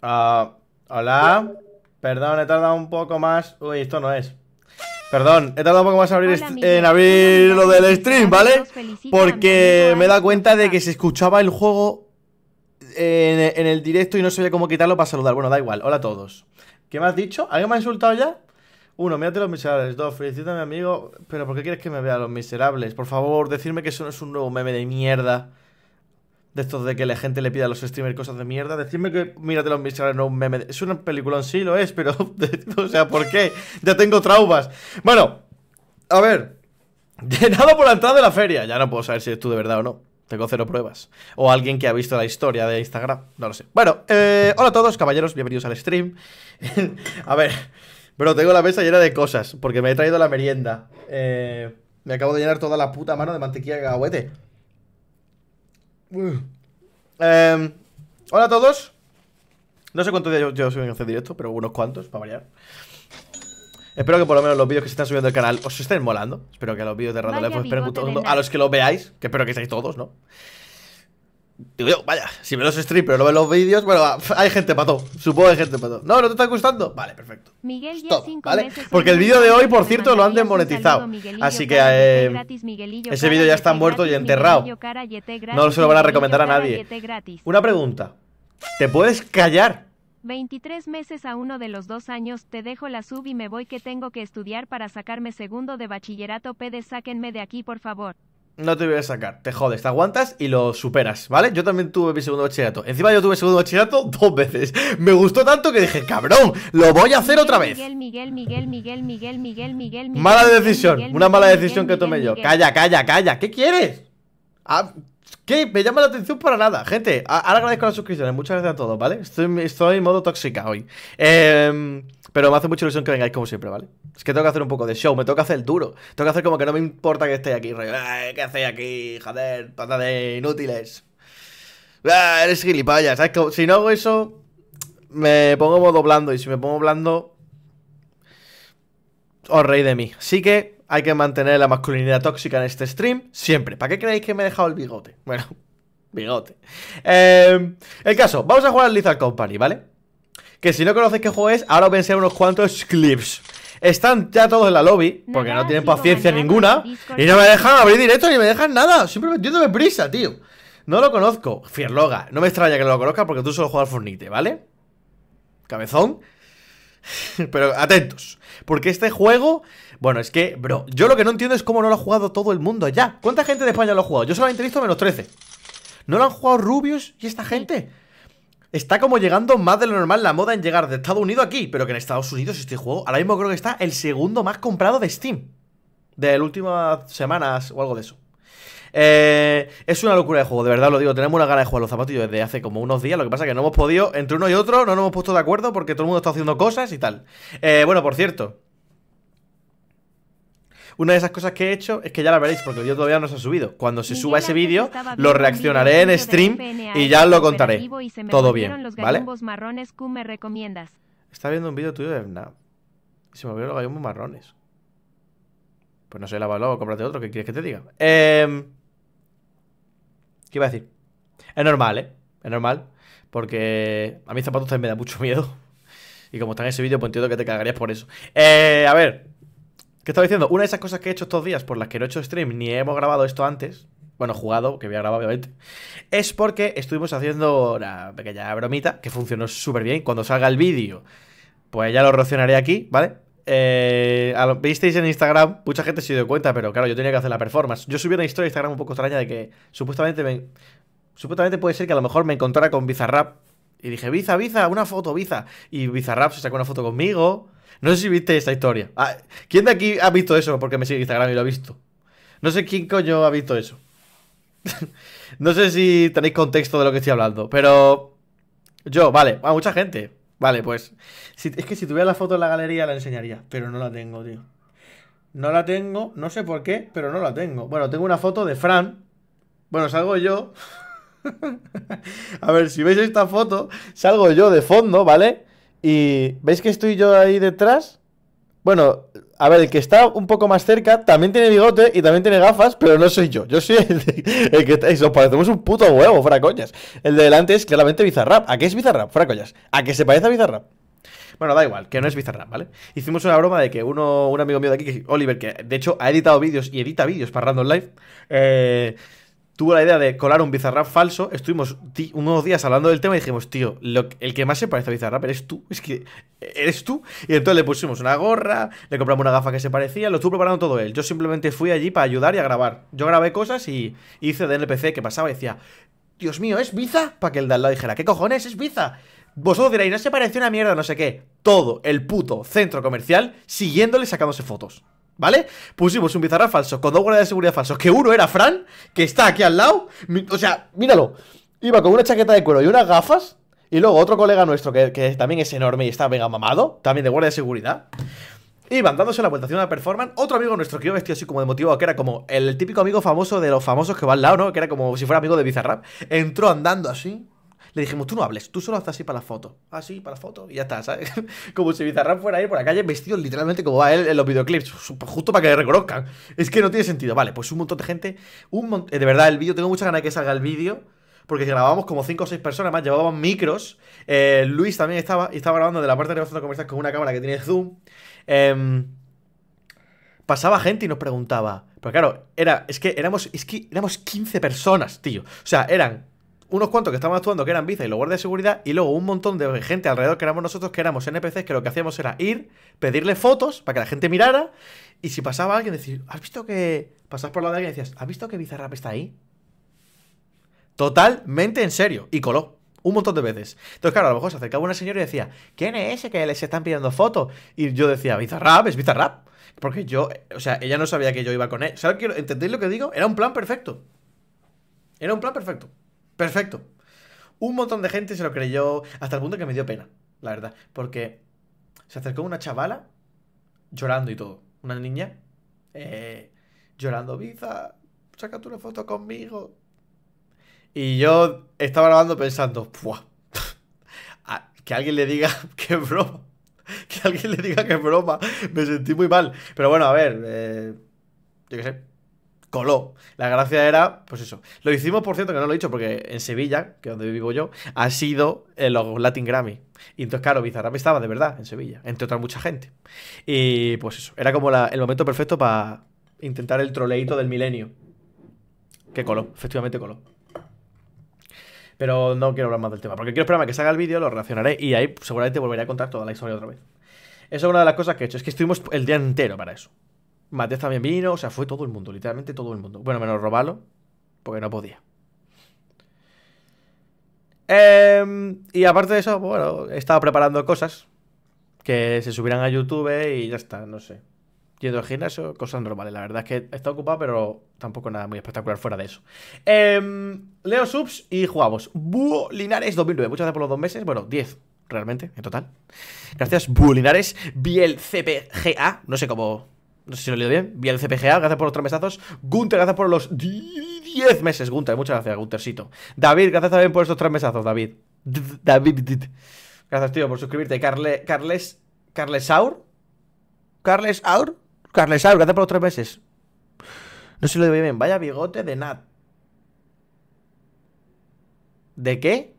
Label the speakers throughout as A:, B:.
A: Ah, hola. Perdón, he tardado un poco más. Uy, esto no es. Perdón, he tardado un poco más en abrir,
B: Hola,
A: en
B: Miguel.
A: abrir lo del stream, ¿vale?
B: Felicita a mi
A: Porque
B: amigo
A: me he dado
B: Alex
A: cuenta de que
B: Lopeza.
A: se escuchaba el juego en el directo y no sabía cómo quitarlo para saludar. Bueno, da igual. Hola a todos. ¿Qué me has dicho? ¿Alguien me ha insultado ya? Uno, mírate los miserables. Dos, felicita a mi amigo. Pero ¿por qué quieres que me vea los miserables? Por favor, decirme que eso no es un nuevo meme de mierda. De estos de que la gente le pida a los streamers cosas de mierda. Decidme que Mírate los miserables no es un meme. Es una película en sí, lo es, pero. O sea, ¿por qué? Ya tengo traumas. Bueno, a ver. Llenado por la entrada de la feria. Ya no puedo saber si es tú de verdad o no. Tengo cero pruebas. O alguien que ha visto la historia de Instagram. No lo sé. Bueno, hola a todos, caballeros. Bienvenidos al stream. A ver. Bro, tengo la mesa llena de cosas. Porque me he traído la merienda. Me acabo de llenar toda la puta mano de mantequilla de cacahuete. Eh, Hola a todos. No sé cuántos días yo subo en este directo, pero unos cuantos, para variar. Espero que por lo menos los vídeos que se están subiendo al canal os estén molando. Espero que los vídeos de Random
B: Vaya
A: Life esperen
B: bigote
A: todo el
B: de
A: mundo. A los que los veáis, que espero que seáis todos, ¿no? Digo yo, vaya, si me los stream pero no ven los vídeos, bueno, hay gente para todo. Supongo que hay gente para todo. No, ¿no te está gustando? Vale, perfecto.
B: Miguel ya
A: Stop,
B: 5
A: ¿vale?
B: meses
A: Porque el
B: en
A: vídeo de hoy, por
B: te
A: cierto, lo han
B: mandarías un
A: desmonetizado.
B: saludo, Miguelillo,
A: Así
B: cara, yete
A: que
B: gratis, Miguelillo,
A: ese
B: cara,
A: vídeo ya
B: yete
A: está muerto y
B: gratis,
A: enterrado.
B: Miguelillo, cara, yete
A: No
B: gratis,
A: se lo van a
B: Miguelillo,
A: recomendar a
B: cara,
A: nadie.
B: yete gratis.
A: Una pregunta. ¿Te puedes callar?
B: 23 meses a uno de los 2 años, te dejo la sub y me voy que tengo que estudiar para sacarme segundo de bachillerato. Pede, sáquenme de aquí, por favor.
A: No te voy a sacar, te jodes, te aguantas y lo superas, ¿vale? Yo también tuve mi segundo bachillerato. Encima yo tuve segundo bachillerato 2 veces. Me gustó tanto que dije, cabrón, lo voy a hacer otra vez. Mala decisión, una mala decisión que tomé yo. Calla, calla, calla, ¿qué quieres? Ah, ¿qué? Me llama la atención para nada. Gente, ahora agradezco las suscripciones, muchas gracias a todos, ¿vale? Estoy en modo tóxica hoy. Pero me hace mucha ilusión que vengáis como siempre, ¿vale? Es que tengo que hacer un poco de show, me tengo que hacer el duro. Tengo que hacer como que no me importa que estéis aquí, rollo. ¿Qué hacéis aquí? Joder, pata de inútiles. Eres gilipollas, ¿sabes? Si no hago eso, me pongo modo blando. Y si me pongo blando, os reís de mí. Así que hay que mantener la masculinidad tóxica en este stream siempre. ¿Para qué creéis que me he dejado el bigote? Bueno, bigote. El caso, vamos a jugar al Lethal Company, ¿vale? Que si no conocéis qué juego es, ahora os voy a enseñar unos cuantos clips. Están ya todos en la lobby, porque no tienen paciencia ninguna. Y no me dejan abrir directo ni me dejan nada. Siempre metiéndome prisa, tío. No lo conozco. Fierloga, no me extraña que no lo conozca porque tú solo juegas Fortnite, ¿vale? Cabezón. Pero atentos, porque este juego, bueno, es que, bro, yo lo que no entiendo es cómo no lo ha jugado todo el mundo ya. ¿Cuánta gente de España lo ha jugado? Yo solamente he visto menos 13. ¿No lo han jugado Rubius y esta gente? Está como llegando más de lo normal la moda en llegar de Estados Unidos aquí. Pero que en Estados Unidos este juego ahora mismo creo que está el segundo más comprado de Steam de las últimas semanas o algo de eso. Es una locura de juego, de verdad lo digo. Tenemos una gana de jugar los zapatillos desde hace como unos días. Lo que pasa es que no hemos podido, entre uno y otro, no nos hemos puesto de acuerdo porque todo el mundo está haciendo cosas y tal. Bueno, por cierto, una de esas cosas que he hecho es que ya la veréis porque el vídeo todavía no se ha subido. Cuando se suba ese vídeo, lo reaccionaré en stream y ya os lo contaré. Todo bien, ¿vale? Está viendo un vídeo tuyo de Snap y se me olvidaron los gallumbos marrones. Pues no sé, lávalo, cómprate otro, ¿qué quieres que te diga? ¿Qué iba a decir? Es normal, ¿eh? Es normal. Porque a mí zapatos también me da mucho miedo. Y como está en ese vídeo, pues entiendo que te cagarías por eso. A ver, ¿qué estaba diciendo? Una de esas cosas que he hecho estos días, por las que no he hecho stream, ni hemos grabado esto antes, bueno, jugado, que voy a grabar obviamente, es porque estuvimos haciendo una pequeña bromita que funcionó súper bien. Cuando salga el vídeo, pues ya lo reaccionaré aquí, ¿vale? Visteis en Instagram, mucha gente se dio cuenta, pero claro, yo tenía que hacer la performance. Yo subí una historia de Instagram un poco extraña de que supuestamente puede ser que a lo mejor me encontrara con Bizarrap. Y dije, Biza, una foto, Biza. Y Bizarrap se sacó una foto conmigo. No sé si viste esta historia. ¿Quién de aquí ha visto eso? Porque me sigue Instagram y lo ha visto. No sé quién coño ha visto eso. No sé si tenéis contexto de lo que estoy hablando. Pero yo, vale, mucha gente. Vale, pues es que si tuviera la foto en la galería la enseñaría. Pero no la tengo, tío. No la tengo, no sé por qué, pero no la tengo. Bueno, tengo una foto de Fran. Bueno, salgo yo. A ver, si veis esta foto, salgo yo de fondo, ¿vale? Y ¿veis que estoy yo ahí detrás? Bueno, A ver, el que está un poco más cerca también tiene bigote y también tiene gafas, pero no soy yo. Yo soy el que está. Y nos parecemos un puto huevo, fuera coñas. El de delante es claramente Bizarrap. ¿A qué es Bizarrap? Fuera coñas. ¿A qué se parece a Bizarrap? Bueno, da igual, que no es Bizarrap, ¿vale? Hicimos una broma de que un amigo mío de aquí, Oliver, que de hecho ha editado vídeos y edita vídeos para Random Live, tuvo la idea de colar un Bizarrap falso. Estuvimos unos días hablando del tema y dijimos, tío, el que más se parece a Bizarrap eres tú. Es que eres tú. Y entonces le pusimos una gorra, le compramos una gafa que se parecía, lo estuvo preparando todo él. Yo simplemente fui allí para ayudar y a grabar. Yo grabé cosas y hice de NPC que pasaba y decía, Dios mío, ¿es Biza? Para que el de al lado dijera, ¿qué cojones es Biza? Vosotros diréis, no se parece una mierda, no sé qué. Todo el puto centro comercial siguiéndole, sacándose fotos. ¿Vale? Pusimos un Bizarrap falso con dos guardias de seguridad falsos. Que uno era Fran, que está aquí al lado. O sea, míralo. Iba con una chaqueta de cuero y unas gafas. Y luego otro colega nuestro que también es enorme y está mega mamado, también de guardia de seguridad. Iban dándose la vuelta haciendo una performance. Otro amigo nuestro que iba vestido así como de motivado, que era como el típico amigo famoso de los famosos que va al lado, ¿no? Que era como si fuera amigo de Bizarrap. Entró andando así. Le dijimos, tú no hables, tú solo haz así para la foto. Así, para la foto, y ya está, ¿sabes? Como si Bizarrap fuera a ir por la calle vestido literalmente como va él en los videoclips. Justo para que le reconozcan. Es que no tiene sentido. Vale, pues un montón de gente. De verdad, el vídeo, tengo mucha ganas de que salga el vídeo. Porque grabábamos como 5 o 6 personas más, llevábamos micros. Luis también estaba grabando de la parte de los centros comerciales con una cámara que tiene zoom. Pasaba gente y nos preguntaba. Pero claro, es que éramos 15 personas, tío. O sea, eran unos cuantos que estaban actuando que eran Biza y los guardias de seguridad, y luego un montón de gente alrededor que éramos nosotros, que éramos NPCs, que lo que hacíamos era ir, pedirle fotos para que la gente mirara, y si pasaba alguien, decir, ¿has visto que...? Pasas por la de alguien y decías, ¿has visto que Bizarrap está ahí? Totalmente en serio, y coló un montón de veces. Entonces claro, a lo mejor se acercaba una señora y decía, ¿quién es ese que les están pidiendo fotos? Y yo decía, Bizarrap, es Bizarrap. Porque yo, o sea, ella no sabía que yo iba con él. ¿Sabes? ¿Entendéis lo que digo? Era un plan perfecto. Era un plan perfecto. Perfecto. Un montón de gente se lo creyó, hasta el punto que me dio pena, la verdad. Porque se acercó una chavala llorando y todo. Una niña llorando, Biza, sácate una foto conmigo. Y yo estaba grabando pensando, ¡buah! Que alguien le diga que es broma. Que alguien le diga que es broma. Me sentí muy mal. Pero bueno, a ver, yo qué sé. Coló. La gracia era, pues eso. Lo hicimos, por cierto, que no lo he dicho, porque en Sevilla, que es donde vivo yo, ha sido los Latin Grammy. Y entonces, claro, Bizarrap estaba de verdad en Sevilla, entre otras mucha gente. Y pues eso, era como el momento perfecto para intentar el troleíto del milenio. Que coló, efectivamente coló. Pero no quiero hablar más del tema, porque quiero esperarme a que salga el vídeo, lo reaccionaré y ahí seguramente volveré a contar toda la historia otra vez. Eso es una de las cosas que he hecho, es que estuvimos el día entero para eso. Matías también vino, o sea, fue todo el mundo, literalmente todo el mundo. Bueno, menos Robalo, porque no podía. Y aparte de eso, bueno, he estado preparando cosas que se subirán a YouTube y ya está, no sé. Yendo al gimnasio, cosas normales. La verdad es que he estado ocupado, pero tampoco nada muy espectacular fuera de eso. Leo subs y jugamos. Búho Linares 2009. Muchas gracias por los 2 meses. Bueno, 10 realmente, en total. Gracias, Búho Linares. Biel CPGA. No sé cómo. No sé si lo he leído bien. Biel CPGA. Gracias por los 3 mesazos. Gunter, gracias por los 10 meses. Gunter, muchas gracias, Guntercito. David, gracias también por estos 3 mesazos, David. David. Gracias, tío, por suscribirte. Carlesaur, gracias por los 3 meses. No sé si lo digo bien. Vaya bigote de Nat. ¿De qué?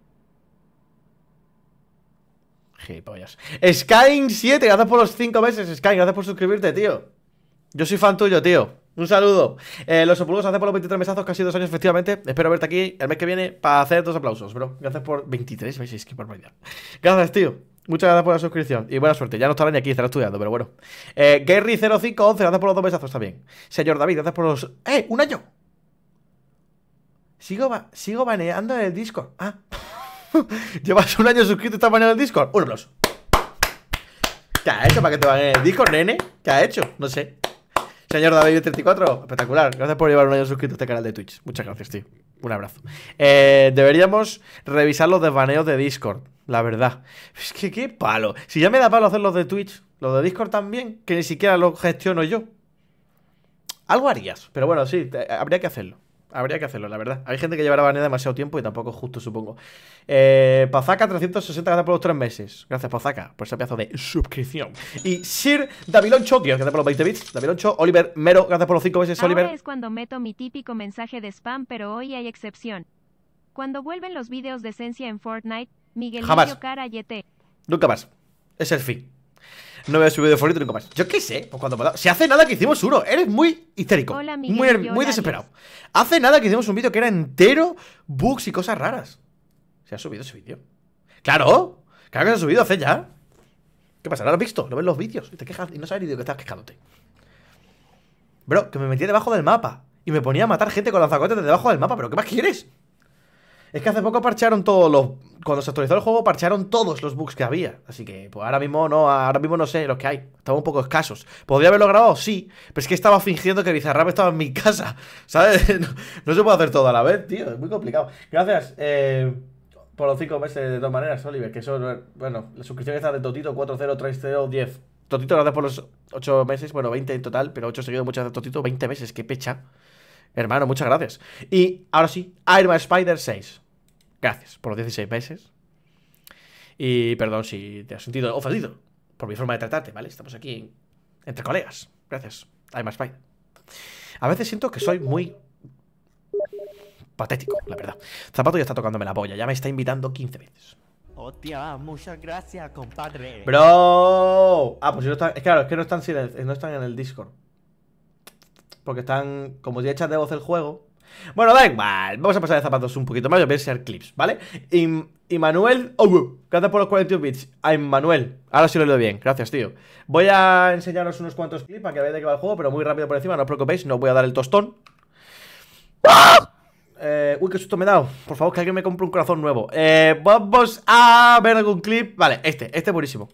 A: Gilipollas. Skyne 7, gracias por los 5 meses. Skyne, gracias por suscribirte, tío. Yo soy fan tuyo, tío. Un saludo. Los opulgos, gracias por los 23 mesazos, casi 2 años, efectivamente. Espero verte aquí el mes que viene para hacer 2 aplausos, bro. Gracias por 23 meses, qué barbaridad. Gracias, tío. Muchas gracias por la suscripción y buena suerte. Ya no estará ni aquí, estará estudiando, pero bueno. Gary0511, gracias por los 2 mesazos también. Señor David, gracias por los... ¡Un año! Sigo baneando en el Discord. Ah. Llevas 1 año suscrito y estás baneando en el Discord. Un aplauso. ¿Qué ha hecho para que te baneen en el Discord, nene? ¿Qué ha hecho? No sé. Señor David34, espectacular. Gracias por llevar 1 año suscrito a este canal de Twitch. Muchas gracias, tío. Un abrazo. Deberíamos revisar los desbaneos de Discord, la verdad. Es que qué palo. Si ya me da palo hacer los de Twitch, los de Discord también, que ni siquiera los gestiono yo. Algo harías, pero bueno, sí, habría que hacerlo. Habría que hacerlo, la verdad. Hay gente que llevará baneada demasiado tiempo y tampoco es justo, supongo. Pazaka, 360, gracias por los 3 meses. Gracias, Pazaka, por ese pedazo de suscripción. Y Sir Daviloncho, tío, gracias por los 20 bits. Daviloncho, Oliver Mero, gracias por los 5 meses, Oliver.
B: Ahora es cuando meto mi típico mensaje de spam, pero hoy hay excepción. Cuando vuelven los vídeos de esencia en Fortnite, Miguelillo
A: Jamás.
B: cara yete.
A: Nunca más. Es el fin. No voy a subir de favorito nunca más. Yo qué sé, pues cuando si hace nada que hicimos uno. Eres muy histérico.
B: Hola, Miguel,
A: muy desesperado. Hace nada que hicimos un vídeo que era entero bugs y cosas raras. ¿Se ha subido ese vídeo? ¡Claro! Claro que se ha subido hace ya. ¿Qué pasa? ¿No lo has visto? ¿No ves los vídeos? Y te quejas y no sabes ni de qué estás quejándote. Bro, que me metí debajo del mapa y me ponía a matar gente con lanzacohetes desde debajo del mapa. ¿Pero qué más quieres? Es que hace poco parchearon todos los... Cuando se actualizó el juego, parchearon todos los bugs que había. Así que, pues ahora mismo no sé los que hay. Estaban un poco escasos. ¿Podría haberlo grabado? Sí. Pero es que estaba fingiendo que Bizarrap estaba en mi casa. ¿Sabes? No se puede hacer todo a la vez, tío. Es muy complicado. Gracias por los 5 meses de todas maneras, Oliver. Que eso, bueno, la suscripción está de Totito 403010. Totito, gracias por los 8 meses. Bueno, 20 en total, pero 8 seguidos. Muchas gracias, Totito. 20 meses, qué pecha. Hermano, muchas gracias. Y ahora sí, Iron Man Spider 6. Gracias por los 16 meses. Y perdón si te has sentido ofendido por mi forma de tratarte, ¿vale? Estamos aquí entre colegas. Gracias, I'm a Spy. A veces siento que soy muy patético, la verdad. Zapato ya está tocándome la polla. Ya me está invitando 15 veces.
C: Hostia, muchas gracias, compadre.
A: Bro. Ah, pues si no están... Claro, es que no están en el Discord. Porque están... Como ya echas de voz el juego... Bueno, da igual, vamos a pasar de zapatos un poquito más y a ver si hay clips, ¿vale? Y Manuel, gracias por los 41 bits. Ay, Manuel, ahora sí lo leo bien, gracias, tío. Voy a enseñaros unos cuantos clips para que veáis de qué va el juego, pero muy rápido por encima, no os preocupéis, no os voy a dar el tostón. Uy, qué susto me he dado. Por favor, que alguien me compre un corazón nuevo. Vamos a ver algún clip. Vale, este es buenísimo.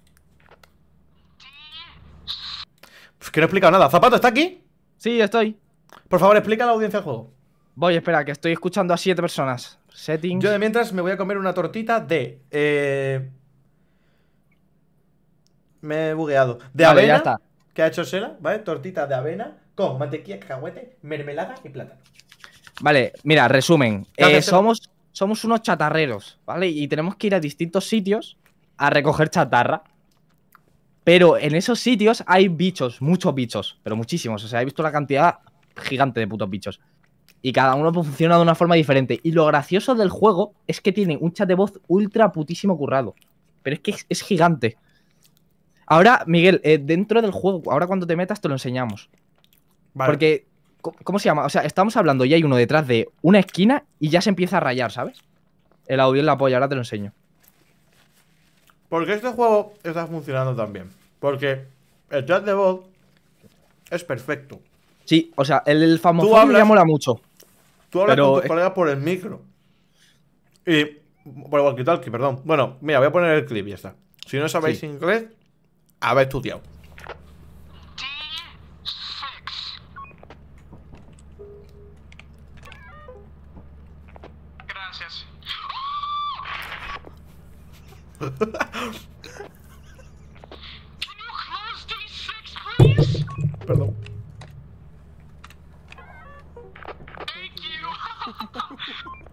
A: Pues que no he explicado nada. ¿Zapato está aquí?
D: Sí, estoy.
A: Por favor, explica a la audiencia el juego.
D: Voy, espera, que estoy escuchando a 7 personas. Settings.
A: Yo de mientras me voy a comer una tortita de... Me he bugueado. De
D: Vale,
A: avena.
D: ya está.
A: Que ha hecho Sela, ¿vale? Tortita de avena con mantequilla, cacahuete, mermelada y plátano.
D: Vale, mira, resumen.
A: Gracias,
D: Somos unos chatarreros, ¿vale? Y tenemos que ir a distintos sitios a recoger chatarra. Pero en esos sitios hay bichos, muchos bichos, pero muchísimos. O sea, he visto una cantidad gigante de putos bichos. Y cada uno funciona de una forma diferente. Y lo gracioso del juego es que tiene un chat de voz ultra putísimo currado. Pero es que es gigante. Ahora, Miguel, dentro del juego, ahora cuando te metas te lo enseñamos.
A: Vale.
D: Porque, ¿cómo se llama? O sea, estamos hablando y hay uno detrás de una esquina y ya se empieza a rayar, ¿sabes? El audio en la polla, ahora te lo enseño.
A: Porque este juego está funcionando tan bien. Porque el chat de voz es perfecto.
D: Sí, o sea, el famoso
A: Tú hablas-
D: ya mola mucho.
A: Tú hablas
D: Pero
A: con tus colegas por el micro. Y... Por el walkie-talkie, perdón. Bueno, mira, voy a poner el clip y ya está. Si no sabéis
D: Sí.
A: inglés, habéis estudiado.
E: Gracias. Can you close D6, please?
A: Perdón.
E: Thank you.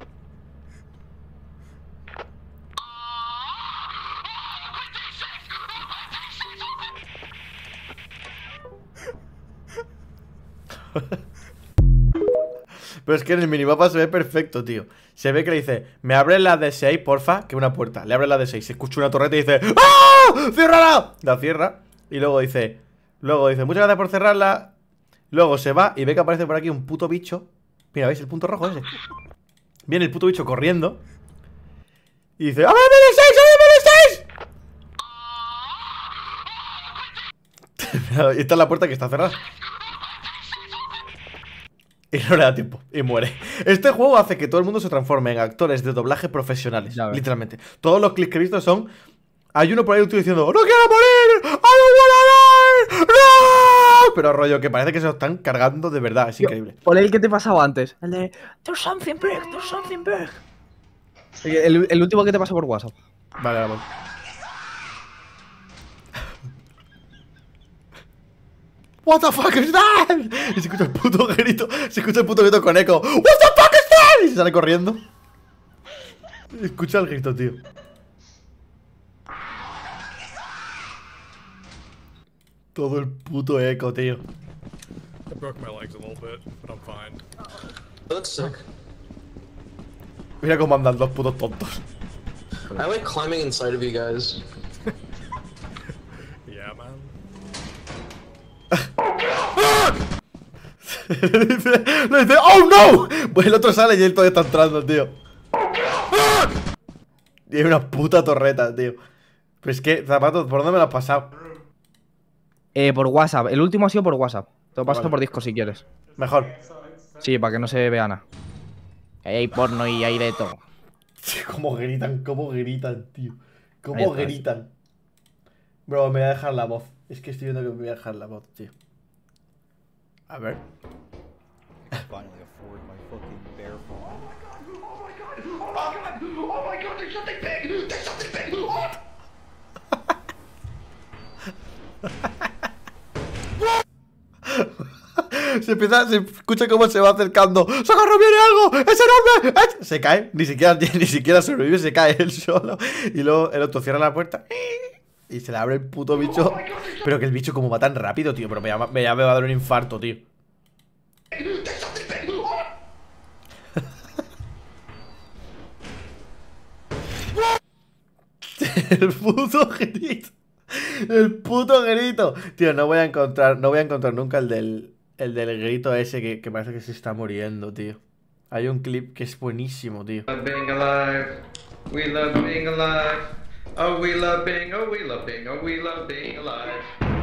A: Pero es que en el minimapa se ve perfecto, tío. Se ve que le dice, me abre la de 6, porfa, que una puerta. Le abre la de 6, se escucha una torreta y dice, ¡ah! ¡Ciérrala! La cierra. Y luego dice, muchas gracias por cerrarla. Luego se va y ve que aparece por aquí un puto bicho. Mira, ¿veis el punto rojo ese? Viene el puto bicho corriendo. Y dice, ¡ábreme de 6! ¡Ábreme de 6! Y está en la puerta que está cerrada. Y no le da tiempo, y muere. Este juego hace que todo el mundo se transforme en actores de doblaje profesionales,
D: Ya ves.
A: literalmente. Todos los clips que he visto son... Hay uno por ahí diciendo, ¡no quiero morir! ¡I don't wanna die! ¡No! Pero rollo, que parece que se lo están cargando de verdad, es increíble.
D: Por el que te pasaba antes. El de there's something big. El último que te pasó por WhatsApp.
A: Vale, vamos. What the fuck is that? Y se escucha el puto grito. Se escucha el puto grito con eco. What the fuck is that? Y se sale corriendo. Escucha el grito, tío. Todo el puto eco, tío.
F: I broke my legs a little bit, but I'm fine.
G: That's sick.
A: Mira cómo andan los putos tontos.
G: I like climbing inside of you guys.
F: Yeah, man.
A: Le dice, ¡oh no! Pues el otro sale y él todavía está entrando, tío. Y hay una puta torreta, tío. Pero es que, Zapato, ¿por dónde me lo has pasado?
D: Por WhatsApp. El último ha sido por WhatsApp. Te lo paso
A: Vale.
D: por Discord si quieres.
A: Mejor.
D: Sí, para que no se vea nada. Ahí hay porno y hay de todo.
A: Cómo gritan, tío.
D: Ahí
A: Cómo
D: está.
A: gritan. Bro, me voy a dejar la voz. Es que estoy viendo que me voy a dejar la voz, tío. A ver.
C: Finally afford my fucking bear farm.
A: Se escucha cómo se va acercando. ¡Socorro, viene algo! ¡Es enorme! Se cae, ni siquiera sobrevive, se cae él solo. Y luego el otro cierra la puerta y se le abre el puto bicho. Pero que el bicho como va tan rápido, tío. Pero ya me va a dar un infarto, tío. El puto grito. El puto grito. Tío, no voy a encontrar nunca el del grito ese que parece que se está muriendo, tío. Hay un clip que es buenísimo, tío.
H: Being alive, we love being alive. Oh, we love being, oh, we love being, oh, we love being alive.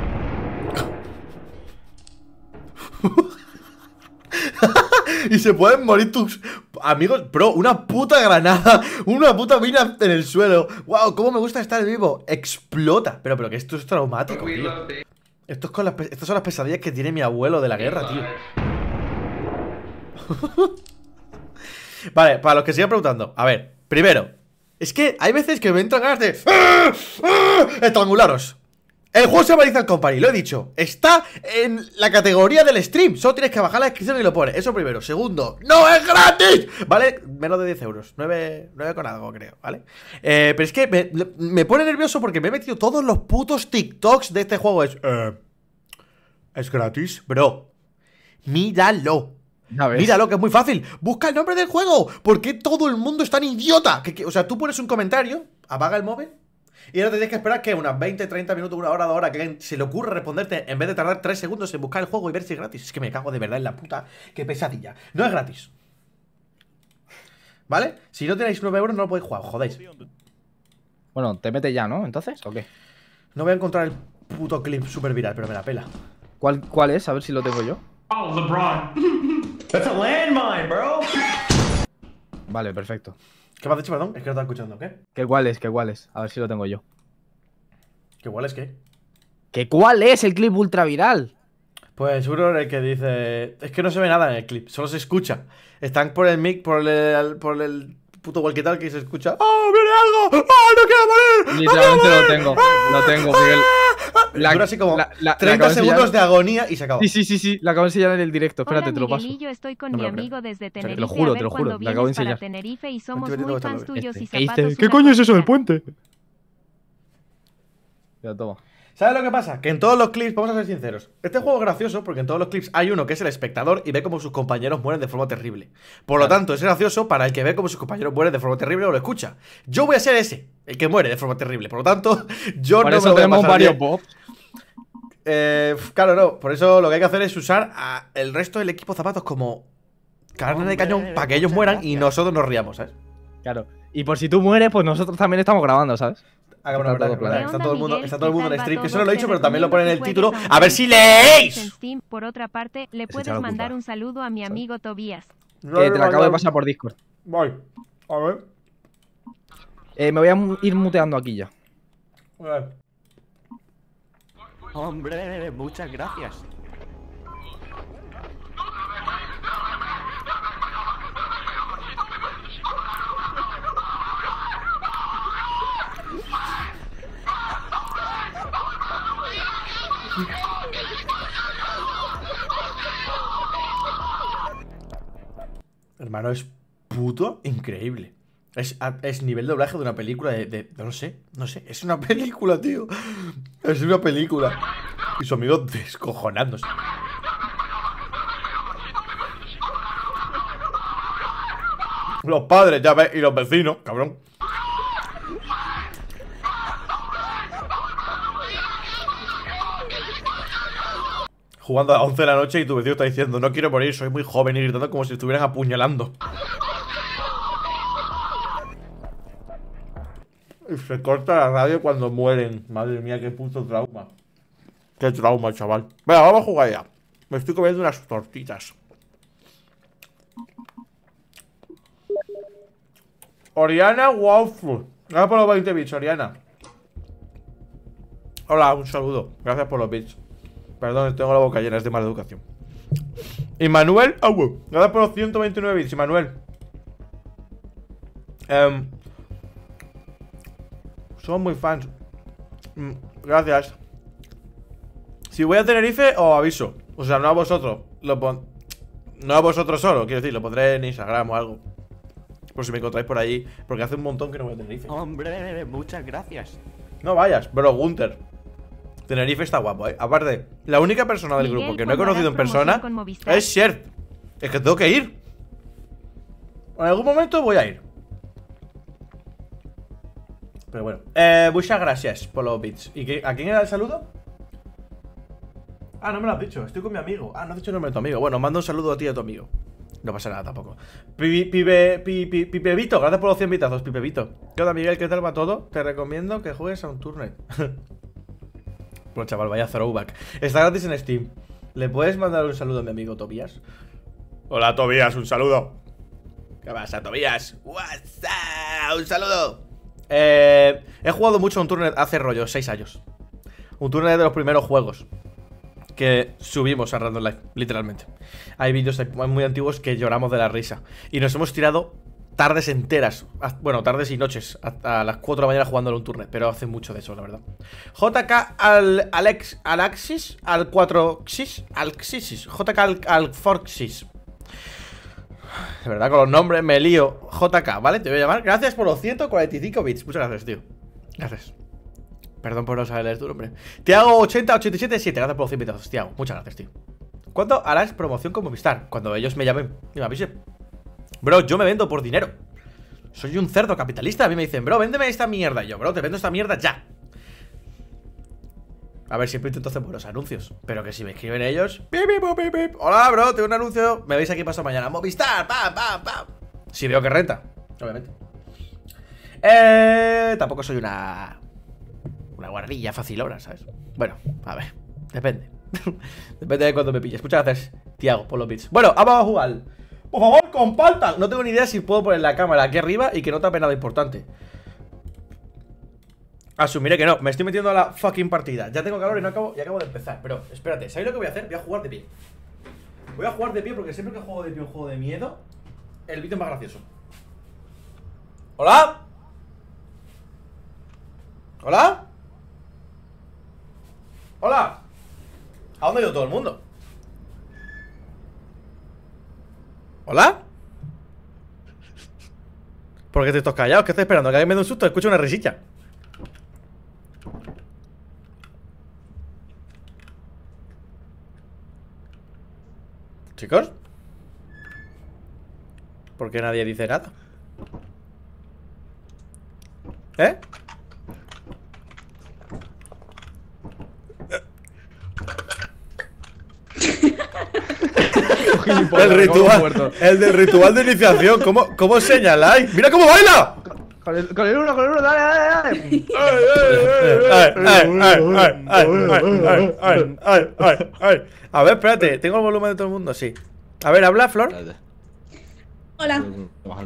A: Y se pueden morir tus amigos. Bro, una puta granada. Una puta mina en el suelo. Wow, cómo me gusta estar vivo. Explota. Pero que esto es traumático,
H: We
A: tío.
H: love being
A: Estas son las pesadillas que tiene mi abuelo de la guerra, tío.
H: alive.
A: Vale, para los que sigan preguntando. A ver, primero, es que hay veces que me entran ganas de estrangularos. El juego se llama Lethal Company, lo he dicho. Está en la categoría del stream. Solo tienes que bajar la descripción y lo pones. Eso primero. Segundo, ¡no es gratis! ¿Vale? Menos de 10 euros. 9 con algo, creo, ¿vale? Pero es que me pone nervioso porque me he metido todos los putos TikToks de este juego. ¿Es gratis? Bro, míralo.
D: Ya ves.
A: Míralo, que es muy fácil. Busca el nombre del juego. ¿Por qué todo el mundo es tan idiota? O sea, tú pones un comentario, apaga el móvil y ahora te tienes que esperar que unas 20, 30 minutos, una hora, 2 horas, que alguien se le ocurra responderte en vez de tardar 3 segundos en buscar el juego y ver si es gratis. Es que me cago de verdad en la puta. Qué pesadilla. No es gratis. ¿Vale? Si no tenéis 9 euros no lo podéis jugar, jodéis.
D: Bueno, te metes ya, ¿no? ¿Entonces? ¿O qué?
A: No voy a encontrar el puto clip super viral, pero me la pela.
D: ¿Cuál es? A ver si lo tengo yo.
C: Oh, LeBron. That's a landmine, bro.
D: Vale, perfecto.
A: ¿Qué me has dicho, perdón? Es que no estaba escuchando, ¿qué?
D: ¿Qué cuál es? ¿Qué cuál es? A ver si lo tengo yo.
A: ¿Qué igual es qué?
D: ¿Qué cuál es el clip ultra viral?
A: Pues seguro el que dice... Es que no se ve nada en el clip, solo se escucha. Están por el mic, por el puto walkie-talkie y se escucha... ¡Oh, viene algo! ¡Oh, no quiero morir!
D: Literalmente lo tengo. Lo tengo, Miguel.
A: Dura así como
D: la
A: 30
D: acabo de
A: segundos
D: enseñar.
A: de agonía y se acabó.
D: Sí. La acabo de enseñar en el directo. Espérate,
B: Hola,
D: te lo paso.
B: Miguelillo, estoy con
A: No
B: mi
A: me lo creo.
B: amigo desde
A: te
B: Tenerife.
D: lo juro,
B: a ver
D: te lo juro,
B: cuándo
D: le acabo de
B: vienes para
D: enseñar.
B: Tenerife y somos
A: Estoy metiendo
B: muy
A: otra
B: fans
A: vez.
B: tuyos y
D: ¿Qué dice?
B: zapatos.
D: ¿Qué
B: una
D: coño es eso del
B: cosita.
D: puente? Ya, toma.
A: ¿Sabes lo que pasa? Que en todos los clips, vamos a ser sinceros, este juego es gracioso porque en todos los clips hay uno que es el espectador y ve como sus compañeros mueren de forma terrible. Por lo tanto, es gracioso para el que ve como sus compañeros mueren de forma terrible o lo escucha. Yo voy a ser ese, el que muere de forma terrible. Por lo tanto, yo
D: Por
A: no
D: eso
A: me lo voy a
D: tenemos
A: pasar
D: varios
A: bien.
D: bots.
A: Claro, no. Por eso lo que hay que hacer es usar a el resto del equipo zapatos como carne de cañón para que ellos mueran y nosotros nos riamos, ¿sabes?
D: Claro. Y por si tú mueres, pues nosotros también estamos grabando, ¿sabes?
A: Hagamos
D: Está
A: una
D: todo
A: verdad,
D: planeado.
A: está
B: ¿Qué
A: todo el
B: onda,
A: mundo,
B: Miguel?
A: está todo el mundo en
B: ¿Qué tal
A: stream,
B: va
A: que eso
B: todo?
A: no lo he dicho,
B: Te
A: pero también lo ponen en el
B: recomiendo
A: título.
B: que
A: A ver
B: juegues
A: si
B: en
A: leéis.
B: Steam. Por otra parte, le puedes
D: echar la
B: mandar
D: culpa.
B: un saludo a mi amigo Tobías.
D: Que te lo acabo de pasar por Discord.
A: Voy. A ver.
D: Me voy a ir muteando aquí ya.
A: A ver.
C: Hombre, muchas gracias.
A: hermano, es puto increíble. Es nivel de doblaje de una película no sé. Es una película, tío. Es una película. Y su amigo descojonándose. Los padres, ya ves, y los vecinos, cabrón. Jugando a las 11 de la noche y tu vecino está diciendo: no quiero morir, soy muy joven, y gritando como si estuvieran apuñalando. Y se corta la radio cuando mueren. Madre mía, qué puto trauma. Qué trauma, chaval. Venga, vamos a jugar ya. Me estoy comiendo unas tortitas. Oriana Wowful. Gracias por los 20 bits, Oriana. Hola, un saludo. Gracias por los bits. Perdón, tengo la boca llena, es de mala educación. Immanuel Awu. Gracias por los 129 bits, Immanuel. Somos muy fans. Gracias. Si voy a Tenerife, os aviso. O sea, no a vosotros. No a vosotros solo, quiero decir, lo pondré en Instagram o algo. Por si me encontráis por ahí. Porque hace un montón que no voy a Tenerife.
I: Hombre, muchas gracias.
A: No vayas, bro, Gunter. Tenerife está guapo, Aparte, la única persona del
B: Miguel,
A: grupo que no he
B: ¿cuándo
A: conocido en
B: harás promoción
A: persona
B: con Movistar?
A: es Shert. Es que tengo que ir. En algún momento voy a ir. Pero bueno. Muchas gracias por los bits. ¿Y a quién era el saludo? Ah, no me lo has dicho. Estoy con mi amigo. Ah, no has dicho el nombre de tu amigo. Bueno, mando un saludo a ti y a tu amigo. No pasa nada tampoco. Pipevito, gracias por los 100 bitazos, Pipevito. ¿Qué onda, Miguel? ¿Qué tal va todo? Te recomiendo que juegues a un turnet. Bueno, chaval, vaya throwback. Está gratis en Steam. ¿Le puedes mandar un saludo a mi amigo Tobías? Hola, Tobías, un saludo. ¿Qué pasa, Tobías? WhatsApp, un saludo. He jugado mucho a un turnet hace rollo 6 años. Un turnet de los primeros juegos que subimos a Random Life, literalmente. Hay vídeos muy antiguos que lloramos de la risa. Y nos hemos tirado tardes enteras. Bueno, tardes y noches hasta las 4 de la mañana jugándolo un turnet. Pero hace mucho de eso, la verdad. JK Alexis al 4xis Alxis JK al 4xis. De verdad, con los nombres me lío. JK, ¿vale? Te voy a llamar. Gracias por los 145 bits. Muchas gracias, tío. Gracias. Perdón por no saber leer tu nombre. Tiago 80877. Gracias por los 100 bitazos, Tiago. Muchas gracias, tío. ¿Cuándo harás promoción con Movistar? Cuando ellos me llamen y me avisen. Bro, yo me vendo por dinero. Soy un cerdo capitalista. A mí me dicen, bro, véndeme esta mierda. Y yo, bro, te vendo esta mierda ya. A ver, siempre intento hacer buenos anuncios. Pero que si me escriben ellos, pip, pip, pip, pip. Hola, bro, tengo un anuncio. Me veis aquí pasado mañana. Movistar, pam, pam, pam. Si veo que renta, obviamente. Tampoco soy una guarrilla facilona, ¿sabes? Bueno, a ver, depende. Depende de cuándo me pilles. Muchas gracias, Tiago, por los bits. Bueno, vamos a jugar. Por favor, compartan. No tengo ni idea si puedo poner la cámara aquí arriba y que no tape nada importante. Asumiré que no, me estoy metiendo a la fucking partida. Ya tengo calor y acabo de empezar. Pero, espérate, ¿sabéis lo que voy a hacer? Voy a jugar de pie. Voy a jugar de pie porque siempre que juego de pie un juego de miedo, el vídeo es más gracioso. ¿Hola? ¿Hola? ¿Hola? ¿A dónde ha ido todo el mundo? ¿Hola? ¿Por qué te estás callados? ¿Qué estás esperando? ¿Que alguien me dé un susto? Escucho una risilla. ¿Chicos? ¿Por qué nadie dice nada? ¿Eh? El del ritual de iniciación. ¿Cómo señaláis? ¡Mira cómo baila!
D: Con el uno, dale.
A: A ver, espérate, ¿tengo el volumen de todo el mundo? Sí. A ver, habla, Flor.
J: Hola.
D: ¡Hola,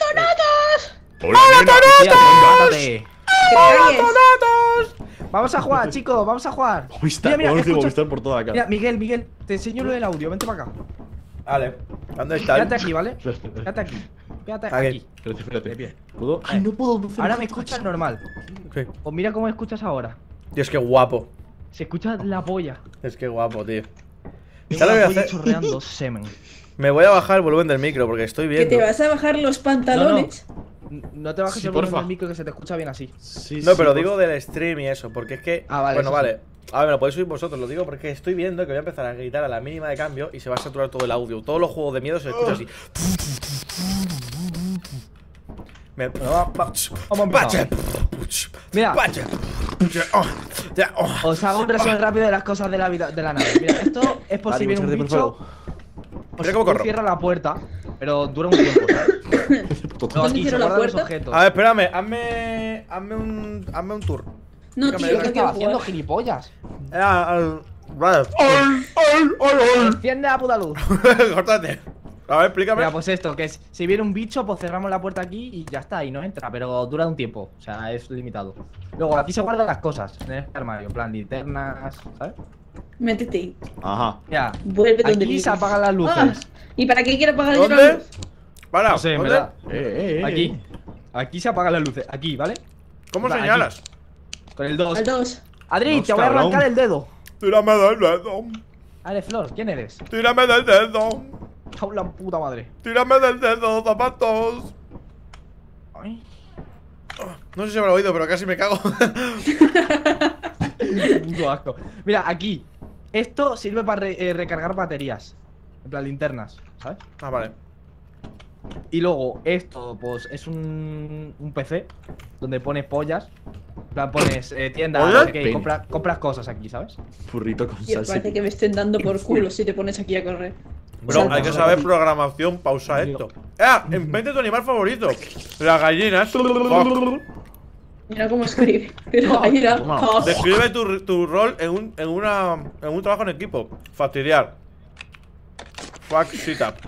J: ¿Qué calles?
D: Vamos a jugar, chicos, vamos a jugar. Mira, escucha.
I: por toda la cara.
D: Mira, Miguel, te enseño lo del audio, vente para acá.
A: Vale, ¿dónde está?
D: Quédate aquí, ¿vale? Quédate aquí. Quédate aquí.
I: Espérate.
D: De pie.
I: ¿Puedo? Ay, no puedo.
D: Ahora me escuchas normal.
A: Sí.
D: Pues mira cómo me escuchas ahora.
A: Dios, qué guapo.
D: Se escucha la polla.
A: Es que guapo, tío.
D: Tengo
A: ¿Sabes lo
D: la
A: que voy a
D: polla
A: hacer?
D: chorreando semen.
A: Me voy a bajar el volumen del micro porque estoy
J: Que
A: viendo.
J: te vas a bajar los pantalones.
D: No te bajes
K: Sí,
D: el volumen
K: porfa.
D: del micro que se te escucha bien así.
K: Sí,
A: No,
K: sí,
A: pero
K: por-
A: digo del stream y eso, porque es que.
D: Ah, vale,
A: Bueno,
D: eso
A: vale. A ver, me lo podéis subir vosotros, lo digo porque estoy viendo que voy a empezar a gritar a la mínima de cambio y se va a saturar todo el audio. Todos los juegos de miedo se escucha así.
D: Vamos a empezar. Mira. Os hago un resumen rápido de las cosas de la vida de la nave. Mira, esto es por si viene un bicho.
A: Mira cómo corro.
D: Cierra la puerta, pero dura un tiempo, ¿sabes? No,
J: ¿Dónde
D: aquí se
J: cierro la
D: guardan los
J: puerta?
D: objetos.
A: A ver, espérame, hazme un tour.
J: No,
A: Dígame,
J: tío,
D: ¿Qué
J: no
D: estaba
J: quiero
D: haciendo,
J: jugar.
D: gilipollas?
A: Vale.
D: Enciende la puta luz.
A: Córtate. A ver, explícame.
D: Mira, pues esto, que es, si viene un bicho, pues cerramos la puerta aquí y ya está, y no entra, pero dura un tiempo, o sea, es limitado. Luego, aquí se guardan las cosas, en este armario, en plan linternas, ¿sabes?
J: Métete.
K: Ajá.
D: Mira,
J: Vuelve donde
D: aquí
J: vives.
D: se apagan las luces.
J: Ah, ¿y para qué quiero apagar yo la
A: ¿Dónde?
J: luz?
A: Para,
D: No sé, en
A: ¿dónde?
D: verdad. Aquí. Aquí se apagan las luces, aquí, ¿vale?
A: ¿Cómo
D: Aquí.
A: señalas?
D: Con el 2.
J: Al 2.
D: Adri,
K: Dos,
D: te voy a
K: cabrón.
D: arrancar el dedo.
A: Tírame del dedo.
D: Ale, Flor, ¿quién eres?
A: Tírame del dedo.
D: Chau la puta madre.
A: Tírame del dedo, zapatos.
D: Ay.
A: No sé si me lo he oído, pero casi me cago.
D: Puto asco. Mira, aquí. Esto sirve para recargar baterías. En plan, linternas, ¿sabes?
A: Ah, vale.
D: Y luego, esto, pues, es un PC donde pones pollas. En plan, pones tienda,
A: ¿Pollas?
D: no sé qué, y compras cosas aquí, ¿sabes?
K: Burrito con
J: Tío,
K: salsa.
J: parece que me estén dando por culo si te pones aquí a correr.
A: Bro,
J: Salta.
A: hay que saber programación, pausa esto. Invente tu animal favorito. Las gallinas. Fuck.
J: Mira cómo escribe. Pero ahí era. Oh.
A: Describe tu rol en un trabajo en equipo. Fastidiar. Fuck sit up.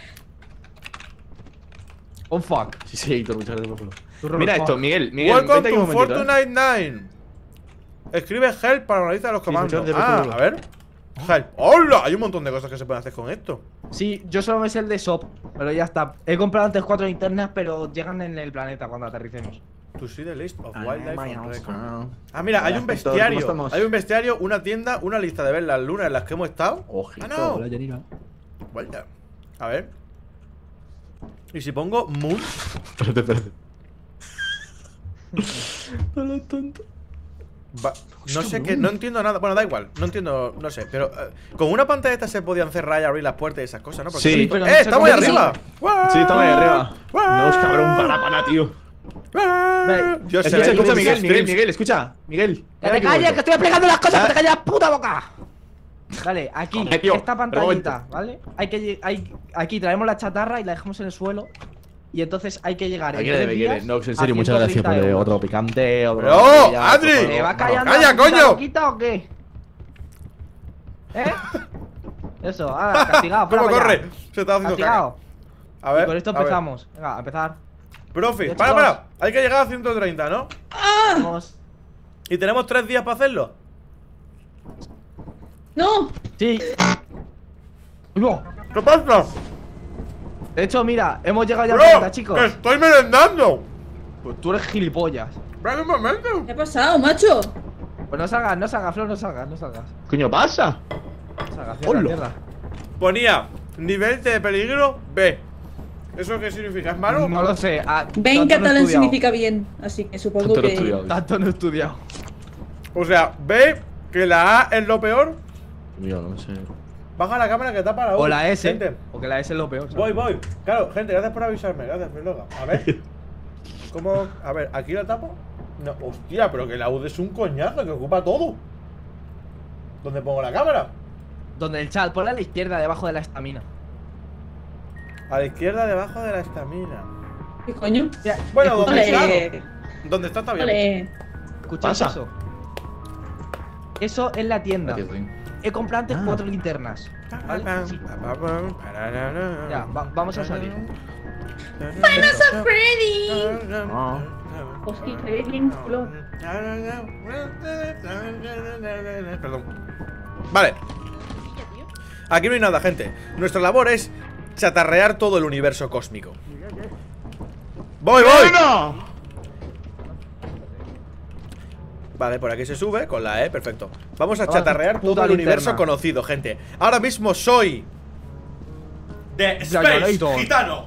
D: Oh, fuck.
K: Sí, sí, Héctor, muchas gracias por
D: Tu
K: favor.
D: rol,
K: Mira
D: fuck.
K: esto, Miguel. Miguel,
A: Welcome
K: vete aquí un
A: to
K: momentito.
A: Fortnite 9. Escribe help para analizar los comandos.
K: muchas gracias por
A: A
K: favor.
A: ver. Help. ¡Hola! Hay un montón de cosas que se pueden hacer con esto.
D: Sí, yo solo me sé el de shop, pero ya está. He comprado antes 4 linternas, pero llegan en el planeta cuando aterricemos.
A: To see the list of wildlife on record.
K: Ah,
A: Ah, mira, hay un
K: Hola, Héctor,
A: bestiario.
K: ¿cómo estamos?
A: Hay un bestiario, una tienda, una lista de ver las lunas en las que hemos estado.
K: Ojito,
A: Ah, no.
K: hola, Yanira.
A: Vuelta. A ver. ¿Y si pongo moon?
K: Espérate, espérate. Hola, tonto.
A: No sé qué, no entiendo nada. Bueno, da igual, no entiendo, no sé. Pero con una pantalla esta se podían cerrar y abrir las puertas y esas cosas, ¿no? Porque
K: Sí.
D: Pero no sé
A: ¡estamos
D: cómo
A: ahí arriba!
K: Sí, estamos ahí arriba. No, cabrón, para, tío.
A: Yo sé,
K: Escucha, escucha,
A: mis
K: Miguel,
A: streams.
K: Miguel, escucha. Miguel.
D: ¡Que te calles, que estoy explicando las cosas! ¡Que te calles la puta boca! Vale, aquí,
K: Hombre, tío,
D: esta
K: pero un
D: pantallita, ¿vale? Aquí traemos la chatarra y la dejamos en el suelo. Y entonces hay que llegar en
K: Aquí
D: 3
K: debe,
D: días
K: Nox, en
D: a
K: serio, muchas gracias
D: 130
K: por
D: euros.
K: otro picante, otro.
A: ¡Pero,
K: botella,
A: Adri!
K: otro-
D: ¿Te va callando
A: ¡Calla,
D: la puta
A: coño!
D: boquita o qué? ¿Eh? Eso, castigado,
A: ¿Cómo
D: fuera para
A: corre?
D: allá.
A: Se está haciendo caca.
D: Castigado.
A: A ver.
D: Y con esto
A: a ver.
D: empezamos. Venga, a empezar.
A: Profi,
D: Ya,
A: para,
D: chicos.
A: para. Hay que llegar a 130, ¿no?
D: Vamos.
A: Y tenemos 3 días para hacerlo.
J: ¡No!
D: Sí. No.
A: ¿Qué pasa?
D: De hecho, mira, hemos llegado ya a
A: Bro,
D: la meta, chicos.
A: que estoy merendando.
D: Pues tú eres gilipollas.
A: Espera un momento.
J: ¿Qué ha pasado, macho?
D: Pues no salgas, Flor, no salgas.
K: ¿Coño pasa?
D: No salgas,
K: Hola.
D: mierda.
A: Ponía nivel de peligro B. ¿Eso qué significa? ¿Es malo?
D: No lo sé.
J: Ve en
D: tanto no he
J: catalán
D: estudiado.
J: significa bien, así que supongo
K: Tanto no he
J: que.
K: estudiado.
D: Tanto no he estudiado.
A: O sea, B, que la A es lo peor.
K: Yo no sé.
A: Baja la cámara que tapa la U.
D: O la S.
A: Gente,
D: Porque la S es lo peor. ¿sabes?
A: voy. Claro, gente, gracias por avisarme. Gracias, Freloga. A ver. ¿Cómo? A ver, ¿aquí la tapo? No, hostia, pero que la U es un coñazo que ocupa todo. ¿Dónde pongo la cámara?
D: Donde el chat, ponla a la izquierda, debajo de la estamina.
A: A la izquierda, debajo de la estamina.
J: ¿Qué coño?
D: Mira,
A: Bueno, ¿dónde está?
J: Ole.
A: ¿Dónde está bien?
J: Ole.
D: ¿Escucháis
K: pasa?
D: eso? Eso es la tienda.
K: Aquí estoy.
D: He comprado antes
K: Ah.
D: 4 linternas. ¿Vale? Sí. Ya, vamos a salir.
J: ¡Vamos Freddy!
K: Ah.
J: Hostia, te ves bien culo.
A: Perdón. Vale. Aquí no hay nada, gente. Nuestra labor es chatarrear todo el universo cósmico. ¡Voy! Vale, por aquí se sube con la E, perfecto. Vamos a
D: Vamos,
A: chatarrear
D: puta
A: todo el universo
D: linterna.
A: conocido, gente. Ahora mismo soy de Space
D: Dragonator.
A: Gitano.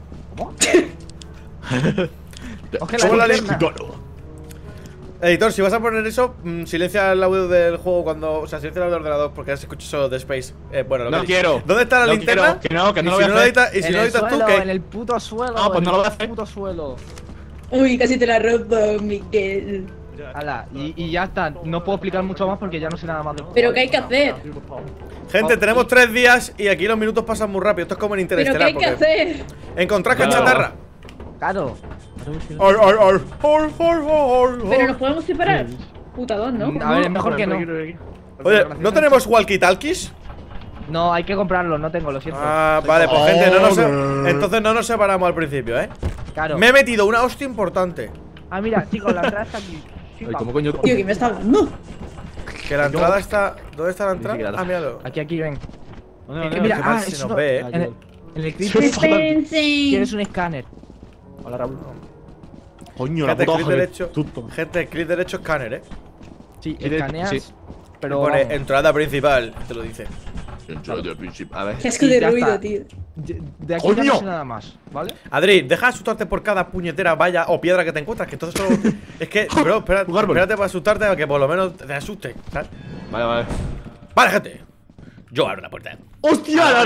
D: Coge
A: ¿Cómo la
D: linterna.
A: Editor, si vas a poner eso, silencia el audio del juego cuando. O sea, silencia el audio del ordenador porque se escucha solo de Space. Bueno, lo
K: No
A: que
K: quiero.
A: ¿Dónde está la
K: No
A: linterna?
K: quiero, que no
A: Y
K: lo
A: si
K: voy a
A: lo
K: hacer.
A: editas, y si
D: En
A: lo
D: el
A: editas tú,
D: suelo,
A: ¿qué?
D: en el puto suelo.
K: No, pues no lo voy a hacer.
D: En el puto suelo.
J: Uy, casi te la he roto, Miguel.
D: Hala, y ya está. No puedo explicar mucho más porque ya no sé nada más del juego.
J: ¿Pero qué hay que hacer?
A: Gente, tenemos 3 días y aquí los minutos pasan muy rápido. Esto es como en
J: ¿Pero qué
A: Interestelar.
J: hay que hacer?
A: Encontrar
K: Claro.
A: chatarra.
D: Claro.
J: ¿Pero nos podemos separar? Putadón, ¿no?
D: A ver, es mejor que no.
A: Oye, ¿no tenemos walkie-talkies?
D: No, hay que comprarlo, no tengo, lo siento.
A: Ah, vale, pues gente, entonces no nos separamos al principio, ¿eh?
D: Claro.
A: Me he metido una hostia importante.
D: Ah, mira, chicos, la entrada está aquí.
K: Ay, ¿cómo coño?
J: Tío, ¿quién me está hablando?
A: Que la entrada está. ¿Dónde está la entrada?
K: siquiera.
A: Ah, míralo.
D: Aquí, ven.
K: No,
D: Es que mira,
A: qué mal se
D: eso
A: nos ve,
D: en el clip
J: Dispensen.
D: tienes un escáner.
K: Hola, Raúl. Coño, la
A: Gente,
K: puta
A: clic
K: hoja de
A: derecho.
K: tuto.
A: Gente, clic derecho, escáner, ¿eh?
D: Sí,
K: Sí,
D: escaneas.
K: sí.
D: Pero.
A: Pone
D: vamos.
A: entrada principal, te lo dice.
K: A ver.
J: Qué asco
D: Y
J: de
D: ya
J: ruido,
D: está.
J: tío.
D: De aquí ya
K: ¡Coño!
D: no sé nada más, ¿vale?
A: Adri, deja de asustarte por cada puñetera valla o piedra que te encuentras, que entonces solo. Es que, bro, espérate,
K: Un árbol.
A: espérate para asustarte a que por lo menos te asuste, ¿sabes?
K: Vale, vale.
A: Vale, gente. Yo abro la puerta.
K: ¡Hostia!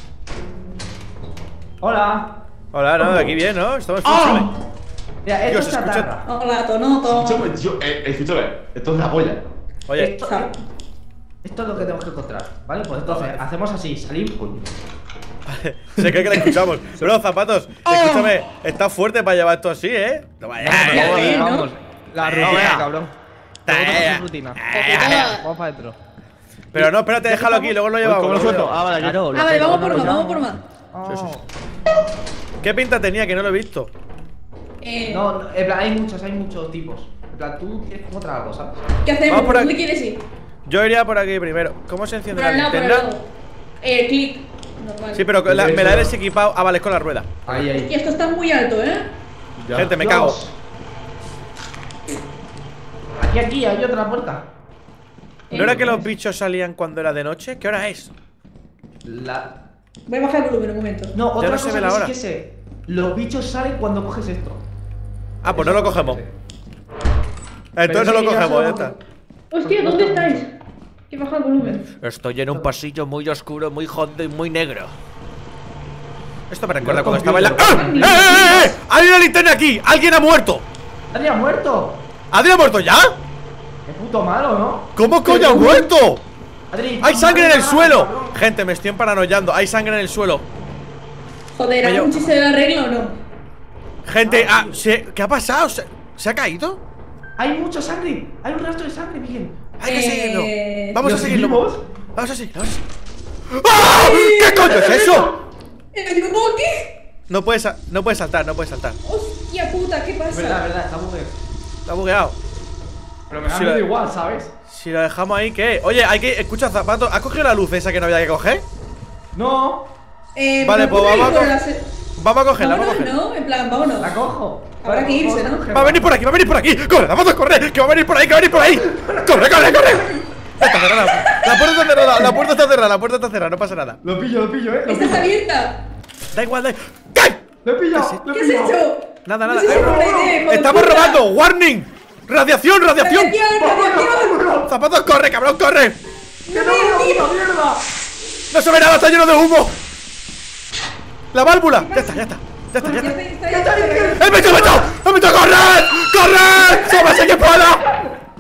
D: Hola.
A: Hola, no, de aquí bien, ¿no? Estamos
K: ¡Ah!
D: Mira, esto
A: Dios,
D: es
A: escucha.
D: chatarra.
J: Hola, Tonoto.
K: Escúchame, esto es la polla.
A: Oye,
D: Esto es lo que tenemos que encontrar, ¿vale? Pues entonces, hacemos así, salimos.
A: se cree que le escuchamos. Bro, zapatos, escúchame, está fuerte para llevar esto así, ¿eh? No vaya.
J: Ya ves, ¿no?
D: Vamos. La rutina,
A: vea.
D: cabrón.
A: Ya,
D: Luego
A: ya.
D: tenemos rutina.
J: Poquito.
D: Vamos para adentro.
A: Pero no, espérate, déjalo aquí, luego lo llevamos.
K: ¿Cómo lo
A: luego
K: suelto?
A: llevamos.
K: Ah, vale, aquí.
D: Claro,
J: Ah, vale, vamos por más, vamos por más.
D: Oh.
A: ¿Qué pinta tenía que no lo he visto?
D: No, no, en plan, hay muchos tipos. En plan, tú tienes que encontrar algo, ¿sabes?
J: ¿Qué hacemos?
A: Vamos por
J: ¿Dónde
A: aquí.
J: quieres ir?
A: Yo iría por aquí primero. ¿Cómo se enciende
J: Por el
A: la
J: lado, por el
A: linterna?
J: lado. Clic. Normal.
A: Sí, pero me la he desequipado. Ah, vale, es con la rueda.
D: Ahí,
J: Y esto está muy alto, ¿eh?
K: Ya.
A: Gente, me
D: Dios.
A: cago.
D: Aquí, hay otra puerta.
A: ¿No era que los bichos salían cuando era de noche? ¿Qué hora es?
J: Voy a bajar el volumen un momento.
D: No, otra
A: no se
D: cosa
A: ve la
D: que sí
A: hora.
D: que sé. Los bichos salen cuando coges esto.
A: Ah, pues no lo cogemos. Entonces no lo cogemos, ya está.
J: Hostia, ¿dónde estáis? Que baja el volumen.
A: Estoy en un pasillo muy oscuro, muy hondo y muy negro. Esto me recuerda cuando estaba en la. ¡Ah! ¡Eh! ¡Hay una linterna aquí! ¡Alguien ha muerto!
D: ¡Nadie ha muerto!
A: ¿Adri ha muerto ya?
D: ¡Qué puto malo, ¿no?
A: ¿Cómo coño ha muerto?
D: Adri,
A: ¡Hay sangre en el
D: cabrón.
A: suelo! Gente, me estoy paranoiando. Hay sangre en el suelo.
J: Joder,
A: Oye.
J: ¿algún chiste de la regla o no?
A: Gente, ¿qué ha pasado? ¿Se ha caído?
D: Hay mucha sangre. Hay un rastro de sangre, Miguel.
A: Hay que seguirlo. Vamos a
D: ¿lo
A: seguirlo.
D: seguimos?
A: Vamos a seguirlo. ¡Ah! ¿Qué coño es eso?
J: ¿El boqui?
A: No puedes saltar, no puedes saltar.
J: Hostia puta, ¿qué pasa?
D: Verdad, está bugueado.
A: Está bugueado.
D: Pero me da
A: Sí,
D: miedo
A: la-
D: igual, ¿sabes?
A: Si lo dejamos ahí, ¿qué? Oye, hay que. Escucha, zapato. ¿Has cogido la luz esa que no había que coger?
D: No,
A: Vale,
J: ¿me
A: pues
J: puedo ir
A: vamos a
J: por
A: co-
J: la se-
A: Vamos a cogerla, vamos a
J: Vámonos,
A: cogerla.
J: ¿no? En plan, vámonos.
D: la cojo.
J: Habrá que irse, ¿no?
A: Va a venir por aquí, va a venir por aquí. ¡Corre, zapato, corre! ¡Que va a venir por ahí, que va a venir por ahí! ¡Corre, corre, corre! Ya está cerrada. La puerta está cerrada, la puerta está cerrada, la puerta está cerrada, no pasa nada.
D: Lo pillo,
J: Esta está abierta.
A: Da igual, da igual. ¡Ay!
D: Lo he pillado,
J: ¿Qué has hecho?
A: Nada,
J: No
A: nada.
J: sé si es buena idea, hijo de
A: ¡Estamos
J: puta.
A: robando! ¡Warning! ¡Radiación, radiación!
J: ¡Radiación!
A: ¡Zapatos, corre, cabrón, corre!
J: ¡No me tío!
A: ¡No se ve nada, está lleno de humo! ¡La válvula! Ya está, ya está. Ya está, ya está. ¡El bicho, el bicho! ¡El bicho, corre! ¡Corre! ¡Sóbase que pueda!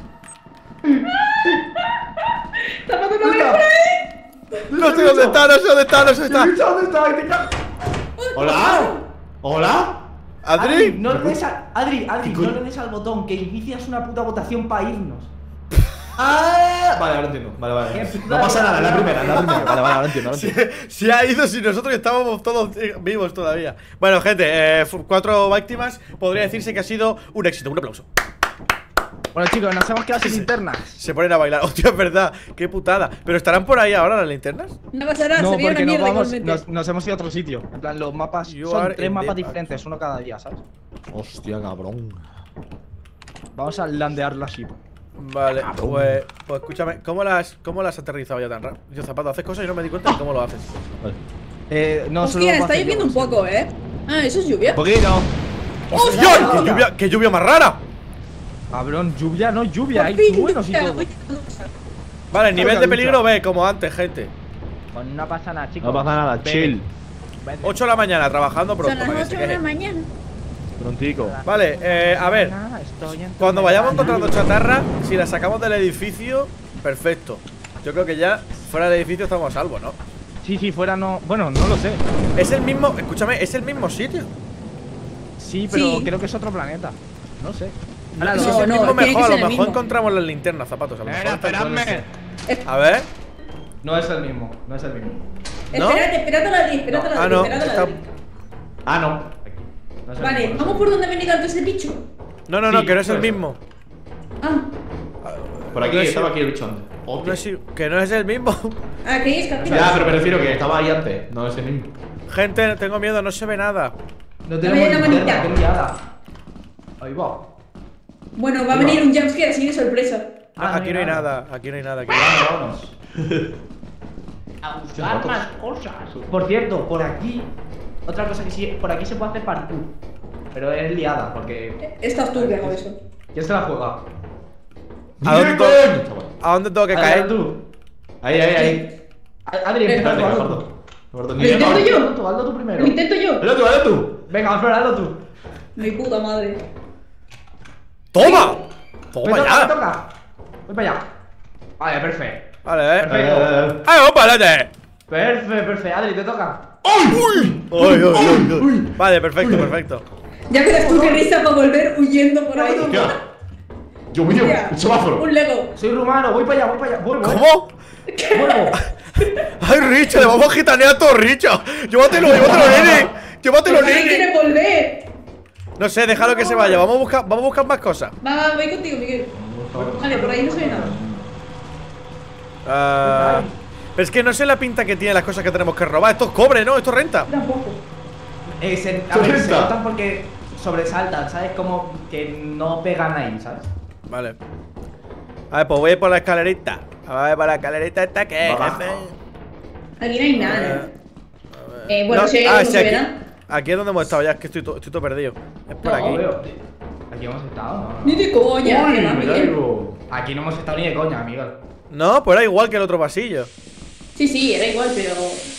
J: ¡Zapato no veo por ahí!
A: No sé dónde está, no sé dónde está, no sé dónde está.
D: ¿Dónde está?
K: ¿Hola? ¿Hola?
A: ¿Adri?
D: No le des al... Adri, no le des al botón, que inicias una puta votación para irnos.
K: Ah, vale, ahora entiendo. Vale, vale.
D: Qué
K: No pasa nada, la primera, la primera. Vale, vale, ahora entiendo, ahora entiendo.
A: Se ha ido si nosotros estábamos todos vivos todavía. Bueno, gente, 4 víctimas. Podría decirse que ha sido un éxito. Un aplauso.
D: Bueno, chicos, nos hemos quedado sin linternas.
A: Se ponen a bailar. Hostia, es verdad. Qué putada. ¿Pero estarán por ahí ahora las linternas?
J: No pasa nada,
D: No,
J: se veía una
D: porque nos
J: mierda
D: vamos,
J: igualmente.
D: nos hemos ido a otro sitio. En plan, los mapas
A: You are
D: son 3
A: in
D: mapas
A: the
D: diferentes, uno cada día, ¿sabes?
K: Hostia, cabrón.
D: Vamos a landear la ship.
A: Vale, pues escúchame. ¿Cómo las has aterrizado ya tan rápido? Yo, Zapato, haces cosas y no me di cuenta de cómo lo haces.
K: Vale.
D: No, solo
J: Hostia,
D: va a
J: está
D: hacer
J: lloviendo un
D: yo, sí.
J: poco, ¿eh? Ah, ¿eso es lluvia?
D: Poquito.
A: ¡Hostia! ¡Qué lluvia más rara!
D: Cabrón, lluvia, no lluvia,
J: Por
D: hay
J: fin,
D: truenos y
J: lluvia.
D: todo.
A: Vale, nivel
D: Oiga,
A: de
D: lucha.
A: peligro ve, como antes, gente.
D: Pues no pasa nada, chicos.
K: No pasa nada, chill.
A: 8 de la mañana, trabajando
J: Son
A: pronto.
J: las
A: para que
J: 8
A: se
J: de la
A: queje.
J: mañana.
K: Prontico.
A: Vale, a ver. Cuando vayamos encontrando chatarra, si la sacamos del edificio, perfecto. Yo creo que ya fuera del edificio estamos a salvo, ¿no?
D: Sí, fuera no. Bueno, no lo sé.
A: Es el mismo, escúchame, es el mismo sitio.
D: Sí, pero
J: Sí.
D: creo que es otro planeta. No sé.
A: Si es
J: No,
A: el
J: no,
A: mismo
J: tiene que
A: mejor, a
J: ser
A: lo
J: el
A: mejor
J: mismo.
A: encontramos las linternas, zapatos. A lo mejor está-
D: esperadme.
A: A ver.
D: No es el mismo, no es el mismo.
A: ¿No?
J: Espérate a la 10, espérate a la 10,
A: Ah, no,
J: espérate a la
A: está-
J: 10.
D: Ah, no. Aquí. No es el
J: Vale,
D: mismo, no es
J: vamos
D: el
J: por donde ha venido antes el bicho.
A: No, no,
D: Sí,
A: no, que no es el
D: puede ser.
A: mismo.
J: Ah,
K: Por aquí,
A: No es-
K: estaba aquí el bicho antes.
A: No es- que no es el mismo.
J: aquí es capítulo.
K: Ya, pero me refiero que estaba ahí antes. No es el mismo.
A: Gente, tengo miedo, no se ve nada.
D: No
J: Dame la
D: linterna,
J: manita.
D: qué liada. Ahí va.
J: Bueno, va a venir un jumpscare así de sorpresa.
A: Aquí no hay nada, aquí no hay nada. Aquí.
D: Vámonos. A buscar más cosas. Por cierto, por aquí. Otra cosa que sí, por aquí se puede hacer parkour. Pero es liada, porque.
J: Estás tú que hago eso.
D: ¿Quién se la juega?
A: ¿A dónde
K: Bien,
A: tengo-
K: chaval.
A: ¿A dónde tengo que
D: Adri,
A: caer?
D: tú.
K: Ahí.
D: Adri, empieza
K: Espérate,
D: tú, hazlo
K: Gafardo.
D: tú.
K: Gafardo,
J: Lo intento yo.
D: Hazlo tú, hazlo tú primero.
J: Lo intento yo.
K: Hazlo tú.
D: Venga, Alfred, hazlo tú.
J: Mi puta madre.
A: ¡Toma!
D: Me
A: ¡Toma
D: toca, me
A: ya!
D: toca. Voy para allá. Vale, perfecto.
A: Vale,
D: Perfecto.
A: ¡Ay, vamos para adelante!
D: Perfecto. Adri, te toca.
A: ¡Uy! ¡Uy! Vale, perfecto, perfecto.
J: Ya verás tú qué risa para volver huyendo por ahí.
K: ¿Qué? Yo mío,
J: Hostia,
K: un semáforo.
J: Un Lego.
D: Soy rumano, voy para allá. Vuelvo.
A: ¿Cómo?
D: Vuelvo.
A: ¡Ay, Richa! ¡Le vamos a gitanear a todo, Richa! ¡Llévatelo, nene! ¡Llévatelo,
J: ¿Por qué
A: nene!
J: quiere volver?
A: No sé, déjalo que se vaya. Vamos a buscar más cosas.
J: Va, voy contigo, Miguel. Vale, por ahí no se ve nada.
A: Pero es que no sé la pinta que tiene las cosas que tenemos que robar. Esto es cobre, ¿no? Esto es renta.
J: Tampoco.
D: A ver, se notan porque sobresaltan, ¿sabes? Como que no pegan ahí, ¿sabes?
A: Vale. A ver, pues voy a ir por la escalerita. A ver, por la escalerita esta que es, jefe.
J: Aquí no hay nada. Bueno,
A: No,
J: si hay
A: ah,
J: no
A: sí,
J: se ve
A: aquí,
J: nada.
A: aquí es donde hemos estado ya, es que estoy todo perdido. Es por
J: No,
A: aquí.
D: Veo. Aquí hemos estado, ¿no?
J: Ni de coña,
D: Uy,
J: que va,
D: me
J: Miguel.
D: caigo. Aquí no hemos estado ni de coña, Miguel.
A: No, pues era igual que el otro pasillo.
J: Sí, era igual, pero.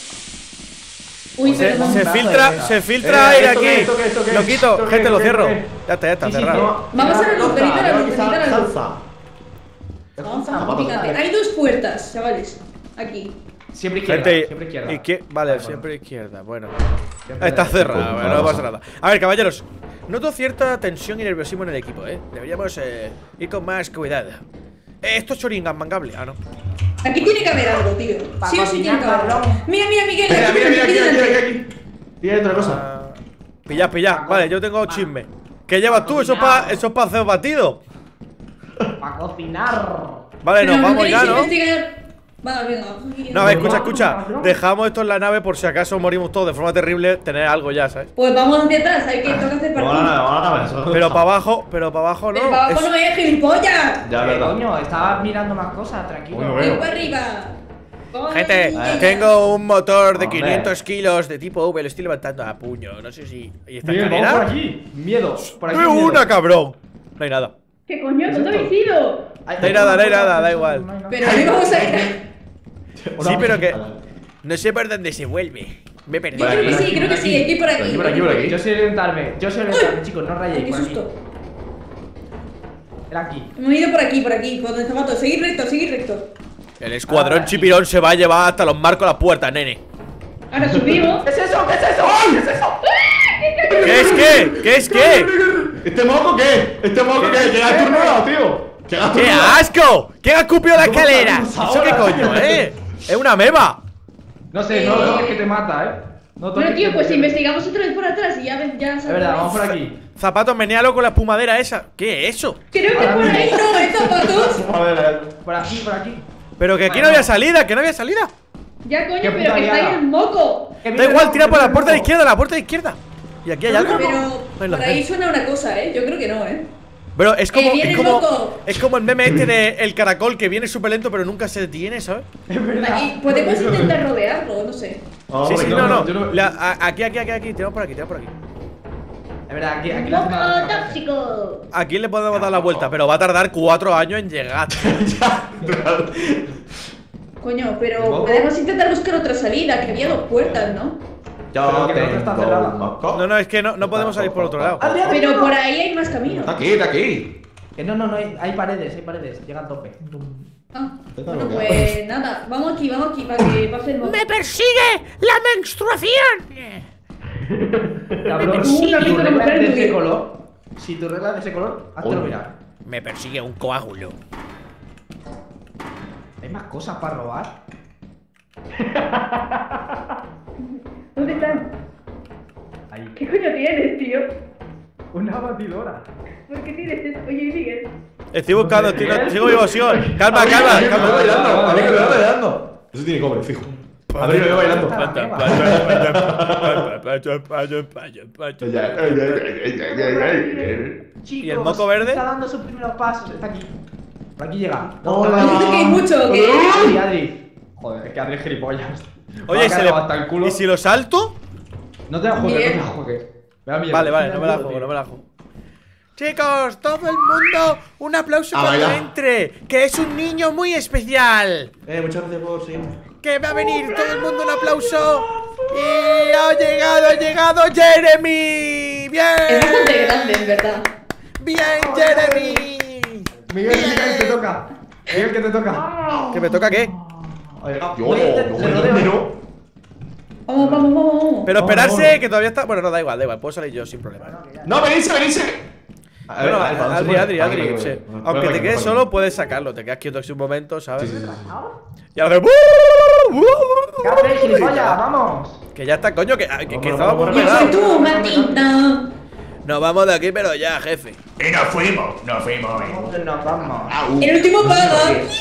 J: Uy,
A: Se,
J: perdón.
A: se
D: pedazo
A: filtra,
D: de
A: se filtra aire
K: ¿esto
A: aquí.
K: qué, esto qué, esto qué?
A: Lo quito,
K: ¿Esto qué,
A: gente, lo
K: esto
A: cierro.
K: qué?
A: Ya está,
D: Sí, sí,
A: cerrado.
D: no.
J: Vamos a la luz, venid a la luz, venid a la luz.
K: Salsa.
J: Vamos a fíjate. Hay dos puertas, chavales. Aquí.
D: Siempre izquierda,
A: Gente,
D: siempre izquierda.
A: vale,
D: Vale,
A: siempre izquierda. Bueno,
D: Siempre
A: está
D: derecha.
A: cerrado, bueno, no pasa nada. A ver, caballeros, noto cierta tensión y nerviosismo en el equipo, Deberíamos ir con más cuidado. Esto es choringan mangable. Ah, no.
J: Aquí tiene que haber algo, tío.
D: Pa'
J: Sí o sí tiene que haber
D: cocinar,
J: algo. Mira, Miguel.
K: Mira,
J: aquí,
K: mira,
J: aquí delante.
K: aquí. Tiene otra cosa.
A: Pillad. Vale, yo tengo chisme. ¿Qué llevas tú? Eso es para hacer batido.
D: Para cocinar.
A: Vale,
J: Pero
A: nos vamos
J: queréis
A: ya, ¿no?
J: investigar. Va, venga.
A: No, a ver, escucha. Dejamos esto en la nave por si acaso morimos todos de forma terrible. Tener algo ya, ¿sabes?
J: Pues vamos hacia atrás, hay que toca hacer
K: Vamos
J: parkour.
K: a ver eso.
A: Pero para abajo no.
J: Pero para abajo
A: Es-
J: no vayas, gilipollas.
K: Ya, verdad.
D: Coño, estaba mirando más cosas, tranquilo.
K: Bueno,
J: Voy
K: veo.
J: para arriba. Vamos
A: Gente,
J: a ver.
A: tengo un motor de
K: Hombre.
A: 500 kilos de tipo V. Lo estoy levantando a puño. No sé si. ¿Y esta
D: Miguel, vamos
A: escalera?
D: por aquí. Miedo. Por aquí.
A: ¡Veo
D: miedo.
A: una, cabrón! No hay nada.
J: ¿Qué coño? ¿Dónde
D: esto?
J: habéis ido?
A: No hay nada, da igual.
J: Pero no íbamos a ir.
A: Sí, pero que. No sé por dónde se vuelve. Me he
J: Yo
A: perdido.
J: creo que sí, creo que sí. Hay que ir por aquí.
K: Por aquí.
D: Yo sé orientarme, chicos, no rayéis.
J: Qué
D: Por aquí.
J: susto.
D: Era aquí.
J: Hemos ido por aquí, por donde zapatos. Seguid recto.
A: El escuadrón chipirón se va a llevar hasta los marcos de las puertas, nene.
J: Ahora subimos.
D: ¿Qué es eso? ¿Qué es eso? ¿Qué es eso?
A: ¿Qué es qué? ¿Qué es qué?
K: ¿Este moco qué? ¿Este moco qué? ¿Qué has turnado, tío? ¿Qué has
A: ¡Qué
K: turnado?
A: asco! ¿Quién ha escupido la
K: ¿Cómo
A: escalera?
K: estamos
A: ¿Eso qué
K: ahora?
A: coño, Es una meba.
D: No sé, no toques que te mata, No
J: Bueno, tío, pues
D: si
J: investigamos otra vez por atrás y ya
D: Es verdad, vamos por aquí.
A: Zapatos, menéalo con la espumadera esa. ¿Qué es eso?
J: Creo que por ahí no, zapatos.
K: A ver.
D: Por aquí.
A: Pero que aquí no había salida, que no había salida.
J: Ya, coño,
D: Qué
J: pero que
D: puta
J: está ahí
D: liada.
J: el moco.
A: Da igual, tira por la puerta de izquierda, ¿Y aquí hay algo?
J: Pero
A: No,
J: por ahí suena una cosa, Yo creo que no,
A: Pero es como,
J: viene el loco.
A: es como el meme este de el caracol que viene súper lento pero nunca se detiene, ¿sabes?
D: Es verdad.
J: Y podemos intentar rodearlo, no sé.
A: Sí, sí, no. Aquí. Tenemos por aquí.
D: Es verdad, aquí
J: ¡Moco tóxico!
A: Aquí le podemos dar la vuelta, pero va a tardar 4 años en llegar.
J: Coño, pero podemos intentar buscar otra salida, que había 2 puertas, ¿no?
K: Yo
D: que no está
K: tengo
D: cerrada.
K: un moco.
A: No, es que no podemos salir por otro lado.
J: Pero por ahí hay más camino.
K: Está aquí.
D: Que no, hay paredes, llega al tope.
J: Ah, bueno, pues nada, vamos aquí, para que pase el moco.
E: ¡Me persigue la menstruación!
D: Cabrón,
J: Sí,
D: si tu
J: sí,
D: regla
J: sí.
D: es de ese color, si tu regla es de ese color, háztelo mirar.
A: Me persigue un coágulo.
D: ¿Hay más cosas para robar?
J: ¿Dónde están?
D: Ahí.
J: ¿Qué coño tienes, tío?
D: Una batidora.
J: ¿Por qué tienes esto? Oye, Miguel.
A: Estoy buscando, sigo mi emoción. Calma.
K: A mí que me veo bailando. Eso tiene cobre, fijo. A mí me veo bailando.
D: Chicos,
A: ¿Y el moco verde?
D: está dando sus primeros pasos, está aquí. Por aquí llega.
K: Hola.
J: Dice que hay mucho, que
D: Adri. Joder, es que Adri es gilipollas.
A: Oye, ¿y si lo salto?
D: No te la juegues,
J: Bien.
D: no te la juegues. Me da miedo.
A: Vale, no me la
D: miedo, tío.
A: juego. Chicos, todo el mundo, un aplauso cuando
K: vaya.
A: entre, que es un niño muy especial.
K: Muchas gracias por seguirme.
A: Que va a venir todo el mundo un aplauso. Y ha llegado Jeremy.
J: es
A: Bien,
J: bastante grande, en verdad.
A: bien, Jeremy.
D: Miguel, te toca. Miguel, ¿qué te toca?
A: ¿Que me toca qué?
J: Vamos.
A: Pero esperarse que todavía está. Bueno, no, da igual, puedo salir yo sin problema.
K: No, venirse.
A: Bueno, Adri, sí. Aunque te quedes solo, puedes sacarlo. Te quedas quieto un momento, ¿sabes?
K: Sí.
A: Y ahora
D: ¿Qué haces, gilipollas? ¡Vamos!
A: que ya está, coño, que estaba muy
J: Yo soy
A: pegado.
J: tú, Martita.
A: Nos vamos de aquí, pero ya, jefe.
K: Y nos fuimos.
D: ¿Dónde nos vamos?
J: El último paga.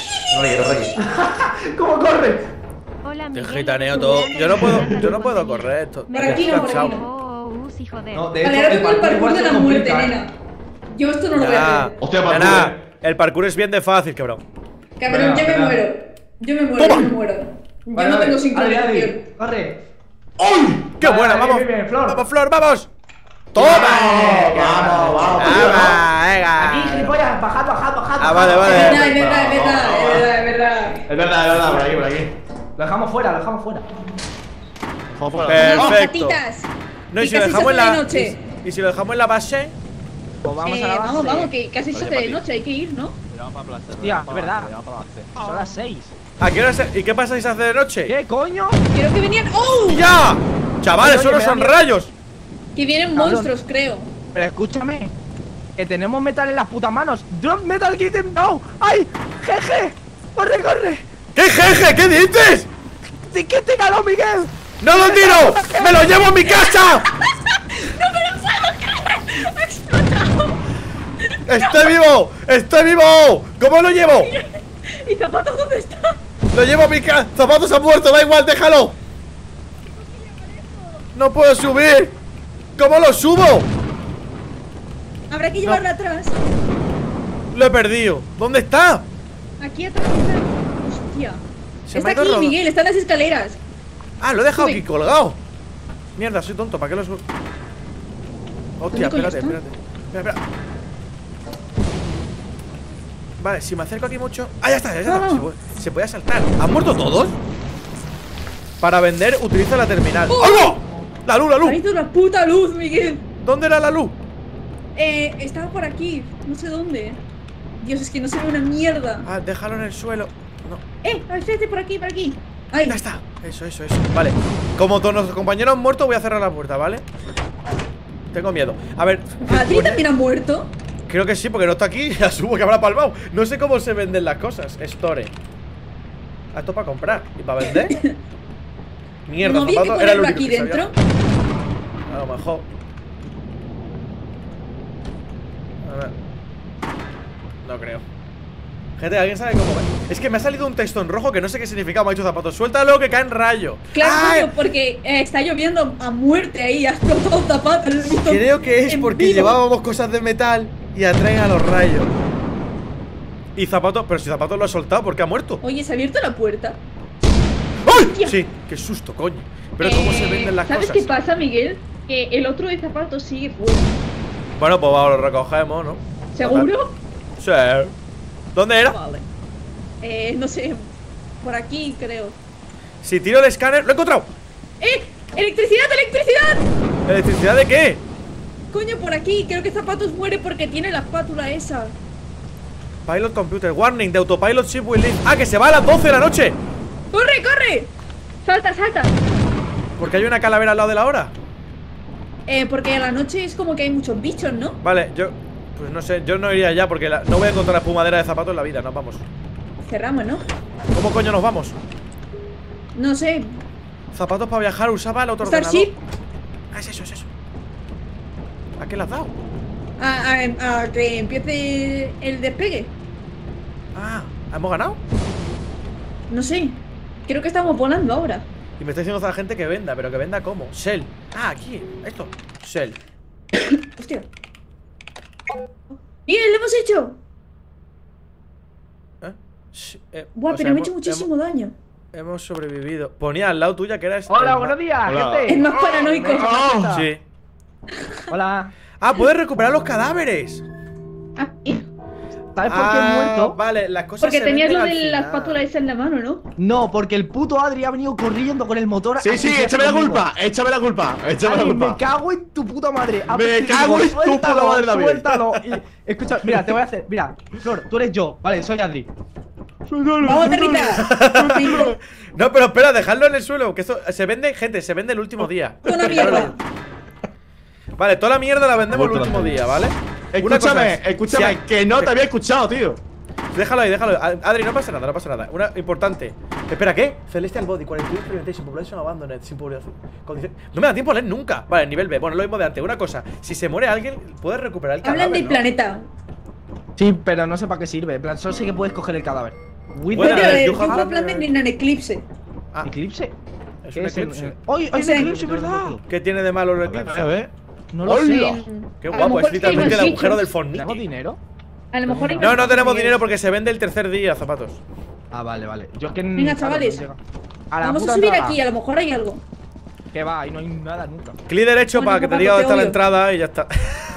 D: ¿Cómo corre?
B: Hola,
A: Te
B: Miguel.
A: gitaneo todo. Yo no puedo correr esto.
J: Por aquí no, por aquí no.
B: Sí, joder.
D: No, de
J: Vale,
D: hecho,
J: ahora tengo el parkour de la
D: se
J: muerte,
D: complica,
J: nena. Yo esto no lo voy a
A: Ya,
J: hacer.
K: Hostia,
A: ya,
K: parkour,
A: el parkour es bien de fácil, cabrón.
J: Cabrón, yo me
D: Espera.
J: muero. Yo me muero. Yo
D: Vale,
J: no
D: vale.
J: tengo
D: Adri,
J: sincronización.
D: corre.
A: ¡Uy! ¡Qué
D: Vale,
A: buena!
D: bien,
A: ¡Vamos!
D: bien, bien, Flor.
A: ¡Vamos, Flor! ¡Vamos! ¡Toma!
K: Vamos.
A: Venga.
D: Aquí, gilipollas, bajad.
A: Ah, vale.
J: Es verdad.
K: Es verdad, por aquí.
D: Lo dejamos fuera.
A: Perfecto.
J: Gatitas.
A: No, y
J: Que
A: si lo
J: casi
A: dejamos
J: se
A: en
J: hace
A: la.
J: de noche.
A: Y si lo dejamos en la base.
D: Pues vamos a la base.
J: Vamos, que casi se hace de noche, hay que ir, ¿no?
D: Hostia, es verdad. Son las 6.
A: ¿A qué hora ¿Y qué pasa si se hace de noche?
D: ¿Qué coño?
J: Creo que venían. ¡Oh!
A: ¡Ya! Chavales,
D: Oye,
A: solo
D: me da
A: son
D: miedo.
A: rayos.
J: Que vienen
D: Cabrón.
J: monstruos, creo.
D: Pero escúchame. Que tenemos metal en las putas manos. Drop metal kitten now. ¡Ay! ¡Jeje! ¡Corre!
A: ¿Qué jeje? ¿Qué dices?
D: ¡Sí que tíralo, Miguel!
A: ¡No lo tiro! ¡Me lo llevo a mi casa! ¡Estoy vivo! ¿Cómo lo llevo?
J: ¿Y Zapato dónde está?
A: Lo llevo a mi casa. Zapatos ha muerto, da igual, déjalo. No puedo subir. ¿Cómo lo subo?
J: Habrá que llevarlo atrás.
A: Lo he perdido. ¿Dónde está?
J: Aquí atrás. Hostia.
A: Se me
J: Está
A: ha ido
J: aquí,
A: rodando.
J: Miguel, está en las escaleras.
A: Ah, lo he dejado
J: Sube.
A: aquí colgado. Mierda, soy tonto, ¿para qué lo subo? Hostia,
J: ¿Dónde coño
A: espérate.
J: está?
A: Espera. Vale, si me acerco aquí mucho. Ah, ya está. Se puede saltar. ¿Han muerto todos? Para vender, utiliza la terminal.
J: ¡Oh!
A: ¡Oh! ¡La luz, la
J: Ha
A: luz!
J: ido la puta luz, Miguel.
A: ¿Dónde era la luz?
J: Estaba por aquí, no sé dónde. Dios, es que no se ve una mierda.
A: Ah, déjalo en el suelo. No,
J: Espérate, por aquí, por aquí. Ahí.
A: ya está. Eso. Vale. Como todos nuestros compañeros han muerto, voy a cerrar la puerta, ¿vale? Tengo miedo. A ver.
J: ¿Adri también ha muerto?
A: Creo que sí, porque no está aquí. Asumo que habrá palmado. No sé cómo se venden las cosas. Store. Esto para comprar. ¿Y para vender? Mierda,
J: ¿No había que
A: zapato era el
J: ponerlo
A: único
J: aquí
A: que sabía.
J: dentro?
A: A lo mejor. A ver. No creo. Gente, ¿alguien sabe cómo va? Es que me ha salido un texto en rojo que no sé qué significa. Me ha dicho zapatos. Suéltalo que cae en rayo.
J: Claro,
A: ¡Ay!
J: coño, porque está lloviendo a muerte ahí, ha explotado zapatos. lo he visto
A: Creo que es
J: en
A: porque
J: vivo.
A: llevábamos cosas de metal y atraen a los rayos. Y zapatos, pero si zapatos lo ha soltado, ¿por qué ha muerto?
J: Oye, ¿se ha abierto la puerta?
A: ¡Ay! Sí, qué susto, coño. Pero cómo se venden las
J: ¿Sabes
A: cosas.
J: qué pasa, Miguel? Que el otro de zapatos sigue fuera.
A: Bueno, pues ahora lo recogemos, ¿no?
J: ¿Seguro?
A: Sí. ¿Dónde era?
J: Vale. No sé. Por aquí, creo.
A: Si tiro el escáner, ¡lo he encontrado!
J: ¡Electricidad, electricidad!
A: ¿Electricidad de qué?
J: Coño, por aquí. Creo que zapatos muere porque tiene la espátula esa.
A: Pilot computer, warning, de autopilot ship will leave. ¡Ah, que se va a las 12 de la noche!
J: ¡Corre, corre! Salta, salta.
A: Porque hay una calavera al lado de la hora.
J: Porque a la noche es como que hay muchos bichos, ¿no?
A: Vale, yo... Pues no sé, yo no iría ya porque no voy a encontrar la espumadera de zapatos en la vida, nos vamos.
J: Cerramos, ¿no?
A: ¿Cómo coño nos vamos?
J: No sé.
A: Zapatos para viajar, usaba el otro
J: Starship.
A: ordenador. Ah, es eso, es eso. ¿A qué le has dado?
J: A que empiece el despegue.
A: Ah, ¿hemos ganado?
J: No sé. Creo que estamos volando ahora.
A: Y me está diciendo a la gente que venda, pero que venda ¿cómo? Shell. Ah, aquí, esto. Shell.
J: Hostia. ¡Bien, lo hemos hecho! Buah,
A: O sea,
J: pero me he hecho muchísimo daño.
A: Hemos sobrevivido. Ponía al lado tuya que era
D: Hola, buenos días, gente.
J: Es más paranoico.
A: Sí.
D: Hola.
A: Ah, puedes recuperar los cadáveres.
D: ¿Sabes por qué he muerto?
A: Vale, las cosas
J: Porque
A: se
J: tenías
A: venden
J: lo
A: al
J: de la
A: final.
J: espátula esa en la mano, ¿no?
D: No, porque el puto Adri ha venido corriendo con el motor.
K: Sí, sí, échame la culpa. Échame la culpa. Échame la
D: Adri,
K: culpa.
D: me cago en tu puta madre.
K: Me cago en tu puta madre, David.
D: Suéltalo. Escucha, mira, te voy a hacer. Mira, Flor, tú eres yo. Vale, soy Adri.
J: ¡Vamos, aterrizar!
A: No, pero espera, dejadlo en el suelo. Que esto se vende, gente, se vende el último día.
J: Una mierda.
A: Vale, toda la mierda la vendemos el último día, ¿vale? Una cosa es,
K: Escúchame,
A: si
K: que no te había escuchado, tío.
A: Déjalo ahí, déjalo ahí. Adri, no pasa nada, no pasa nada. Una importante. Espera, ¿qué? Celestial Body, 42 Experimentation, Population Abandoned, sin población. No me da tiempo a leer nunca. Vale, nivel B. Bueno, lo mismo de antes. Una cosa, si se muere alguien, puedes recuperar el cadáver.
J: Hablan del
A: ¿no?
J: planeta.
D: Sí, pero no sé para qué sirve. En plan, solo sé que puedes coger el cadáver.
A: Bueno,
J: Yo
A: you have
J: juego plan de en Eclipse.
A: Ah,
D: ¿Eclipse?
A: es
D: ¿Qué
A: un
D: es el-
A: eclipse.
D: ¡Ay, hay un
J: Ese-
D: eclipse, verdad!
A: ¿Qué tiene de malo el eclipse?
K: A ver.
D: No lo sé.
A: Qué
J: A lo
A: guapo,
J: mejor
A: es
J: es que
A: literalmente
J: hay
A: el
J: más
A: agujero
J: bichos.
A: del
D: ¿Tenemos
A: Fortnite.
D: dinero?
J: A lo mejor hay
A: No,
J: más
A: no tenemos
J: Miguel.
A: dinero porque se vende el tercer día, zapatos.
D: Ah, vale, vale. Yo es que
J: Venga,
D: claro,
J: chavales.
D: no llega. A la
J: Vamos
D: puta
J: a subir
D: entrada.
J: aquí, a lo mejor hay algo.
D: Que va, ahí no hay nada nunca.
A: Clic derecho
J: Bueno,
A: para que te
J: zapatos,
A: diga dónde
J: te
A: está la
J: odio.
A: entrada y ya está.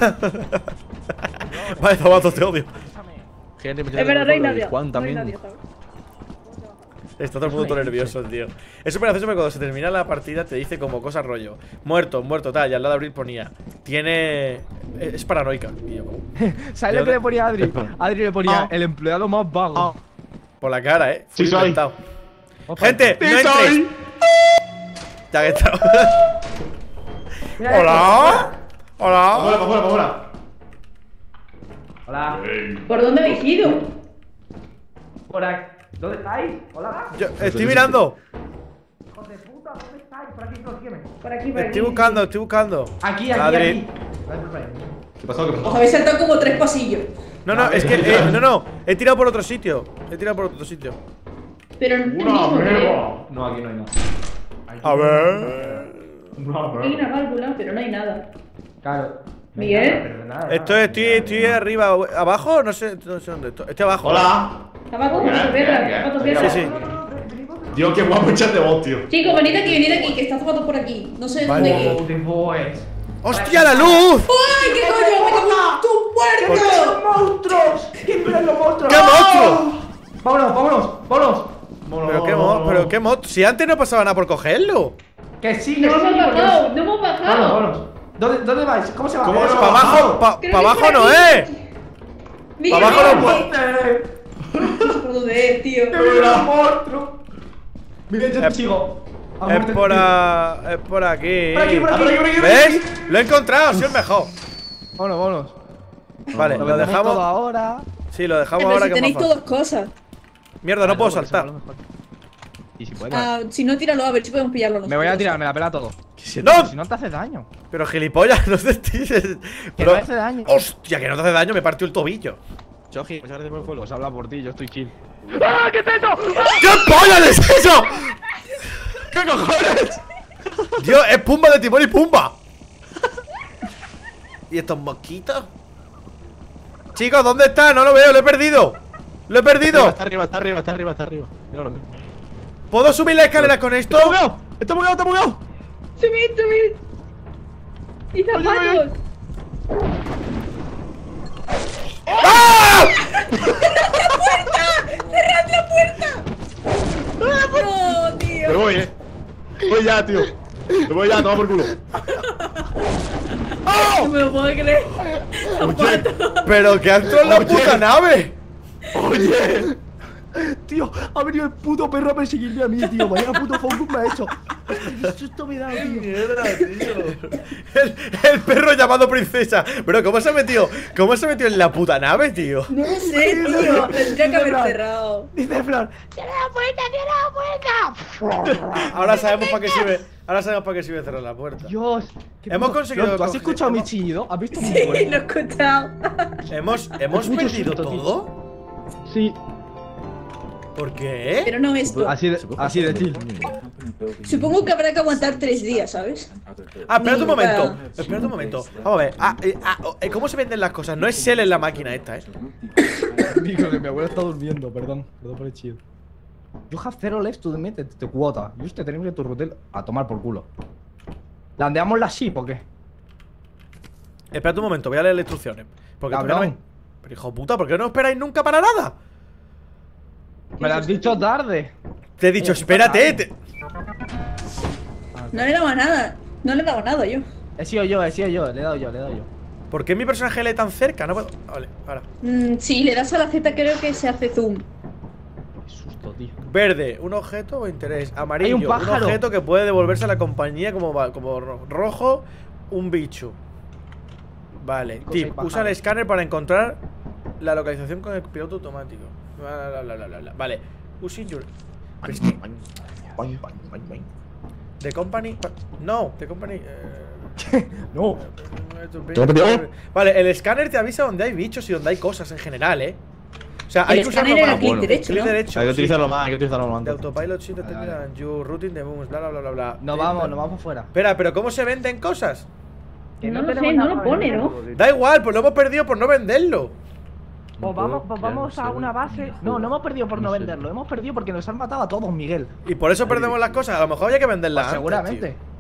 A: Vale, zapatos, te odio.
K: Gente,
J: Es verdad, no hay nadie.
K: Juan
J: No hay
K: también.
J: nadie, ¿sabes?
A: Está todo el mundo todo nervioso, tío. Es súper gracioso porque cuando se termina la partida te dice como cosas rollo. Muerto, muerto, tal. Y al lado de Abril ponía. Tiene. Es paranoica. Y yo como.
D: ¿Sabes
A: Yo
D: lo que
A: de-
D: le ponía a Adri? Adri le ponía el empleado más vago.
A: Por la cara,
K: Sí,
A: Full
K: soy.
A: inventado. Gente, no entréis.
K: soy.
A: Ya que está.
D: Mira,
A: Hola. Hola.
K: Vamos fuera, vamos fuera.
D: Hola.
J: ¿Por dónde habéis ido?
D: Por aquí. ¿Dónde estáis? Hola.
A: Yo estoy mirando.
D: Hijos de puta, ¿dónde estáis? Por aquí, ¿por qué me?
J: Por aquí, por aquí.
A: Estoy buscando, estoy buscando.
D: Aquí,
A: Adri.
D: aquí.
K: ¿Qué pasó? ¿Qué
J: Os
K: pasó?
J: habéis saltado como 3 pasillos.
A: No, es que. No. He tirado por otro sitio. He tirado por otro sitio.
J: Pero no es el mismo, creo.
K: No, aquí no hay nada.
A: A ver.
J: Hay una válvula, pero no hay nada.
D: Claro.
J: Miguel.
A: Estoy arriba. ¿Abajo? No sé dónde estoy. Estoy abajo.
K: Hola.
J: Abajo,
K: Bien,
J: zapatos
K: bien,
J: verdes,
K: bien.
J: zapatos
A: Sí,
J: verdes.
A: sí.
K: Dios, qué guapo echar de voz, tío.
J: Chicos, venid aquí, que está zapatos por aquí. No sé
A: Vale.
J: dónde
D: Oh,
J: ir.
D: the boys.
A: ¡Hostia, la luz!
J: ¡Ay, qué coño! ¡Me cago en tu muerto!
D: ¡Monstruos! ¿Qué esperan los monstruos?
A: ¡Qué monstruo!
D: Vámonos.
A: Pero qué mod. Si antes no pasaba nada por cogerlo.
D: Que sí,
J: No
D: que sí.
J: hemos bajado, no hemos bajado.
D: Vámonos. ¿Dónde vais? ¿Cómo se va?
K: ¿Cómo
A: Para
K: no?
A: abajo, para
J: Creo que
A: abajo
J: por
A: no
J: aquí.
A: es.
J: Mira,
A: Pa' abajo no
J: mira,
A: puedo.
J: ¿por dónde es, tío?
D: ¡Mira, monstruo! Mira, yo te sigo.
A: Es por aquí.
D: Por aquí, por aquí.
A: ¿Ves? Lo he encontrado, soy el mejor.
D: Vámonos.
A: Vale, lo
D: vendemos todo
A: dejamos.
D: ahora.
A: Sí, lo dejamos
J: Pero
A: ahora
J: si
A: que es
J: tenéis
A: más fácil.
J: todas cosas.
A: Mierda, no puedo saltar.
D: Y si puedes.
J: Ah, si no, tíralo, a ver si podemos pillarlo nosotros.
D: Me voy a tirar, me la pela todo.
A: ¡No!
D: Si no te hace daño.
A: Pero gilipollas, no te tires.
D: Que
A: Pero-
D: no hace daño.
A: Hostia, que no te hace daño, me partió el tobillo.
D: Choji, muchas gracias por el fuego. Se habla por ti, yo estoy chill.
A: ¿Qué polla es eso? ¿Qué cojones? Dios, es Pumba de Timón y Pumba. ¿Y estos mosquitos? Chicos, ¿dónde está? No lo veo, lo he perdido. Lo he perdido.
K: Está arriba. Míralo.
A: ¿Puedo subir la escalera con esto?
K: ¡Está bugueado! ¡Está bugueado!
J: Subid. Y zapatos.
A: ¡Ah!
J: ¡Cerrad la puerta! No, tío.
K: Me voy, Voy ya, tío. Me voy ya, toma por culo.
J: No me lo puedo creer. Zapatos.
A: ¿Pero qué entró en la puta nave?
K: Oye. Tío, ha venido el puto perro a perseguirme a mí, tío. Vaya puto focus me ha hecho. ¿Qué susto me da, tío?
A: Mierda, tío. El perro llamado princesa. Pero ¿cómo se ha metido? ¿Cómo se ha metido en la puta nave, tío?
J: No lo sé, tío. Tendría que haber cerrado.
K: Dice Flan.
E: ¡Cierra la puerta!
A: Ahora sabemos para qué sirve. Ahora sabemos para qué sirve cerrar la puerta.
D: Dios.
A: Hemos conseguido.
D: ¿Tú has escuchado mi chillido? ¿Has visto mi
J: Sí,
D: cuerpo?
J: lo he escuchado.
A: ¿Hemos
D: Mucho
A: perdido
D: susto, tío.
A: todo?
D: Sí.
A: ¿Por qué?
J: Pero no esto.
D: Así de chill.
J: Supongo que habrá que aguantar 3 días, ¿sabes?
A: Ah, espérate un momento.
J: Nunca.
A: Espérate un momento. Vamos a ver. ¿Cómo se venden las cosas? No es Shell en la máquina esta,
D: Digo que mi abuela está durmiendo, perdón por el chill. You have 0 left to the quota. Use the terminal to hotel a tomar por culo. ¿Landeamos la ship o qué?
A: Espérate un momento, voy a leer las instrucciones. Porque
D: Cabrón.
A: Pero hijo puta, ¿por qué no esperáis nunca para nada?
D: Me lo has dicho tarde.
A: Te he dicho, espérate.
J: No le daba nada. No le daba nada yo.
D: He sido yo, le he dado yo.
A: ¿Por qué mi personaje lee tan cerca? No puedo. Vale, ahora.
J: Si le das a la Z creo que se hace zoom.
D: Qué susto, tío.
A: Verde, un objeto o interés. Amarillo,
D: Hay un pájaro.
A: objeto que puede devolverse a la compañía como rojo, un bicho. Vale,
D: Cosa y
A: tip,
D: pájaro.
A: usa el escáner para encontrar la localización con el piloto automático. Vale, using your... Pero es que... The company... No, the company...
D: No.
A: Vale, el escáner te avisa donde hay bichos y donde hay cosas en general, O sea, hay
J: El
A: que usarlo
J: escáner era
A: más.
J: clic derecho,
A: Clic
J: ¿no?
A: derecho.
K: Hay que
A: sí.
K: utilizarlo más, hay que utilizarlo más.
A: The autopilot sheet and you routing the moves, bla bla bla bla.
D: Nos vamos fuera.
A: Espera, pero ¿cómo se venden cosas?
D: Que
J: No lo
D: tenemos
J: sé, no
D: nada
J: lo
D: que
J: pone,
D: vender.
J: ¿no?
A: Da igual, pues lo hemos perdido por no venderlo.
D: Pues vamos a una base. No hemos perdido por no venderlo. Hemos perdido porque nos han matado a todos, Miguel.
A: Y por eso perdemos las cosas. A lo mejor había que venderlas
D: Pues
A: antes,
D: seguramente.
A: tío.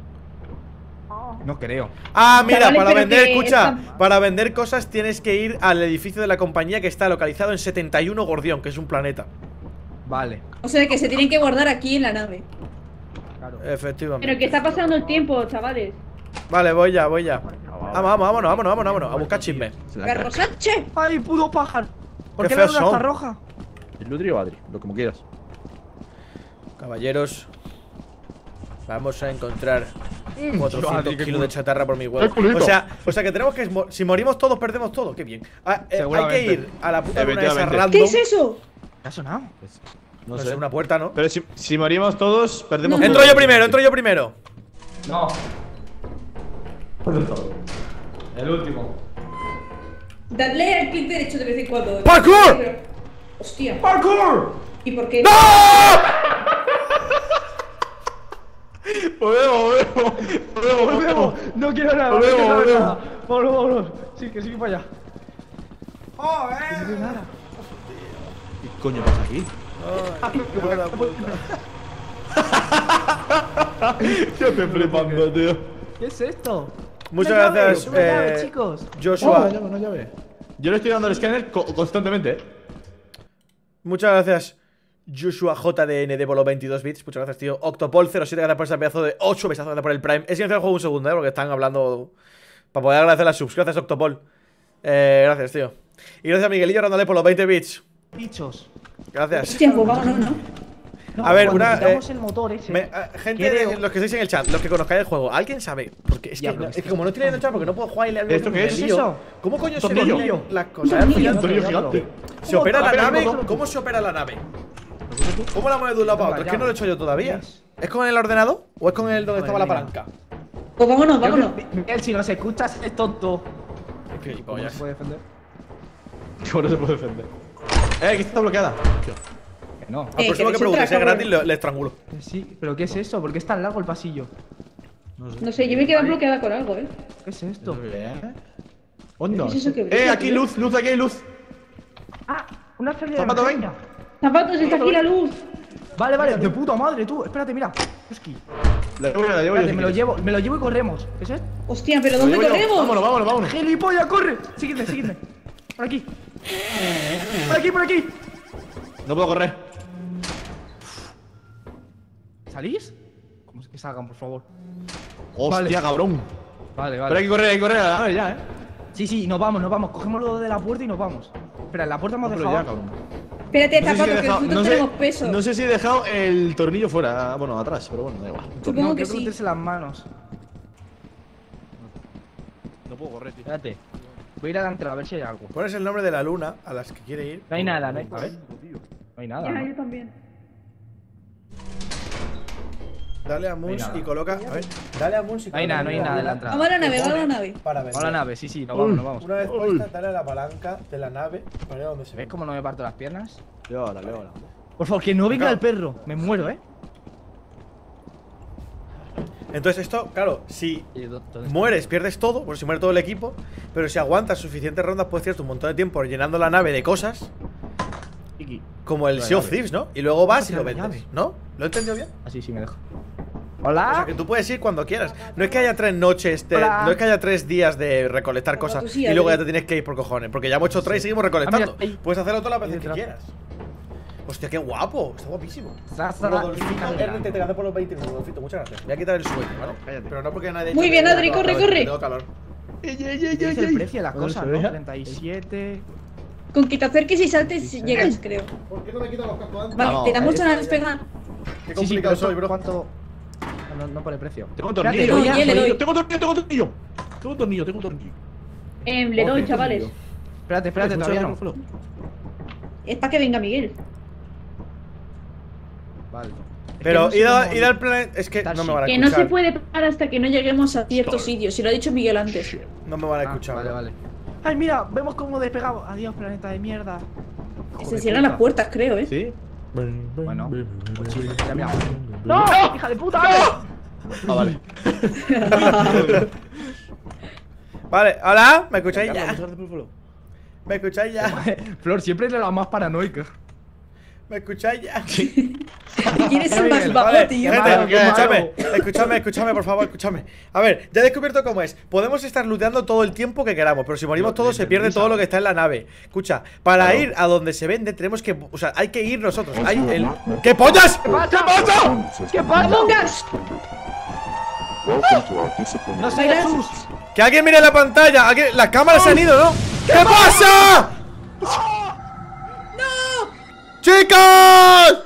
D: No creo.
A: Ah, mira,
J: Chavales,
A: para
J: pero
A: vender,
J: que
A: escucha,
J: esta-
A: para vender cosas tienes que ir al edificio de la compañía que está localizado en 71 Gordión, que es un planeta.
D: Vale.
J: O sea que se tienen que guardar aquí en la nave.
D: Claro.
A: Efectivamente.
J: Pero que está pasando el tiempo, chavales.
A: Vale, voy ya. Vámonos. A buscar chisme.
J: Carlos Sánchez.
D: ¡Ay, puto pájaro! ¿Por
A: Qué
D: qué la
A: feos
D: luna está
A: son.
D: roja?
K: ¿El Ludri o Adri? Lo como quieras.
A: Caballeros, vamos a encontrar
D: Adri,
A: 400
D: qué
A: kilos
D: culo.
A: de chatarra por mi
K: ¡Qué
A: huevo.
K: culito!
A: O sea que tenemos que... Si morimos todos, perdemos todo. Qué bien. Hay que
D: Seguramente.
A: ir a la puta luna esa
K: Efectivamente.
A: random.
J: ¿Qué es eso?
D: ¿Qué ha sonado?
K: No
A: No
K: sé.
A: sé, una puerta, ¿no?
K: Pero si morimos todos, perdemos.
J: No.
A: Entro yo primero.
D: No. El último.
J: Dadle al clic derecho de vez en cuando.
A: ¡Parkour!
J: Hostia.
D: ¡Parkour!
J: ¿Y por qué?
K: Volvemos.
D: No quiero nada.
K: Volvemos,
D: no quiero
K: volvemos.
D: nada. Vámonos. Sí, que sigue para allá.
K: ¿Qué coño pasa aquí? Yo estoy flipando, tío.
D: ¿Qué es esto?
A: Muchas
D: Una llave,
A: gracias,
D: una llave, chicos.
A: Joshua.
K: No llave. Yo le estoy dando el escáner constantemente,
A: Muchas gracias, Joshua JDN de Bolo 22 bits. Muchas gracias, tío. Octopol 07, gracias por ese pedazo de 8 besazos, gracias por el Prime. He silenciado el juego un segundo, porque están hablando. Para poder agradecer las subs. Gracias, Octopol. Gracias, tío. Y gracias a Miguelillo Randale por los 20 bits.
D: Bichos.
A: Gracias.
J: Hostia, pues vámonos, ¿no?
D: No,
A: A ver,
D: cuando
A: una,
D: quitamos el motor ese.
A: Gente,
D: creo-
A: los que estáis en el chat, los que conozcáis el juego, ¿alguien sabe? Porque es
D: Ya,
A: que,
D: pero
A: es que como no estoy en el chat, porque no puedo jugar y leer
K: ¿Esto qué es?
A: lío.
D: eso?
A: ¿Cómo coño se
K: Tornillo.
A: venden las cosas? Al final,
K: Tornillo gigante.
A: ¿se opera la
K: Espera,
A: nave?
K: motor.
A: ¿Cómo se opera la nave? ¿Cómo la mueves de un lado para otro? Es que no lo he hecho yo todavía.
D: ¿Qué es?
A: ¿Es con el ordenador o es con el donde estaba la
D: Venga.
A: palanca?
J: Pues vámonos,
D: Creo
J: vámonos.
D: que- Miguel, si nos escuchas, es tonto.
A: Es que
D: ¿Cómo
A: gilipollas.
D: se puede defender?
K: ¿Cómo no se puede defender? Que está bloqueada.
D: Que no.
A: Al próximo que
J: que
A: pregunte, si es
J: entra,
A: gratis, le estrangulo.
D: Sí, pero ¿qué es eso? ¿Por qué es tan largo el pasillo?
J: No sé, yo me quedo bloqueada con algo,
D: ¿Qué es esto?
K: Onda.
J: ¿Qué es eso que brilla,
K: Aquí
J: tío?
K: luz, aquí hay luz.
D: Ah, una salida de
K: Zapato,
D: emergencia.
J: Zapatos, está aquí la luz.
D: Vale, vale, de puta madre, tú. Espérate, mira. Hostia.
K: La llevo yo,
D: Espérate,
K: si
D: me lo
K: quieres.
D: llevo y corremos. ¿Qué es esto?
J: Hostia, pero
K: Lo
J: ¿dónde
K: llevo yo.
J: corremos?
K: Vámonos, vámonos, vámonos.
D: ¡Gilipollas, corre! Sígueme, sígueme. Por aquí. Por aquí, por aquí.
K: No puedo correr.
D: ¿Salís? ¿Cómo es que salgan, por favor?
K: Hostia,
D: Vale.
K: cabrón.
D: Vale,
K: Pero hay que correr, a ver ya,
D: Sí, sí, nos vamos, nos vamos. Cogemos lo de la puerta y nos vamos. Espera, en la puerta hemos
K: Pero
D: dejado.
K: ya, cabrón.
J: Espérate,
K: No sé si
J: zapato,
K: he
J: que
K: dejado-
J: nosotros
K: no sé-
J: tenemos peso.
K: No sé si he dejado el tornillo fuera, bueno, atrás, pero bueno, da igual.
J: Supongo
D: No,
J: que
D: creo que
J: sí.
D: meterse las manos.
K: No puedo correr, tío.
D: Espérate. Voy a ir adelante a ver si hay algo.
A: Pones el nombre de la luna a las que quiere ir.
D: No hay nada, no hay,
A: A ver.
D: no hay nada.
J: Ya,
D: ¿no?
J: yo también.
A: Dale a Moons
D: nada.
A: y coloca. A ver. Dale a Moons y
D: No hay nada, no hay nada en la entrada.
J: Vamos a la nave, vamos a la nave.
A: Para ver.
D: Vamos a la nave, sí, sí, nos vamos, nos vamos.
A: Una vez puesta, dale a la palanca de la nave para ver dónde se ve.
D: ¿Ves cómo no me parto las piernas?
K: Llévala, llévala.
D: Por favor, que no venga
A: Acá.
D: el perro. Me muero,
A: Entonces esto, claro, si
D: ¿Dónde
A: mueres, pierdes todo, pues si muere todo el equipo. Pero si aguantas suficientes rondas, puedes tirarte un montón de tiempo llenando la nave de cosas.
D: Iki.
A: Como el
D: La
A: Sea of
D: llave.
A: Thieves, ¿no? Y luego vas y lo
D: la
A: vendes,
D: llave.
A: ¿no? ¿Lo he entendido bien?
D: Ah, sí, sí, me dejo.
A: O
D: Hola.
A: sea, que tú puedes ir cuando quieras. No es que haya 3 noches,
D: Hola.
A: no es que haya 3 días de recolectar
J: Hola,
A: cosas
J: tú sí,
A: y luego ya
J: Adri.
A: te tienes que ir por cojones. Porque ya hemos hecho 3 y seguimos recolectando.
D: mira, ahí.
A: Puedes hacerlo todas las veces que
D: Ahí
A: quieras. Hostia, qué guapo. Está guapísimo.
D: Zazara,
A: Rodolfito, RT, te gracias por los 20 minutos, Rodolfito. Muchas gracias. Voy a quitar el sueño, ¿vale?
K: Cállate.
A: Pero no porque nadie.
J: Muy bien, Adri, corre, corre.
A: Tengo calor.
D: Es el precio de las
K: ¿Dónde
D: cosas,
K: se
D: ¿no?
K: ve?
D: 37.
J: Con que te acerques y saltes llegas, creo.
A: ¿Por qué no me quitan los cascos antes?
J: Vale,
K: Vamos,
J: te damos a despegar.
A: Qué
D: Sí, sí,
A: complicado
D: pero
A: soy, bro.
D: ¿cuánto? No pone precio.
K: Tengo un
D: Espérate,
K: tornillo.
J: doy, le doy.
K: Tengo tornillo, tengo tornillo. Tengo tornillo, tengo tornillo.
J: Le doy, chavales.
D: Espérate, todavía no.
J: Es para que venga Miguel.
D: Vale.
A: Pero
D: Es que no sé
A: id
D: cómo-
A: al planeta. Es que
D: Tal
A: no me
D: sí.
A: van a
J: Que no
A: escuchar.
J: se puede parar hasta que no lleguemos a ciertos sitios. Si lo ha dicho Miguel antes.
A: No me van a
D: Ah,
A: escuchar.
D: vale,
A: bro.
D: vale. Ay, mira, vemos cómo despegamos. Adiós, planeta de mierda.
J: Se cierran las puertas, creo,
K: ¿Sí?
D: Bueno, pues sí, ya mira. ¡No! ¡Hija de puta!
K: Ah, vale.
A: Vale, hola, ¿me escucháis
K: Carla,
A: ya?
K: muchas gracias por el follow.
A: ¿Me escucháis ya?
D: Flor, siempre es la más paranoica.
A: ¿Me escucháis ya?
J: ¿Quieres ser más vago,
A: Vale,
J: tío?
A: gente,
D: malo, qué
A: escuchadme, por favor, escuchadme. A ver, ya he descubierto cómo es. Podemos estar looteando todo el tiempo que queramos, pero si morimos todos se pierde todo lo que está en la nave. Escucha, para ir a donde se vende tenemos que, o sea, hay que ir nosotros. ¿Qué pollas?
D: ¿Qué pasa? ¿Qué pasa?
J: ¡Among Us!
D: No sé, Jesús.
A: Que alguien mire la pantalla. Las cámaras se han ido, ¿no? ¿Qué pasa?
J: ¡No!
A: ¡Chicos!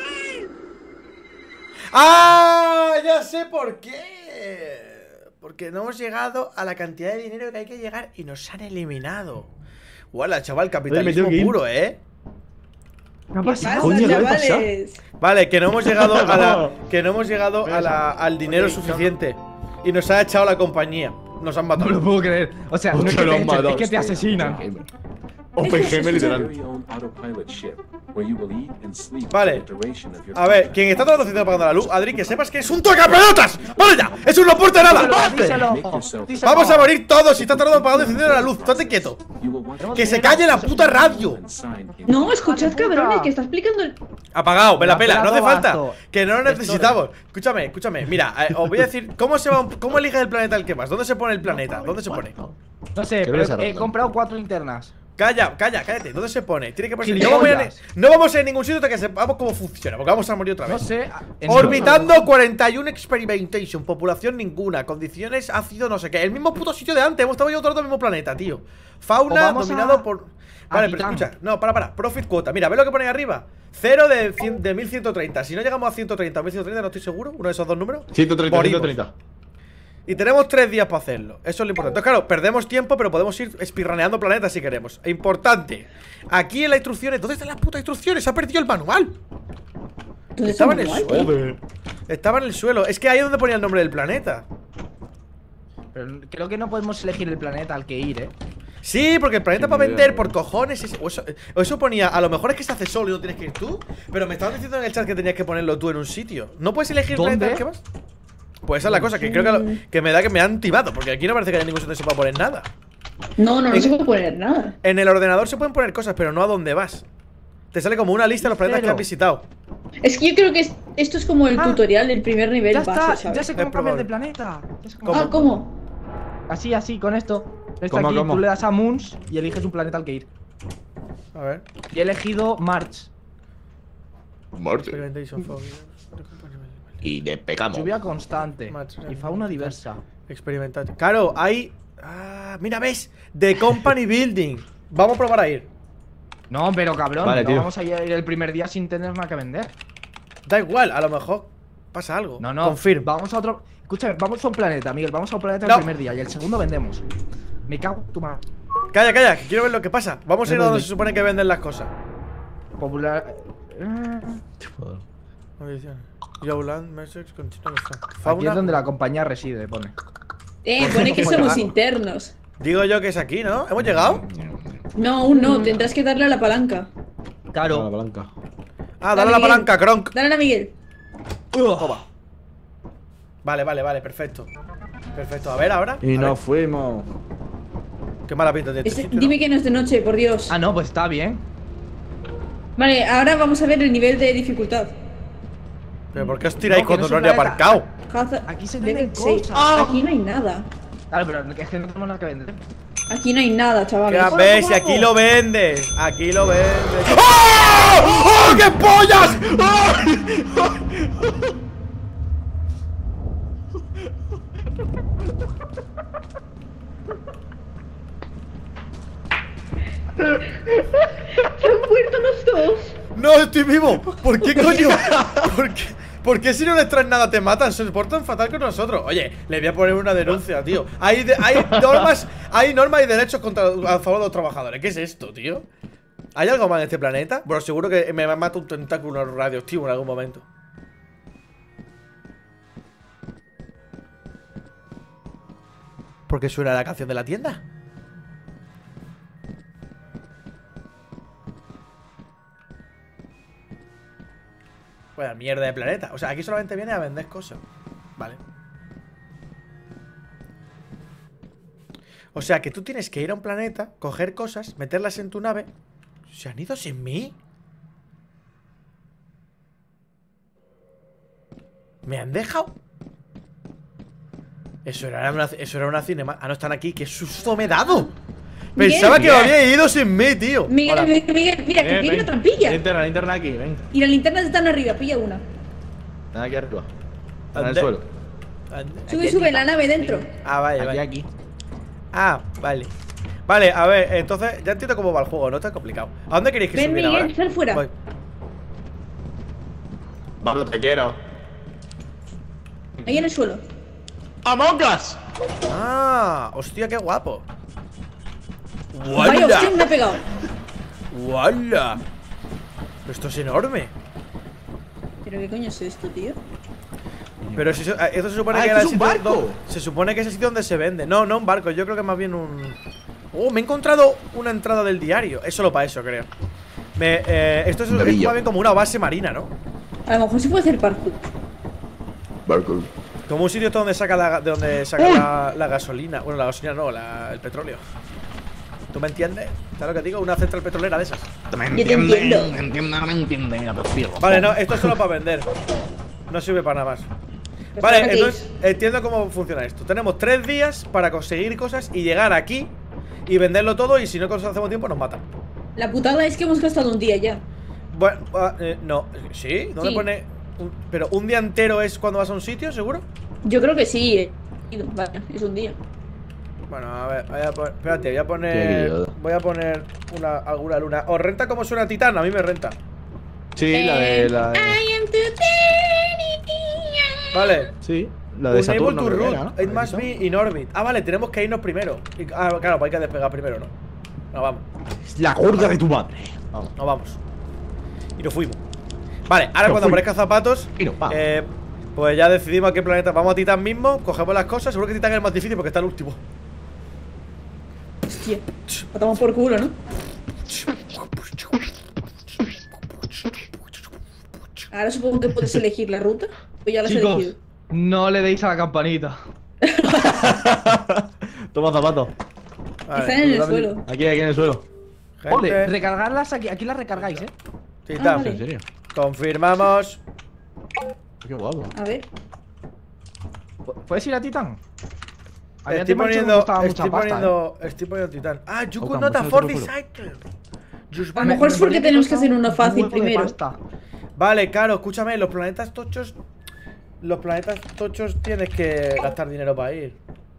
A: ¡Ah! Ya sé por qué. Porque no hemos llegado a la cantidad de dinero que hay que llegar y nos han eliminado. ¡Wala, chaval! Capitalismo
K: Oye, me tengo
A: puro, ¿eh?
D: ¿Qué
J: ¿Qué pasa,
K: Coño, ¿qué pasa?
J: chavales?
A: Vale, que no hemos llegado a la. Que no hemos llegado al dinero suficiente. Y nos ha echado la compañía. Nos han
D: No me lo
A: matado.
D: puedo creer. O sea, no es que
K: Lo
D: te
K: han
D: echen,
K: matado.
D: es que te asesinan.
K: Oppenheimer literal.
A: Vale. A ver, quien está todo el tiempo apagando la luz, Adri, que sepas que es un tocapelotas. ¡Vale ya! ¡Eso no aporta nada!
D: Díselo.
A: Vamos a morir todos si está tardando apagando y encendiendo la luz. Estate quieto. Que se calle la puta radio.
J: No, escuchad, cabrones, que está explicando el.
A: Apagado, me la pela, no hace falta.
D: Basto.
A: Que no lo necesitamos. Escúchame. Mira, os voy a decir cómo eliges el planeta el que vas. ¿Dónde se pone el planeta? ¿Dónde se pone?
D: No sé,
K: ves
D: pero
K: a
D: he
K: Random?
D: comprado 4 linternas.
A: Cállate. ¿Dónde se pone? Tiene que ponerse.
D: Gilipollas.
A: No vamos a ir a ningún sitio hasta que sepamos cómo funciona, porque vamos a morir otra
D: No
A: vez.
D: sé.
A: Orbitando 41 experimentation, populación ninguna, condiciones ácido no sé qué. El mismo puto sitio de antes, hemos estado yo todo el mismo planeta, tío.
D: O
A: Fauna
D: vamos
A: dominado
D: a-
A: por.
D: a
A: Vale, pero
D: Titán.
A: escucha, no, para. Profit quota. Mira, ¿ves lo que pone ahí arriba? 0 de 1130. Si no llegamos a 130 o 1130, no estoy seguro. Uno de esos dos números.
K: 130,
A: morimos.
K: 130.
A: Y tenemos 3 días para hacerlo. Eso es lo importante. Entonces, claro, perdemos tiempo, pero podemos ir espirraneando planetas si queremos. E importante. Aquí en las instrucciones. ¿Dónde están las putas instrucciones? Se ha perdido el manual.
J: ¿Dónde
A: Estaba en el
J: manual?
A: suelo.
K: Joder.
A: Estaba en el suelo. Es que ahí es donde ponía el nombre del planeta.
D: Pero creo que no podemos elegir el planeta al que ir,
A: Sí, porque el planeta
K: Qué
A: para
K: idea,
A: vender
K: ¿no?
A: por cojones o eso ponía, a lo mejor es que se hace solo y no tienes que ir tú. Pero me estaban diciendo en el chat que tenías que ponerlo tú en un sitio. ¿No puedes elegir el
D: ¿Dónde?
A: planeta al que vas? Pues esa es la cosa, que creo que me da que me han timado. Porque aquí no parece que haya ningún sitio donde se pueda poner nada.
J: No se puede poner nada.
A: En el ordenador se pueden poner cosas, pero no a dónde vas. Te sale como una lista de los planetas que
D: serio?
A: has visitado.
J: Es que yo creo que esto es como el tutorial del primer nivel
D: Ya
J: base,
D: está,
J: ¿sabes?
D: ya sé cómo cambiar de planeta. Ya sé
J: Ah, ¿cómo?
D: Así, con esto. Esto
K: ¿Cómo,
D: aquí,
K: cómo?
D: tú le das a Moons y eliges un planeta al que ir.
A: A ver.
D: Y he elegido March.
A: Experimentation Fog.
K: Y despegamos.
D: Lluvia constante
A: March,
D: y fauna diversa.
A: Experimentation. Claro, hay. Ah, mira, ¿ves? The Company Building. Vamos a probar a ir.
D: No, pero cabrón,
K: Vale,
D: no
K: tío.
D: vamos a ir el primer día sin tener nada que vender.
A: Da igual, a lo mejor pasa algo.
D: No,
A: Confirm.
D: vamos a otro. Escúchame, vamos a un planeta, Miguel. Vamos a un planeta
A: No.
D: el primer día y el segundo vendemos. Me cago en tu madre.
A: Calla, calla, que quiero ver lo que pasa. Vamos a ir a donde
D: ¿Dónde?
A: se supone que venden las cosas.
D: Popular.
A: Yowland, Mersex, Continental Fauna.
D: Aquí es donde la compañía reside, pone.
J: Pone que somos internos.
A: Digo yo que es aquí, ¿no? ¿Hemos llegado?
J: No, aún no, tendrás que darle a la palanca.
D: Claro.
K: La palanca.
A: Ah, dale a la
J: Miguel.
A: palanca, Kronk.
J: Dale a Miguel.
A: Toma. Vale, perfecto. Perfecto, a ver ahora.
K: Y
A: A
K: nos
A: ver.
K: fuimos.
A: Qué mala pinta de este sitio, ¿no?
J: Dime que no es de noche, por Dios.
D: Ah, no, pues está bien.
J: Vale, ahora vamos a ver el nivel de dificultad.
A: ¿Pero por qué os tiráis
D: No, que
A: cuando
D: no
A: no
D: es
A: he
D: un
A: aparcado?
D: Aquí se
J: Level
D: venden
J: 6.
D: cosas.
J: Aquí no hay nada.
D: Claro, pero es que no tenemos nada que vender.
J: Aquí no hay nada, chavales.
A: ¿Qué ves? Si aquí lo vendes. Aquí lo vendes. ¡Oh! ¡Oh! ¡Qué pollas!
J: ¡Se han muerto los dos!
A: ¡No, estoy vivo! ¿Por qué coño? ¿Por qué si no les traen nada te matan? Se portan fatal con nosotros. Oye, le voy a poner una denuncia, tío. Hay normas y derechos a favor de los trabajadores. ¿Qué es esto, tío? ¿Hay algo más en este planeta? Bueno, seguro que me mata un tentáculo radioactivo en algún momento. ¿Por qué suena la canción de la tienda? Pues mierda de planeta. O sea, aquí solamente viene a vender cosas. Vale. O sea, que tú tienes que ir a un planeta, coger cosas, meterlas en tu nave. ¿Se han ido sin mí? ¿Me han dejado? Eso era una cinema. Ah, no están aquí. ¡Qué susto me he dado! Pensaba que me había ido sin mí, tío.
J: Miguel, mira, que tiene una trampilla.
K: Linterna aquí, ven.
J: Y las linternas están arriba, pilla una.
K: Nada aquí arriba. En el
A: ¿Dónde?
K: suelo.
J: Sube la nave dentro.
A: Ah, vale.
K: Aquí.
A: Ah, vale. Vale, a ver, entonces ya entiendo cómo va el juego, no está complicado. ¿A dónde queréis que
J: Ven,
A: subiera
J: Miguel,
A: ahora?
J: sal fuera.
A: Voy.
K: Vamos, te quiero.
J: Ahí en el suelo.
K: ¡Among Us!
A: Ah, hostia, qué guapo.
J: Vaya, hostia, me ha pegado.
A: ¡Wala! Esto es enorme.
J: ¿Pero qué coño es esto, tío?
A: Pero si esto se supone
K: Ah,
A: que
K: esto
A: era el
K: es un
A: sitio
K: barco.
A: se supone que es el sitio donde se vende. No, no un barco, yo creo que más bien un... Oh, me he encontrado una entrada del diario. Es solo para eso, creo. Esto es más bien como una base marina, ¿no?
J: A lo mejor se puede hacer parkour.
K: Barco.
A: Como un sitio donde saca la gasolina. Bueno, la gasolina no, el petróleo. ¿Tú me entiendes? ¿Sabes lo que digo? Una central petrolera de esas.
J: Yo te entiendo.
K: Me entiende,
A: Vale, no, esto es solo para vender. No sirve para nada más. Vale, entonces entiendo cómo funciona esto. Tenemos 3 días para conseguir cosas y llegar aquí y venderlo todo. Y si no hacemos tiempo, nos matan.
J: La putada es que hemos gastado un día ya.
A: Bueno, no. ¿Sí? ¿Dónde
J: Sí.
A: pone? Pero un día entero es cuando vas a un sitio, ¿seguro?
J: Yo creo que sí. Vale, es un día.
A: Bueno, a ver, espérate, voy a poner alguna luna. ¿Os renta como suena Titán? A mí me renta.
K: Sí, la de.
J: I am today.
A: Vale.
K: Sí, la de
A: Unable
K: Saturno.
A: to
K: creo que
A: root,
K: era, ¿no?
A: it must be in orbit. Ah, vale, tenemos que irnos primero. Claro, pues hay que despegar primero, ¿no? No, vamos.
K: La gorda de tu madre. Vamos.
A: No, vamos. Y nos fuimos. Vale, ahora
K: Nos
A: cuando
K: fuimos.
A: aparezca zapatos,
K: Y nos vamos.
A: pues ya decidimos a qué planeta. Vamos a Titán mismo, cogemos las cosas. Seguro que Titán es el más difícil porque está el último.
J: Hostia. Lo tomamos por culo, ¿no? Ahora supongo que puedes elegir la ruta. Pues ya la has
D: Chicos,
J: elegido.
D: no le deis a la campanita.
K: Toma zapato.
J: Están en el suelo.
K: Aquí en el suelo.
A: Gente,
D: Recargarlas aquí las recargáis,
A: Titán.
J: vale.
K: ¿En serio?
A: Confirmamos.
K: Qué guapo.
J: A ver.
D: ¿Puedes ir a Titán? A mí
A: Estoy
D: me ha dicho que me
A: poniendo,
D: costaba mucha pasta,
A: estoy poniendo Titán. Ah, you
K: Oh,
A: could
K: Campos,
A: not
K: no te
A: afford the
K: preocupes.
A: cycle.
J: A lo mejor es porque tenemos que hacer uno fácil primero.
A: Vale, claro, escúchame, los planetas tochos. Los planetas tochos tienes que gastar dinero para ir.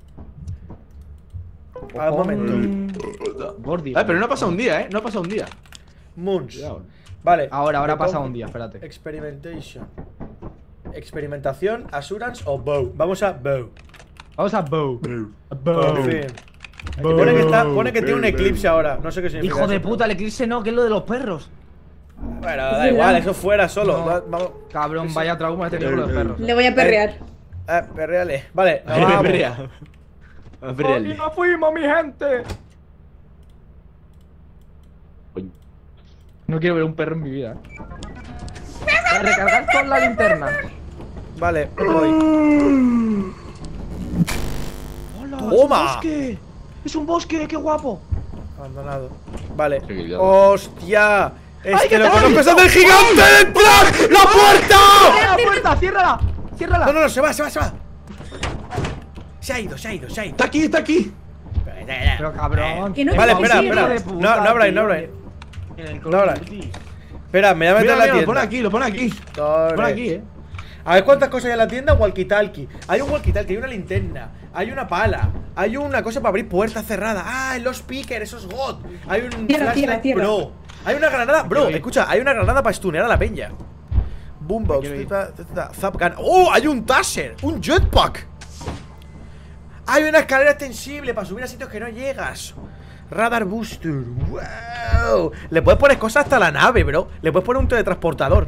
A: A ver, un momento.
D: Gordi.
K: Pero no ha pasado un día, No ha pasado un día.
A: Moons.
K: Cuidado.
A: Vale.
D: Ahora ha pasado
A: Repon-
D: un día, espérate.
A: Experimentation. Experimentación, Assurance o Bow. Vamos a Bow.
D: Vamos a Bow.
A: Por fin. Pone que tiene un eclipse ahora. No sé qué significa.
D: Hijo de
A: eso,
D: puta, el eclipse no, que es lo de los perros.
A: Bueno, da igual, eso fuera solo.
D: No.
A: Vamos.
D: Cabrón, vaya trauma he tenido con los perros.
J: Le voy a perrear.
A: Perreale. Vale, nos
K: Ay,
A: vamos.
K: perrea.
D: ¡Aquí nos fuimos, mi gente! No quiero ver un perro en mi vida. Para recargar con la linterna.
A: Vale, voy.
D: ¡Hola!
A: ¡Toma!
D: ¡Es un bosque! ¡Qué guapo!
A: Abandonado. Vale.
K: Qué guillado.
A: ¡Hostia! ¡Es
D: ¡Ay,
A: que
D: que
A: lo
D: te
A: conozco!
D: voy!
A: ¡Es el gigante detrás! ¡La puerta!
D: ¡Cierra la puerta! ¡Ciérrala! ¡Ciérrala!
A: No, se va. Se ha ido.
K: Está aquí.
D: Pero cabrón.
J: Que no
A: Vale,
J: te
A: espera.
J: sirve.
A: No abráis. No abráis. Espera, me voy a meter en la
K: Mira,
A: tienda.
K: lo pone aquí. Lo pone aquí,
A: A ver cuántas cosas hay en la tienda. Walkie-talkie. Hay un walkie-talkie, hay una linterna, hay una pala, hay una cosa para abrir puertas cerradas. Ah, los speakers, esos God. Hay un flashlight pro. Hay una granada, bro. Escucha, hay una granada para stunear a la peña. Boombox, Zapgun. ¡Oh! Hay un taser, un jetpack. Hay una escalera extensible para subir a sitios que no llegas. Radar booster. ¡Wow! Le puedes poner cosas hasta la nave, bro. Le puedes poner un teletransportador.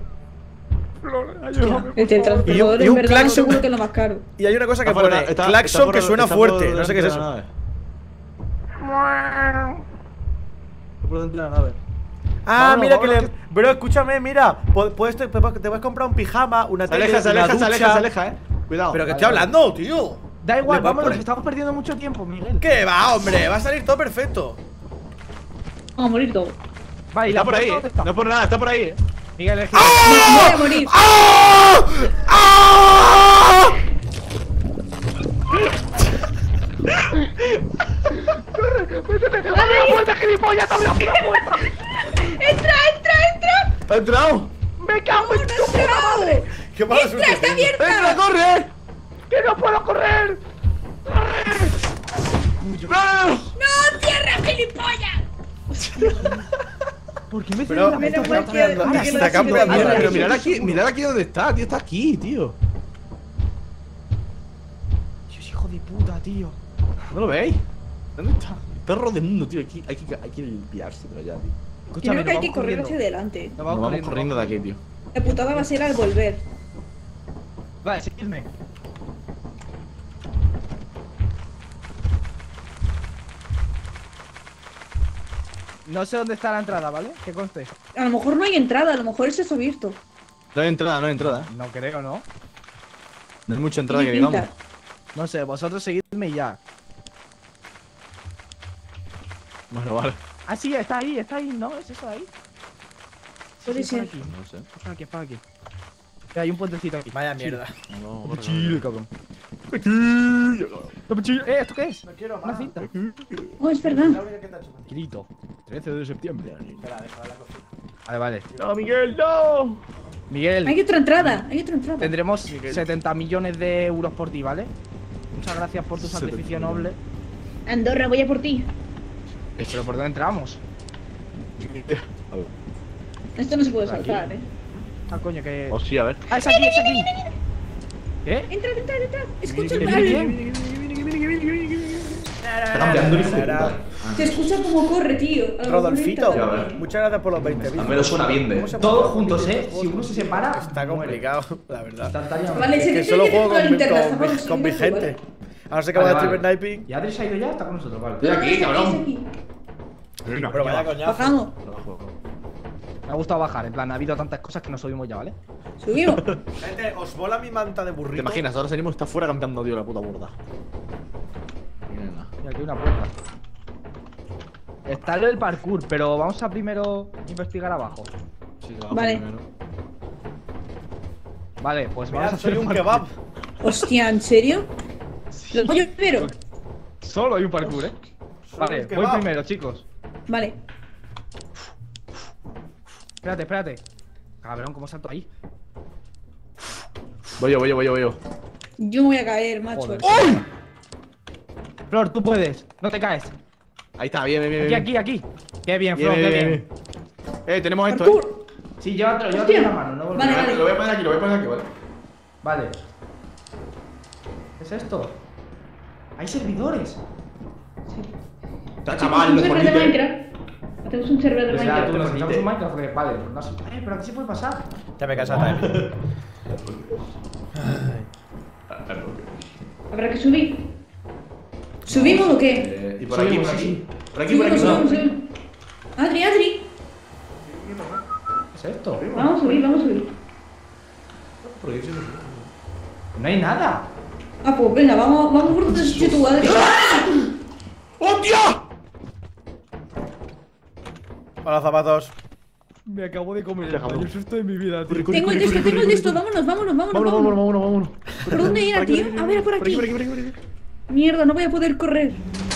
J: El teletransportador
A: y
J: en
A: un
J: verdad
A: claxon.
J: seguro que es lo más caro.
A: Y hay una cosa que
K: Está
A: pone
K: fuera, está-
A: claxon
K: está
A: que
K: por-
A: suena
K: está por
A: fuerte. No sé qué es
K: delante
A: eso.
K: de la nave. Está por dentro de la nave.
A: Ah,
D: Vámonos,
A: mira que
D: vámonos,
A: le. Bro, escúchame, mira. Te puedes comprar un pijama, una
K: Se
A: tele,
K: aleja, se
A: una
K: aleja, se aleja,
A: ducha.
K: se aleja, Cuidado.
A: Pero que
D: Vale,
A: estoy
D: vale.
A: hablando, tío.
D: Da igual,
A: Le puedes
D: vámonos,
A: poner-
D: estamos perdiendo mucho tiempo, Miguel.
A: ¿Qué va, hombre? Va a salir todo perfecto.
J: Vamos a morir todos.
D: Va, y
K: Está
D: la
K: por ahí,
D: puerta, ¿dónde está?
K: No es por nada, está por ahí,
D: Miguel, es que...
J: No voy a morir.
A: ¡Ah! ¡Ah!
D: ¡Abre la puerta, gilipollas! ¡Abre la puerta!
J: ¡Entra!
K: ¿Ha entrado?
D: ¡Me cago en tu puta madre!
A: ¡Qué mala
J: ¡Entra!
A: suerte
J: ¡Está
A: tengo.
K: ¡Entra,
J: abierta!
K: corre!
D: ¡Que no puedo correr!
K: ¡No!
J: ¡No! ¡Cierra, gilipollas!
D: ¿Por qué me
A: Pero
D: cierran la
J: menos
D: puerta?
J: mal que-
A: Está
J: que no
A: campeando.
J: sirve de nada.
K: Pero mirad aquí dónde está, tío. Está aquí, tío.
D: Dios, hijo de puta, tío.
K: ¿No lo veis? ¿Dónde está? El perro del mundo, tío. Hay que limpiarse, pero ya, tío.
D: Escúchame,
J: Creo que hay
D: nos
J: que
D: vamos
J: correr
D: corriendo.
J: hacia adelante.
D: Nos
K: Nos vamos corriendo de aquí, tío.
J: La putada va a ser al volver.
D: Vale, seguidme. No sé dónde está la entrada, ¿vale? Que conste.
J: A lo mejor no hay entrada, a lo mejor es eso abierto.
K: No hay entrada, no hay entrada.
D: No creo, ¿no?
K: No hay mucha entrada que
J: Tiene
K: digamos.
J: pinta.
D: No sé, vosotros seguidme y ya.
K: Bueno, vale.
D: Ah, sí, está ahí, ¿no? ¿Es eso de ahí?
J: Puede
D: es por
J: ser.
D: aquí.
K: No sé.
D: Es por aquí, es por aquí. Mira, hay un puentecito aquí.
A: Vaya mierda.
K: No,
D: Qué chido, cabrón. ¿Esto qué es?
A: No quiero
D: Una
A: más.
D: cinta.
J: Oh, es verdad.
D: Grito. 13 de septiembre.
A: Espera, déjala la cocina.
D: Vale, vale.
K: No, Miguel, no.
D: Miguel,
J: Hay otra entrada, hay otra entrada.
D: tendremos 70 millones de euros por ti, ¿vale? Muchas gracias por tu
K: 70
D: sacrificio noble.
J: Andorra, voy a por ti.
D: Pero ¿por dónde entramos?
K: A ver.
J: Esto no se puede saltar,
D: Ah, coño, que...
K: Oh, sí, a ver.
D: ¡Ah, es aquí, es aquí! ¿Qué?
J: Entra. Escucha
D: Viene,
J: tal.
D: viene.
K: Está cambiando el hijo de puta.
J: Se escucha como corre, tío. A lo mejor
A: Rodolfito,
J: entra.
A: muchas gracias por los 20 bits.
K: Al menos suena bien de.
A: ¿Cómo se
D: Todos
A: pone?
D: juntos, ¿eh? Si uno se separa,
A: Está complicado, la verdad.
D: instantáneamente.
J: Vale,
A: Es
J: se
A: que
J: dice
A: solo
J: que
A: juego
J: tengo la linterna,
A: con
J: estamos
A: mi
J: siguiendo,
A: gente.
J: ¿vale?
A: Ahora se acaba
D: Vale,
A: de
D: vale.
A: streamer sniping.
D: ¿Y Adri se ha ido ya? Está con nosotros, vale.
K: Estoy aquí, cabrón.
J: Aquí.
A: Pero vaya coñazo.
J: Bajamos.
D: Me ha gustado bajar, en plan, ha habido tantas cosas que nos subimos ya, ¿vale?
J: Subimos.
A: Gente, ¿os mola mi manta de burrito?
K: ¿Te imaginas? Ahora salimos está fuera cantando, tío, la puta burda.
D: Mira, aquí hay una puerta. Está lo del parkour, pero vamos a primero investigar abajo.
K: Sí,
J: Vale.
K: primero.
D: Vale, pues vamos a
A: Mirad,
D: hacer
A: soy un
D: parkour.
A: kebab.
J: Hostia, ¿en serio? Lo voy yo primero.
D: Solo hay un parkour, Vale,
A: un
D: voy
A: kebab.
D: primero, chicos.
J: Vale.
D: Espérate. Cabrón, ¿cómo salto ahí?
K: Voy yo.
J: Yo me voy a caer, macho.
D: Joder. Flor, tú puedes. No te caes.
K: Ahí está, bien.
D: Aquí. Qué bien, Flor, qué bien.
K: Tenemos esto,
J: Parkour.
D: Sí, llévatelo
J: Hostia.
D: en la mano. No
J: Vale, vale.
K: Lo voy a poner aquí, ¿vale?
D: Vale. ¿Qué es esto? Hay servidores.
K: Está
J: Tenemos
K: chaval,
J: un
K: no
J: server de
K: jodiste.
J: Minecraft. Tenemos un server de
D: O sea,
J: Minecraft.
D: tú necesitamos un Minecraft porque, vale, no sé. Pero aquí se puede pasar.
A: Ya me cansa también.
J: Habrá que subir. ¿Subimos o qué?
K: Y por aquí,
D: Subimos,
K: por aquí.
D: sí.
K: Por aquí, por aquí.
J: Subimos. Adri.
D: ¿Qué es esto?
J: Vamos a subir.
D: No hay nada.
J: Ah, pues venga, vamos por donde se tu Adri.
K: ¡Hostia!
A: Hola, zapatos.
D: Me acabo de comer el mayor susto de mi vida, tío.
J: Tengo el texto. Vámonos. ¿Por dónde era, tío? A ver, por aquí. Mierda, no voy a poder correr.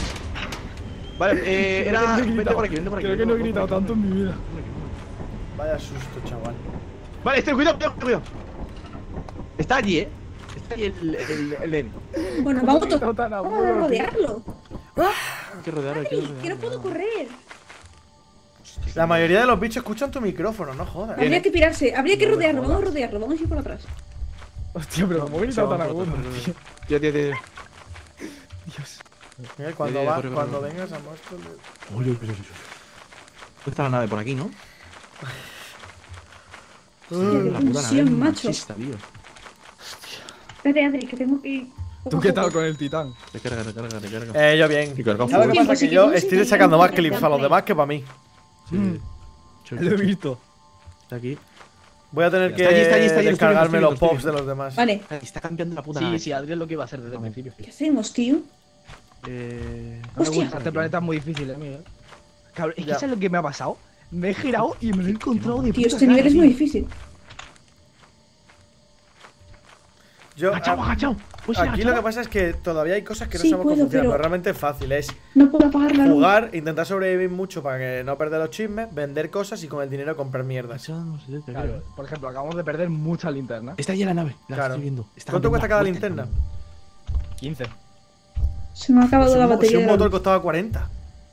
K: Vale, era. Vente por aquí.
D: Creo que no he gritado tanto en mi vida.
A: Vaya susto, chaval.
K: Vale, cuidado. Está allí, Está allí el nene.
J: Bueno, vamos a rodearlo.
K: Hay que rodearlo,
J: Adri, que no puedo correr.
A: La mayoría de los bichos escuchan tu micrófono, no jodas.
J: Habría que pirarse, habría que rodearlo. Vamos a rodearlo, vamos a ir por atrás.
D: Hostia, pero ¿cómo he gritado tan agudo?
K: Tío.
D: Dios.
A: Mira, cuando vengas a Móstoles.
K: ¿Dónde está la nave? Por aquí, ¿no?
J: Qué tensión, macho.
K: Machista, tío.
J: Espérate, Adri, que tengo que ir.
D: ¿Tú qué tal con el titán?
K: Recarga.
A: Yo bien.
K: Y carga
A: ¿Sabes lo que
K: fuego.
A: pasa? Que yo estoy sacando más clips a los demás que para mí.
D: Lo he visto.
K: Está aquí.
A: Voy a tener que
K: Está allí,
A: descargarme
K: lo
A: los
K: estoy
A: pops de
K: viendo.
A: los demás.
J: Vale,
K: Está cambiando la puta nave.
D: Sí, Adrián lo que iba a hacer desde el principio.
J: ¿qué hacemos, tío?
D: No me
J: Hostia.
D: gusta, este planeta es muy difícil, Miguel. Cabrón, es que
A: Ya.
D: ¿sabes lo que me ha pasado? Me he girado y me lo he encontrado de
J: Tío,
D: puta
J: este nivel
D: cara,
J: es
D: tío.
J: muy difícil.
A: Yo,
K: Agachado.
A: aquí lo que pasa es que todavía hay cosas que no
J: Sí,
A: sabemos cómo
J: puedo,
A: funcionan,
J: pero-
A: pero realmente es fácil. Es
J: No puedo apagar la luz.
A: jugar, intentar sobrevivir mucho para que no perder los chismes, vender cosas y con el dinero comprar mierdas.
D: Claro, por ejemplo, acabamos de perder mucha linterna.
K: Está allí la nave. La
A: Claro.
K: estoy viendo.
A: ¿Cuánto cuesta cada linterna?
D: 15.
J: Se me ha acabado la
A: Si
J: batería
A: un
J: de la
A: motor
J: luz.
A: costaba 40.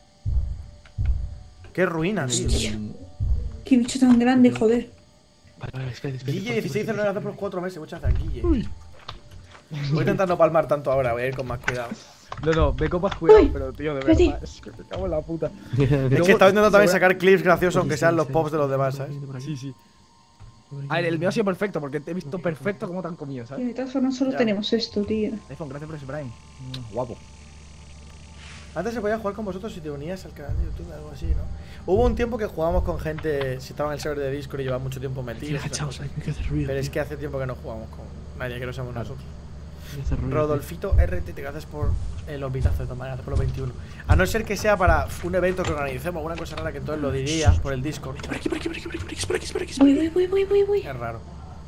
A: Qué ruina, tío.
J: Qué bicho tan grande, joder.
K: Vale, espera.
A: Guille 16 no lo hace por los 4 meses, muchas gracias, Guille. Voy a intentar no palmar tanto ahora, voy a ir con más cuidado.
D: No, ve copas cuidado,
J: Uy,
D: pero tío, de
J: espérate.
D: verdad, es que me cago en la puta.
A: Es que estaba intentando también sacar clips graciosos, aunque sean los pops de los demás, ¿sabes?
D: Sí. A ver, el mío ha sido perfecto, porque te he visto perfecto cómo te han comido,
J: Tío,
D: ¿sabes?
J: de todas formas solo
A: Ya.
J: tenemos esto, tío.
D: iPhone, gracias por ese Prime. Guapo.
A: Antes se podía jugar con vosotros si te unías al canal de YouTube o algo así, ¿no? Hubo un tiempo que jugábamos con gente, si estaba en el server de Discord y llevaba mucho tiempo metidos.
K: Agachados, hay que hacer ruido.
A: Pero es que hace tiempo que no jugamos con nadie, que no seamos nosotros.
K: Hay que hacer ruido.
A: Rodolfito RT, gracias por los vitazos de todas maneras, por los 21. A no ser que sea para un evento que organicemos, alguna cosa rara que entonces lo diría por el Discord.
K: Por aquí.
J: Voy.
A: Es raro.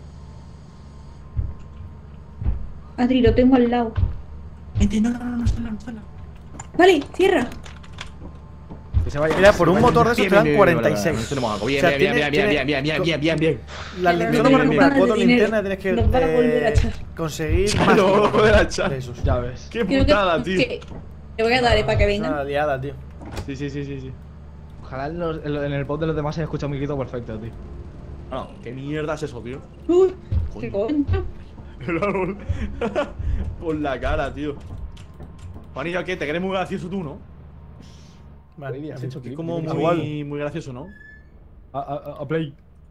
J: Adri, lo tengo al lado.
K: Vente, no está la.
J: Vale, cierra.
D: Que se vaya.
A: Mira, por un motor de esos te dan 46.
K: Tenemos algo.
A: O sea,
K: Bien.
A: Las
J: Pero
A: linternas
J: no
A: para recuperar
J: de
A: 4
J: dinero.
A: linternas tienes que
J: Nos van a volver a echar.
A: conseguir
K: Ya
A: más
K: lo vamos a poder echar.
A: de esos.
D: Ya ves.
K: Qué
J: Creo
K: putada, tío.
J: que le voy a dar para que
A: Es
J: vengan.
A: una liada, tío.
K: Sí.
D: Ojalá en el pod de los demás se haya escuchado mi grito perfecto, tío.
K: No, ¿qué mierda es eso, tío?
J: Uy, qué coño.
K: El árbol. Por la cara, tío. Juanillo, ¿qué? ¿Te crees muy gracioso tú, no?
A: Vale,
D: has hecho clip,
A: como
D: clip.
K: Muy gracioso, ¿no?
D: A play.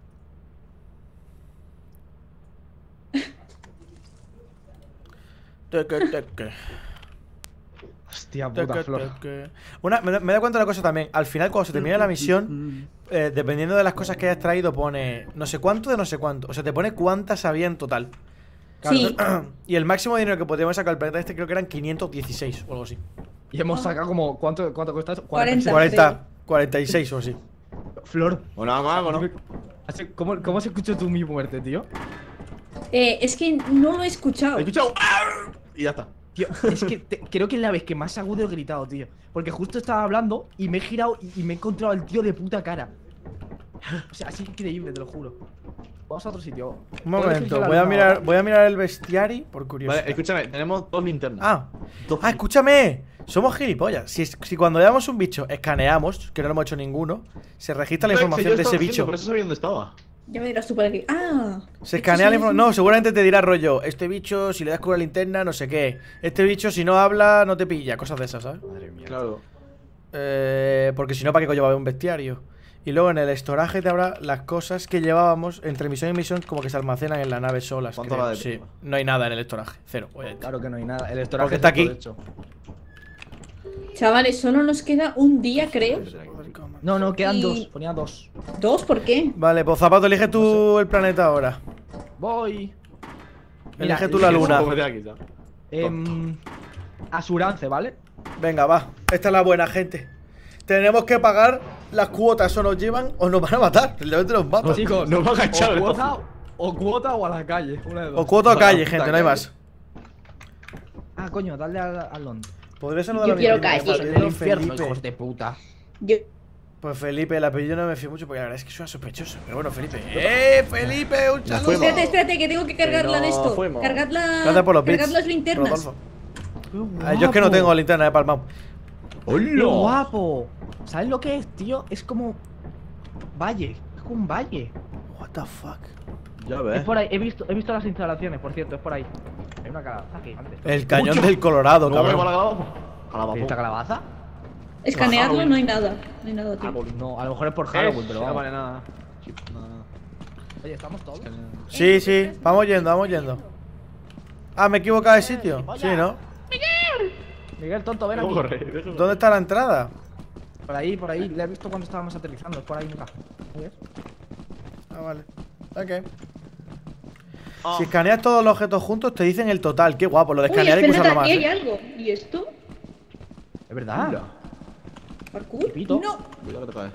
D: Hostia puta, Flor.
A: Me da cuenta de una cosa también. Al final, cuando se termina la misión, dependiendo de las cosas que hayas traído, pone no sé cuánto de no sé cuánto. O sea, te pone cuántas había en total.
J: Sí.
A: Y el máximo de dinero que podíamos sacar al planeta este creo que eran 516 o algo así.
D: Y hemos sacado como. ¿Cuánto cuesta esto?
J: 40.
A: 46 o así.
D: Flor.
K: Bueno, hago algo, ¿no?
D: ¿Cómo se escuchó tu mi muerte, tío?
J: Es que no lo he escuchado.
K: ¿He escuchado? Y ya está.
D: Tío, es que creo que es la vez que más agudo he gritado, tío. Porque justo estaba hablando y me he girado y me he encontrado al tío de puta cara. O sea, es increíble, te lo juro. Vamos a otro sitio.
A: Un momento, voy a mirar el bestiario por curiosidad.
K: Vale, escúchame, tenemos 2 linternas.
A: Escúchame. Somos gilipollas. Si cuando veamos un bicho escaneamos, que no lo hemos hecho ninguno, se registra la información de ese bicho.
K: Por eso sabía dónde estaba.
J: Ya me dirás tú para aquí. Ah.
A: Se escanea la información. No, seguramente te dirá rollo. Este bicho, si le das con la linterna, no sé qué. Este bicho, si no habla, no te pilla. Cosas de esas, ¿sabes?
K: Madre mía. Claro.
A: Porque si no, ¿para qué coño va a haber un bestiario? Y luego en el storage te habrá las cosas que llevábamos entre misión y misión, como que se almacenan en la nave solas.
K: ¿Cuánto va de
A: Sí,
K: tiempo?
A: no hay nada en el storage. Cero.
D: Claro que no hay nada. El storage
A: Porque está aquí.
D: hecho.
J: Chavales, solo nos queda un día, creo.
D: No, quedan
J: Y-
D: 2. Ponía 2.
J: ¿Dos? ¿Por qué?
A: Vale, pues Zapato, elige tú el planeta ahora.
D: Voy.
A: Elige tú la luna.
D: Asurance, ¿vale?
A: Venga, va. Esta es la buena, gente. Tenemos que pagar las cuotas. O nos llevan o nos van a matar. Realmente nos matan.
D: Chicos,
K: nos va a agachar.
D: o cuota o a la calle. Una de dos.
A: O cuota o calle, gente, no hay más.
D: Ah, coño, dale al Londres.
A: Podría saludar
J: Yo
A: a mi
J: quiero
A: primo,
J: calle.
A: Felipe.
D: Del infierno, hijos de puta.
J: Yo.
A: Pues Felipe, el apellido no me fío mucho porque la verdad es que suena sospechoso. Pero bueno, Felipe. Felipe! ¡Un saludo!
J: Espérate, que tengo que cargarla de esto.
K: fuimos.
J: Cargad
A: Gracias por los bits,
J: cargad las linternas.
A: Rodolfo. Yo es que no tengo linterna, palmado.
D: ¡Qué guapo! ¿Sabes lo que es, tío? Es como valle. Es como un valle.
A: What the fuck.
K: Ya
D: Es
K: ves.
D: por ahí. He visto las instalaciones, por cierto. Es por ahí. Hay una calabaza gigante.
A: El cañón del Colorado,
K: No me va la
A: cabrón.
K: calabaza.
D: ¿Esta calabaza?
J: Escanearlo, no hay nada. No hay nada, tío.
D: No, a lo mejor es por Halloween, pero
K: No
D: vamos.
K: vale nada.
D: Oye, ¿estamos todos?
A: Sí, vamos yendo. Ah, me he equivocado de sitio. Sí, ¿no?
D: Miguel, tonto, ven aquí.
A: ¿Dónde está la entrada?
D: Por ahí. Le he visto cuando estábamos aterrizando. Es por ahí, mira. ¿Ves?
A: Ah, vale. Ok. Si escaneas todos los objetos juntos, te dicen el total. Qué guapo, lo de
J: Uy,
A: escanear hay que
J: espérate,
A: usarlo más.
J: aquí hay algo. ¿Y esto?
D: Es verdad.
J: ¿Parkour?
D: Pito.
J: No.
K: Cuidado que te caes.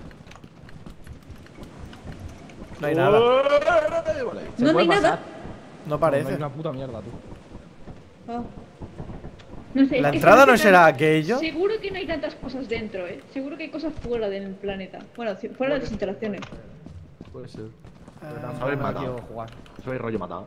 A: No hay nada.
K: Vale.
J: No hay nada.
A: No
D: No
A: parece.
D: hay una puta mierda, tú.
J: Ah. No sé,
A: ¿La
J: es que
A: entrada no
J: seguro que
A: será aquello?
J: Seguro que no hay tantas cosas dentro, Seguro que hay cosas fuera del planeta. Bueno, fuera de las instalaciones.
K: Puede ser.
D: Sabes,
K: matado.
D: quiero jugar.
K: Soy rollo matado.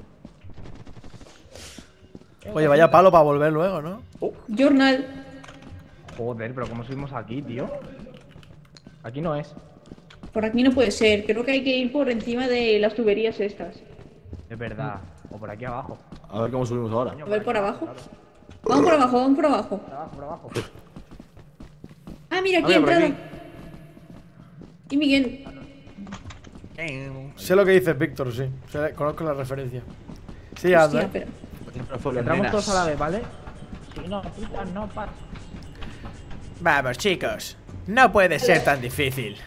A: Oye, vaya palo para volver luego, ¿no?
J: Journal.
D: Joder, pero ¿cómo subimos aquí, tío? Aquí no es.
J: Por aquí no puede ser. Creo que hay que ir por encima de las tuberías estas.
D: Es verdad. O por aquí abajo.
K: A ver cómo subimos ahora.
J: A ver por abajo. Vamos por abajo, vamos por abajo.
D: Por abajo.
J: Ah, mira, aquí
K: Ah, mira, por
J: entrada.
K: aquí.
J: Y Miguel.
A: Sé lo que dices, Víctor, sí. Conozco la referencia. Sí, anda.
J: Hostia, espera.
D: Entramos todos a la vez, ¿vale? Si no, puta, no pasa.
A: Vamos, chicos. No puede ser tan difícil.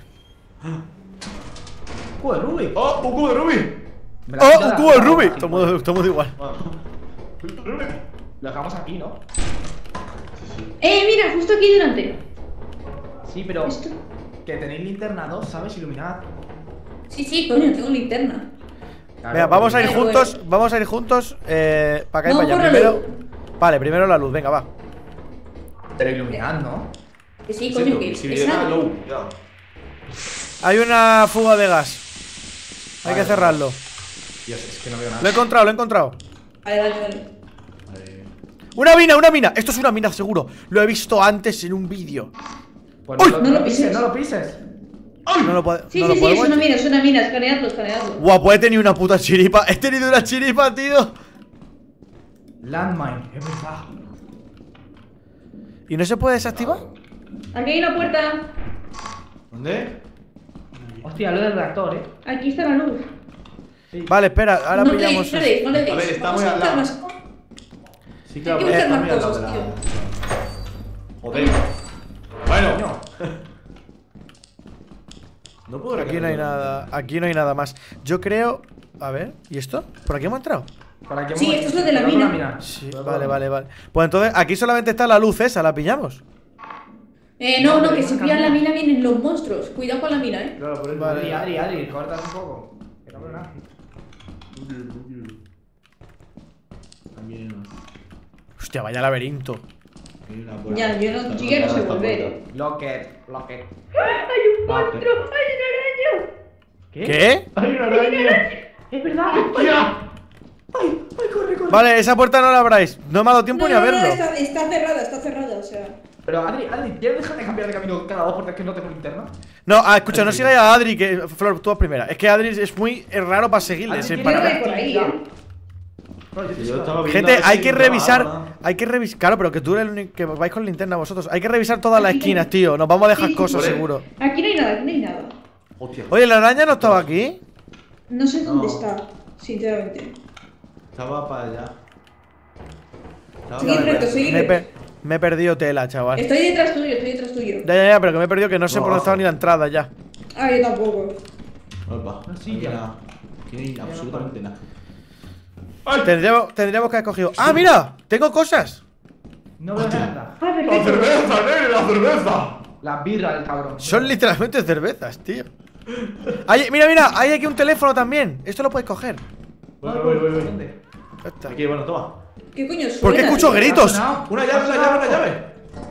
D: ¡Cubo de Rubik!
K: ¡Oh! ¡Un cubo de Rubik!
A: ¡Oh! ¡Un cubo de Rubik! Estamos igual.
D: Lo dejamos aquí, ¿no?
J: Mira, justo aquí delante.
D: Sí, pero
J: Esto.
D: que tenéis linterna 2, ¿sabes? Iluminad.
J: Sí, coño, tengo linterna.
A: Venga, vamos a ir
J: Bueno,
A: juntos.
J: bueno.
A: Vamos a ir juntos. Para acá y
J: No,
A: para allá.
J: por la
A: Primero.
J: luz.
A: Vale, primero la luz. Venga, va.
D: Pero iluminad, ¿no?
J: Que sí, coño, que esa.
A: Hay una fuga de gas. Hay que cerrarlo.
D: Dios, es que no veo nada.
A: Lo he encontrado.
J: Vale.
A: Una mina. Esto es una mina, seguro. Lo he visto antes en un vídeo.
D: Pues
A: ¡Uy!
D: no lo pises, no lo pises.
A: No lo puedo.
J: Sí,
A: no lo
J: es
A: podemos-
J: una mina, escaneadlo.
A: Guapo, he tenido una puta chiripa. He tenido una chiripa, tío.
D: Landmine, es verdad.
A: ¿Y no se puede desactivar?
J: Aquí hay una puerta.
K: ¿Dónde?
D: Hostia, lo del reactor,
J: Aquí está la luz.
A: Vale, espera, ahora
J: No le
A: pillamos.
J: deis, no le deis.
K: A ver, está
J: Vamos
K: muy
J: a
K: al
J: buscar
K: lado.
J: las cosas.
K: Sí,
J: Hay
K: claro,
J: que
K: pero
J: buscar
K: está
J: más
K: muy al lado
J: cosas,
K: de la-
J: tío.
K: Joder. Bueno. No puedo
A: Aquí no hay nada. Aquí no hay nada más. Yo creo. A ver, ¿y esto? ¿Por aquí hemos entrado?
D: ¿Para qué
J: Sí,
D: hemos-
J: esto es lo de la
D: Cuidado con
J: mina.
A: Sí, vale. Pues entonces, aquí solamente está la luz esa, ¿la pillamos?
J: No, que si pillan la mina vienen los monstruos. Cuidado con la mina,
K: Claro, por eso.
A: Vale.
D: Adri, cortas un poco. Que no veo nada.
K: También.
A: Hostia, vaya laberinto.
K: Hay una puerta.
J: Ya, yo no sé volver.
D: Locker.
J: ¡Hay un monstruo! ¡Hay un araño!
A: ¿Qué?
K: ¡Hay una araña!
J: ¡Es verdad!
K: ¡Ay, corre!
A: Vale, esa puerta no la abráis. No me ha dado tiempo
J: No,
A: ni a
J: no, no,
A: verlo.
J: está cerrada, o sea.
D: Pero Adri, ¿quieres dejar de cambiar de camino cada dos porque es que no tengo linterna?
A: No, escucha, no sigáis a Adri, que Flor, tú vas primera. Es que Adri es muy raro para seguirle,
D: Adri,
A: sin
D: ¿quieres
A: parar.
J: Por ahí,
A: Gente, hay que revisar. Hay que revisar. Claro, pero que tú eres el único que vais con linterna vosotros. Hay que revisar todas las esquinas, tío. Nos vamos a dejar cosas, seguro.
J: Aquí no hay nada,
K: Hostia.
A: Oye, ¿la araña no estaba aquí?
J: No sé dónde
K: No.
J: está, sinceramente.
K: Estaba para allá.
J: Sigue recto, sigue recto.
A: Me he perdido tela, chaval.
J: Estoy detrás tuyo.
A: Ya, pero que me he perdido que no sé por dónde estaba ni la entrada ya.
J: Ah, yo tampoco.
K: Opa,
D: Sí, ya.
K: nada. Aquí no hay absolutamente nada.
A: Tendríamos que haber cogido. ¡Ah, mira! ¡Tengo cosas!
D: No veo nada.
J: Ah, perfecto.
K: cerveza, nene! ¡La cerveza!
D: La birra, el cabrón.
A: Son literalmente cervezas, tío. Mira, hay aquí un teléfono también. Esto lo puedes coger.
K: Voy.
D: ¿Dónde?
A: Ya está.
K: Aquí, bueno, toma.
J: ¿Qué coño suena?
A: ¿Por qué escucho gritos?
K: Una llave.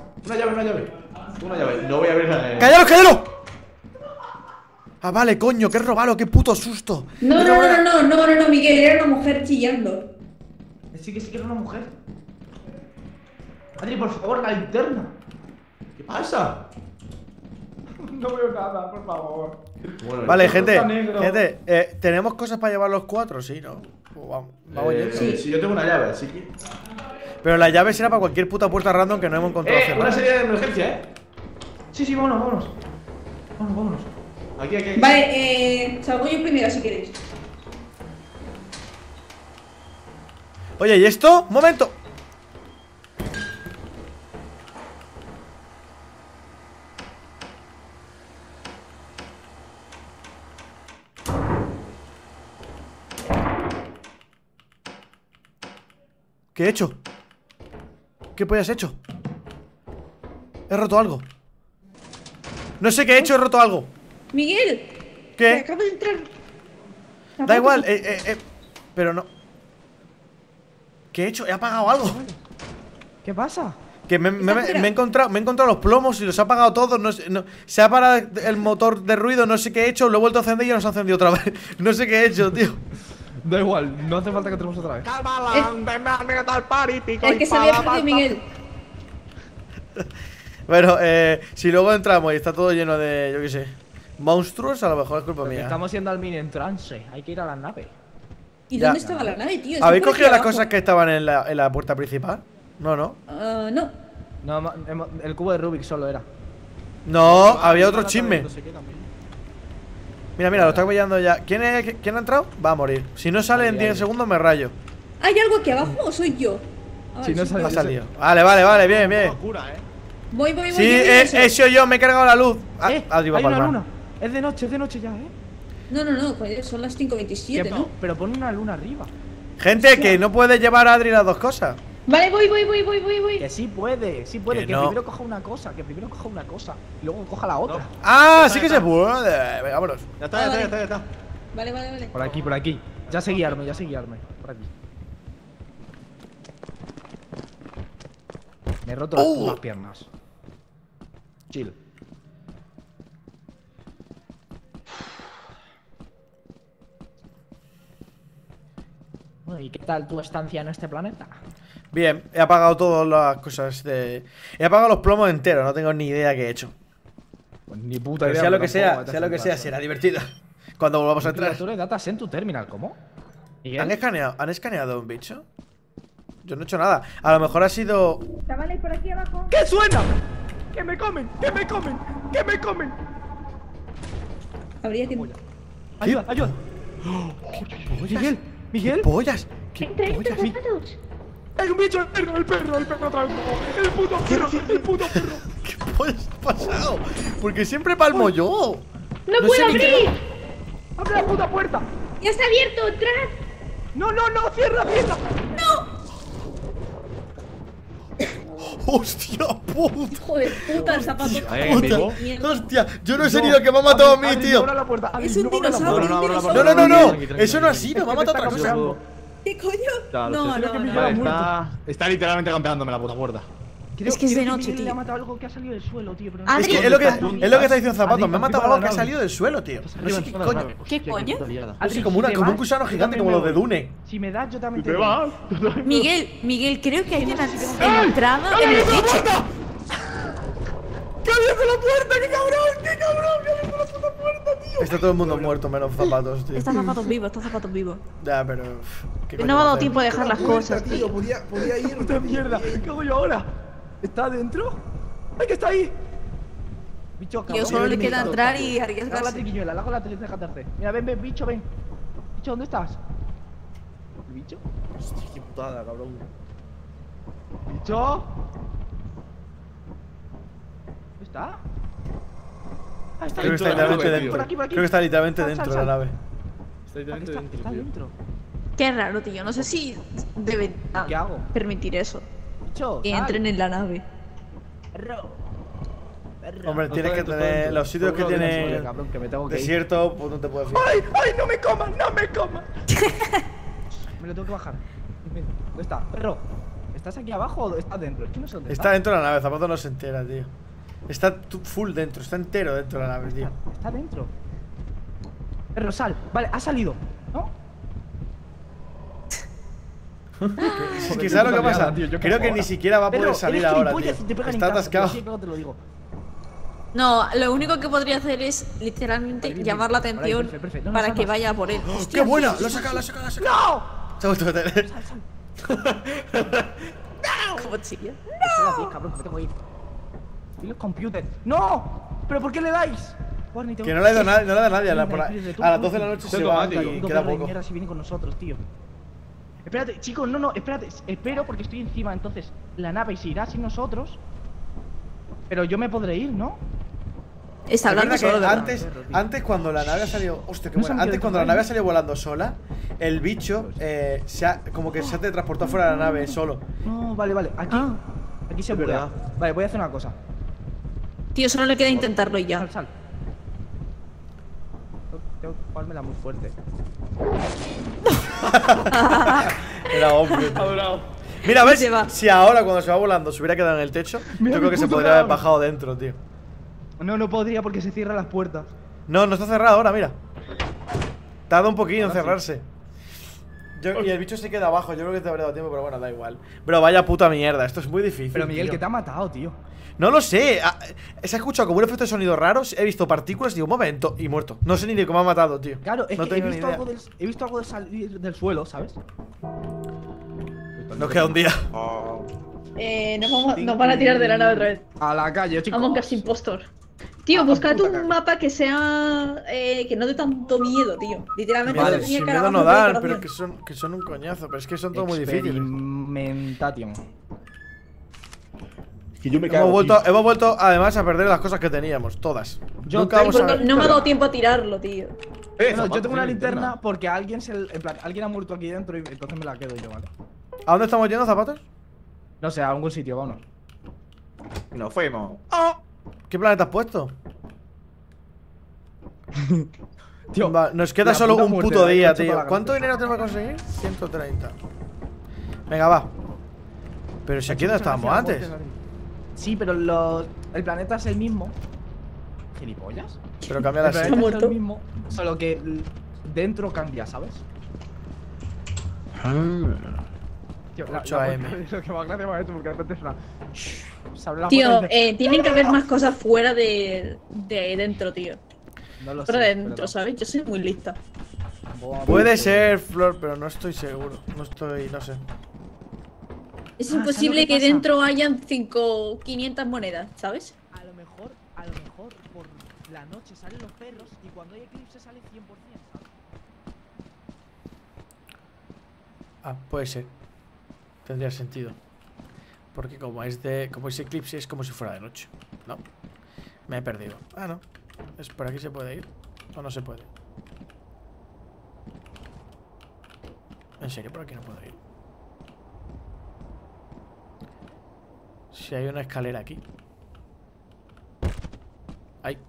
K: No voy a abrir la.
A: ¡Cállalo! Ah, vale, coño, que he robado, qué puto susto.
J: No, Miguel, era una mujer chillando.
D: Sí que era una mujer. Adri, por favor, la linterna.
K: ¿Qué pasa?
D: No veo nada, por favor.
K: Bueno,
A: Vale,
K: esto
A: gente,
K: está negro.
A: ¿tenemos cosas para llevar los cuatro? Sí, ¿no? Pues vamos yendo.
K: Sí, yo tengo una llave, así que.
A: Pero la llave será para cualquier puta puerta random que no hemos encontrado
K: Una
A: cerrada.
K: serie de emergencia,
D: Sí, vámonos. Vámonos.
K: Aquí.
J: Vale, salgo yo primero si queréis.
A: Oye, ¿y esto? ¡Un momento! ¿Qué he hecho? ¿Qué pollas he hecho? He roto algo. No sé qué he hecho, he roto algo.
J: Miguel.
A: ¿Qué?
J: Acabo de entrar.
A: Da igual, pero no. ¿Qué he hecho? He apagado algo.
D: ¿Qué pasa?
A: Que me he encontrado los plomos y los he apagado todos. Se ha parado el motor de ruido, no sé qué he hecho. Lo he vuelto a encender y ya nos ha encendido otra vez. No sé qué he hecho, tío.
D: Da igual, no hace falta que entremos otra vez.
J: Es que se había perdido Miguel.
A: Bueno, si luego entramos y está todo lleno de, yo qué sé, monstruos, a lo mejor es culpa mía.
D: Estamos yendo al mini entrance, hay que ir a la nave.
J: ¿Y
A: Ya.
J: dónde estaba la nave, tío? Está
A: ¿Habéis
J: por aquí
A: cogido las
J: abajo.
A: cosas que estaban en la puerta principal? No.
J: No.
D: No, el cubo de Rubik solo era.
A: No, había otro chisme. Mira, lo está pillando ya. ¿Quién ha entrado? Va a morir. Si no sale en 10 segundos me rayo.
J: ¿Hay algo aquí abajo o soy yo? Ah,
D: Si no
J: vale,
D: sale-
A: Ha salido. Vale, bien.
J: Voy.
A: Sí, he sido yo, me he cargado la luz. Adri va
D: hay
A: a
D: una
A: palmar.
D: luna. Es de noche ya,
J: No, pues son las 5:27, ¿no?
D: Pero pon una luna arriba.
A: Gente, que no puede llevar a Adri las dos cosas.
J: Vale, voy.
D: Que sí puede,
A: Que
D: que
A: no.
D: primero coja una cosa, y luego coja la otra.
A: Ah, sí que se puede. Venga, vámonos.
K: Ya está.
J: Vale.
D: Por aquí. Ya sé guiarme. Por aquí. Me he roto las piernas. Chill. Bueno, ¿y qué tal tu estancia en este planeta?
A: Bien, he apagado todas las cosas de... He apagado los plomos enteros, no tengo ni idea qué he hecho.
D: Pues ni puta
A: Pero
D: idea.
A: sea lo
D: pero
A: que
D: tampoco
A: sea,
D: me hace
A: será divertido. Cuando volvamos a entrar.
D: Criatura de datas en tu terminal, ¿cómo?
A: ¿Han escaneado un bicho? Yo no he hecho nada. A lo mejor ha sido...
J: Chavales, por aquí abajo.
D: ¿Qué suena? ¡Que me comen!
J: Habría que...
D: ¡Ayuda! ¡Miguel!
A: ¡Pollas!
J: Entre estos zapatos.
D: ¡Hay un bicho! ¡El perro otra vez! ¡El puto perro!
A: ¿Qué pollas ha pasado? Porque siempre palmo yo.
J: ¡No
A: No
J: puedo
A: sé ni qué-
J: abrir!
D: ¡Abre la puta puerta!
J: ¡Ya está abierto! ¡Entrad!
D: ¡No! ¡Cierra!
A: ¡Hostia puta!
J: Hijo de puta, el zapato.
A: Puta. ¡Hostia! Yo no sé ni lo que me ha matado a mí, tío.
J: Es un dinosaurio,
A: No. Eso no ha sido, me ha matado otra cosa.
J: ¿Qué coño?
K: Ya, lo
J: No,
K: sé.
J: no, no.
K: Vale, está literalmente campeándome la puta puerta.
J: Es que es de noche,
K: Miguel
J: tío.
K: le ha matado algo que ha salido del suelo, tío. Pero
J: Adri,
A: Es que es lo que está diciendo Zapato. Me ha matado algo que ha salido del suelo, tío. No sé qué coño.
J: ¿Qué coño?
A: Así como un gusano gigante como los de Dune.
K: Si me das, yo también
F: te vas.
J: Miguel, creo que hay una entrada en el techo.
K: ¡Que abierto la puerta! ¡Qué cabrón! ¡Qué cabrón! ¡Que abierto la puta puerta, tío!
A: Está todo el mundo muerto, menos Zapatos, tío.
J: Está zapatos vivos.
A: Ya, pero. ¿qué coño
J: No me ha dado
A: hacer?
J: tiempo de dejar las cosas, tío.
K: Podía ir. ¡Puta mierda! ¿Qué hago yo ahora? ¿Está adentro? ¡Ay, que está ahí! Bicho, cabrón.
J: Yo solo le queda
K: Bicho,
J: entrar
K: cabrón.
J: y
K: Le hago la
J: arriesgarse.
K: triquiñuela, le hago la 13-14. Mira, ven, bicho, ven. Bicho, ¿dónde estás? ¿El bicho? Hostia, qué putada, cabrón. Bicho. ¿Dónde está? Ah, está
A: Creo que está
K: dentro.
A: literalmente dentro.
K: Por aquí, por aquí.
A: Creo que está literalmente
K: Sal,
A: dentro
K: sal,
A: de la
K: sal.
A: nave.
K: Está dentro.
J: Qué raro, tío. No sé si deben
K: ¿Qué hago?
J: permitir eso.
K: Bicho,
J: Que
K: sal.
J: entren en la nave.
K: Perro.
A: Hombre, tienes que tener. Los sitios que tienen.
K: Cabrón, que me tengo que ir.
A: Desierto, pues no te puedes fiar.
K: ¡Ay! ¡Ay! ¡No me comas! ¡No me comas! Me lo tengo que bajar. ¿Dónde está? Perro, ¿estás aquí abajo o estás dentro? Es que no sé dónde
A: Está dentro de la nave, Zapato no se entera, tío. Está full dentro, está entero dentro de la nave, tío.
K: Está dentro. Perro, sal. Vale, ha salido. ¿No?
A: Es que ¿sabes lo que pasa?
K: Tío, ¿yo qué
A: Creo
K: hago
A: que
K: ahora?
A: ni siquiera va a poder
K: Perro,
A: salir
K: eres
A: ahora,
K: gilipollas
A: tío.
K: y te pegan en
A: Está
K: casa,
A: atascado.
K: pero sí, luego te lo digo.
J: No, lo único que podría hacer es literalmente
K: Vale,
J: llamar la
K: vale,
J: atención
K: perfecto. No,
J: para que
K: salvas.
J: vaya por él.
A: ¡Oh,
J: Hostia,
A: ¡Qué buena!
J: tío,
A: Lo he sacado, lo he sacado, lo he sacado.
K: ¡No!
A: Se ha vuelto a meter.
K: Sal, sal.
J: ¿Cómo chilla?
K: Espera, tío, cabrón, que me tengo que ir. Y los computers. ¡No! ¿Pero por qué le dais? Warney, tengo
A: Que no le ha ido nadie, no le ha dado nadie. A las 12 de la noche se va
F: automático.
A: y queda poco.
K: Mierda si viene con nosotros, tío. Espérate, chicos, no, espérate. Espero porque estoy encima, entonces la nave se irá sin nosotros. Pero yo me podré ir, ¿no?
J: Está hablando
A: Es verdad
J: solo,
A: que
J: ¿verdad?
A: antes cuando la nave ha salido. Hostia, qué
K: No se
A: buena.
K: han
A: Antes
K: quedado
A: cuando la
K: con
A: nave ha
K: nadie.
A: salido volando sola, el bicho como que se teletransportó fuera de la nave solo.
K: No, vale. Aquí. Aquí se puede. Vale, voy a hacer una cosa.
J: Tío, solo le queda intentarlo y ya.
K: Sal. Tengo que jugármela muy fuerte.
A: Era obvio.
F: Adorado.
A: Mira, a ver
J: Se va.
A: si ahora cuando se va volando se hubiera quedado en el techo.
K: Mira
A: Yo creo
K: mi
A: que se
K: puto
A: podría haber
K: lado.
A: bajado dentro, tío.
K: No podría porque se cierran las puertas.
A: No está cerrado ahora, mira. Tarda un poquillo en cerrarse. Y el bicho se queda abajo. Yo creo que te habría dado tiempo, pero bueno, da igual. Bro, vaya puta mierda. Esto es muy difícil.
K: Pero Miguel,
A: tío.
K: que te ha matado, tío.
A: No lo sé. Se ha escuchado como un efecto de sonido raro. He visto partículas y digo, un momento. Y muerto. No sé ni de cómo me ha matado, tío.
K: Claro, es
A: no
K: que he
A: tengo ni
K: visto,
A: idea.
K: he visto algo de salir del suelo, ¿sabes?
A: Nos queda un día.
J: Nos van a tirar de la nave otra vez.
K: A la calle, chicos.
J: Among Us Impostor. Tío, buscad un mapa que sea. Que no dé tanto miedo, tío. Literalmente
A: Vale,
J: no tenía
A: sin
J: cara
A: miedo no
J: abajo de
A: dan,
J: decoración.
A: pero que son un coñazo. Pero es que son todos muy difíciles.
K: Experimentation.
F: Que yo me
A: Hemos vuelto además a perder las cosas que teníamos. Todas.
K: Yo
A: Nunca
K: tengo-
A: vamos a.
J: No me ha dado tiempo a tirarlo, tío.
K: Bueno, yo tengo una linterna porque alguien en plan, alguien ha muerto aquí dentro y entonces me la quedo yo, ¿vale?
A: ¿A dónde estamos yendo, Zapatos?
K: No sé, a algún sitio, vámonos.
F: Nos fuimos.
A: ¿Qué planeta has puesto?
K: Tío,
A: Va, nos queda
K: la
A: solo
K: puta
A: un
K: muerte,
A: puto
K: la
A: día,
K: concha toda
A: tío.
K: la
A: ¿Cuánto
K: canción.
A: dinero tenemos que conseguir? 130. Venga, va. Pero si aquí no estábamos antes.
K: Sí, pero el planeta es el mismo. ¿Gilipollas?
A: Pero cambia la
K: El
A: serie.
K: planeta es el mismo, solo que dentro cambia, ¿sabes? Tío,
A: 8 AM.
K: Lo que más gracia me ha hecho porque de repente suena. Se abre la
J: Tío,
K: puerta y dice,
J: tienen que haber más cosas fuera de dentro, tío.
K: no lo
J: Fuera
K: sé,
J: de dentro, ¿sabes? Yo soy muy lista.
A: Puede ser, Flor, pero no estoy seguro. No sé.
J: Es
K: ¿sabes lo
J: imposible
K: que
J: que
K: pasa?
J: dentro hayan 500 monedas, ¿sabes?
K: A lo mejor por la noche salen los perros y cuando hay eclipse sale 100%, ¿sabes?
A: Ah, puede ser. Tendría sentido. Porque como es eclipse es como si fuera de noche. No. Me he perdido. Ah, no. ¿Es por aquí se puede ir? ¿O no se puede? En serio, por aquí no puedo ir. Si hay una escalera aquí. Ay.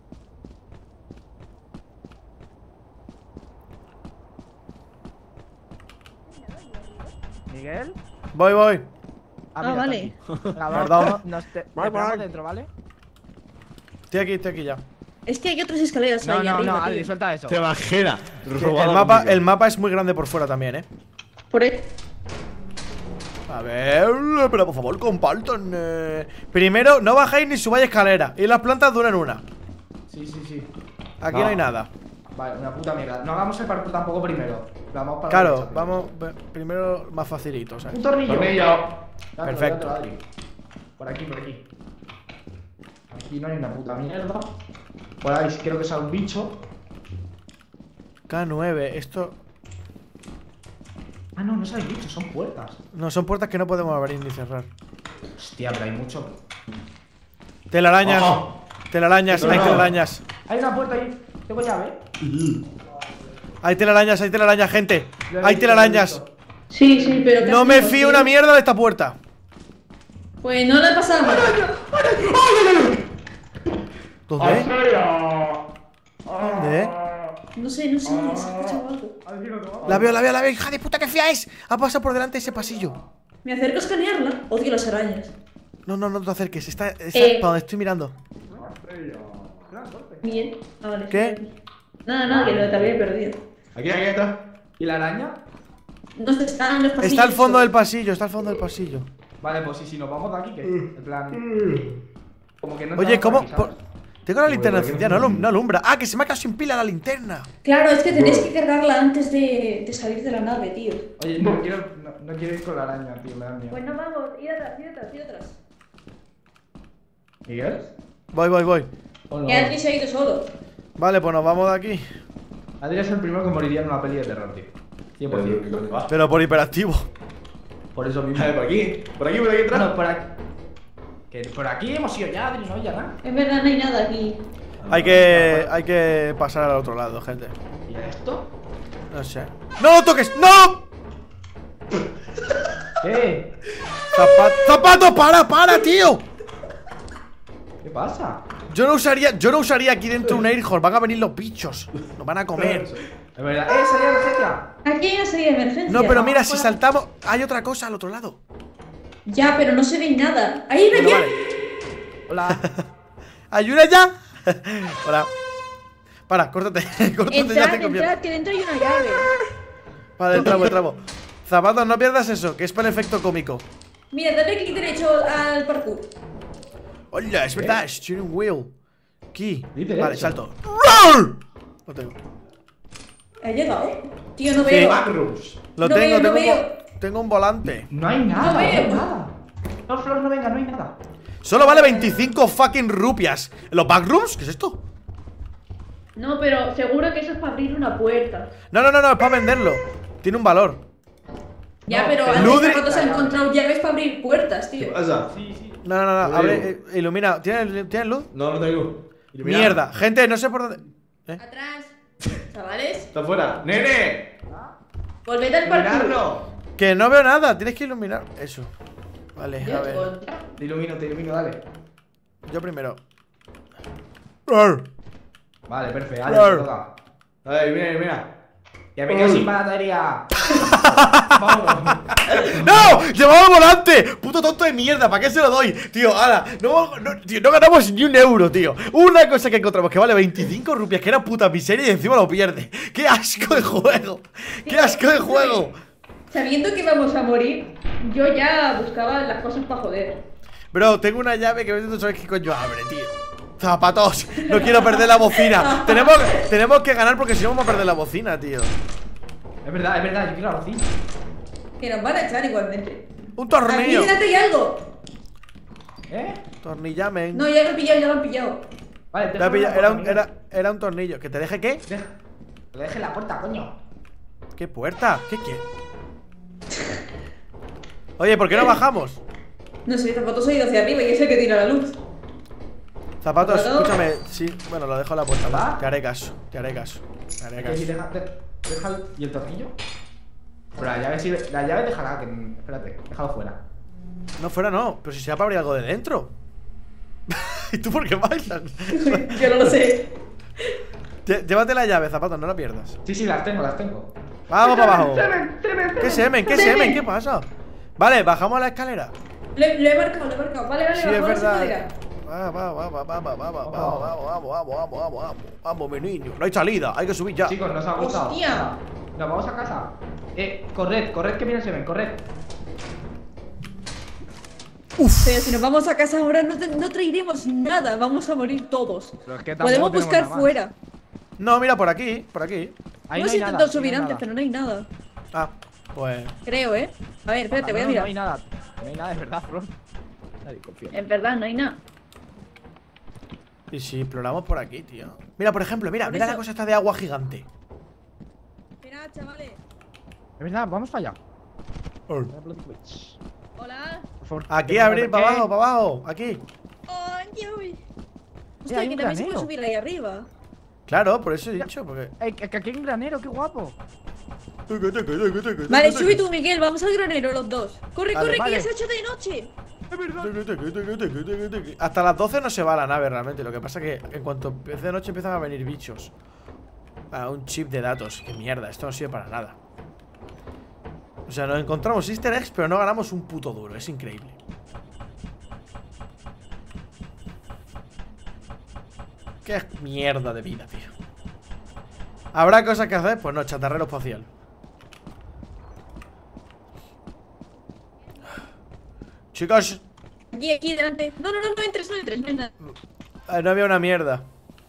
K: Miguel.
A: Voy.
J: Ah, vale.
A: Perdón.
K: Vamos dentro, ¿vale?
A: Estoy aquí ya.
J: Es que hay otras escaleras
K: No,
J: ahí
K: no,
J: arriba,
K: no,
J: tío.
K: Adri, suelta eso.
L: Te imagina.
A: El mapa es muy grande por fuera también,
J: Por ahí.
A: A ver, pero por favor, compartan. Primero, no bajéis ni subáis escalera. Y las plantas duran una.
K: Sí.
A: Aquí no hay nada.
K: Vale, una puta mierda. No hagamos el parkour tampoco primero. Vamos para
A: Claro,
K: la derecha,
A: vamos primero más facilito, ¿sabes?
K: Un tornillo.
A: Perfecto.
K: Dátelo, Adri. Por aquí. Aquí no hay una puta mierda. Por ahí creo que sale un bicho.
A: K9, esto.
K: Ah, no salen bichos, son puertas.
A: No, son puertas que no podemos abrir ni cerrar.
K: Hostia, pero hay mucho.
A: Telarañas.
K: Ojo.
A: Telarañas, hay telarañas.
K: Hay una puerta ahí. Tengo llave.
A: Hay telarañas, gente. Hay telarañas.
J: Sí, pero...
A: No me fío una mierda de esta puerta.
J: Pues no la pasamos.
A: ¿Dónde? ¿Dónde?
J: No sé, se ha escuchado algo.
A: La veo, hija de puta, que fea es. Ha pasado por delante de ese pasillo.
J: Me acerco a escanearla. Odio las arañas.
A: No te acerques, está para donde estoy mirando.
J: Bien. Ah, vale.
A: ¿Qué?
J: Nada, que lo te había perdido.
K: Aquí está. ¿Y la araña?
J: No está en los pasillos.
A: Está al fondo del pasillo,
K: Vale, pues si nos vamos de aquí, ¿qué? En plan... Como que no
A: Oye,
K: estamos
A: ¿cómo?
K: aquí, ¿sabes?
A: Tengo la linterna encendida, no alumbra. Ah, que se me ha quedado sin pila la linterna.
J: Claro, es que tenéis que cargarla antes de salir de la nave, tío.
K: Oye, no quiero ir con la araña, tío, me da miedo.
J: Pues no vamos, y otras.
K: ¿Miguel?
A: Voy.
J: Que Adri se ha ido solo.
A: Vale, pues nos vamos de aquí.
K: Adri es el primero que moriría en una peli de terror, tío. 100%.
A: Pero por hiperactivo.
K: Por eso mismo.
L: Por aquí atrás.
K: No, por aquí. Que por aquí hemos ido ya, Adri, no ya nada.
J: Es verdad, no hay nada aquí.
A: Hay que pasar al otro lado, gente.
K: ¿Y esto?
A: No sé. ¡No lo toques! ¡No!
K: ¿Qué?
A: ¡Zapato! ¡Para, tío!
K: ¿Qué pasa?
A: Yo no usaría aquí dentro un airhorn. Van a venir los bichos. Nos van a comer.
K: Es verdad. ¡Salida de emergencia!
J: Aquí hay una salida de emergencia.
A: No, pero mira, si saltamos, hay otra cosa al otro lado.
J: Ya, pero no se ve nada. ¡Ahí hay una llave!
K: Hola.
A: ¡Ayuda ya! Hola. Para, córtate.
J: Entrad, que dentro hay una llave.
A: Vale, entramos. Zapatos, no pierdas eso, que es para el efecto cómico.
J: Mira, dale clic derecho al parkour.
A: Hola, es verdad, steering wheel. Aquí. Vale, salto. Lo tengo.
J: ¿Ha llegado? Tío, no veo.
A: Lo tengo. Tengo un volante.
K: No hay nada.
J: No veo.
K: No, Flor, no venga, no hay nada.
A: Solo vale 25 fucking rupias. ¿Los backrooms? ¿Qué es esto?
J: No, pero seguro que eso es para abrir una puerta.
A: No, es para venderlo. Tiene un valor.
J: Ya, pero
A: Ludri...
J: antes se han encontrado llaves para abrir puertas, tío.
L: ¿Qué pasa?
K: Sí.
A: No. Abre, ilumina. ¿Tienes luz?
L: No tengo luz. Ilumina.
A: Mierda. Gente, no sé por dónde.
J: Atrás. Chavales.
L: Está fuera. ¡Nene!
J: Volved al parkour.
A: Que no veo nada. Tienes que iluminar. Eso. Vale, a ver.
K: Te ilumino, dale.
A: Yo primero.
K: Vale, perfecto. Dale, mira. Ya me quedo sin batería. Vámonos.
A: ¡No! ¡Llevaba el volante! ¡Puto tonto de mierda! ¿Para qué se lo doy? Tío, ahora, tío, no ganamos ni un euro, tío. Una cosa que encontramos que vale 25 rupias, que era puta miseria y encima lo pierde. ¡Qué asco de juego! ¡Qué asco de juego!
J: Sabiendo que vamos a morir, yo ya buscaba las cosas para joder.
A: Bro, tengo una llave que no sabes qué coño abre, tío. Zapatos, no quiero perder la bocina. Tenemos que ganar porque si no vamos a perder la bocina, tío.
K: Es verdad, yo quiero la bocina.
J: Que nos van a echar igualmente.
A: Un tornillo.
J: Aquí hay algo.
A: Tornillamen.
J: No, ya lo han pillado.
K: Vale,
A: era un tornillo. ¿Que te deje qué?
K: Que le deje la puerta, coño.
A: ¿Qué puerta? ¿Qué quieres? Oye, ¿por qué no bajamos?
J: No sé, Zapatos ha ido hacia arriba y es el que tira la luz.
A: Zapatos, escúchame. Sí, bueno, lo dejo a la puerta.
K: ¿Va?
A: Te haré caso.
K: Deja, ¿y el tornillo? Pero la llave déjala, que... Espérate, déjalo fuera.
A: No, fuera no, pero si se va para abrir algo de dentro. ¿Y tú por qué bailas?
J: Yo no lo sé.
A: Llévate la llave, Zapatos, no la pierdas.
K: Sí, las tengo.
A: Vamos para abajo.
J: Semen.
A: ¿Qué semen? ¿Qué semen? ¿Qué pasa? Vale, bajamos la escalera.
J: Le he marcado. Vale,
A: Sí, es
J: vamos a la
A: verdad.
J: escalera.
A: Vamos, mi niño. No hay salida, hay que subir ya.
K: Chicos, nos ha gustado.
J: Hostia.
K: Nos vamos a casa. Corred que viene el semen, corred.
J: Pero si nos vamos a casa ahora no traeremos nada. Vamos a morir todos.
K: Pero es que tampoco
J: Podemos
K: tenemos
J: buscar
K: nada más.
J: fuera.
A: No, mira, por aquí, por aquí.
K: Ahí
J: Hemos
K: no hay
J: intentado
K: nada,
J: subir
K: no hay
J: antes,
K: nada.
J: pero no hay nada.
A: Ah, pues.
J: Creo, ¿eh? A ver, espérate, voy a
K: No,
J: mirar.
K: no hay nada. No hay nada, de verdad, bro. Nadie confía.
J: En verdad, no hay nada.
A: Y si exploramos por aquí, tío. Mira, por ejemplo, mira
J: Por
A: la
J: eso-
A: cosa esta de agua gigante.
J: Mira, chavales.
K: Es verdad, vamos para allá.
J: Hola.
A: Aquí, abrir, para abajo, aquí.
J: ¡Ay, Dios! Hostia,
K: hay
J: que
K: un
J: también se
K: granero.
J: puede subir ahí arriba.
A: Claro, por eso he dicho, porque.
K: Que aquí hay un granero, qué guapo.
J: Vale, sube tú, Miguel. Vamos al granero los dos. Corre,
A: Vale,
J: corre,
K: vale.
J: que ya se ha hecho de noche.
A: Hasta las 12 no se va la nave realmente. Lo que pasa que en cuanto empiece de noche empiezan a venir bichos. Ah, un chip de datos. Qué mierda, esto no sirve para nada. O sea, nos encontramos easter eggs, pero no ganamos un puto duro. Es increíble. Qué mierda de vida, tío. ¿Habrá cosas que hacer? Pues no, chatarrero espacial. Chicos,
J: Aquí, delante. No entres, no hay nada.
A: no había una mierda.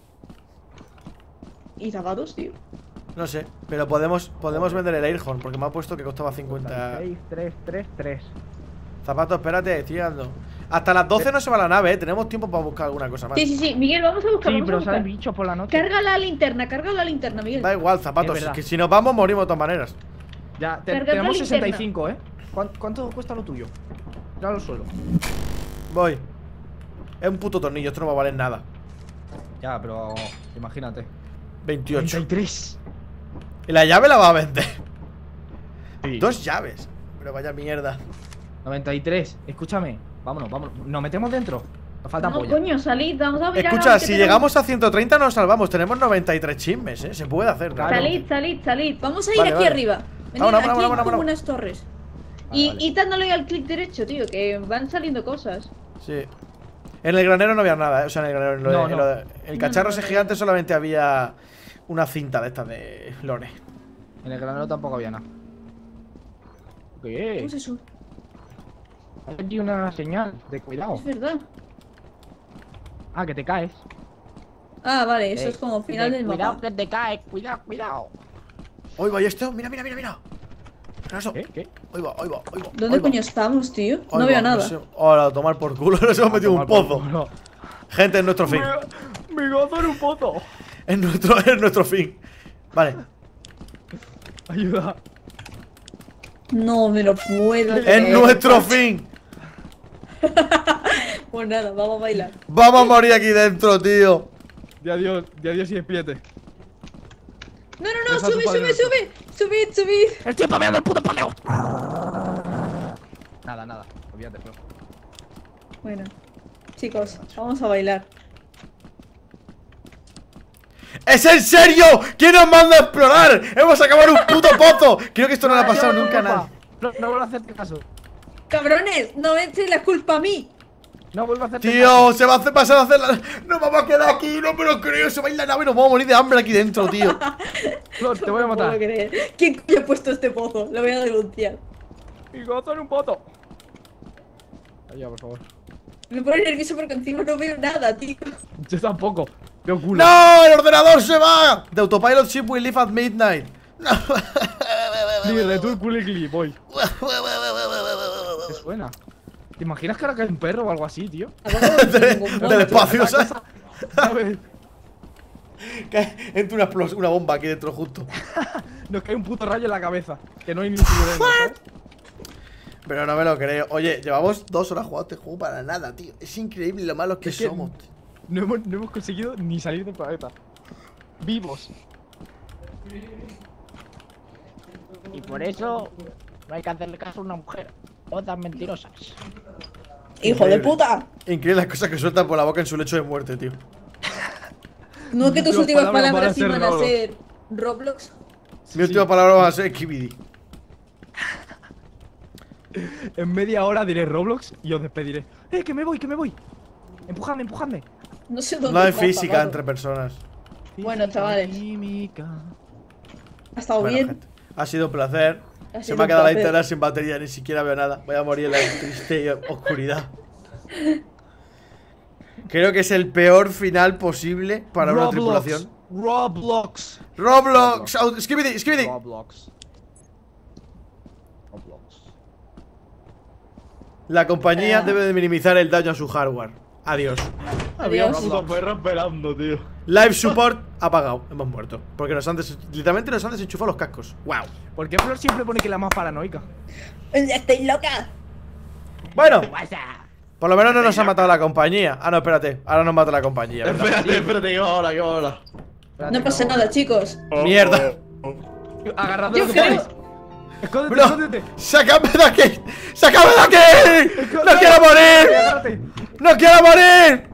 J: ¿Y zapatos, tío?
A: No sé, pero podemos vender el Airhorn porque me ha puesto que costaba 50.
K: 3.
A: Zapatos, espérate, estoy llegando. Hasta las 12 no se va la nave, tenemos tiempo para buscar alguna cosa más.
J: Sí. Miguel, vamos a buscar.
K: Sí,
J: vamos a
K: pero
J: buscar.
K: salen bichos por la noche.
J: Carga la linterna, Miguel.
A: Da igual, zapatos,
K: Es verdad.
A: que si nos vamos morimos de todas maneras.
K: Ya,
J: Cargad la
K: tenemos
J: linterna.
K: 65, ¿eh? ¿Cuánto cuesta lo tuyo? Tíralo al suelo.
A: Voy. Es un puto tornillo, esto no va a valer nada.
K: Ya, pero imagínate.
A: 28.
K: 33.
A: Y la llave la va a vender.
K: Sí.
A: 2 llaves. Pero vaya mierda.
K: 93. Escúchame. Vámonos. Nos metemos dentro. Nos falta
J: No,
K: polla.
J: coño, salid, vamos a mirar.
A: Escucha,
J: a ver qué
A: si
J: tenemos.
A: llegamos a 130 nos salvamos. Tenemos 93 chismes, se puede hacer.
K: Claro.
J: Salid. Vamos a ir
A: Vale,
J: aquí
A: vale.
J: arriba. Venid,
A: Vámonos,
J: aquí hay
A: vámonos.
J: como unas torres.
K: Vale.
J: Y dándole al clic derecho, tío, que van saliendo cosas.
A: Sí. En el granero no había nada, o sea, en el granero.
K: No.
A: El cacharro
J: No,
A: ese gigante solamente había una cinta de estas de Lore.
K: En el granero tampoco había nada. ¿Qué?
J: ¿Cómo es eso?
K: Hay aquí una señal de cuidado.
J: Es verdad.
K: Ah, que te caes.
J: Ah, vale, eso es como final del
K: Cuidado,
J: mapa.
K: que te caes. Cuidado.
A: Oye, vaya esto, mira. Mira eso.
K: ¿Qué?
A: Ahí va.
J: ¿Dónde coño estamos, tío? No veo nada.
A: Ahora, a tomar por culo, nos hemos metido en un pozo. Gente, es nuestro fin.
K: Me gozo en un pozo.
A: Es nuestro fin. Vale.
K: Ayuda.
J: No me lo puedo
A: Es
J: creer.
A: nuestro fin.
J: Pues nada, vamos a bailar.
A: Vamos a morir aquí dentro, tío.
K: De adiós y despídete.
J: No,
K: Deja a tu padre
J: subid.
K: ¡Estoy pameando el puto paleo! Nada. Olvídate, bro.
J: Bueno, chicos, vamos a bailar.
A: ¿Es en serio? ¿Quién nos manda a explorar? Hemos acabado en un puto pozo. Creo que esto no le ha pasado nunca a nadie.
K: No vuelvo a hacerte caso.
J: Cabrones, no me echen la culpa a mí.
K: No vuelvo a hacerte caso.
A: Tío, se va a hacer pasar a hacer la... Nos vamos a quedar aquí, no me lo creo. Se va a ir la nave y nos vamos a morir de hambre aquí dentro, tío.
K: No, te voy a
J: No puedo
K: matar.
J: creer. ¿Quién coño ha puesto este pozo? Lo voy a denunciar.
K: Y gozo en un pozo. Allá, por favor.
J: Me pone nervioso porque encima no veo nada, tío.
K: Yo tampoco. Veo culo.
A: ¡No! ¡El ordenador se va! The autopilot ship will leave at midnight. No.
K: Dile, tú el culicli, voy. ¿Qué suena? ¿Te imaginas que ahora cae un perro o algo así, tío?
A: Del espacio, ¿sabes?
K: ¿Sabes?
A: Entra una bomba aquí dentro justo.
K: Nos cae un puto rayo en la cabeza. Que no hay ni un tiro de él, ¿sabes?
A: Pero no me lo creo. Oye, llevamos 2 horas jugando este juego para nada, tío. Es increíble lo malos que
K: Es que
A: somos.
K: No hemos conseguido ni salir del planeta. Vivos.
M: Y por eso no hay que hacerle caso a una mujer. Todas mentirosas.
J: ¡Hijo de puta!
A: Increíble las cosas que sueltan por la boca en su lecho de muerte, tío.
J: No que tus
K: Tus
J: últimas
K: palabras
J: palabras
K: van a ser
J: iban a
K: Roblox.
J: ser Roblox.
A: Mi última palabra va a ser Skibidi.
K: En media hora diré Roblox y os despediré. Que me voy, que me voy. Empujadme, empujadme.
J: No sé dónde.
A: No hay
J: está
A: física
J: apagado.
A: entre personas.
J: Bueno, chavales.
K: Química.
J: Ha estado
A: Bueno,
J: bien.
A: gente, ha sido un placer.
J: Ha
A: Se
J: sido
A: me ha
J: un
A: quedado la
J: placer.
A: linterna sin batería, ni siquiera veo nada. Voy a morir en la triste oscuridad. Creo que es el peor final posible para una tripulación.
K: Roblox.
A: Roblox. Skibidi, Skibidi.
K: Roblox.
A: La compañía debe de minimizar el daño a su hardware. Adiós.
J: Adiós.
L: Puto perro esperando, tío.
A: Live support apagado. Hemos muerto. Porque literalmente nos han desenchufado los cascos. Wow.
K: ¿Por qué Flor siempre pone que es la más paranoica?
J: Estoy loca.
A: Bueno, por lo menos no nos ha matado la compañía. Ah, no, espérate. Ahora nos mata la compañía, ¿verdad?
L: Espérate, que va ahora, que va ahora.
J: No pasa nada, chicos.
A: Mierda.
K: Agarrad
J: Yo
K: lo que
J: creo-
K: podáis. Escóndete,
A: Bro,
K: escóndete.
A: ¡sácame de aquí! ¡Sácame de aquí! ¡No quiero morir!
K: Agárrate.
A: ¡No quiero morir!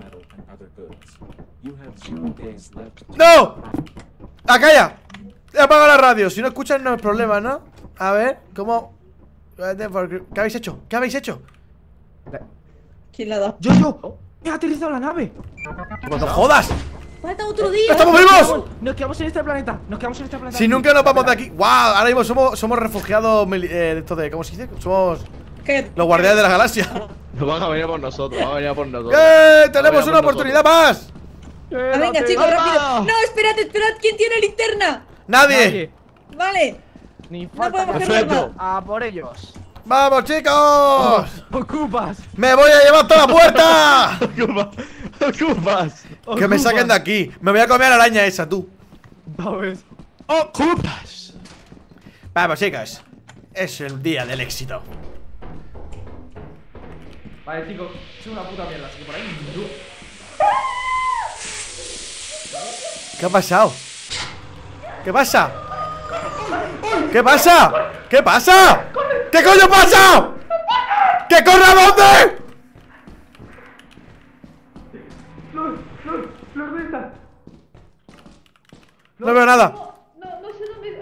A: ¡No! ¡Acá! He apagado la radio. Si no escuchan no es problema, ¿no? A ver, ¿cómo? ¿Qué habéis hecho? ¿Qué habéis hecho?
J: ¿Quién la da?
K: Yo. He aterrizado la nave.
A: ¡No te jodas!
J: Falta otro día.
A: ¡Estamos vivos!
K: Nos quedamos en este planeta. Nos quedamos en este planeta.
A: Si nunca nos vamos de aquí. ¡Wow! Ahora mismo somos refugiados de esto de. ¿Cómo se dice? Somos
J: ¿Qué?
A: los guardianes de la galaxia.
L: Nos van a venir por nosotros, van a venir por nosotros.
A: ¡Tenemos una oportunidad más!
J: Ah, venga, chicos, rápido. No, esperad, esperad. ¿Quién tiene linterna?
A: ¡Nadie!
J: Vale.
K: Ni
J: No
K: falta.
J: podemos hacer
L: Perfecto.
J: nada.
K: A por ellos.
A: ¡Vamos, chicos!
K: Ocupas.
A: ¡Me voy a llevar toda la puerta!
L: Ocupas.
A: ¡Que me saquen de aquí! ¡Me voy a comer a la araña esa, tú!
K: ¿Sabes?
L: Ocupas.
A: Vamos, chicos. Es el día del éxito.
K: Vale, chicos. Soy una puta mierda, así que por ahí.
A: ¿Qué ha pasado? ¿Qué pasa? ¿Qué pasa? ¿Qué pasa? ¿Qué coño pasa? ¿Qué corre a dónde? No veo nada.
J: No sé dónde.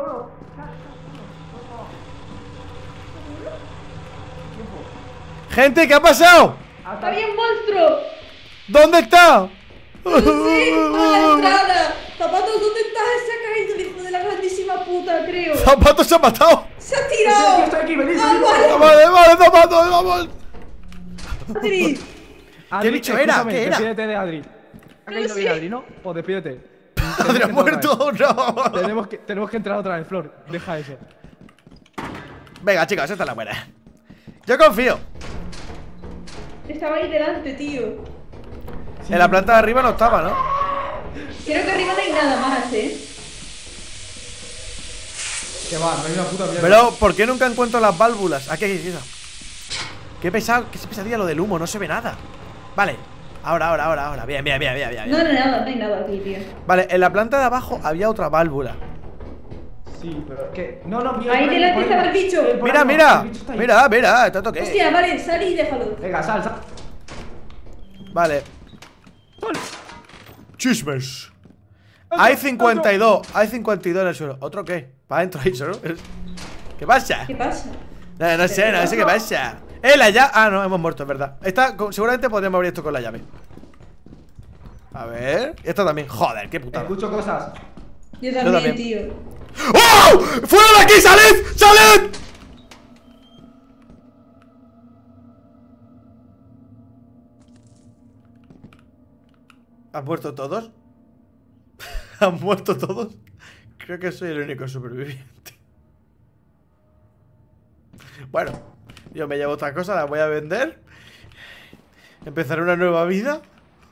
A: Gente, ¿qué ha pasado?
J: ¡Había un monstruo!
A: ¿Dónde está?
J: ¡No sé! ¡A la entrada! ¡Zapatos, ¿dónde estás? Se ha caído el hijo de la grandísima puta, creo.
A: ¡Zapatos se ha matado!
J: ¡Se ha tirado!
K: Estoy aquí, venid.
J: ¡Ah, vale!
A: Vale, zapatos, vamos.
J: Adri,
K: Adri,
A: bicho era?
K: escúchame,
A: ¿Qué era?
K: Despídete de Adri. Ha caído
J: sé.
K: bien Adri, ¿no? Pues despídete.
A: Adri ha muerto, no.
K: Tenemos que entrar otra vez, Flor. Deja eso.
A: Venga, chicos, esta es la buena. Yo confío.
J: estaba ahí delante, tío.
A: En la planta de arriba no estaba, ¿no?
J: Creo que arriba no hay nada más,
K: Que va, no hay una puta mierda.
A: Pero, ¿por qué nunca encuentro las válvulas? Aquí, aquí. Qué pesadilla lo del humo, no se ve nada. Vale, ahora. Bien.
J: No hay nada aquí, tío.
A: Vale, en la planta de abajo había otra válvula.
K: Sí, pero es que. No, mira.
J: Ahí delante estaba el bicho.
A: Mira, te toqué.
J: Hostia, vale, sal y déjalo.
K: Venga, sal.
A: Vale. Chismes. Hay 52 en el suelo. ¿Otro qué? Para adentro ahí solo. ¿Qué pasa?
J: ¿Qué pasa?
A: No sé qué pasa. La llave. Ah, no, hemos muerto, es verdad. Seguramente podríamos abrir esto con la llave. A ver. Esta también. Joder, qué putada.
K: Escucho cosas.
J: Yo también,
A: también.
J: tío.
A: ¡Oh! ¡Fuera de aquí! ¡Salid! ¡Salid! ¿Han muerto todos? ¿Han muerto todos? Creo que soy el único superviviente. Bueno, yo me llevo otra cosa, la voy a vender. Empezaré una nueva vida.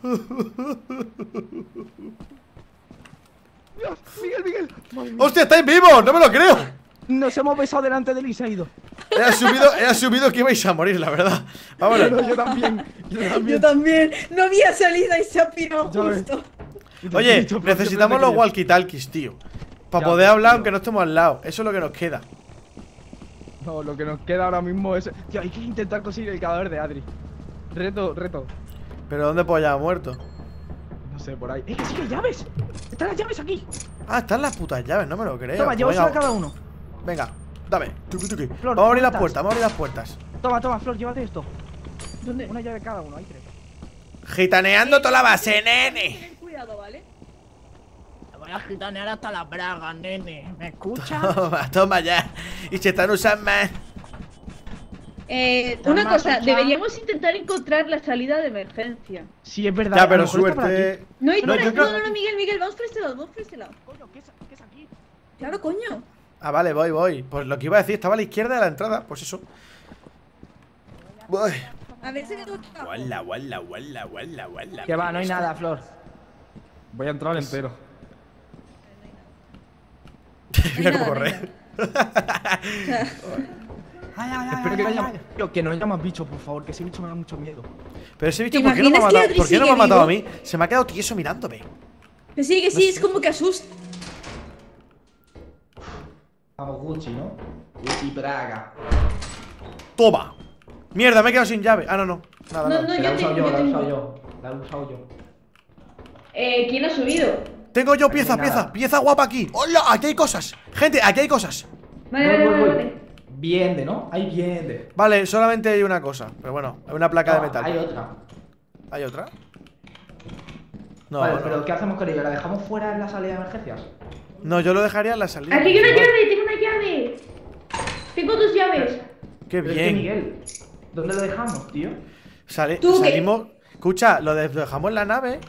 K: Miguel.
A: ¡Hostia, estáis vivos! ¡No me lo creo!
K: Nos hemos besado delante de él y se ha ido.
A: He asumido que ibais a morir, la verdad. Vámonos.
K: Yo también.
J: Yo también. No había salida y se ha pirado
K: Ya ves.
J: justo.
A: Oye, necesitamos los walkie-talkies, tío. Para poder hablar aunque no estemos al lado. Eso es lo que nos queda.
K: No, lo que nos queda ahora mismo es. Tío, hay que intentar conseguir el cadáver de Adri. Reto.
A: Pero ¿dónde pues ya ha muerto?
K: No sé, por ahí. Que sí que hay llaves. Están las llaves aquí.
A: Ah, están las putas llaves, no me lo creo.
K: Toma, llévasela a cada uno.
A: Venga, dame. Tuki.
K: Flor,
A: Vamos a abrir las
K: ¿cuántas?
A: puertas, vamos a abrir las puertas.
K: Toma, Flor, llévate esto.
J: ¿Dónde?
K: Una llave cada uno, hay 3.
A: Gitaneando toda la base, nene.
J: Ten cuidado, ¿vale?
M: Te voy a gitanear hasta las bragas, nene. ¿Me escuchas?
A: Toma ya. Y se están usando más.
J: Una
M: más
J: cosa,
M: hecha.
J: deberíamos intentar encontrar la salida de emergencia.
K: Sí, es verdad.
A: Ya,
K: a lo
A: pero
K: mejor está por
A: suerte.
K: aquí.
J: No hay
A: No, yo creo-
J: no, Miguel, vamos por este lado, vamos por este lado.
K: Coño, ¿qué es aquí?
J: Claro, coño.
A: Ah, vale, voy. Pues lo que iba a decir, estaba a la izquierda de la entrada. Pues eso. Voy.
J: A ver si me toca.
K: Que va, no hay nada, Flor. Voy a entrar entero.
A: Mira cómo
J: nada,
A: corre.
K: Espero que no haya más. Tío, que no haya más bichos, por favor, que ese bicho me da mucho miedo.
A: Pero ese bicho,
J: ¿Te
A: ¿por qué no me ha
J: imaginas que
A: matado?
J: Adri
A: ¿Por qué no me ha
J: sigue
A: matado a mí?
J: vivo?
A: Se me ha quedado tieso mirándome.
J: Que sí, es como que asusta.
K: Vamos, Gucci, ¿no? Gucci Praga.
A: Toma. Mierda, me he quedado sin llave. Ah, no. Nada.
J: No,
K: La he
J: yo
K: usado
J: tengo,
K: yo,
J: yo
K: la he
J: tengo.
K: usado yo. La he usado yo.
J: ¿Quién ha subido?
A: Tengo yo pieza,
K: No hay nada.
A: pieza guapa aquí. ¡Hola! Aquí hay cosas. Gente, aquí hay cosas.
J: Vale.
K: Viende, ¿no? Hay viende.
A: Vale, solamente hay una cosa. Pero bueno, hay una placa de metal.
K: Hay otra.
A: ¿Hay otra? No,
K: Vale,
A: no.
K: pero ¿qué hacemos con ella? ¿La dejamos fuera en la salida de emergencias?
A: No, yo lo dejaría en la salida.
J: Aquí hay una llave, tengo una llave. Tengo 2 llaves.
A: Qué
K: Pero es que,
A: bien.
K: Miguel, ¿dónde lo dejamos, tío?
J: ¿Tú qué?
A: Salimos. Escucha, lo dejamos en la nave.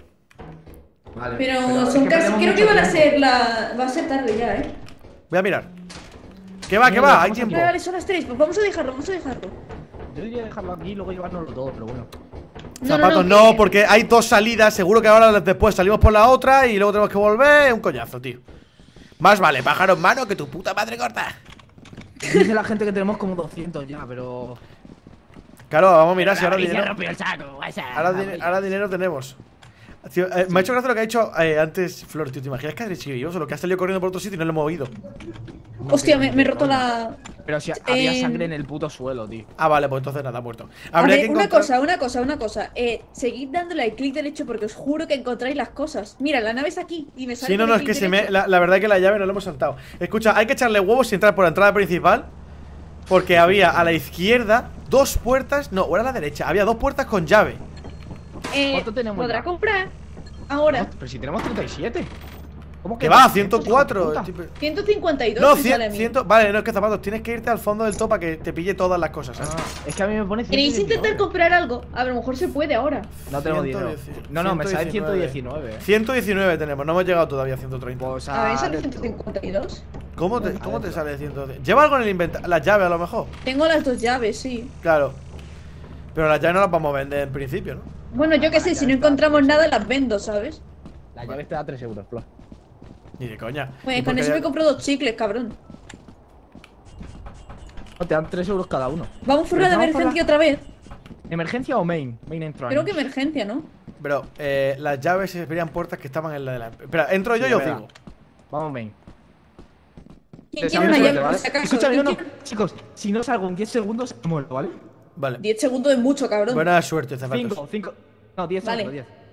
K: Vale.
J: Pero
K: es
J: son
K: que
J: casi.
K: perdemos
J: Creo que
K: mucho
J: van a
K: tiempo.
J: ser va a ser tarde ya,
A: Voy a mirar. ¿Qué va?
K: Mierda,
A: Hay
K: vamos a
A: tiempo.
J: Vale, son las 3. Pues vamos a dejarlo.
K: Yo diría dejarlo aquí y luego llevárnoslo todo, pero bueno.
A: Zapatos no, porque hay 2 salidas. Seguro que ahora después salimos por la otra y luego tenemos que volver. Un coñazo, tío. Más vale pájaro en mano que tu puta madre corta.
K: Dice la gente que tenemos como 200 ya, pero...
A: Claro, vamos a mirar si ahora
M: Se
A: dinero.
M: rompió el saco,
A: Ahora dinero tenemos. Tío, me ha hecho gracia lo que ha dicho antes Flor, tío. ¿Te imaginas que ha sido yo? Solo que ha salido corriendo por otro sitio y no lo hemos oído.
J: Hostia, me he roto la.
K: Pero si había sangre en el puto suelo, tío.
A: Ah, vale, pues entonces nada, ha muerto.
J: A
A: Habría
J: ver,
A: que
J: una
A: encontrar...
J: cosa. Seguid dándole al clic derecho porque os juro que encontráis las cosas. Mira, la nave está aquí y me sale.
A: Sí, no,
J: con
A: no,
J: el
A: es que
J: clic
A: se me,
J: derecho.
A: la verdad es que la llave no la hemos saltado. Escucha, hay que echarle huevos y entrar por la entrada principal. Porque había a la izquierda 2 puertas. No, o era a la derecha. Había 2 puertas con llave.
K: ¿Cuánto tenemos
J: ¿Podrá
K: ya?
J: comprar? Ahora.
K: Pero si tenemos 37. ¿Cómo
A: Que va,
K: 200,
A: 104.
K: puta?
A: tipo-
J: 152
A: No,
J: me sale a
A: 100,
J: mí.
A: Vale, no, es que zapatos. Tienes que irte al fondo del top para que te pille todas las cosas, ¿sabes?
K: Es que a mí me pone
J: ¿Queréis
K: 119.
J: intentar comprar algo? A lo mejor se puede ahora.
K: No tengo dinero.
A: 119.
K: No, me sale 119.
A: 119 tenemos, no hemos llegado todavía a 130.
K: Pues
J: A ver, sale 152.
A: ¿Cómo te sale 119? ¿Lleva algo en el inventario? Las llaves a lo mejor.
J: Tengo las 2 llaves, sí.
A: Claro. Pero las llaves no las vamos a vender en principio, ¿no?
J: Bueno, yo qué sé, si no encontramos nada, las vendo, ¿sabes?
K: La llave te da 3 euros, Flor.
A: Ni de coña.
J: Pues
A: ¿Y por
J: con
A: qué
J: eso
A: hay-
J: me compro 2 chicles, cabrón.
K: No, te dan 3 euros cada uno.
J: Vamos por la de
K: ¿Vamos por
J: emergencia otra vez.
K: ¿Emergencia o main? Main entrance.
J: Creo que emergencia, ¿no?
A: Bro, las llaves se verían puertas que estaban en la de la... Espera, entro yo
K: Sí,
A: y os
K: verdad.
A: digo.
K: Vamos main.
J: ¿Quién
K: Te
J: tiene una
K: sabes
J: llave
K: suerte,
J: por
K: ¿vale?
J: si acaso?
K: Escúchame,
J: ¿Quién
K: no,
J: tiene-
K: chicos, si no salgo en 10 segundos, muero, ¿vale?
A: Vale.
J: 10 segundos es mucho, cabrón.
A: Buena suerte, zapatos.
K: 5. No, 10
J: Vale.
K: segundos, 10.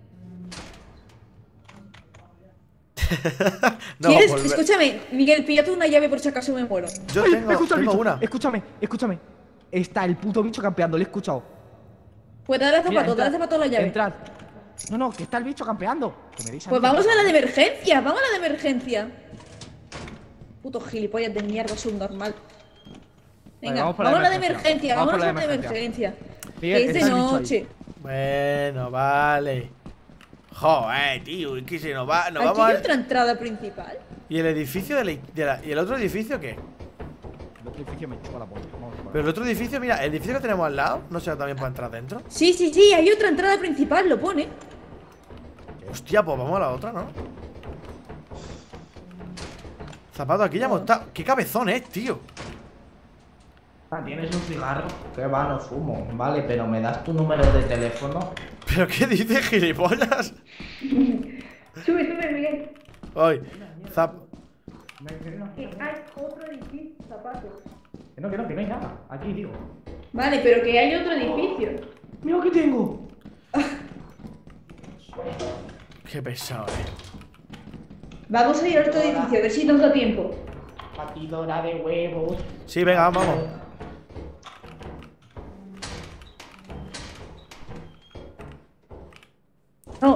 A: No,
J: ¿Quieres?
A: volver.
J: Escúchame, Miguel, píllate una llave por si acaso me muero.
A: Yo
K: Ay,
A: tengo,
K: escucha al
A: tengo
K: bicho.
A: una.
K: Escúchame. Está el puto bicho campeando, lo he escuchado.
J: Pues dale
K: Mira,
J: zapatos, dale zapatos a la llave.
K: Entrad. No, que está el bicho campeando. Que me deis a
J: Pues
K: mí.
J: vamos a la de emergencia, vamos a la de emergencia. Puto gilipollas de mierda, subnormal. Venga,
K: vamos
J: vamos,
K: por la
J: a la de
K: emergencia.
J: emergencia,
K: Vamos
J: vamos
K: por
J: a
K: la
J: la de
K: emergencia.
J: emergencia.
K: Miguel,
J: Que es de
K: está el bicho ahí.
J: noche.
A: Bueno, vale. Joder, tío, es que se nos va. Nos
J: Aquí
A: vamos
J: hay
A: a...
J: otra entrada principal.
A: ¿Y el edificio ¿Y el otro edificio qué?
K: El otro edificio me chupa la polla. Vamos por
A: Pero el otro edificio, mira, el edificio que tenemos al lado, ¿no será también para entrar dentro?
J: Sí, hay otra entrada principal, lo pone.
A: Hostia, pues vamos a la otra, ¿no? Zapato, aquí ya hemos estado. ¿Qué cabezón es, tío?
K: ¿Tienes un cigarro? Que va, no fumo. Vale, pero ¿me das tu número de teléfono?
A: ¿Pero qué dices, gilipollas?
J: Sube, Miguel.
A: Hoy,
J: Que hay otro edificio, zapatos.
K: Que no hay nada. Aquí digo.
J: Vale, pero que hay otro edificio.
K: Mira que tengo.
A: Qué pesado,
J: Vamos a ir al otro edificio, a ver si nos da tiempo.
M: Batidora de huevos.
A: Sí, venga, vamos.
J: No.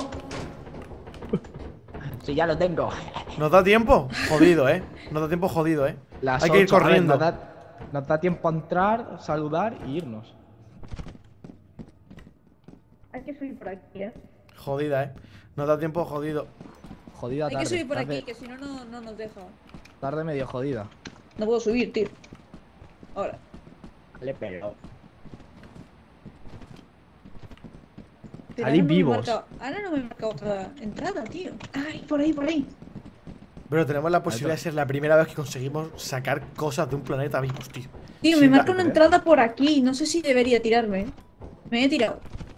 M: Sí, ya lo tengo.
A: ¿Nos da tiempo? Jodido, Nos da tiempo jodido,
D: Las
A: Hay que ir
D: 8, a ver,
A: corriendo.
D: nos da tiempo a entrar, saludar y irnos.
J: Hay que subir por aquí,
A: Jodida, Nos da tiempo jodido.
D: Jodida
J: Hay
D: tarde.
J: que subir por
D: tarde,
J: aquí, que si no, no nos deja.
D: tarde medio jodida.
J: No puedo subir, tío. Ahora.
M: Le pego.
J: Pero
D: Salid
J: ahora no me
D: vivos.
J: marca- ahora no me marca otra entrada, tío. Ay, por ahí, por ahí.
A: Pero tenemos la posibilidad de ser la primera vez que conseguimos sacar cosas de un planeta vivos, tío.
J: Tío,
A: Sí,
J: me
A: la-
J: marca una entrada por aquí. No sé si debería tirarme. Me he tirado.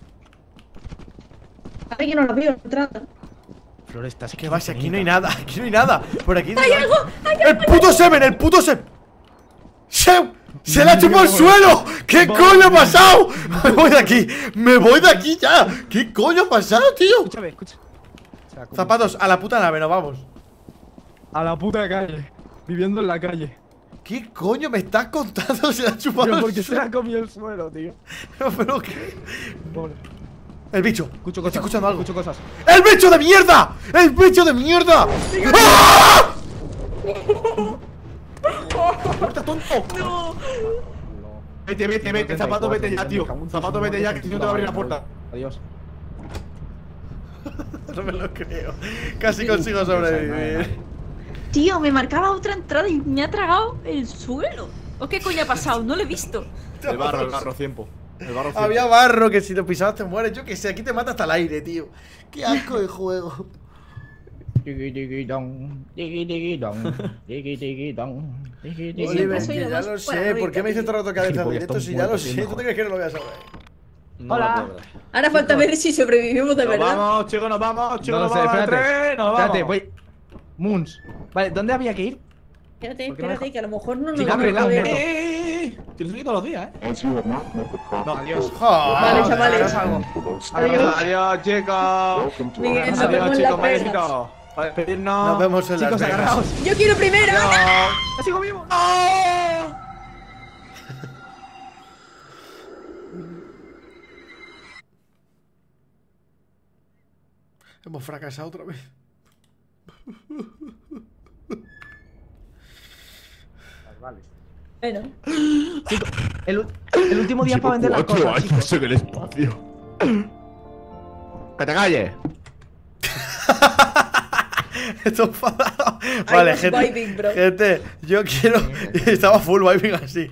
J: Ay, que no la veo, la entrada.
D: Flor, estás
A: ¿Qué va? Si aquí no hay nada, aquí no hay nada. Por aquí.
J: ¡Hay algo! ¡Hay
A: ¡El puto semen! ¡El puto semen! ¡Se la chupó al suelo! ¿Qué coño ha pasado? Me voy de aquí. Me voy de aquí ya. ¿Qué coño ha pasado, tío?
D: Escúchame, escucha.
A: Zapatos, a la puta nave, nos vamos.
D: A la puta calle. Viviendo en la calle.
A: ¿Qué coño me estás contando? Se la ha chupado
D: Pero
A: al
D: porque se
A: suelo.
D: la ha comido el suelo, tío.
A: Pero qué.
D: Pobre.
A: El bicho.
D: Escucho cosas.
A: Estoy escuchando algo.
D: Escucho cosas.
A: ¡El bicho de mierda! ¡El bicho de mierda! ¡Ah! ¡Muerta, tonto!
J: No.
L: Vete, vete, vete, zapato, vete ya, tío. Zapato, vete ya, que si no te va a abrir la puerta.
D: Adiós.
A: No me lo creo. Casi consigo sobrevivir.
J: Tío, me marcaba otra entrada y me ha tragado el suelo. ¿O qué coño ha pasado? No lo he visto.
L: El barro, tiempo. El barro,
A: Había barro que si lo pisabas te mueres. Yo que sé, aquí te mata hasta el aire, tío. Qué asco de juego.
M: Diggy diggy dong. Diggy diggy dong. Diggy diggy dong. Diggy diggy
A: Oliver,
J: soy
A: que
J: lo
A: ya
J: más
A: lo sé.
J: paranoica,
A: ¿Por qué me dices todo el rato que a veces directo si ya lo sé? ¿Tú te crees que no lo voy a saber?
J: Hola. Ahora falta ver si sobrevivimos de
L: Nos
J: verdad.
L: vamos, chicos, nos vamos, chicos,
D: No
L: nos
D: sé,
L: vamos.
D: espérate.
L: Tres, nos vamos.
D: Espérate, voy. Moons. Vale, ¿dónde había que ir?
J: Espérate,
D: ¿Por qué me
J: espérate, que a lo mejor no nos
D: Chica,
J: vamos a
D: pregón,
J: ver.
L: Tienes que ir todos los días,
D: No, adiós.
J: Vale, chavales.
L: Adiós, adiós, chicos.
J: Miguel, nos
L: Adiós,
J: vemos en
L: chicos,
J: la
L: Mayecito. Para despedirnos.
A: Nos vemos en las
D: Chicos,
A: Vegas.
D: agarraos.
J: Yo quiero primero.
D: ¡Ya sigo vivo!
A: Hemos fracasado otra vez.
D: Vale.
J: Bueno.
D: Chicos, el último día para vender las cosas, chicos.
L: en el espacio. Que te calles.
A: Estoy enfadado. Vale,
J: was
A: gente.
J: vibing, bro.
A: Gente, yo quiero. Estaba full vibing así.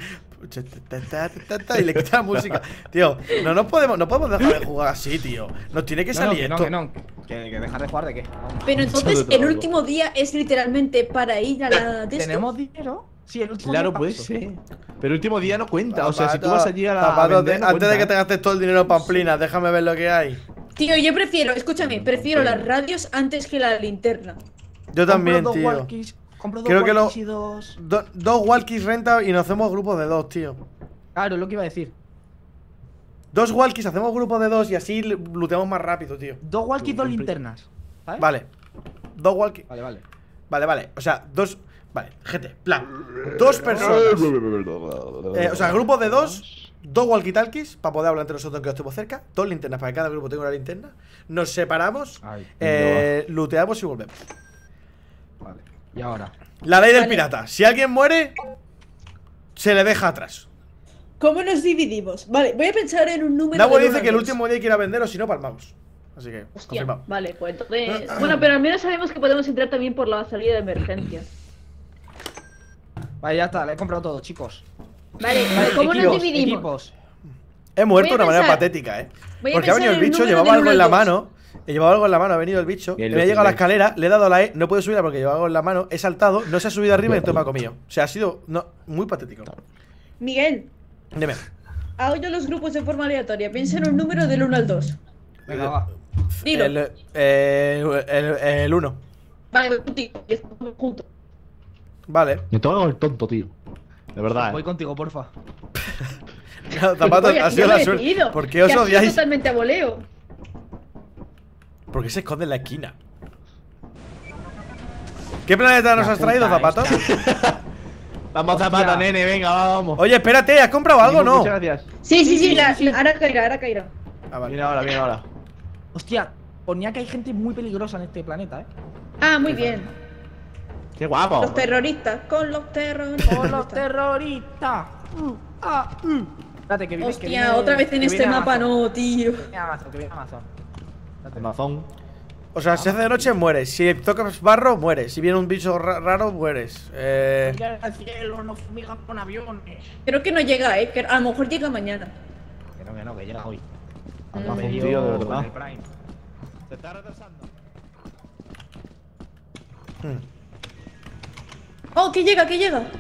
A: Y le quita la música. Tío, no podemos dejar de jugar así, tío. Nos tiene que salir esto.
D: Que dejar de jugar de qué.
J: Pero entonces el último día es literalmente para ir a la de esto.
D: ¿Tenemos dinero? Sí, el último
L: Claro,
D: día
L: puede
D: paso.
L: ser. Pero el último día no cuenta. O sea, si tú
A: Zapato,
L: vas allí a la.
A: zapato,
L: a vender, no
A: antes de que
L: cuenta,
A: te gastes todo el dinero en pamplinas, déjame ver lo que hay.
J: Tío, yo prefiero, escúchame, prefiero las radios antes que la linterna.
A: Yo también,
D: Compro dos
A: tío.
D: walkies, compro dos
A: Creo que
D: walkies y dos.
A: dos walkies renta y nos hacemos grupos de dos, tío.
D: Claro, es lo que iba a decir.
A: Dos walkies, hacemos grupos de dos y así looteamos más rápido, tío.
D: Dos walkies, dos linternas. ¿Sabes?
A: Vale. Dos walkies.
D: Vale.
A: Vale. O sea, dos. Vale, gente, plan. Dos personas. O sea, grupos de dos. Dos walkie-talkies para poder hablar entre nosotros que estemos cerca. Dos linternas para que cada grupo tenga una linterna. Nos separamos. Looteamos y volvemos.
D: Vale. Y ahora.
A: La ley del pirata. Si alguien muere, se le deja atrás.
J: ¿Cómo nos dividimos? Vale, voy a pensar en un número.
A: Nahuel
J: del
A: dice
J: uno
A: que el
J: al dos.
A: último día hay que ir a vender o si no palmamos. Así que,
J: Hostia,
A: confirmado.
J: vale, pues entonces. Bueno, pero al menos sabemos que podemos entrar también por la salida de emergencia.
D: Vale, ya está, le he comprado todo, chicos.
J: Vale, ¿cómo nos dividimos?
D: Equipos.
A: He muerto de
J: Voy a
A: una manera
J: pensar-
A: patética,
J: voy a
A: Porque ha venido el
J: pensar en el
A: bicho,
J: número
A: llevaba
J: del
A: algo
J: uno
A: en la
J: al dos.
A: mano. He llevado algo en la mano, ha venido el bicho.
L: Bien,
A: Me ha
L: lo
A: llegado a la
L: primero.
A: escalera, le he dado la E, no puedo subirla porque llevaba algo en la mano. He saltado, no se ha subido arriba y entonces me ha comido. O sea, ha sido muy patético.
J: Miguel,
A: Dime.
J: hago yo los grupos de forma aleatoria. Piensa en un número del 1 al 2.
D: Venga, va.
J: Dilo.
A: El 1.
J: Vale, voy contigo. Y estamos juntos.
A: Vale.
L: Me toca el tonto, tío. De verdad,
D: Voy contigo, porfa.
A: Zapatos,
J: Oye,
A: ha sido
J: yo lo
A: la
J: he
A: suerte.
J: decidido,
A: ¿Por qué os
J: que ha sido
A: odiáis?
J: totalmente a voleo.
A: ¿Por qué se esconde en la esquina? ¿Qué planeta nos has traído, Zapato?
L: Vamos, Zapato, nene, venga, vamos.
A: Oye, espérate, ¿has comprado algo o no?
L: Muchas gracias.
J: Sí, ahora caerá.
A: Ah, vale.
L: Viene ahora.
K: Hostia, ponía que hay gente muy peligrosa en este planeta,
J: Ah, muy bien.
L: Qué guapo.
J: Los terroristas, con los terroristas.
K: ¡Con los terroristas! Espérate, que viene.
J: Hostia, otra vez en este mapa no, tío.
K: Que viene Amazon.
L: Amazon.
A: O sea, si hace de noche, mueres. Si tocas barro, mueres. Si viene un bicho raro, mueres.
K: Mira al cielo, no fumigan con aviones.
J: Creo que no llega, que a lo mejor llega mañana.
K: Que no, que llega hoy.
L: Amazon, tío, de verdad.
K: Se está retrasando.
J: Oh, que llega.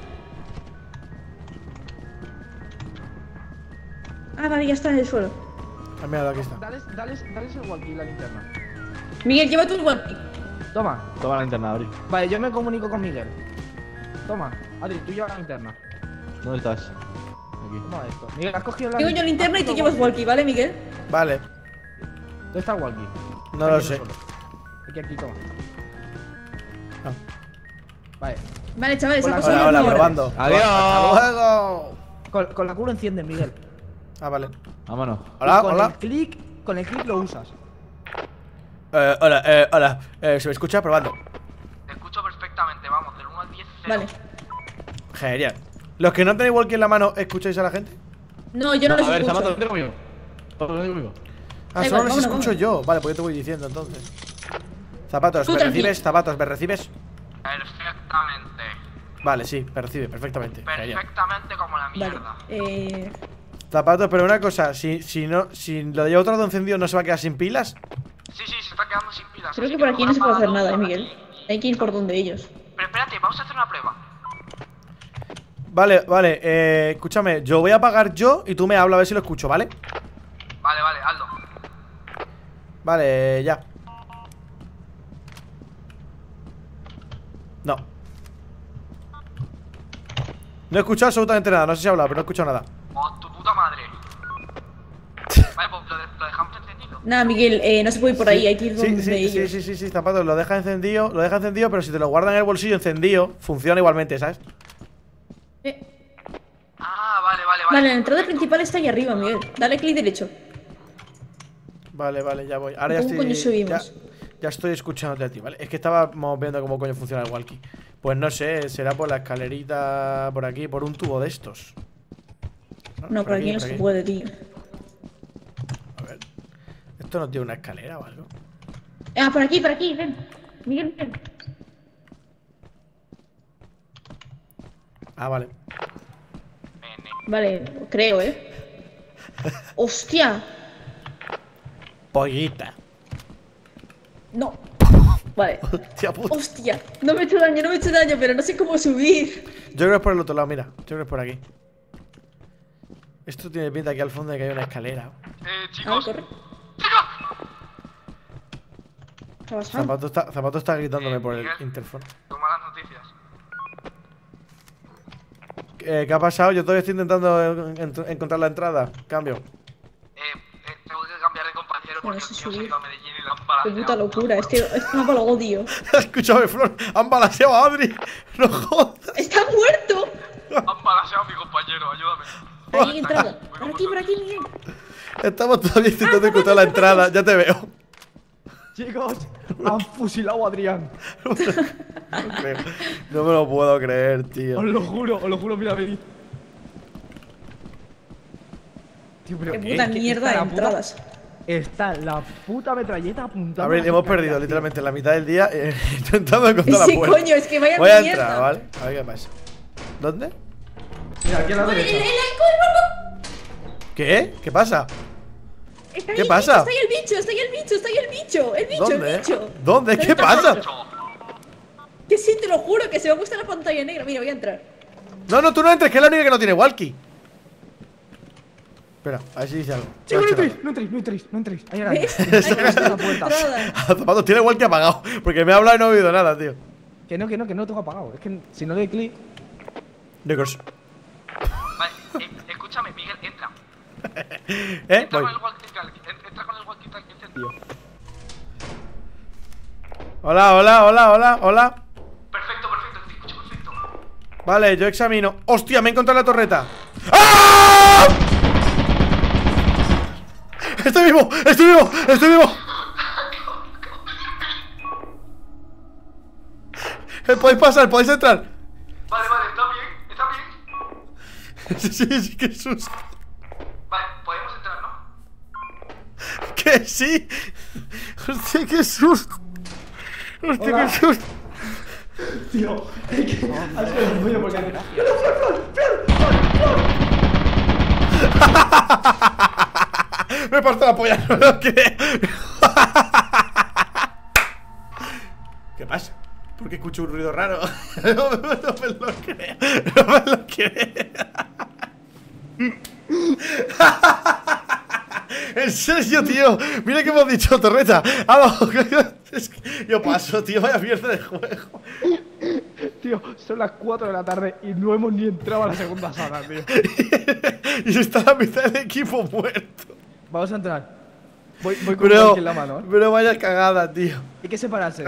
J: Ah, vale, ya está en el suelo.
A: Ah, mira, aquí está.
K: Dale el walkie, la linterna.
J: Miguel, lleva tu walkie.
K: Toma.
L: Toma la linterna, Adri.
K: Vale, yo me comunico con Miguel. Toma, Adri, tú llevas la linterna.
L: ¿Dónde estás? Aquí.
K: Toma esto. Miguel, has cogido la
J: Llevo yo linterna y tú llevas walkie, ¿vale, Miguel?
A: Vale.
K: ¿Dónde está el walkie?
A: No lo sé.
K: Aquí, toma.
A: Ah.
K: Vale.
J: Vale, chavales, ha
A: Hola,
J: pasado
A: hola,
J: una hora.
A: probando.
L: Adiós.
A: Hasta luego.
K: Con la Q enciende, Miguel.
A: Ah, vale.
L: Vámonos.
A: Hola,
K: con
A: hola.
K: Con el clic lo usas.
A: Hola. ¿Se me escucha? Probando.
M: Te escucho perfectamente, vamos, del 1 al 10.
J: Vale.
A: Genial. Los que no tenéis walkie en la mano, ¿escucháis a la gente?
J: No, yo no los
L: A ver,
J: escucho.
L: Zapato, vente conmigo. Vente conmigo.
A: Ah,
J: Da
A: solo
J: igual,
A: les escucho
J: vámonos.
A: yo. Vale, pues yo te voy diciendo entonces. Zapatos,
J: Tú
A: ¿me
J: tranquilo.
A: recibes? Zapatos, ¿me recibes?
M: Perfectamente.
A: Vale, sí, me recibe, perfectamente. Genial.
M: Perfectamente como la
J: Vale.
M: mierda.
A: Zapatos, pero una cosa, si lo llevo otro lado encendido, ¿no se va a quedar sin pilas?
M: Sí, se está quedando sin pilas.
J: Creo
M: así
J: que por aquí no se puede hacer
M: mejor
J: nada,
M: apaga
J: Miguel.
M: aquí.
J: Hay que ir por donde ellos.
M: Pero espérate, vamos a hacer una prueba.
A: Vale, escúchame, yo voy a apagar yo y tú me hablas a ver si lo escucho, ¿vale?
M: Vale, hazlo.
A: Vale, ya. No. No he escuchado absolutamente nada, no sé si ha hablado, pero no he escuchado nada.
M: Oh, tu puta madre. Vale, pues lo dejamos encendido.
J: Nada, Miguel, no se puede ir por ahí, hay que ir donde ellos.
A: Sí, Zapatos, lo deja encendido, pero si te lo guardan en el bolsillo encendido, funciona igualmente, ¿sabes?
M: Ah, vale.
J: Vale, la entrada principal está ahí arriba, Miguel. Dale clic derecho.
A: Vale, ya voy. Ahora ya
J: ¿Cómo coño
A: estoy.
J: subimos?
A: Ya estoy escuchándote a ti, ¿vale? Es que estábamos viendo cómo coño funciona el walkie. Pues no sé, será por la escalerita por aquí, por un tubo de estos.
J: No, por aquí no se puede, tío.
A: A ver. ¿Esto no tiene una escalera o algo?
J: Ah, por aquí, ven. Miguel, ven.
A: Ah, vale.
J: Vale, creo, ¡Hostia!
A: Pollita.
J: No. Vale.
A: Hostia puta.
J: Hostia. No me he hecho daño, pero no sé cómo subir.
A: Yo creo que es por el otro lado, mira. Yo creo que es por aquí. Esto tiene pinta aquí al fondo de que hay una escalera.
M: Chicos.
J: corre. ¿Qué pasa?
A: Zapato está gritándome por el interfono.
M: Toma las noticias.
A: ¿Qué ha pasado? Yo todavía estoy intentando encontrar la entrada. Cambio.
M: Tengo que cambiar de compañero porque el tío se ha ido a Medellín y la han
J: Qué
M: balanceado.
J: puta locura, este mapa lo odio.
A: Escúchame, Flor. Han balanceado a Adri. No jodas.
J: ¡Está muerto!
M: Han balanceado a mi compañero, ayúdame.
J: Por aquí entrada. Por aquí, Miguel.
A: Estamos todavía intentando encontrar la entrada. Ya te veo.
K: Chicos, han fusilado a Adrián.
A: No me lo puedo creer, tío.
K: Os lo juro, mira, venid. Tío, pero
J: Qué puta mierda de entradas.
K: Está la puta metralleta apuntada.
A: Abril, hemos perdido literalmente la mitad del día intentando encontrar
J: Sí,
A: la puerta.
J: coño, es que vaya
A: Voy a
J: mierda.
A: entrar, ¿vale? A ver qué pasa. ¿Dónde?
K: Mira, aquí a la derecha.
A: ¿Qué? ¿Qué pasa?
J: Está
A: ¿Qué
J: ahí
A: pasa?
J: Está ahí el bicho.
A: ¿Dónde? ¿Dónde? ¿Qué pasa?
J: Que sí, te lo juro, que se me ha puesto la pantalla negra. Mira, voy a entrar.
A: No, tú no entres, que es la única que no tiene walkie. Espera, a ver si dice algo.
K: Chicos, no entréis. Ahí ahora.
J: ¿Ves?
K: Ahí
J: Ahí está
K: la puerta.
A: Zapato tiene walkie apagado. Porque me ha hablado y no he oído nada, tío.
K: Que no tengo apagado. Es que si no le doy clic.
A: Negros.
M: Vale, escúchame, Miguel, entra.
A: Entra
M: con el walkie-talkie encendido.
A: Hola, hola, hola, hola, hola.
L: Perfecto, perfecto, te escucho perfecto.
A: Vale, yo examino. ¡Hostia! Me he encontrado la torreta. ¡Ah! ¡Estoy vivo! ¡Estoy vivo! ¡Estoy vivo! Podéis pasar, podéis entrar.
L: Vale, vale, está bien, está bien.
A: Sí, qué susto.
L: Vale, podemos entrar, ¿no?
A: Que sí. Hostia, qué susto. Hostia, qué susto.
K: Tío, es que ha sido el pollo porque
A: me he puesto la polla, no lo creo. ¿Qué pasa? ¿Por qué escucho un ruido raro? No me lo creo. No me lo creo. En serio, tío. Mira que hemos dicho, torreta. Abajo. Es que yo paso, tío. Vaya mierda de juego.
K: Tío, son las 4 de la tarde y no hemos ni entrado a la segunda sala, tío.
A: Y está la mitad del equipo muerto.
K: Vamos a entrar. Voy con en la mano, ¿eh?
A: Pero vaya cagada, tío.
K: Hay que separarse.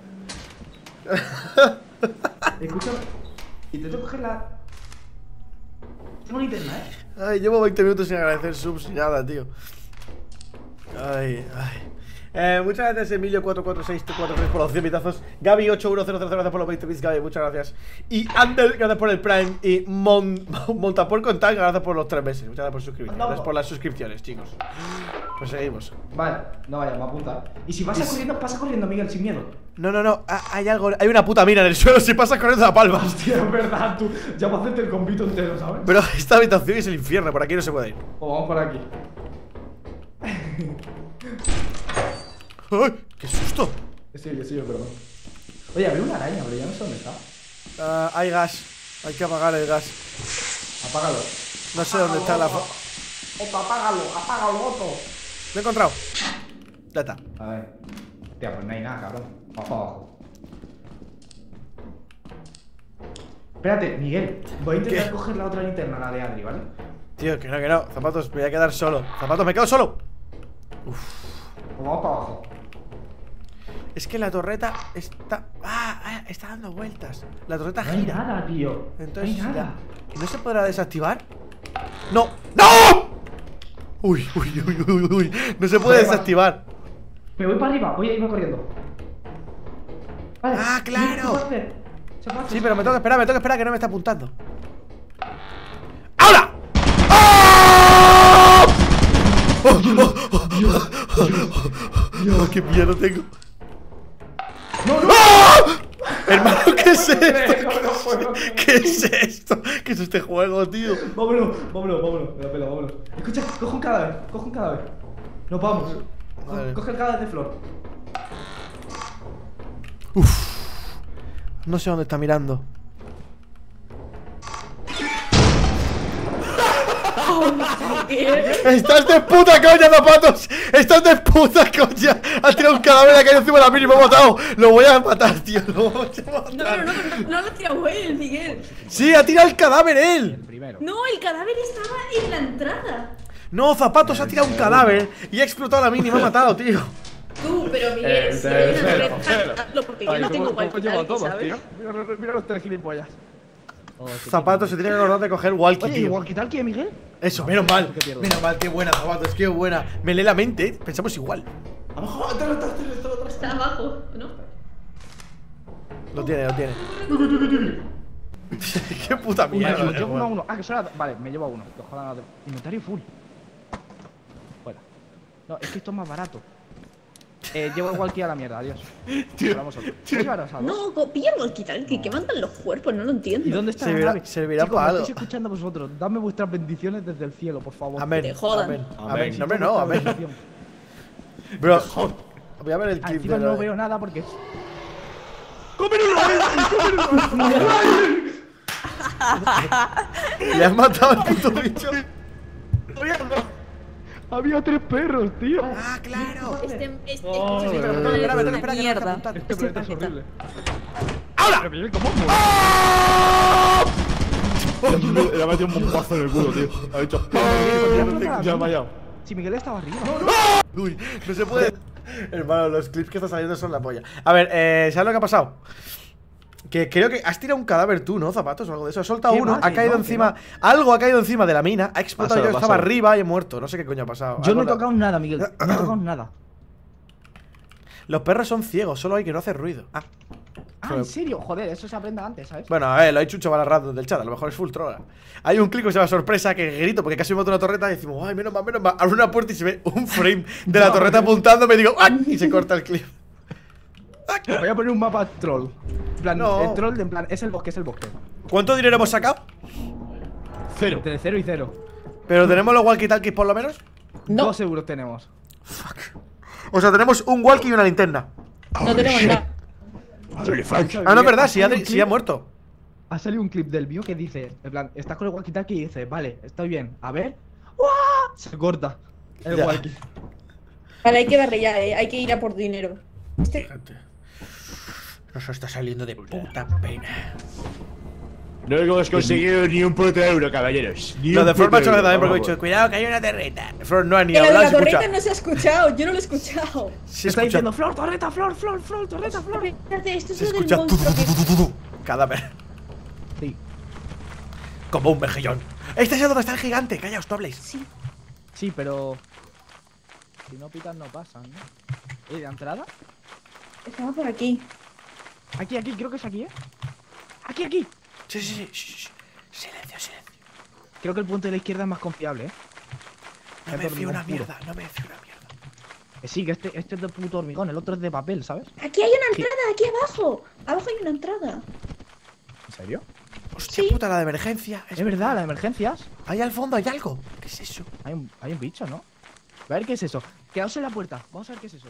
K: Escúchame. Intento coger la... Tengo linterna,
A: Ay, llevo 20 minutos sin agradecer subs y nada, tío. Ay, ay. Muchas gracias, Emilio44643 por los 100 bitazos. Gaby8100, gracias por los 20 bits, Gaby, muchas gracias. Y Ander, gracias por el Prime. Y Montapor Contact, gracias por los 3 meses. Muchas gracias por suscribirte. Gracias por las suscripciones, chicos. Pues seguimos.
K: Vale, no vaya, me apunta. Y si pasa corriendo, Miguel, sin miedo.
A: No, no, no, hay algo, hay una puta mina en el suelo. Si pasas corriendo la palma.
K: Hostia, es verdad, tú. Ya vas a hacerte el convito entero, ¿sabes?
A: Pero esta habitación es el infierno, por aquí no se puede ir.
K: Pues vamos por aquí.
A: ¡Ay! ¡Qué susto!
K: Sí, perdón. Oye, había una araña, pero ya no sé dónde está.
A: Hay gas. Hay que apagar el gas.
K: Apágalo.
A: No sé dónde está la...
K: Otto, apágalo, Otto.
A: Lo he encontrado. Ya está.
K: A ver. Hostia, pues no hay nada, cabrón. Vamos para abajo. Espérate, Miguel. Voy a intentar coger la otra linterna, la de Adri, ¿vale?
A: Tío, que no. Zapatos, me voy a quedar solo. Zapatos, me quedo solo.
K: Pues vamos para abajo.
A: Es que la torreta está... está dando vueltas. La torreta
K: No hay
A: gira.
K: nada, tío.
A: Entonces,
K: no hay nada.
A: ¿Y no se podrá desactivar? ¡No! ¡No! Uy. No se puede desactivar.
K: Me voy para arriba, voy a irme corriendo. Vale.
A: ¡Claro!
K: Se puede hacer.
A: Sí, pero me tengo que esperar que no me está apuntando. ¡Ahora! ¡Oh! ¡Oh, qué miedo tengo!
K: ¡No!
A: Hermano, ¿qué es esto? ¿Qué es esto? ¿Qué es este juego, tío?
K: Vámonos. Me da pena, vámonos. Escucha, coge un cadáver. Nos vamos.
A: Vale.
K: Coge el cadáver de Flor.
A: No sé dónde está mirando. ¡Estás de puta coña, zapatos! ¡Estás de puta coña! Ha tirado un cadáver acá encima de la mini y me ha matado. Lo voy a matar, tío. Lo voy a matar.
J: No lo ha tirado él, Miguel.
A: Sí, ha tirado el cadáver él.
J: No, el cadáver estaba en la entrada.
A: No, zapatos ha tirado un cadáver y ha explotado la mini y me ha matado, tío.
J: Tú, pero Miguel, si hay una torreta, hazlo porque yo no tengo walkie-talkie, ¿sabes?
K: Mira los tres gilipollas.
A: Zapatos, se tiene que acordar de coger walkie,
K: Oye, ¿y
A: tío.
K: walkie-talkie, Miguel?
A: Eso, menos mal. Menos mal, qué buena, zapatos, qué buena. Me lee la mente, ¿eh? Pensamos igual.
K: Abajo,
J: está abajo, ¿no?
A: Lo tiene. Qué puta mierda.
K: Llevo uno a uno. Que solo... Vale, me llevo a uno. Inventario full. Fuera. No, es que esto es más barato. Llevo el walkie a la mierda, adiós.
J: No, pilla el walkie-talkie, que mandan los cuerpos, no lo entiendo.
K: ¿Y dónde está la nave?
A: Servirá
K: Chicos,
A: para
K: me
A: algo.
K: estáis escuchando vosotros. Dadme vuestras bendiciones desde el cielo, por favor.
A: Amén.
J: Te jodan.
A: Amén. No, hombre, no, amén. Bro, voy a ver el clip
K: encima
A: de
K: no veo nada porque es...
A: Le has matado al puto bicho.
K: Había 3 perros, tío.
A: Claro.
J: Este
A: Espera, que no me está apuntando.
K: Este planeta es horrible.
A: ¡Ahora!
K: ¿Cómo?
L: Le ha metido un bombazo en el culo, tío. Ha dicho... Ya me ha fallado.
K: Si Miguel estaba arriba.
A: Uy, no se puede. Hermano, los clips que están saliendo son la polla. A ver, ¿sabes lo que ha pasado? Que creo que has tirado un cadáver tú, ¿no? Zapatos o algo de eso. Has soltado uno, ha caído encima. Algo ha caído encima de la mina, ha explotado. Yo estaba arriba y he muerto. No sé qué coño ha pasado.
K: Yo no he tocado nada, Miguel. No he tocado nada.
A: Los perros son ciegos, solo hay que no hacer ruido.
K: ¿en serio? Joder, eso se aprende antes, ¿sabes?
A: Bueno, a ver, lo ha dicho un chaval al rato del chat. A lo mejor es full troll. Hay un clip que se llama sorpresa que grito porque casi me meto una torreta y decimos, ay, menos mal, menos mal. Abro una puerta y se ve un frame de la torreta apuntando. Me digo, ¡ay! Y se corta el clip.
K: Voy a poner un mapa troll. En plan, el troll, en plan, es el bosque,
A: ¿Cuánto dinero hemos sacado?
K: 0. Entre 0 y 0.
A: ¿Pero tenemos los walkie-talkies por lo menos?
K: No. 2 euros tenemos.
A: Fuck. O sea, tenemos un walkie y una linterna.
J: No tenemos nada.
A: Ah, no, es verdad, si ha muerto.
K: Ha salido un clip del mío que dice, en plan, estás con el walkie-talkie y dice, vale, estoy bien, a ver. ¡Uah! Se corta el walkie.
J: Vale, hay que darle ya, hay que ir a por dinero.
A: Nos está saliendo de puta pena.
N: No hemos conseguido ni un puto euro, caballeros.
A: Lo de Flor me ha hecho también porque he dicho, cuidado que hay una torreta. Flor no ha ni
J: Pero
A: hablado.
J: la torreta no se ha escuchado, yo no lo he escuchado.
A: Sí,
K: está diciendo, Flor, torreta, Flor, torreta, Flor.
J: Espérate, esto es
A: se
J: lo del
A: escucha
J: monstruo
A: cadáver.
K: Sí.
A: Como un mejillón. Este es donde está el gigante, callaos, no habléis.
J: Sí.
K: Sí, pero si no pitan no pasan, ¿no? ¿De entrada?
J: Estaba por aquí.
K: Aquí, creo que es aquí, ¿eh? Aquí.
A: Sí. Silencio.
K: Creo que el punto de la izquierda es más confiable, ¿eh?
A: No me fío una mierda.
K: Sí, que este es de puto hormigón, el otro es de papel, ¿sabes?
J: Aquí hay una entrada, aquí abajo. Abajo hay una entrada.
K: ¿En serio?
A: Hostia puta, la de emergencia.
K: Es verdad, la de emergencias.
A: Ahí al fondo hay algo. ¿Qué es eso?
K: Hay un bicho, ¿no? A ver qué es eso. Quedaos en la puerta. Vamos a ver qué es eso.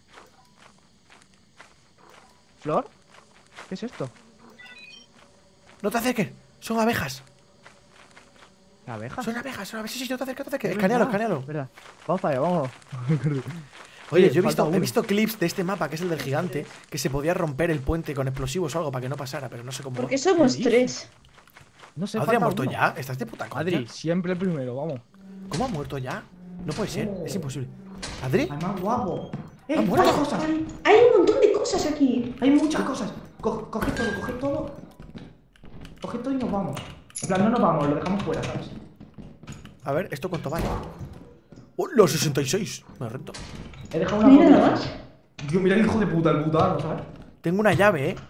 K: ¿Flor? ¿Qué es esto?
A: No te acerques. Son abejas.
K: ¿Abejas?
A: Son abejas. Sí, no te acerques. Escanealo.
K: Verdad. Vamos para allá, vamos.
A: Oye, yo he visto clips de este mapa, que es el del gigante, que se podía romper el puente con explosivos o algo para que no pasara, pero no sé cómo.
J: Porque somos 3.
K: No sé.
A: ¿Adri ha muerto ya? ¿Estás de puta coña?
K: Adri, siempre el primero, vamos.
A: ¿Cómo ha muerto ya? No puede ser, es imposible. ¿Adri?
K: ¡Ay, más guapo!
A: ¡Ha muerto!
K: Hay cosas.
J: Hay un montón de cosas aquí.
K: Hay muchas cosas. Coge todo. Coge todo y nos vamos. En plan, no nos vamos, lo dejamos fuera, ¿sabes?
A: A ver, ¿esto cuánto vale? ¡Oh, los 66! Me rento.
K: He dejado una
J: Mira
K: copia.
J: nada más.
K: Tío, mira el hijo de puta, el butano, ¿sabes?
A: Tengo una llave, ¿eh?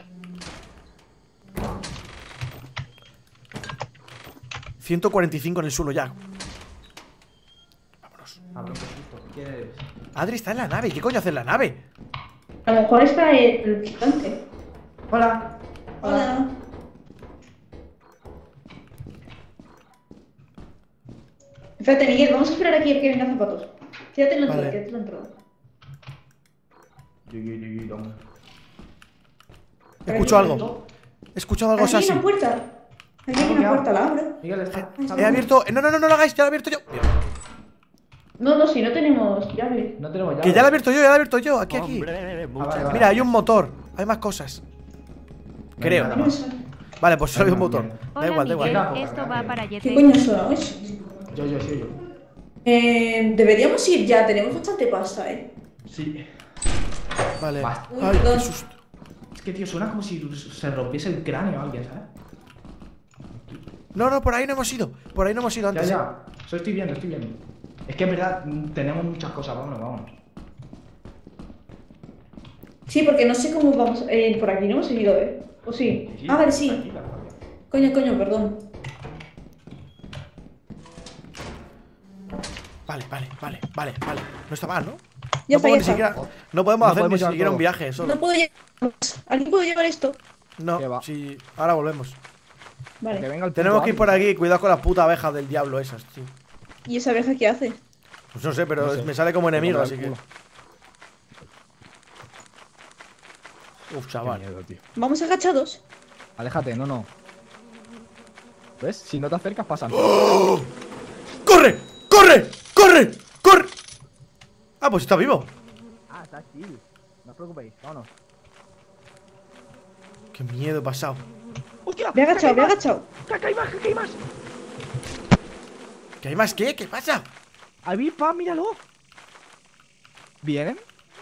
A: $145 en el suelo ya. Vámonos.
K: ¿Quién eres?
A: Adri está en la nave. ¿Qué coño hace en la nave?
J: A lo mejor está el gigante.
K: Hola.
J: Hola. Espérate, Miguel, vamos a esperar aquí a que vengan zapatos. Quédate en la entrada, quédate en la entrada.
A: Escucho algo. He escuchado algo
J: Aquí hay
A: así.
J: una puerta. Aquí hay una puerta, la abro.
K: Miguel, está.
A: He abierto. No lo hagáis, ya lo he abierto yo.
J: No, si no tenemos llave.
K: No tenemos llave.
A: Que ya lo he abierto yo, aquí.
K: Vale.
A: Mira, hay un motor. Hay más cosas. Creo.
K: Nada más.
A: Vale, pues solo hay un motor. Da
B: Hola,
A: igual.
B: Miguel, esto va para
J: ¿Qué
B: Yete.
J: coño suena eso?
K: Yo.
J: Deberíamos ir ya, tenemos bastante pasta,
K: Sí.
A: Vale.
K: Basta.
A: Ay,
J: perdón.
A: qué susto.
K: Es que, tío, suena como si se rompiese el cráneo a alguien, ¿sabes?
A: No, por ahí no hemos ido. Por ahí no hemos ido antes.
K: Ya. Eso estoy viendo. Es que en verdad tenemos muchas cosas, vámonos.
J: Sí, porque no sé cómo vamos. Por aquí no hemos ido, ¿O sí? Ah, vale, sí. Coño, perdón.
A: Vale. No está mal, ¿no?
J: Ya
A: no
J: está.
A: No podemos hacer ni
K: podemos llevar
A: siquiera un
K: todo.
A: viaje solo.
J: No puedo llevar. ¿Alguien puede llevar esto?
K: ¿Qué
A: No,
K: va?
A: sí. Ahora volvemos.
J: Vale.
K: Que venga el
A: Tenemos
K: puto
A: que ir por aquí. Cuidado con las putas abejas del diablo esas, tío.
J: ¿Y esa abeja qué hace?
A: Pues no sé, pero
K: No sé.
A: me sale como enemigo,
K: Pero
A: así que.
K: culo.
A: Uf, chaval.
K: Qué miedo, tío.
J: Vamos agachados.
K: Aléjate, no. ¿Ves? Si no te acercas, pasan.
A: ¡Corre! Ah, pues está vivo.
K: Ah, está chill. No os preocupéis, vámonos.
A: Qué miedo he pasado.
K: ¡Hostia!
J: Me he agachado.
K: ¡Que hay más!
A: ¿Qué hay más? ¿Qué? ¿Qué pasa?
K: ¡Avispa, míralo! ¿Vienen?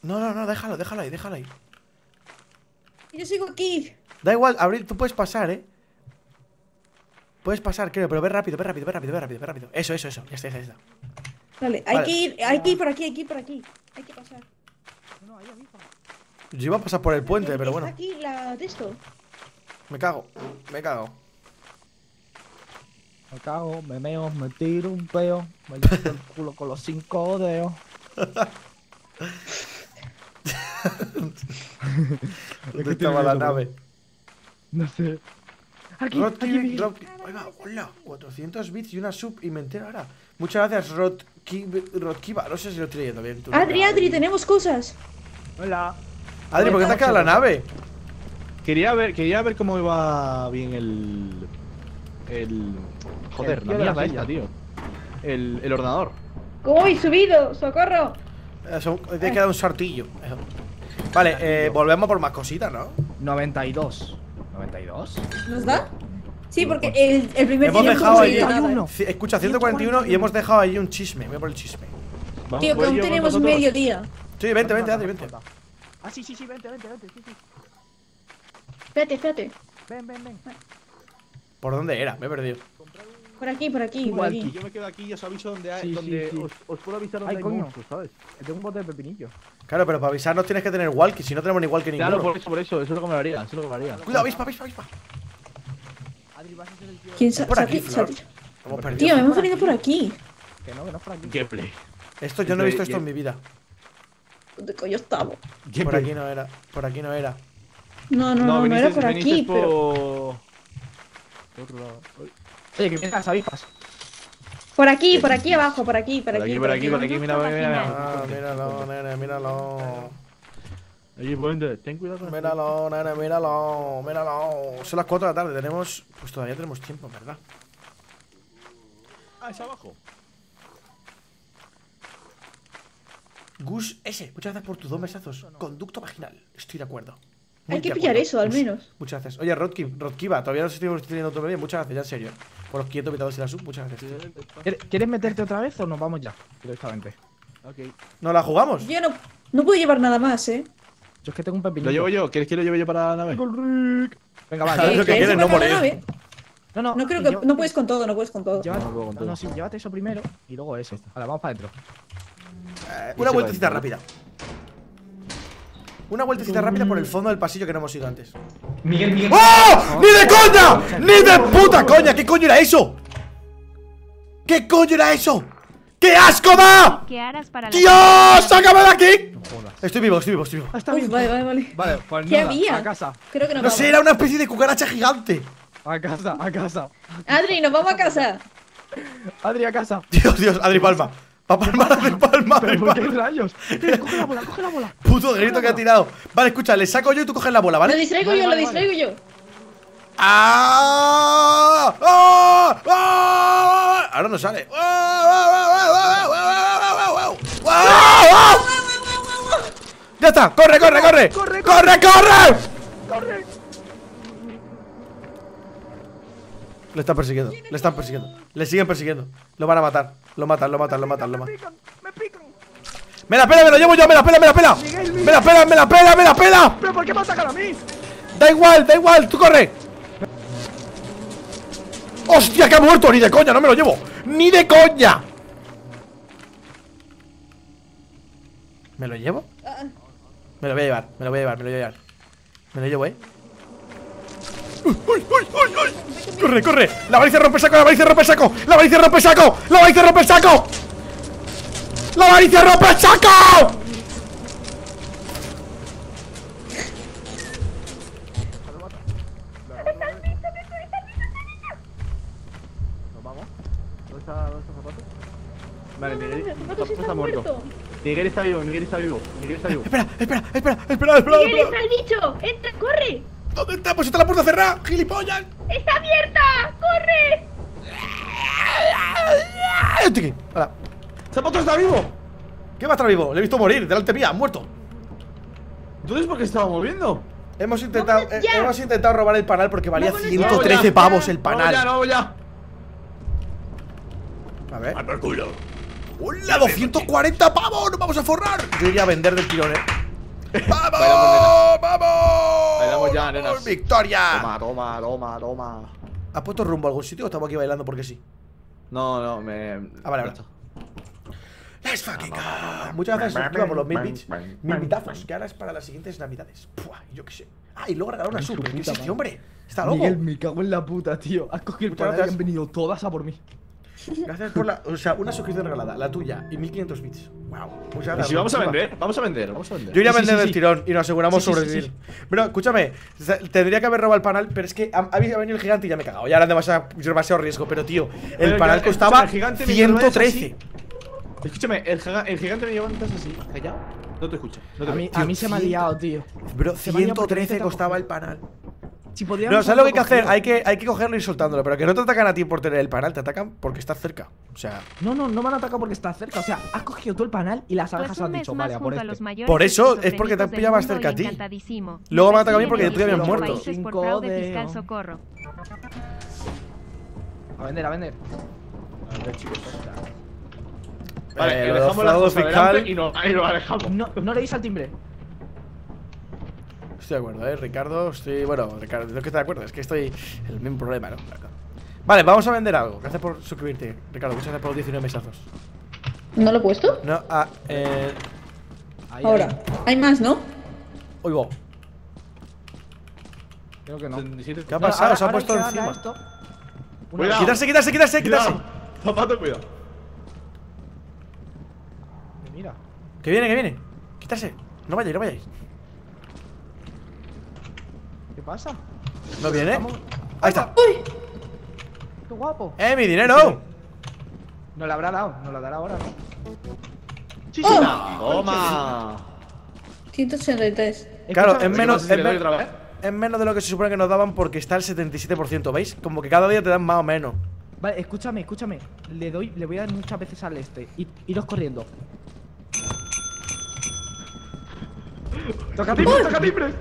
A: No, déjalo ahí.
J: Yo sigo aquí.
A: Da igual, Abril, tú puedes pasar, Puedes pasar, creo, pero ve rápido. Eso. Ya está.
J: Vale, hay que ir por aquí. Hay que pasar.
A: Yo iba a pasar por el puente, pero bueno.
J: Está aquí la de esto.
A: Me cago.
D: Me cago, me meo, me tiro un peo. Me limpio el culo con los 5 dedos.
A: ¿Dónde estaba la nave?
D: No sé. Aquí.
A: Oiga, hola, 400 bits y una sub y me entero ahora. Muchas gracias, Rodkiva. No sé si lo estoy leyendo bien.
J: Adri, tenemos cosas.
K: Hola.
A: Adri, ¿por qué te has quedado la nave?
L: Quería ver cómo iba bien joder, la mierda esta, tío. El ordenador.
J: ¿Cómo habéis subido? ¡Socorro!
A: Te queda un sartillo. Vale, volvemos por más cositas, ¿no?
D: 92. ¿92?
J: ¿Nos da? Sí, porque el primer
A: hemos
J: día
A: dejado ahí.
J: nada.
A: Escucha, 141 y hemos dejado ahí un chisme. Voy a por el chisme.
J: Tío, que aún tenemos medio día.
A: Sí, vente, Adri, vente.
K: Ah, sí, vente. Sí.
J: Espérate.
K: Ven.
A: ¿Por dónde era? Me he perdido.
J: Por aquí.
L: Yo me quedo aquí y os aviso donde hay. Os puedo avisar donde hay monstruos, ¿sabes?
K: Tengo un bote de pepinillo.
A: Claro, pero para avisarnos tienes que tener walkie. Si no tenemos ni walkie ninguno.
L: Claro, por eso es lo que me haría.
A: Cuidado, avispa.
J: ¿Quién sabe?
A: Por aquí, Flor. Hemos perdido.
J: Tío, hemos venido por aquí.
K: Que no es por aquí.
L: Gameplay.
A: Esto yo no he visto esto en mi vida.
J: ¿Dónde coño estamos?
A: Por aquí no era.
J: No era por aquí, pero...
L: Por otro lado.
D: Oye, que vienes las avispas.
J: Por aquí abajo, por aquí,
L: mira.
A: Míralo, nene, míralo.
L: Oye, Puente, ten cuidado con
A: Míralo, nene, míralo. Son las 4 de la tarde, pues todavía tenemos tiempo, ¿verdad?
L: Ah, es abajo.
A: Gus S, muchas gracias por tus 2 mesazos. Conducto vaginal, estoy de acuerdo.
J: Hay que pillar eso, al menos.
A: Muchas gracias. Oye, Rodkiva, todavía no sé si estoy teniendo todo bien. Muchas gracias, ya en serio. Por los quietos invitados y la sub, muchas gracias.
D: ¿Quieres meterte otra vez o nos vamos ya? Directamente.
L: Ok.
A: ¿No la jugamos?
J: Yo no puedo llevar nada más,
D: Yo es que tengo un pepinillo.
L: ¿Lo llevo yo? ¿Quieres que lo lleve yo para la nave?
D: Venga, va.
A: ¿Sabes lo que quieres? No morir.
J: No creo que... No puedes con todo,
D: Llévate eso primero y luego eso. Vale, vamos para adentro.
A: Una vueltecita rápida. Una vueltecita rápida por el fondo del pasillo que no hemos ido antes.
H: Miguel.
A: ¡Oh! ¡Ni de coña! ¡Ni de puta coña! ¿Qué coño era eso? ¿Qué coño era eso? ¡Qué asco da! ¡Dios! ¡Sácame de aquí! Estoy vivo.
J: Está bien. Vale.
D: Vale, pues
J: ¿Qué
D: nada,
J: había?
D: a casa.
J: Creo que
A: No sé, era una especie de cucaracha gigante.
D: A casa.
J: Adri, nos vamos a casa.
D: Adri, a casa.
A: Dios, Adri Palma. Va a palmar, Adri Palma.
D: ¿Por qué rayos? Coge la bola.
A: Puto grito que ha tirado. Vale, escucha, le saco yo y tú coges la bola, ¿vale?
J: Lo distraigo yo.
A: ¡Ah! ¡Ah! ¡Ah! Ahora no sale. ¡Ya está! ¡Corre! Le están persiguiendo. Le siguen persiguiendo. Lo van a matar. Lo matan.
K: Me pican.
A: ¡Me la pela! ¡Me lo llevo yo! ¡Me la pela! ¡Me la pela!
K: ¿Pero por qué me atacan a mí?
A: Da igual, tú corre. ¡Hostia, que ha muerto! ¡Ni de coña! ¡No me lo llevo! ¡Ni de coña! ¿Me lo llevo? Me lo voy a llevar. Me lo llevo, ¡Uy! ¡Corre! ¡La avaricia rompe saco!
L: Vale, Miguel está muerto. Miguel está vivo.
A: Espera.
J: Miguel, está el bicho. Entra, corre.
A: ¿Dónde está? Pues está la puerta cerrada, gilipollas.
J: ¡Está abierta! ¡Corre!
A: Hola.
L: ¡Zapato está vivo!
A: ¿Qué va a estar vivo? Le he visto morir, delante mía, muerto.
L: ¿Entonces por qué estaba moviendo?
A: Hemos intentado robar el panal porque valía
J: Vámonos
A: 113
J: ya.
A: pavos el panal.
L: Vamos ya.
A: A ver.
N: ¡Al por culo!
A: ¡Hola! ¡240 pavos! ¡Nos vamos a forrar! Yo iría a vender del tirón, ¡Vamos! ¡Vamos!
L: Bailamos ya, nenas.
A: ¡Victoria!
L: Toma.
A: ¿Has puesto rumbo a algún sitio o estamos aquí bailando porque sí?
L: No, me.
A: Ah, vale. Let's fucking go. Muchas gracias, suscriba por los 1000 bits. 1000 bitazos, que ahora es para las siguientes navidades. Puah, yo qué sé. Ah, y luego regalar una sub. ¿Qué es este hombre? Está loco.
K: Miguel, me cago en la puta, tío. Has cogido el panal y han venido todas a por mí.
A: Gracias por la. O sea, una suscripción regalada, la tuya, y 1500 bits. Wow. Muchas gracias.
L: ¿Y si vamos a vender? Vamos a vender.
A: Yo iría a vender del tirón y nos aseguramos sobrevivir. Pero escúchame, tendría que haber robado el panal, pero es que ha venido el gigante y ya me he cagado. Ya era demasiado riesgo. Pero tío, el panal costaba 113.
L: Escúchame, el gigante me lleva antes así. ¿Allá? No te escucho.
K: A mí se me ha liado, tío.
A: Bro, 113 costaba el panal.
K: Si
A: no, ¿sabes lo que hay que hacer? Hay que cogerlo y ir soltándolo. Pero que no te atacan a ti por tener el panal, te atacan porque estás cerca. O sea.
K: No me han atacado porque estás cerca. O sea, has cogido tú el panal y las abejas han dicho, vale, por este.
A: Por eso es porque te han pillado más cerca a ti. Luego me han atacado a mí porque tú ya habías muerto.
K: A vender.
L: A ver, chicos, vale, dejamos la cosa fiscal y nos alejamos.
K: No leéis al timbre.
A: Estoy de acuerdo, Ricardo. Bueno, Ricardo, no es que esté de acuerdo, es que estoy en el mismo problema, ¿no? Vale, vamos a vender algo. Gracias por suscribirte, Ricardo. Muchas gracias por los 19 mesazos.
J: ¿No lo he puesto?
A: No,
J: Ahora. Hay más, ¿no?
A: Oigo.
K: Creo que no.
A: ¿Qué ha pasado? Se ha puesto encima. Quitarse.
L: Zapato, cuidado.
K: Mira.
A: Que viene. Quitarse. No vayáis.
K: ¿Qué pasa?
A: ¿No viene? Ahí está.
J: ¡Uy!
K: ¡Qué guapo!
A: ¡Mi dinero!
K: Nos la habrá dado, nos la dará ahora, ¿no?
L: Sí.
K: ¡Toma!
J: 183.
A: Claro, es menos de lo que se supone que nos daban porque está el 77%, ¿veis? Como que cada día te dan más o menos.
K: Vale, escúchame. Le voy a dar muchas veces al este. Iros corriendo. ¡Toca timbre!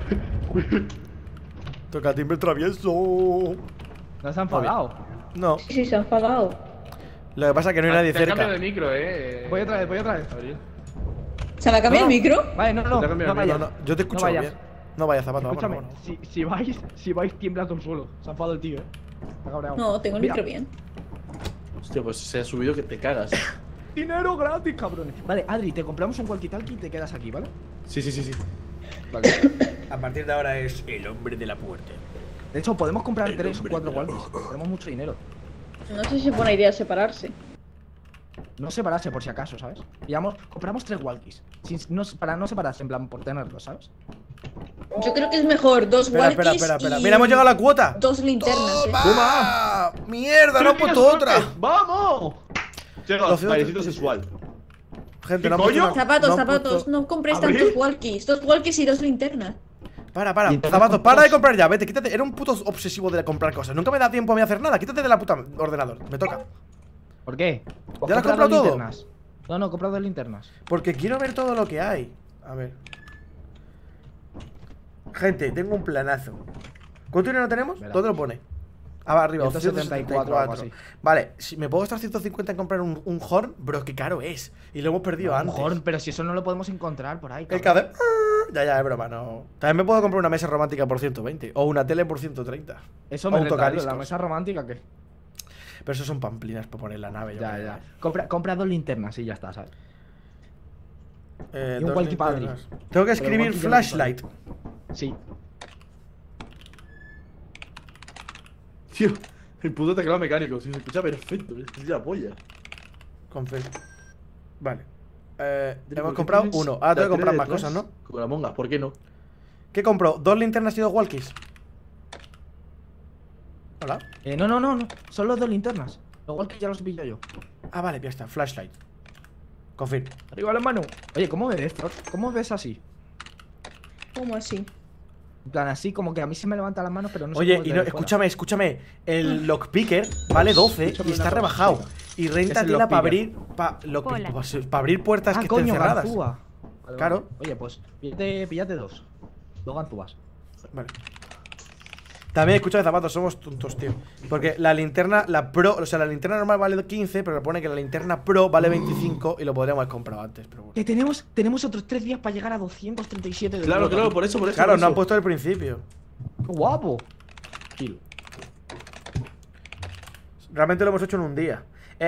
A: Toca timbre travieso.
K: ¿No se han enfadado?
A: No.
J: Sí, se han enfadado.
A: Lo que pasa es que no hay nadie cerca.
L: Cambio de micro,
K: Voy otra vez.
J: ¿Se me ha cambiado el micro?
K: Vale, no vayas.
A: No, yo te escucho bien. No vayas, Zapato,
K: escúchame,
A: vámonos.
K: Si vais tiembla todo el suelo. Se ha enfadado el tío, Está cabreado.
J: No, tengo el micro bien.
L: Hostia, pues se ha subido que te cagas.
K: Dinero gratis, cabrones. Vale, Adri, te compramos un walkie-talkie y te quedas aquí, ¿vale?
L: Sí.
A: Vale. A partir de ahora es el hombre de la puerta.
K: De hecho, podemos comprar 3 o 4 walkies. Tenemos mucho dinero.
J: No sé si es buena idea separarse.
K: No separarse por si acaso, ¿sabes? Compramos 3 walkies. Para no separarse, en plan, por tenerlos, ¿sabes?
J: Yo creo que es mejor 2 walkies.
A: Espera. Mira, hemos llegado a la cuota.
J: 2 linternas,
A: ¡Toma! ¡Mierda! ¡No he puesto otra!
L: ¡Vamos! Llega, bailecito sexual.
A: Gente, no coño.
J: Zapatos, no compréis tantos walkies. 2 walkies y 2 linternas.
A: Para, Zapatos, para de comprar ya, vete, quítate. Era un puto obsesivo de comprar cosas. Nunca me da tiempo a mí a hacer nada. Quítate de la puta ordenador, me toca.
K: ¿Por qué?
A: ¿Ya lo has comprado todo?
K: Linternas. No, he comprado 2 linternas.
A: Porque quiero ver todo lo que hay. A ver. Gente, tengo un planazo. ¿Cuánto dinero tenemos? ¿Dónde lo pone? Arriba,
K: 174 o algo así.
A: Vale, si me puedo gastar 150 en comprar un horn, bro, qué caro es. Y lo hemos perdido antes.
K: Un horn, pero si eso no lo podemos encontrar por ahí.
A: El que hace. Ya, es broma, no. También me puedo comprar una mesa romántica por 120. O una tele por 130.
K: Eso me renta, ¿la mesa romántica qué?
A: Pero eso son pamplinas para poner la nave.
K: Ya. Compra 2 linternas y ya está, ¿sabes? Y un walkie padre.
A: Tengo que escribir flashlight.
K: Sí.
L: Tío, el puto teclado mecánico, se escucha perfecto, es la polla.
A: Vale. Hemos comprado uno. Ahora tengo que comprar más cosas, ¿no?
L: Como la monga, ¿por qué no?
A: ¿Qué compro? 2 linternas y 2 walkies. ¿Hola?
K: No. Son los 2 linternas. Los walkies ya los pillo yo.
A: Ah, vale, ya está. Flashlight. Confirm.
K: Arriba la mano. Oye, ¿cómo ves, Frost? ¿Cómo ves así?
J: ¿Cómo así?
K: En plan, así como que a mí se me levantan las manos, pero no sé.
A: Oye, y no, escúchame. El lockpicker vale 12 y está rebajado. Y renta tela para abrir. Para abrir puertas que estén cerradas.
K: Ganzúa.
A: Claro.
K: Oye, pues píllate 2. 2 ganzúas.
A: Vale. También escucha zapatos, somos tontos, tío. Porque la linterna, la Pro, o sea, la linterna normal vale 15, pero le pone que la linterna Pro vale 25 y lo podríamos haber comprado antes. Pero bueno.
K: Que tenemos otros 3 días para llegar a 237 de
L: Claro,
K: oro.
L: claro, por eso.
A: Claro, no han puesto el principio.
K: ¡Qué guapo!
D: Kill.
A: Realmente lo hemos hecho en un día.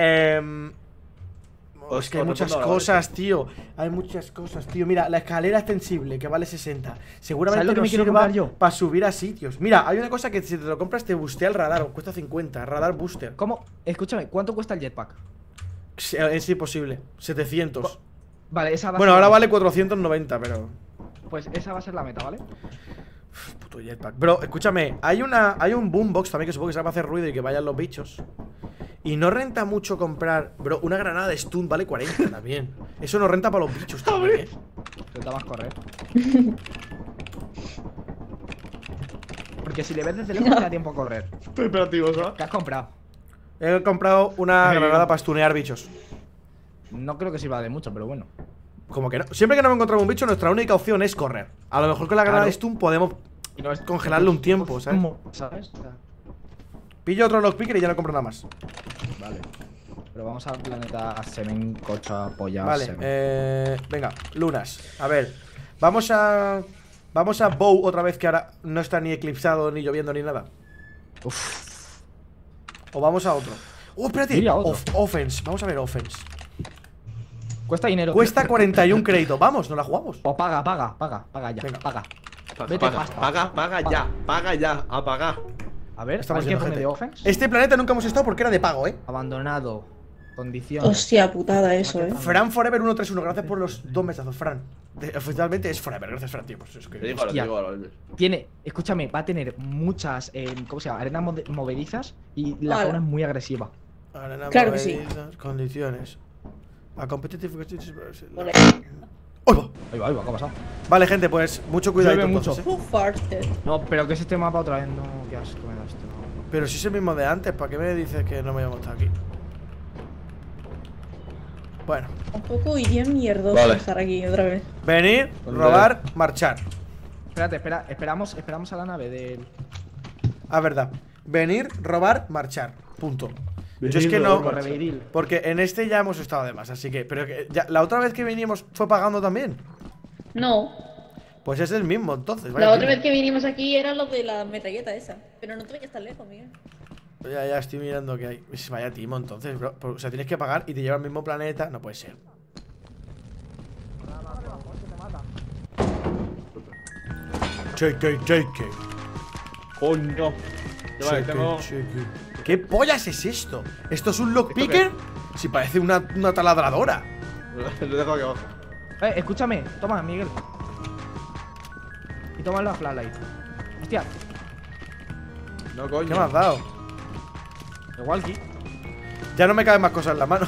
A: Es que hay muchas cosas, tío. Hay muchas cosas, tío. Mira, la escalera extensible que vale 60. Seguramente
K: ¿Sabes lo que
A: nos
K: me quiero
A: sirva
K: comprar yo?
A: para subir a sitios. Mira, hay una cosa que si te lo compras te bustea el radar. Cuesta 50. Radar booster.
K: ¿Cómo? Escúchame, ¿cuánto cuesta el jetpack?
A: Es imposible. 700.
K: Vale, esa va a
A: Bueno,
K: ser
A: ahora
K: la
A: vale 490, pero...
K: Pues esa va a ser la meta, ¿vale?
A: Puto jetpack. Bro, escúchame. Hay un boombox también que supongo que se va a hacer ruido y que vayan los bichos. Y no renta mucho comprar... Bro, una granada de stun vale 40 también. Eso no renta para los bichos también, ¿eh?
K: Renta más correr. Porque si le ves desde lejos te da tiempo a correr.
L: Estoy operativo, ¿sabes?
K: ¿Qué has comprado?
A: He comprado una granada para stunear bichos.
K: No creo que sirva de mucho, pero bueno.
A: Como que no. Siempre que no encontramos un bicho, nuestra única opción es correr. A lo mejor con la granada de stun podemos congelarle un tiempo, ¿sabes?
K: ¿Sabes?
A: Pillo otro lockpicker y ya no compro nada más.
K: Vale. Pero vamos al planeta Semen, Cocha, Polla,
A: Vale,
K: Semen.
A: venga, lunas. A ver, vamos a Bow otra vez, que ahora no está ni eclipsado, ni lloviendo, ni nada.
K: Uf.
A: O vamos a otro. Espérate.
K: Mira, otro.
A: Offense, vamos a ver Offense.
K: Cuesta dinero.
A: Cuesta 41 créditos. Vamos, ¿no la jugamos?
K: O paga ya.
A: Venga.
K: Paga.
L: Paga ya, a pagar.
K: A ver,
A: Estamos
K: ¿hay que
A: viendo
K: poner
A: gente.
K: de offense?
A: Este planeta nunca hemos estado porque era de pago, ¿eh?
K: Abandonado. Condiciones.
J: Hostia putada eso,
A: Fran Forever 131, gracias por los 2 mesazos, Fran. Oficialmente es Forever, gracias Fran, tío. Pues eso que...
L: Te digo,
K: Tiene, escúchame, va a tener muchas, ¿cómo se llama? Arenas movedizas y la
J: Hola.
K: fauna es muy agresiva.
J: Claro que sí.
A: Condiciones. A competitive.
J: Vale.
K: Ahí va, ¿qué ha pasado?
A: Vale, gente, pues mucho cuidado.
K: Llueve mucho.
J: Who farted?
K: No, pero que es este mapa otra vez, no, qué asco me da esto.
A: Pero si es el mismo de antes, ¿para qué me dices que no me hemos estado aquí? Bueno.
J: Un poco iría mierdoso estar aquí otra vez.
A: Venir, robar, marchar.
K: Espérate, esperamos a la nave del...
A: Ah, verdad. Venir, robar, marchar. Punto.
L: Venir,
A: Yo es que no.
L: robar,
A: Porque en este ya hemos estado de más, así que. Pero que ya, la otra vez que vinimos fue pagando también.
J: No.
A: Pues es el mismo, entonces.
J: La otra vez que vinimos aquí era lo de la metralleta esa. Pero no te vayas tan lejos, Miguel.
A: Ya estoy mirando que hay. Vaya timo, entonces, bro. O sea, tienes que pagar y te lleva al mismo planeta. No puede ser. JK.
L: Coño. Vale, tengo...
A: ¿Qué pollas es esto? ¿Esto es un lockpicker? Si parece una taladradora.
L: Lo dejo aquí abajo.
K: Escúchame, toma, Miguel. Y toma la flashlight. Hostia,
L: No, coño.
A: ¿Qué me has dado?
K: el walkie.
A: Ya no me caben más cosas en la mano.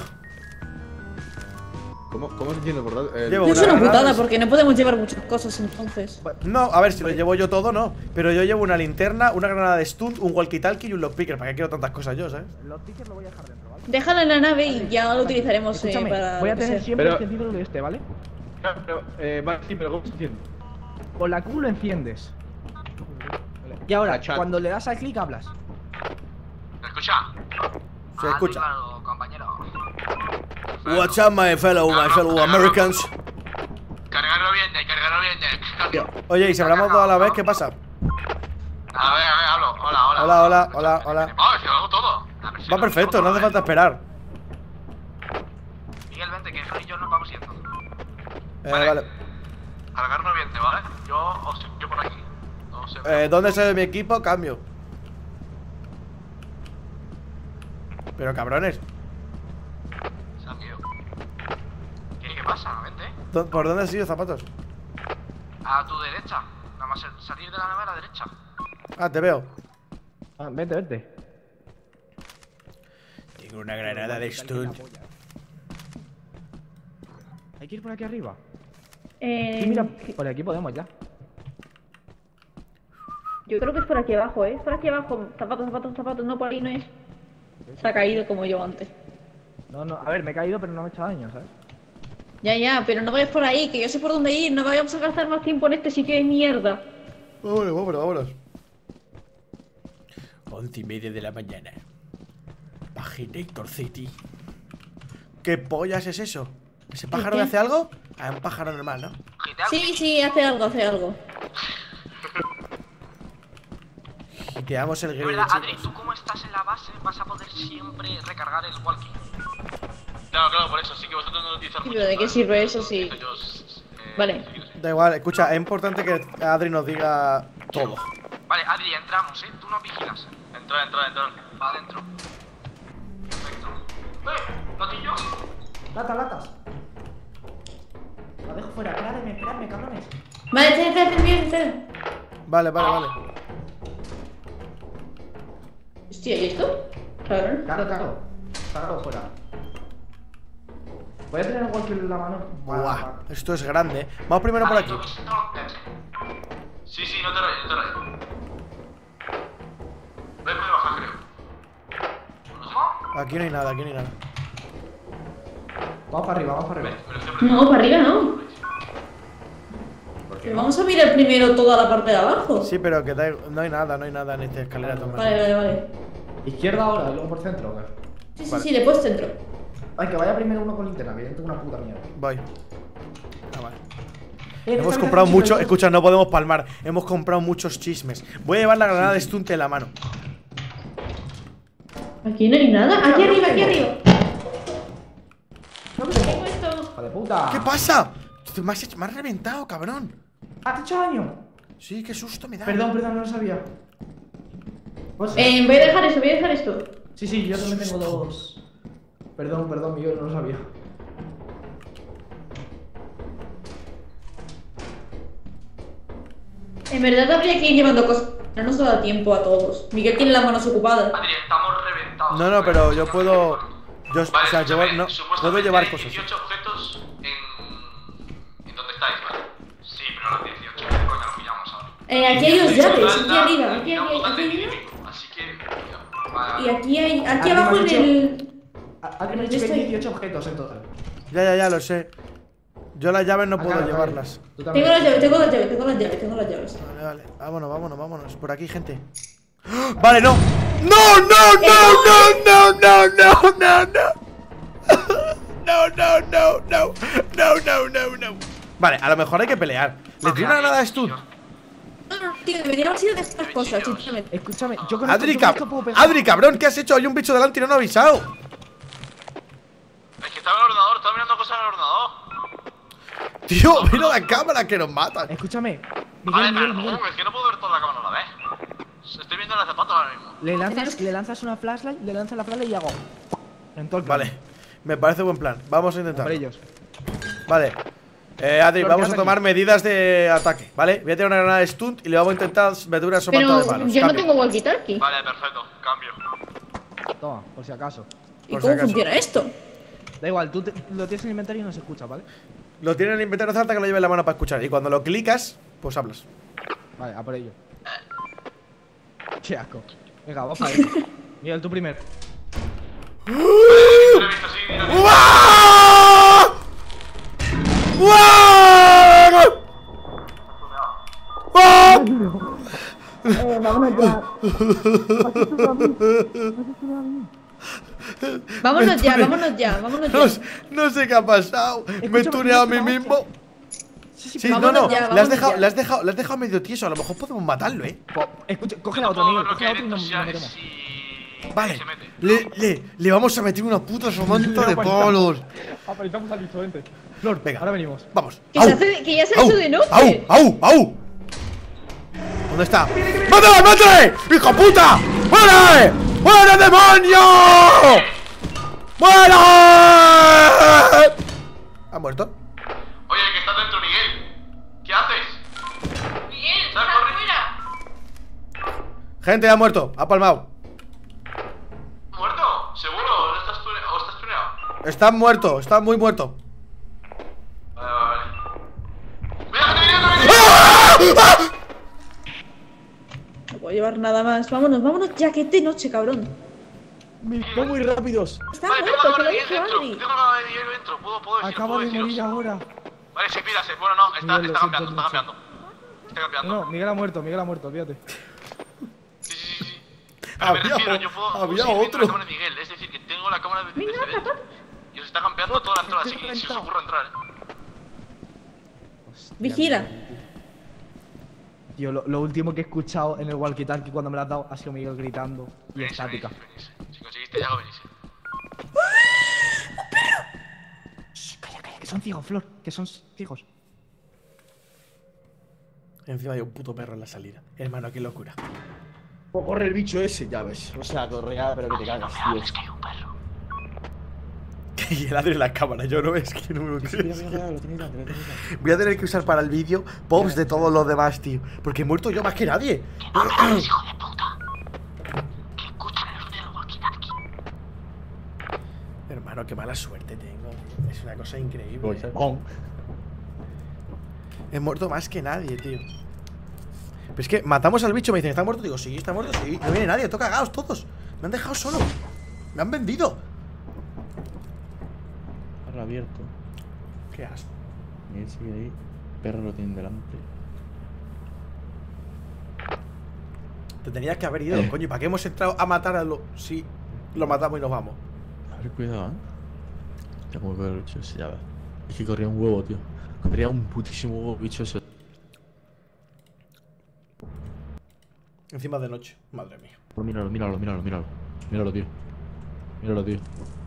L: ¿Cómo se entiende, por tanto?
A: Llevo
J: Es una
A: granada
J: putada
A: de-
J: porque no podemos llevar muchas cosas entonces.
A: No, a ver, si lo llevo yo todo, no. Pero yo llevo una linterna, una granada de stun, un walkie-talkie y un lockpicker. ¿Para qué quiero tantas cosas yo, sabes?
K: Los tickets lo voy a dejar dentro, ¿vale?
J: Déjala en la nave y ya lo utilizaremos
K: Escúchame,
J: para.
K: voy a
J: lo que
K: tener
J: sea.
K: siempre
L: Pero-
K: encendido el de este, ¿vale?
L: Vale, sí, pero ¿cómo se entiende?
K: Con la Q lo enciendes. Y ahora,
L: Agachar.
K: cuando le das al clic, hablas.
G: Escucha.
A: Se escucha.
G: Claro, compañero.
A: What's up, my fellow Americans?
G: Cargarlo bien, Jack.
A: Oye, y si hablamos toda la vez, ¿qué pasa?
G: A ver, hablo. Hola.
A: Hola.
G: Si lo hago todo. A ver si
A: Va
G: lo
A: perfecto,
G: hago
A: no
G: todo,
A: hace falta esperar.
G: Miguel, vente, que Fran y yo nos vamos yendo.
A: Vale.
G: Cargarlo bien, ¿vale? Yo por aquí. No sé.
A: ¿Dónde se ve mi equipo? Cambio. Pero cabrones,
G: Se han ido. ¿Qué pasa? Vente.
A: ¿por dónde has ido, zapatos?
G: A tu derecha. Nada más salir de la nave a la derecha.
A: Ah, te veo.
K: Ah, vete.
A: Tengo una granada de stun.
K: Hay que ir por aquí arriba.
J: Eh,
K: Sí, mira, por aquí podemos ya.
J: Yo creo que es por aquí abajo, ¿eh? Es por aquí abajo. Zapatos. No, por ahí no es. Se ha caído como yo antes.
K: No, a ver, me he caído, pero no me he hecho daño, ¿sabes?
J: Ya, pero no vayas por ahí, que yo sé por dónde ir. No vayamos a gastar más tiempo en este sitio de mierda.
A: Vámonos. 11:30 de la mañana. Paginator City. ¿Qué pollas es eso? ¿Ese pájaro
J: ¿Qué?
A: hace algo? Ah, un pájaro normal, ¿no?
J: Sí, hace algo, hace algo.
A: Y te damos el
G: De
A: grid,
G: verdad, Adri,
A: chicos.
G: tú como estás en la base vas a poder siempre recargar el walkie. Claro, por eso, sí que vosotros no lo utilizar
J: Sí,
G: mucho.
J: pero ¿de qué sirve eso si...? Vale.
A: Da igual, escucha, es importante que Adri nos diga todo.
G: Vale, Adri, entramos, tú no vigilas. Entra. Va adentro. Perfecto. ¿Gatillo?
K: Latas. La dejo fuera, esperadme, cabrones.
J: Vale, espera.
A: Vale.
J: Hostia, ¿y esto? Claro.
K: Claro. Sácalo fuera. Voy a tener el walkie en la mano.
A: Buah, esto es grande, ¿eh? Vamos primero por aquí.
G: Sí, no te rayes. Voy a poder bajar, creo.
A: Aquí no hay nada,
K: Vamos para arriba.
J: No, para arriba no. Pero vamos a mirar primero toda la parte de abajo.
A: Sí, pero que no hay nada en esta escalera también.
J: Vale.
K: Izquierda ahora y luego por centro, ¿o qué?
J: Sí, después centro.
K: Ay, que vaya primero uno con linterna, que yo tengo una puta mierda.
A: Voy. Vale. Hemos comprado mucho. Escucha, no podemos palmar. Hemos comprado muchos chismes. Voy a llevar la granada de stunt en la mano.
J: Aquí no hay nada. Aquí arriba.
K: Tengo esto. ¡Hijo de puta!
A: ¿Qué pasa? Me has reventado, cabrón.
K: ¿Has hecho daño?
A: Sí, qué susto me da.
K: Perdón, no lo sabía.
J: Voy a dejar esto.
K: Sí, yo también tengo dos. Perdón, Miguel, no lo sabía.
J: En verdad habría que ir llevando cosas. No nos da tiempo a todos. Miguel tiene las manos ocupadas.
G: Adri, estamos reventados.
A: No, pero yo puedo.
G: Vale,
A: o sea,
G: escúchame,
A: no,
G: supuestamente
A: puedo llevar
G: hay
A: cosas.
G: 18 objetos en donde estáis, ¿vale? Sí, pero los 18 porque los pillamos ahora.
J: Aquí hay dos llaves, aquí arriba.
G: Así que.
J: Y aquí abajo en el.
K: Alguien me ha dicho que hay 18 objetos en total.
A: Ya lo sé. Yo las llaves no puedo llevarlas.
J: Tengo las llaves.
A: Vale. Vámonos. Por aquí, gente. Vale, no. No. Vale, a lo mejor hay que pelear. Les doy una granada de stun.
J: No, tío, deberían haber sido de estas cosas, sinceramente.
K: Escúchame, yo con
A: Adri,
K: esto puedo pegar.
A: Adri, cabrón, ¿qué has hecho? Hay un bicho delante y no me ha avisado.
G: Es que estaba en el ordenador, estaba mirando cosas en el ordenador.
A: Tío, mira la cámara que nos matan.
K: Escúchame,
G: Vale,
K: Miguel.
G: es que no puedo ver toda la cámara a la vez. Estoy viendo los zapatos ahora mismo.
K: Le lanzas una flashlight, y hago. En todo el
A: Vale, me parece buen plan. Vamos a intentar.
K: Por ellos.
A: Vale. Adri, vamos a tomar medidas de ataque, ¿vale? Voy a tirar una granada de stunt y le vamos a intentar meter una somata de
J: Pero
A: manos.
J: yo no tengo walkie-talkie.
G: Vale, perfecto, cambio.
K: Toma, por si acaso.
J: ¿Y cómo funciona esto?
K: Da igual, tú lo tienes en el inventario y no se escucha, ¿vale?
A: Lo tiene en el inventario, no hace falta que lo lleve en la mano para escuchar. Y cuando lo clicas, pues hablas.
K: Vale, a por ello. Qué asco. Venga, vamos a ver. Miguel, tú primero.
J: Vámonos ya.
A: No sé qué ha pasado. Me he tuneado a mí mismo. Sí, no. Le has dejado medio tieso. A lo mejor podemos matarlo,
K: Escucha, coge la otra, Miguel. Coge la otra y nos metemos.
A: Vale. Le vamos a meter una puta somanta de palos.
K: Aparentamos al bicho, vente.
A: Lord, venga.
K: Ahora venimos.
A: Vamos.
J: Que ya se ha hecho de noche.
A: ¡Au! ¿Dónde está? ¡Mátale! ¡Hijo puta! ¡Muere! ¡Muere, demonio! ¡Muere! ¿Ha muerto?
G: Oye, que estás dentro, Miguel. ¿Qué haces? Miguel, sal fuera.
A: Gente, ha muerto. Ha palmado.
G: ¿Muerto? ¿Seguro? ¿O estás tuneado?
A: Está muerto. Está muy muerto.
G: Vale. ¡Ah!
J: No puedo llevar nada más. Vámonos ya, que es de noche, cabrón.
K: Van muy rápidos.
J: Está muerto, que lo dijo Adri.
G: Tengo la de Miguel dentro. Puedo
K: Acaba de morir ahora.
G: Vale, sí, pírase. Bueno, no, está cambiando.
K: No, Miguel ha muerto, olvídate.
G: Sí. Pero me refiero, yo puedo
A: había
G: seguir viendo
A: otro.
G: la cámara de Miguel. Es decir, que tengo la cámara de Miguel y os está campeando toda la entrada, así que si os ocurre entrar.
J: Vigila.
K: Tío, lo último que he escuchado en el walkie-talkie cuando me lo has dado ha sido Miguel gritando y estática.
G: Si conseguiste algo, venís.
K: Calla, calla, que son ciegos, Flor, que son ciegos.
A: Encima hay un puto perro en la salida. Hermano, qué locura.
L: O corre el bicho ese, ya ves. O sea, correa, pero que te cagas, tío.
G: Es que hay un perro.
A: Y el Adri en la cámara, yo no es que no me lo creo. Voy a tener que usar para el vídeo pops de todos los demás, tío. Porque he muerto yo más que nadie.
G: ¡Hijo de puta! Que escuchan el ruido del walkie-talkie.
A: Hermano, qué mala suerte tengo. Es una cosa increíble. He muerto más que nadie, tío. Pero es que matamos al bicho, me dicen, ¿está muerto? Digo, sí, está muerto, sí. No viene nadie, estoy cagados todos. Me han dejado solo. Me han vendido.
L: Perro abierto.
A: Qué asco.
L: Miguel sigue ahí. Perro lo tiene delante.
A: Te tenías que haber ido, coño. ¿Para qué hemos entrado a matar a lo... Sí, lo matamos y nos vamos.
L: A ver, cuidado, Ya como veo el bicho ese, ya ves. Es que corría un huevo, tío. Corría un putísimo huevo, bicho ese.
A: Encima de noche, madre mía.
L: Míralo, míralo, míralo, míralo. Míralo, tío. Míralo, tío.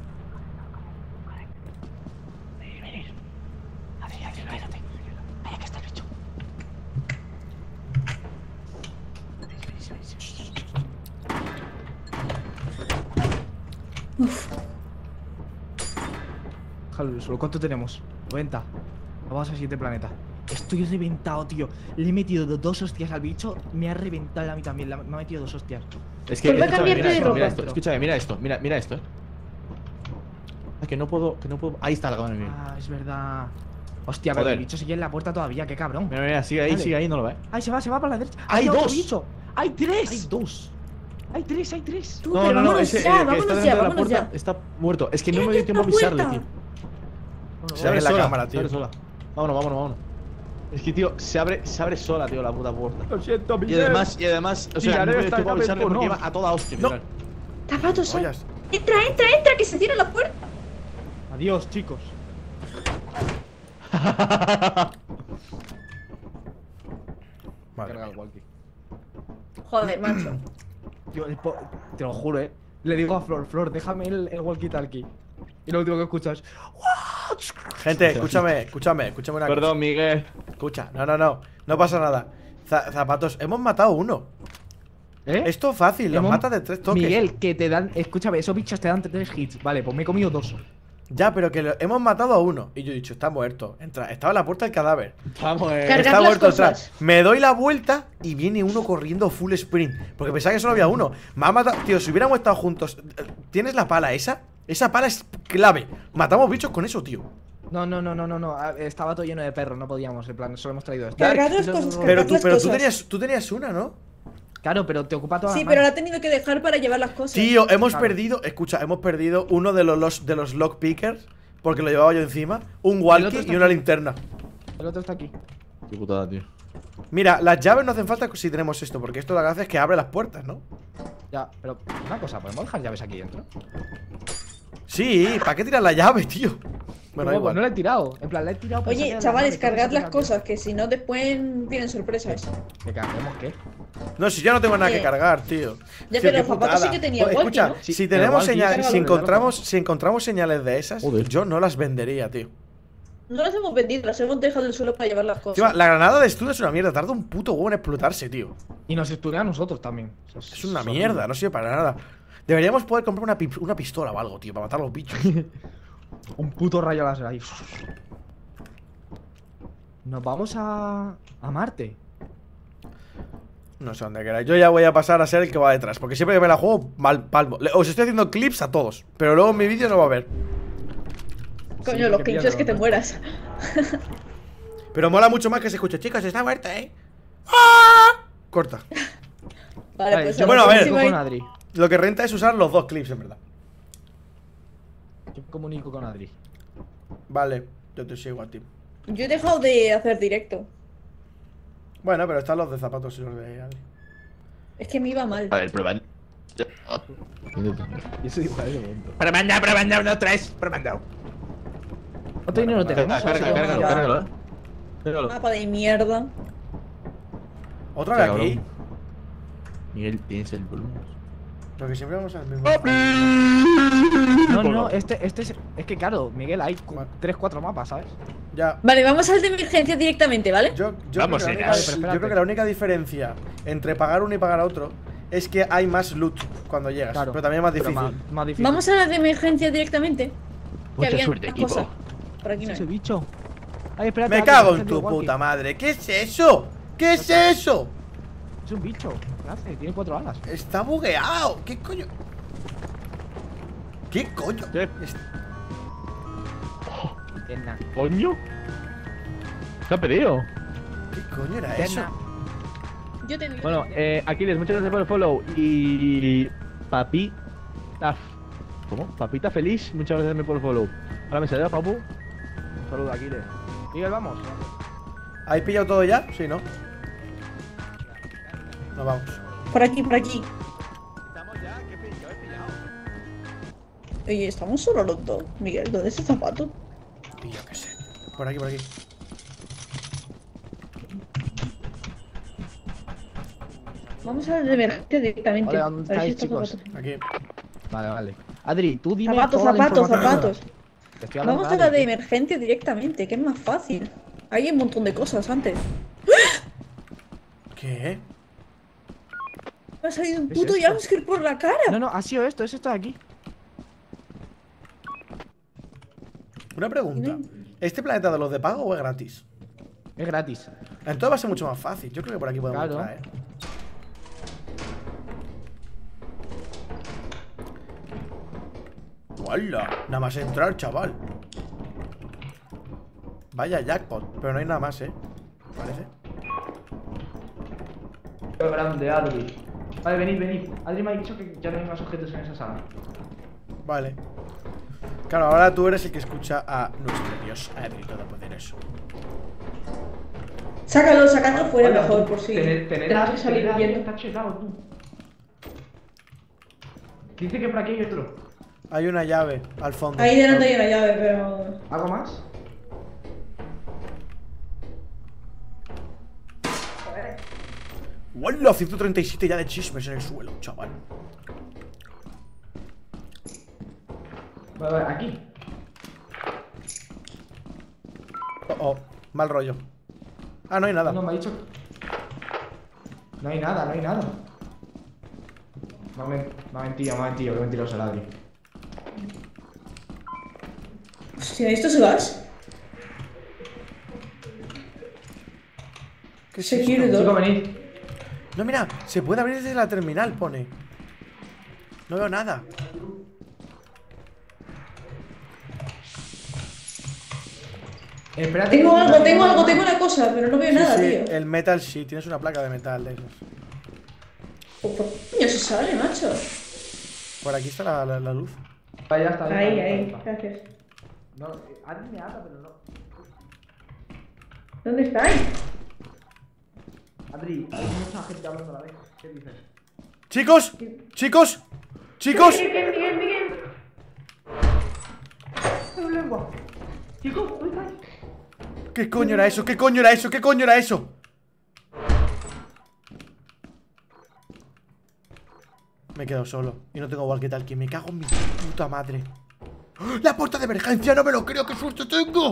M: Venir. Adri, espérate. Ahí que está el bicho.
K: Déjalo solo. ¿Cuánto tenemos? 90. Vamos al siguiente planeta. Estoy reventado, tío. Le he metido 2 hostias al bicho. Me ha reventado a mí también. Me ha metido 2 hostias.
L: Es que,
J: Vuelve a cambiarte de ropa.
L: mira esto. Escúchame, mira esto. Mira esto, que no puedo. Ahí está la cámara de Miguel.
K: Ah, es verdad. Hostia, pero
L: Joder.
K: el bicho sigue en la puerta todavía. Qué cabrón.
L: Mira, sigue ahí,
K: Vale.
L: no lo ves.
K: Ay, se va para la derecha.
L: ¡Hay
K: otro
L: dos!
K: bicho! ¡Hay 3!
L: Hay 2.
K: ¡Hay 3!
J: Tú, pero vámonos ya,
L: que
J: vámonos
L: está
J: ya,
L: dentro de la
J: vámonos
L: puerta
J: ya.
L: está muerto. Es que no me dio
J: ¡Cállate
L: tiempo a
J: la
L: avisarle,
J: puerta!
L: tío.
A: Se abre la cámara,
L: Se
A: tío.
L: abre sola. Vámonos. Es que, tío, se abre sola, tío, la puta puerta.
K: Lo siento,
L: Y
K: Miguel.
L: además, o sea,
K: Tiraré
L: no me dio
K: esta
L: tiempo a avisarle
K: vez,
L: porque
K: no.
L: iba a toda hostia,
A: No.
L: mirad.
J: Zapatos,
A: Ollas.
J: Entra, que se cierra la puerta.
K: Adiós, chicos.
A: Madre
K: Carga
A: mía.
K: el walkie.
J: Joder, macho.
K: Tío, te lo juro, Le digo a Flor, déjame el walkie-talkie. Y lo último que escucho es...
A: Gente, escúchame una cosa.
L: Miguel.
A: Escucha, no pasa nada. Zapatos, hemos matado uno.
K: ¿Eh?
A: Esto es fácil, los
K: Hemos-
A: matas de 3 toques.
K: Miguel, que te dan... Escúchame, esos bichos te dan 3 hits. Vale, pues me he comido 2.
A: Ya, pero que hemos matado a uno. Y yo he dicho, está muerto. Estaba en la puerta del cadáver.
L: Vamos,
J: Cargad
A: Está
J: las
A: muerto
J: cosas.
A: atrás. Me doy la vuelta y viene uno corriendo full sprint. Porque pensaba que solo había uno. Me ha matado. Tío, si hubiéramos estado juntos. ¿Tienes la pala esa? Esa pala es clave. Matamos bichos con eso, tío.
K: No. Estaba todo lleno de perros, no podíamos. En plan, solo hemos traído esto.
J: Cargad las cosas,
A: Pero
J: cargad las cosas.
A: tú tenías una, ¿no?
K: Claro, pero te ocupa toda
J: Sí,
K: la
J: pero
K: mano.
J: la ha tenido que dejar para llevar las cosas.
A: Tío, hemos
K: Claro.
A: perdido. Escucha, hemos perdido uno de los lockpickers. Porque lo llevaba yo encima. Un
K: El
A: walkie
K: otro está
A: y una
K: aquí.
A: linterna.
K: El otro está aquí.
L: Qué putada, tío.
A: Mira, las llaves no hacen falta si tenemos esto. Porque esto lo que hace es que abre las puertas, ¿no?
K: Ya, pero una cosa, ¿podemos dejar llaves aquí dentro?
A: Sí, ¿para qué tiras la llave, tío? Bueno, da
K: No,
A: igual.
K: no la he tirado. En plan, la he tirado. para salir
J: Oye,
K: a la
J: chavales,
K: nave, ¿cómo
J: cargad
K: se
J: las
K: saca
J: cosas, que si no después vienen sorpresas.
K: ¿Que carguemos qué?
A: No, si yo no tengo nada que cargar, tío.
J: Ya,
A: Tío,
J: pero
A: qué
J: los zapatos
A: putada.
J: sí que tenía
A: Joder,
J: walkie,
A: escucha,
J: ¿no?
K: Sí,
A: si
K: el
A: tenemos
K: walkie,
A: señales,
K: cárgalo,
A: si encontramos señales de esas,
L: Joder.
A: yo no las vendería, tío.
J: No las hemos vendido, las hemos dejado en el suelo para llevar las
A: Tío,
J: cosas.
A: la granada de estudio es una mierda, tarda un puto huevo en explotarse, tío.
K: Y nos estudia a nosotros también.
A: Es una mierda, no sirve para nada. Deberíamos poder comprar una pistola o algo, tío, para matar a los bichos.
K: Un puto rayo láser ahí. Nos vamos a Marte.
A: No sé dónde queráis. Yo ya voy a pasar a ser el que va detrás. Porque siempre que me la juego, mal palmo. Os estoy haciendo clips a todos. Pero luego en mi vídeo no va a haber.
J: Coño, los clips es que te mueras.
A: Pero mola mucho más que se escuche. Chicos, está muerta, ¡Ah! Corta.
J: Vale, pues
A: bueno, a ver.
K: Con Adri.
A: Lo que renta es usar los dos clips, en verdad.
K: Yo comunico con Adri.
A: Vale, yo te sigo a ti.
J: Yo he dejado de hacer directo.
A: Bueno, pero están los de zapatos y los de Adri.
J: Es que me iba mal.
L: A ver, prueba.
D: Yo soy igual de momento.
N: Premandado, no traes. Premandado.
D: ¿Cuánto dinero tenemos?
L: Cárgalo.
J: Mapa de mierda.
A: ¿Otra vez aquí?
L: Miguel, tienes el volumen.
A: Porque siempre vamos al mismo.
D: No, este es que claro, Miguel, hay 3-4 mapas, ¿sabes?
A: Ya.
J: Vale, vamos al de emergencia directamente, ¿vale?
A: Yo
N: Vamos,
A: creo que la única diferencia entre pagar uno y pagar a otro es que hay más loot cuando llegas.
D: Claro,
A: pero también es más difícil.
D: Más difícil.
J: Vamos a la de emergencia directamente.
N: Mucha
J: había
N: suerte,
J: más
N: equipo.
J: cosas. Por aquí no
D: Ese
J: hay.
D: bicho. Ay, espérate.
A: Me cago en tu puta madre. ¿Qué es eso? ¿Qué es eso?
D: Es un bicho. ¿Qué hace? Tiene 4 alas.
A: Está bugueado. ¿Qué coño? ¿Qué coño?
N: ¿Coño? ¿Qué ha pedido?
A: ¿Qué coño era eso?
J: Yo tengo.
N: Bueno, Aquiles, muchas gracias por el follow. Y. Papita. ¿Cómo? Papita feliz, muchas gracias por el follow. Ahora me salió, papu. Un saludo, Aquiles.
D: Miguel, vamos.
A: ¿Habéis pillado todo ya? Sí, ¿no? Nos vamos.
J: Por aquí, por aquí.
N: Estamos ya, ¿qué he pillado?
J: Oye, estamos solo los dos. Miguel, ¿dónde es el zapato?
A: Y yo qué sé. Por aquí, por aquí.
J: Vamos a la de emergencia directamente.
D: Vale, ¿dónde
J: A ver si
D: estáis,
J: está
D: chicos?
J: zapato.
A: Aquí.
D: Vale. Adri, tú dime.
J: Zapatos,
D: toda la
J: zapatos,
D: información.
J: zapatos.
D: Te estoy hablando
J: Vamos a la
D: Adri,
J: de
D: tío.
J: emergencia directamente, que es más fácil. Hay un montón de cosas antes.
A: ¿Qué?
J: Me ha salido un
D: ¿Qué es
J: puto
D: esto?
J: jumpscare por la cara.
D: No, ha sido esto, es esto de aquí.
A: Una pregunta. ¿Este planeta de los de pago o es gratis?
D: Es gratis.
A: Entonces va a ser mucho más fácil. Yo creo que por aquí podemos
D: Claro.
A: entrar, ¡Hola! Nada más entrar, chaval. Vaya jackpot. Pero no hay nada más, Parece.
D: Qué grande, Adri. Vale, venid. Adri me ha dicho que ya no hay más objetos en esa sala.
A: Vale. Claro, ahora tú eres el que escucha a nuestro dios Adri Todopoderoso.
J: Sácalo fuera
D: Hola,
J: mejor,
D: tú,
J: por si
D: tened
J: tenemos que salir
D: tened-
J: huyendo.
D: Está chetado, tú. Dice que por aquí hay otro.
A: Hay una llave al fondo.
J: Ahí delante hay una llave, pero...
D: ¿Algo más?
A: ¡Hola! 137 ya de chismes en el suelo, chaval.
D: Vale, aquí.
A: Oh, mal rollo. Ah, no hay nada.
D: No, me ha dicho. No hay nada. Me ha mentido, qué mentiroso el Adri.
J: Hostia, ¿esto se gas?
A: ¿Qué es
J: Se
A: esto?
J: quiere
D: Chico,
J: todo.
D: venid.
A: No, mira, se puede abrir desde la terminal, pone. No veo nada.
D: Espérate.
J: Tengo una cosa, pero no veo nada,
A: Sí,
J: tío.
A: el metal sí, tienes una placa de metal de esos.
J: ¿Por qué se sale, macho?
A: Por aquí está la luz.
D: Ahí ya está.
J: Ahí, gracias.
D: No, Adri me ata, pero no.
J: ¿Dónde estáis?
D: Adri, hay mucha gente hablando a la vez. ¿Qué dices?
A: ¡Chicos! ¡Chicos! ¡Chicos!
J: Miguel.
D: ¡Tengo lengua! Chicos, ¿dónde estáis?
A: ¿Qué coño era eso? ¿Qué coño era eso? ¿Qué coño era eso? Me he quedado solo y no tengo walkie-talkie. Me cago en mi puta madre. ¡Oh! ¡La puerta de emergencia! ¡No me lo creo! ¡Qué suerte tengo!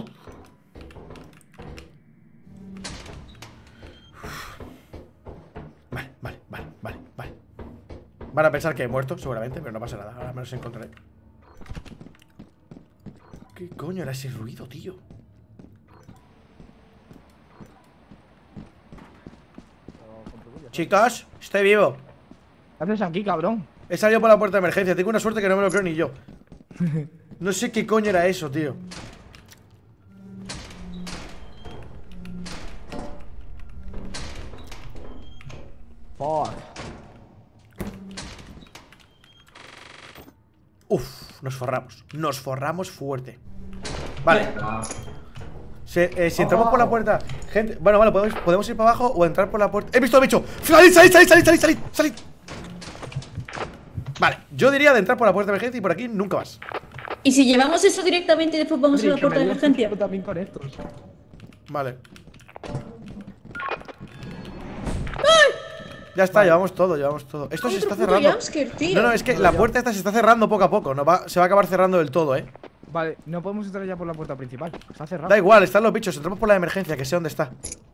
A: Vale. Van a pensar que he muerto, seguramente, pero no pasa nada. Ahora me los encontraré. ¿Qué coño era ese ruido, tío? Chicos, estoy vivo.
D: ¿Qué haces aquí, cabrón?
A: He salido por la puerta de emergencia. Tengo una suerte que no me lo creo ni yo. No sé qué coño era eso, tío.
D: Fuck.
A: Uf, nos forramos. Nos forramos fuerte. Vale. Si entramos por la puerta, gente. Bueno, vale, podemos ir para abajo o entrar por la puerta. ¡He visto al bicho! ¡Salid! Yo diría de entrar por la puerta de emergencia y por aquí nunca más.
J: ¿Y si llevamos eso directamente y después vamos a la puerta de emergencia?
K: También con estos.
A: Vale. Ya está, llevamos todo. Esto se está cerrando. No, es que la puerta esta se está cerrando poco a poco. Se va a acabar cerrando del todo,
K: Vale, no podemos entrar ya por la puerta principal. Está cerrado.
A: Da igual, están los bichos. Entramos por la de emergencia, que sé dónde está.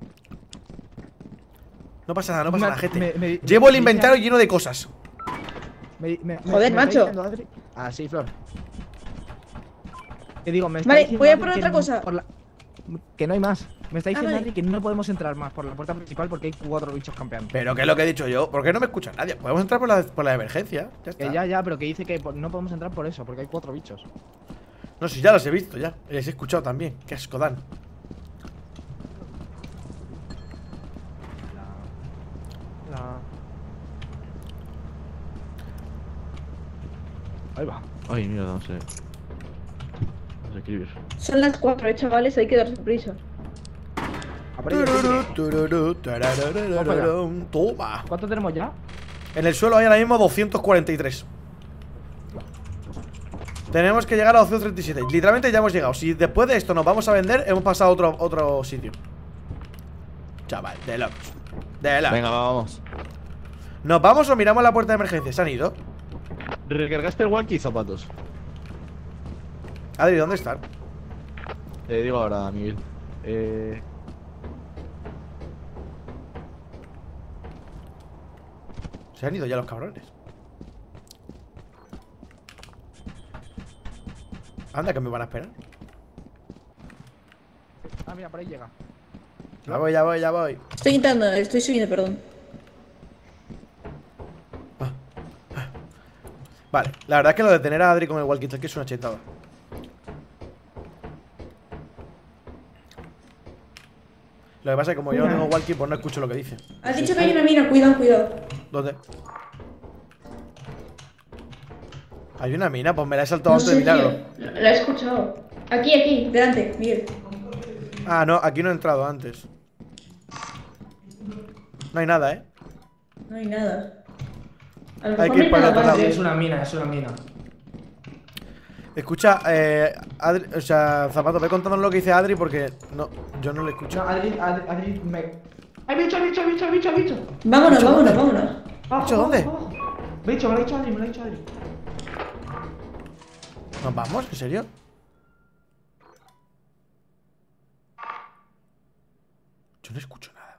A: No pasa nada, gente. Llevo el inventario lleno de cosas.
J: Joder, macho.
K: Ah, sí, Flor. Te digo,
J: vale, voy a por otra cosa.
K: Que no hay más. Me está diciendo Adri que no podemos entrar más por la puerta principal porque hay 4 bichos campeando.
A: Pero que es lo que he dicho yo. ¿Por qué no me escucha nadie? Podemos entrar por la de emergencia. Ya está.
K: Ya, pero que dice que no podemos entrar por eso, porque hay 4 bichos.
A: No, si ya los he visto, ya. Les he escuchado también. Qué asco dan.
N: Ahí va. Ay, mira, no sé. Vamos a escribir.
J: Son las 4, chavales, hay que darse prisa.
A: Toma.
K: ¿Cuánto tenemos ya?
A: En el suelo hay ahora mismo 243. Tenemos que llegar a 237. Literalmente ya hemos llegado. Si después de esto nos vamos a vender, hemos pasado a otro sitio. Chaval, de locos.
L: Venga, vamos.
A: ¿Nos vamos o miramos la puerta de emergencia? ¿Se han ido?
N: ¿Recargaste el walkie, zapatos?
A: Adri, ¿dónde están?
N: Te digo ahora, Miguel.
A: Se han ido ya los cabrones. Anda, que me van a esperar.
K: Ah, mira, por ahí llega.
A: Ya voy.
J: Estoy subiendo, perdón.
A: Vale, la verdad es que lo de tener a Adri con el walkie-talkie es una chetada. Lo que pasa es que como yo no tengo walkie, pues no escucho lo que dice.
J: Has dicho que hay una mina, cuidado.
A: ¿Dónde? ¿Hay una mina? Pues me la he saltado antes de milagro.
J: La he escuchado. Aquí, delante, Miguel.
A: Ah, no, aquí no he entrado antes. No hay nada,
J: No hay nada.
A: Hay que ir para el otro lado.
K: Es una mina.
A: Escucha, Adri, o sea, Zapato, ve contándonos lo que dice Adri porque no, yo no le escucho.
K: No, Adri me... ¡Ay, bicho!
J: Vámonos.
A: ¿Bicho dónde?
K: Bicho, me lo ha dicho Adri.
A: ¿Nos vamos? ¿En serio? Yo no escucho nada.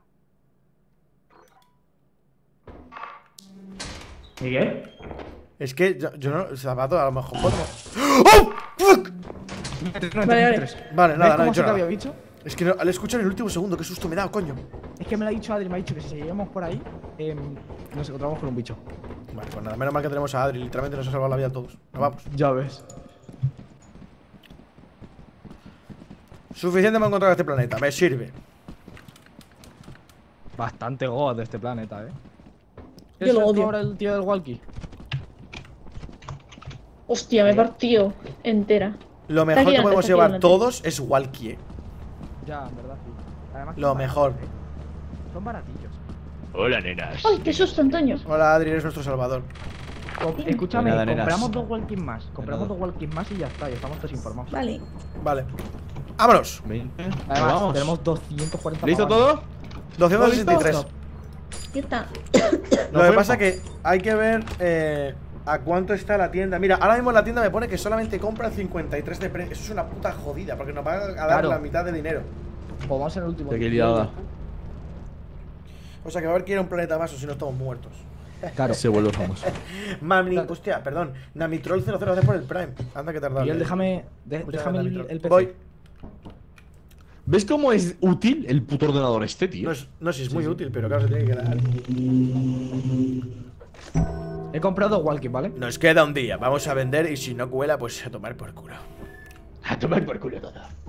K: ¿Miguel?
A: Es que yo no... Zapato, a lo mejor podemos... ¡Oh! ¡Fuck! Vale, nada, no he dicho nada. Es que le escucho en el último segundo. Qué susto me he dado, coño.
K: Es que me lo ha dicho Adri, me ha dicho que si seguíamos por ahí nos encontramos con un bicho.
A: Vale, pues nada, menos mal que tenemos a Adri. Literalmente nos ha salvado la vida a todos. Nos vamos.
K: Ya ves.
A: Suficiente para encontrar este planeta, me sirve.
K: Bastante god de este planeta,
J: Yo lo odio.
K: Ahora el tío del walkie.
J: Hostia, me he partido entera.
A: Lo mejor que podemos llevar todos es walkie,
K: Ya, en verdad, sí. Además,
A: lo mejor.
K: Son baratillos.
N: Hola, nenas.
J: ¡Ay, qué susto, Antonio!
A: Hola, Adri, eres nuestro salvador.
K: Escúchame,
L: Nada,
K: compramos
L: nenas.
K: 2 walkies más. Compramos 2 walkies más y ya está, ya estamos todos informados.
J: Vale.
A: Vale. ¡Vámonos!
K: Además,
N: Vamos.
K: tenemos 240.
N: ¿Listo todo?
A: 263.
J: Ya está.
A: Lo que pasa que hay que ver a cuánto está la tienda. Mira, ahora mismo la tienda me pone que solamente compra 53 de precio. Eso es una puta jodida, porque nos va a dar
K: Claro.
A: la mitad de dinero.
K: Pues vamos en el último.
L: Qué liada.
A: O sea que va a haber que ir a un planeta más o si no estamos muertos.
K: Claro.
L: Se vuelve famoso.
A: Mami, hostia, perdón. Namitrol 00 gracias por el Prime. Anda que tardar.
K: Miguel, déjame el PC.
A: Voy.
N: ¿Ves cómo es útil el puto ordenador este, tío?
A: No, si es muy útil, pero claro, se tiene que dar.
K: He comprado 2 walkies, ¿vale?
A: Nos queda un día. Vamos a vender y si no cuela, pues a tomar por culo.
N: A tomar por culo todo.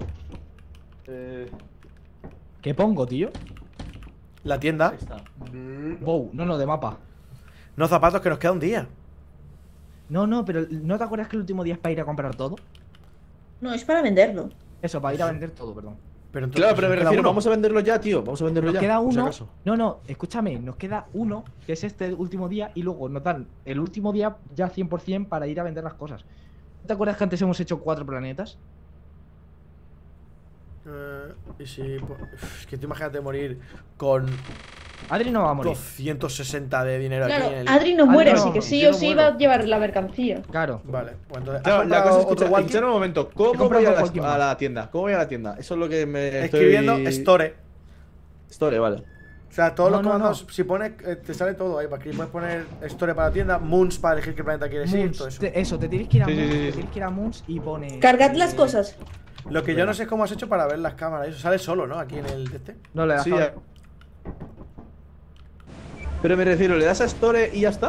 K: ¿Qué pongo, tío?
A: La tienda.
K: Wow, no, de mapa.
A: No, zapatos, que nos queda un día.
K: No, pero ¿no te acuerdas que el último día es para ir a comprar todo?
J: No, es para venderlo.
K: Eso, para ir a vender todo, perdón.
A: Pero entonces,
L: Claro, pero me
A: ¿queda
L: refiero,
A: uno?
L: vamos a venderlo ya, tío. Vamos a venderlo
K: Nos
L: ya.
K: queda
L: por si
K: uno.
L: acaso.
K: No, escúchame, nos queda uno, que es este último día, y luego nos dan el último día ya 100% para ir a vender las cosas. ¿Te acuerdas que antes hemos hecho 4 planetas?
A: Y si. Es que tú imagínate morir con
K: Adri no va a morir.
A: 260 de dinero
J: Claro,
A: aquí en el.
J: Adri no muere,
K: no,
J: así que sí
A: yo
J: o
A: no
J: sí
A: muero.
J: va a llevar la mercancía.
K: Claro.
A: Vale, pues entonces.
L: Claro,
A: ¿has
L: la cosa es
A: comprado otro
L: escuchar,
A: walkie?
L: escuchar un momento.
K: He
L: ¿Cómo voy
K: comprado
L: a
K: dos
L: la,
K: walkie
L: a la tienda? ¿Cómo voy a la tienda? Eso es lo que me
A: Escribiendo
L: estoy...
A: Store.
L: Store, vale.
A: O sea, todos
K: No,
A: los
K: no,
A: comandos, si pones, te sale todo ahí. Aquí puedes poner Store para la tienda, Moons para elegir qué planeta quieres ir,
K: Moons,
A: todo eso.
K: te tienes que ir a
L: Sí,
K: Moons,
L: sí, sí,
K: te
L: sí.
K: tienes que ir a Moons y pones.
J: Cargad las cosas.
A: Lo que yo no sé es cómo has hecho para ver las cámaras. Eso sale solo, ¿no? Aquí en el de este.
K: No le das
L: Sí, ya. Pero me refiero, ¿le das a Store y ya está?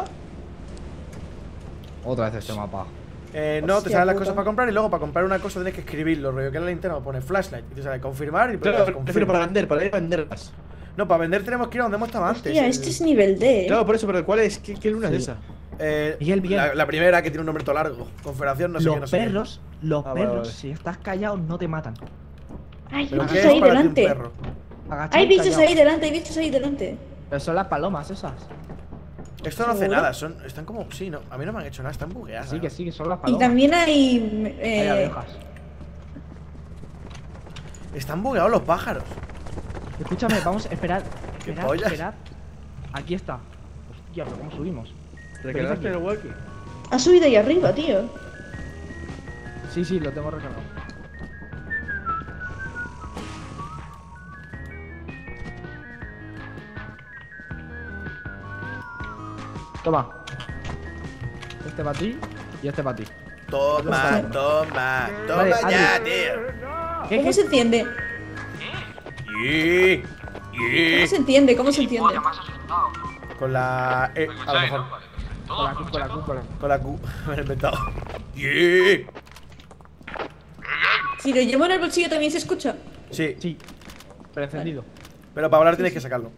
K: Otra vez este mapa.
A: No, te
J: Hostia
A: salen las
J: puta.
A: cosas para comprar y luego para comprar una cosa tienes que escribirlo, rollo que en la linterna pone flashlight y te sale confirmar y
L: Claro,
A: pues,
L: me refiero para vender, para ir a venderlas.
A: No, para vender tenemos que ir a donde hemos estado antes.
J: Hostia, este es nivel D,
L: Claro, por eso, pero ¿cuál es? ¿Qué luna
K: Sí.
L: es esa?
K: Miguel, Miguel.
A: La primera que tiene un nombre todo largo. Confederación, no sé qué, no
K: Los
A: sé qué.
K: perros,
L: vale, vale.
K: si estás callado, no te matan.
J: Hay
A: ¿Pero
J: bichos
A: qué es
J: ahí
A: para ti un
J: delante.
A: perro?
K: Agachado
J: Hay
K: y
J: bichos
K: callado.
J: ahí delante, hay bichos ahí delante.
K: Pero son las palomas esas.
A: Esto no hace
J: ¿Seguro?
A: nada, están como. Sí, no, a mí no me han hecho nada, están bugueadas.
K: Sí, que sí, que son las
J: Y
K: palomas.
J: también hay.
K: Hay abejas.
A: Están bugueados los pájaros.
K: Escúchame, vamos a esperar.
A: ¿Qué
K: Esperad,
A: pollas?
K: esperad. Aquí está. Hostia, pero ¿cómo subimos?
L: ¿Recargaste el walkie?
J: Ha subido ahí arriba, tío.
K: Sí, sí, lo tengo recargado. Toma. Este para ti y este para ti.
A: Toma, toma, toma
K: Vale,
A: ya,
K: Adri.
A: tío.
J: ¿Cómo se enciende?
A: Yeah, yeah.
J: ¿Cómo se entiende? ¿Cómo se entiende?
A: Con la E, a lo mejor.
K: Con la Q, con la Q, con la Q.
A: Con la Q, me lo he inventado. Yeah.
J: Si lo llevo en el bolsillo también se escucha.
A: Sí,
K: Sí. Pero encendido.
A: pero para hablar tienes que sacarlo.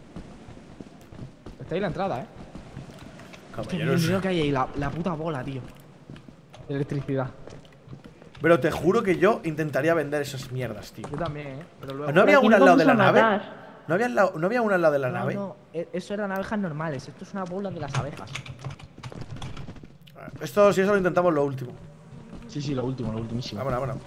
K: Está ahí la entrada,
A: Caballeros.
K: Mira que hay ahí, la puta bola, tío. De electricidad.
A: Pero te juro que yo intentaría vender esas mierdas, tío.
K: Yo también, Pero luego.
A: ¿No había
J: aquí
A: una
J: nos
A: al lado de la
J: vamos a
A: nave?
J: matar.
A: ¿No había una al lado de la
K: No,
A: nave?
K: no, eso eran abejas normales. Esto es una bola de las abejas.
A: Esto, si eso lo intentamos, lo último.
K: Sí, sí, lo último, lo ultimísimo.
A: Vámonos, vámonos.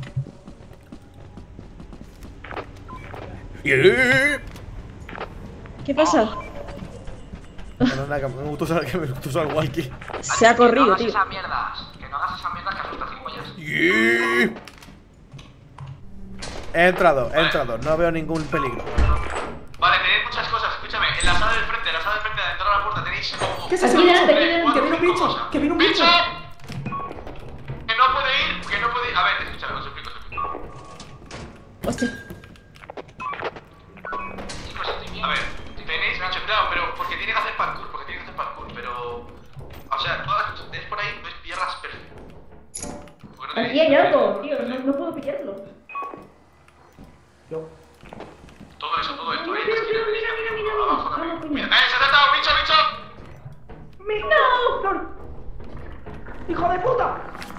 A: Yeah.
J: ¿Qué pasa?
A: No, nada, que me gustó usar el walkie.
J: Se ha corrido,
G: Que no hagas
J: tío.
G: esas mierdas. Que no hagas esas mierdas que asusta cigüeñas.
A: Yeah. He entrado, no veo ningún peligro.
G: Vale, tenéis muchas cosas. Escúchame, en la sala del frente, de entrar a la puerta, tenéis como.
J: ¿Qué es eso? Aquí delante, aquí delante, que viene un bicho, que viene un bicho.
G: Que no puede ir, que no puede ir. A ver, escúchame, os explico, os explico.
J: Hostia.
G: Chicos, a ver, tenéis bichos, claro, pero porque tiene que hacer parkour, pero. O sea, todas las cosas que tenéis por ahí, veis piedras perfectas.
J: Aquí hay algo, tío. No puedo pillarlo.
G: Todo eso, todo esto,
J: Mira, mira.
G: abajo también.
J: Vamos, coño.
G: Mira, se ha tratado, bicho, bicho.
J: ¡No!
K: ¡Hijo de puta!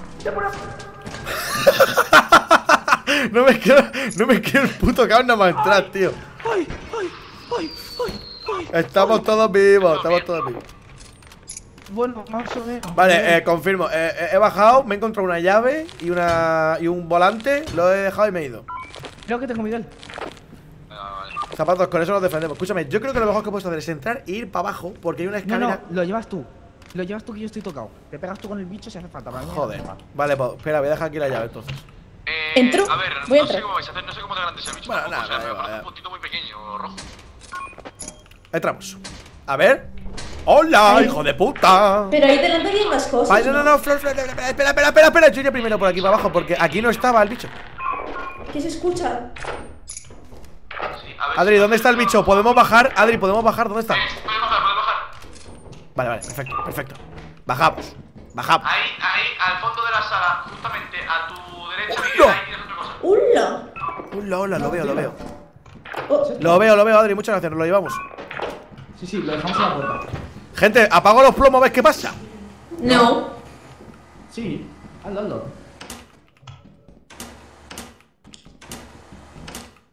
A: No me quiero el puto cabrón más entrar, tío.
K: ¡Ay, ay, ay, ay, ay!
A: Estamos todos vivos,
K: Bueno, más o menos.
A: Vale, confirmo. He bajado, me he encontrado una llave y un volante. Lo he dejado y me he ido.
K: Creo que tengo Miguel.
A: Zapatos, con eso nos defendemos. Escúchame, yo creo que lo mejor que puedes hacer es entrar e ir para abajo, porque hay una
K: No,
A: escalera.
K: no, lo llevas tú. Lo llevas tú que yo estoy tocado. Te pegas tú con el bicho si hace falta. Para mí
A: Joder.
K: no hace falta.
A: Vale, pues espera, voy a dejar aquí la llave entonces.
J: ¿Entro?
G: A ver,
J: Voy a
G: no sé
J: entrar.
G: cómo vais a hacer, no sé cómo de grande sea el bicho.
A: Bueno,
G: tampoco,
A: nada,
G: o sea, me
A: vale,
G: parece
A: vale.
G: un puntito muy pequeño, rojo.
A: Entramos. A ver. ¡Hola,
J: Ay.
A: hijo de puta!
J: Pero ahí delante había más cosas.
A: Vale, no, Flor, espera. Yo iré primero por aquí para abajo, porque aquí no estaba el bicho.
J: ¿Qué se escucha?
G: Sí, a ver.
A: Adri, ¿dónde está el bicho? ¿Podemos bajar? Adri, ¿podemos bajar? ¿Dónde está?
G: Puedes bajar, puedes bajar.
A: Vale, perfecto. Bajamos.
G: Ahí, al fondo de la sala, justamente a tu derecha,
A: ¡Hola!
G: ahí tienes otra cosa.
J: ¡Hola!
A: Hola, lo veo.
J: Oh,
A: Lo veo, Adri, muchas gracias, nos lo llevamos.
K: Sí, lo dejamos en la puerta.
A: Gente, apago los plomos, ¿ves qué pasa?
J: no.
K: Sí, hazlo.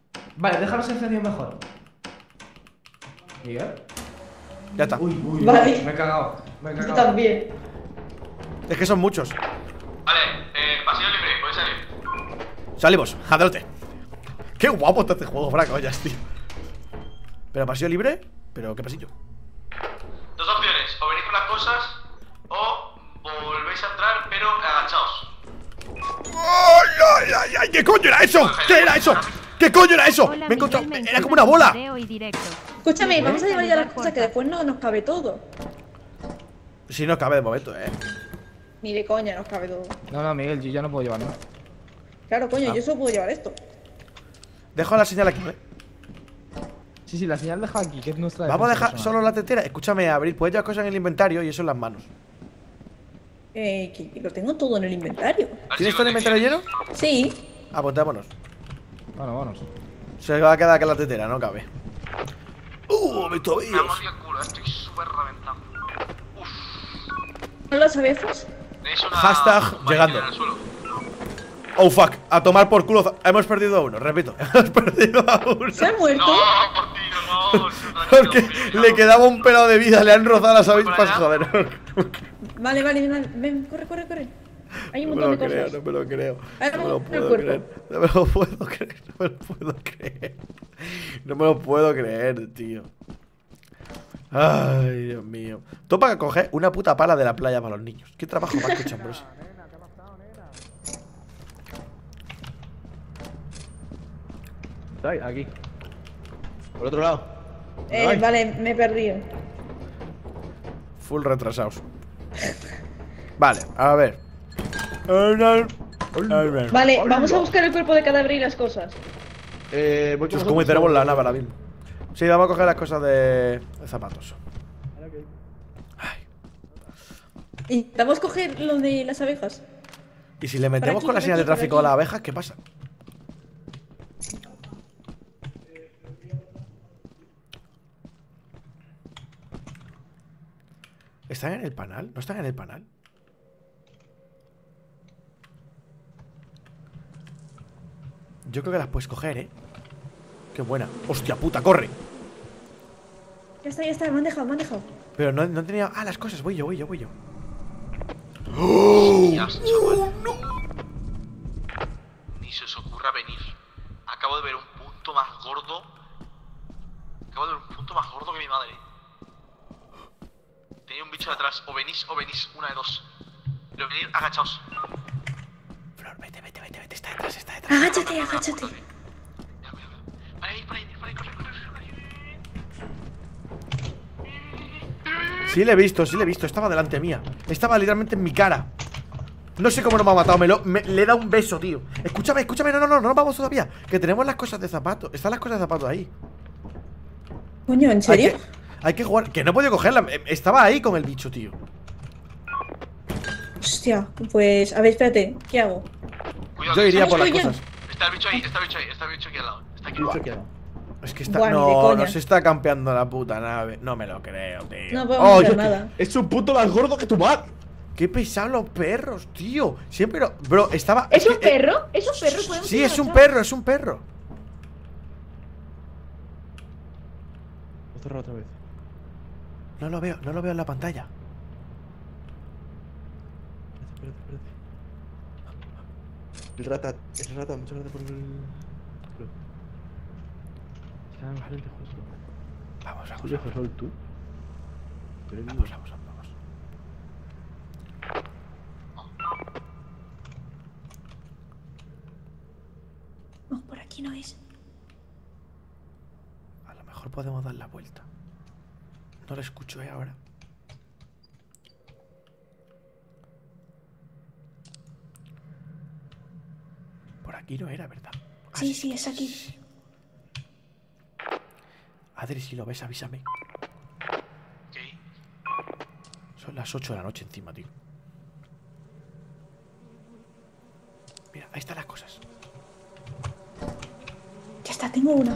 D: Vale, déjalos encendidos mejor. Miguel.
A: Ya está.
D: Uy,
J: Vale.
D: me he cagado.
J: Yo también.
A: Es que son muchos.
G: Vale, pasillo libre, puedes salir.
A: Salimos, adelante. Qué guapo está este juego, Franco, ya, tío. ¿Pero pasillo libre? ¿Pero qué pasillo?
G: Dos opciones, o venís con las cosas o volvéis a entrar, pero agachaos.
A: ¡Ay, ay, ay! ¿Qué coño era eso? ¿Qué era eso? ¿Qué coño era eso?
B: Hola,
A: Me he encontrado.
B: Miguel,
A: Era como una bola.
B: video y directo.
J: Escúchame, vamos a llevar ya las cosas que después no nos cabe todo.
A: Si no cabe de momento,
J: Ni de coña nos cabe todo.
D: No, Miguel, yo ya no puedo llevar nada.
J: Claro, coño,
A: Ah.
J: yo solo puedo llevar esto.
A: Dejo la señal aquí,
D: Sí, la señal deja aquí, que es nuestra.
A: Vamos a
D: defensa
A: dejar
D: personal.
A: solo la tetera. Escúchame, Abril, puedes llevar cosas en el inventario y eso en las manos.
J: Que lo tengo todo en el inventario.
A: ¿Tienes todo el inventario lleno?
J: Sí.
A: Ah, pues vámonos.
D: Bueno, vámonos.
A: Se va a quedar acá la tetera, no cabe. Mis tobillos.
G: Me ha el culo, estoy súper reventado.
J: ¿No las abejas?
G: Tenéis una
A: Hashtag llegando.
G: en el suelo.
A: Oh fuck, a tomar por culo. Hemos perdido a uno, repito. Hemos perdido a uno.
J: ¿Se ha muerto?
A: Porque le quedaba un pelo de vida, le han rozado las avispas, joder.
J: Vale, ven, corre. Hay un
A: No me
J: montón
A: lo
J: de
A: creo,
J: cosas.
A: no me lo creo.
J: Ahora
A: No me lo
J: vamos al
A: puedo
J: cuerpo.
A: creer. No me lo puedo creer. No me lo puedo creer. No me lo puedo creer, tío. Ay, Dios mío. Todo para coger una puta pala de la playa para los niños. Qué trabajo más que chambroso.
N: Ahí, aquí. Por otro lado.
J: Vale, me he perdido.
A: Full retrasados. Vale, a ver.
J: Vale, vamos a buscar el cuerpo de cadáver y las cosas.
N: Voy con
A: Pues como
N: vosotros.
A: tenemos la nave ahora mismo. Sí, vamos a coger las cosas de zapatos.
J: Intentamos coger lo de las abejas.
A: Y si le metemos
J: aquí,
A: con la
J: por
A: señal de
J: aquí, por
A: tráfico a
J: aquí.
A: las abejas, ¿qué pasa? ¿Están en el panal? ¿No están en el panal? Yo creo que las puedes coger, Qué buena. ¡Hostia puta, corre!
J: Ya está, me han dejado.
A: Pero no tenía... Ah, las cosas, voy yo.
G: Hostias, chaval. Ni se os ocurra venir. Acabo de ver un punto más gordo. Acabo de ver un punto más gordo que mi madre. Tenía un bicho detrás. O venís, una de dos. Pero venid, agachaos.
A: Flor, vete, está detrás.
J: Agáchate.
G: Por ahí, corre.
A: Sí le he visto, estaba delante mía. Estaba literalmente en mi cara. No sé cómo no me ha matado, le he dado un beso, tío. Escúchame, no nos vamos todavía. Que tenemos las cosas de zapato. Están las cosas de zapato ahí.
J: Coño, ¿en serio?
A: Hay que jugar, que no he podido cogerla. Estaba ahí con el bicho, tío.
J: Hostia, pues, a ver, espérate, ¿qué hago?
G: Cuidado,
A: Yo
G: que
A: iría por las
J: estoy yo.
A: cosas.
G: Está el bicho ahí, está el bicho aquí al lado. Está aquí.
A: Es que está...
J: Buah, ni de
A: No,
J: coña.
A: nos está campeando la puta nave. No me lo creo, tío.
J: No podemos hacer
A: yo-
J: nada.
N: Es un puto más gordo que tu madre.
A: Qué pesados los perros, tío. Siempre lo... Bro, estaba...
J: ¿Es un
A: que,
J: perro? ¿Es un perro? ¿Podemos
A: Sí,
J: ir
A: es un
J: agachados?
A: perro.
N: Lo he cerrado otra vez.
A: No lo veo en la pantalla.
N: Espérate. El rata, muchas gracias por el...
A: Vamos.
N: ¿Dejas sol tú?
A: Vamos.
J: No, por aquí no es.
A: A lo mejor podemos dar la vuelta. No lo escucho, ahora. Por aquí no era, ¿verdad?
J: Sí, es aquí.
A: Adri, si lo ves, avísame. Son las 8 de la noche encima, tío. Mira, ahí están las cosas.
J: Ya está, tengo una.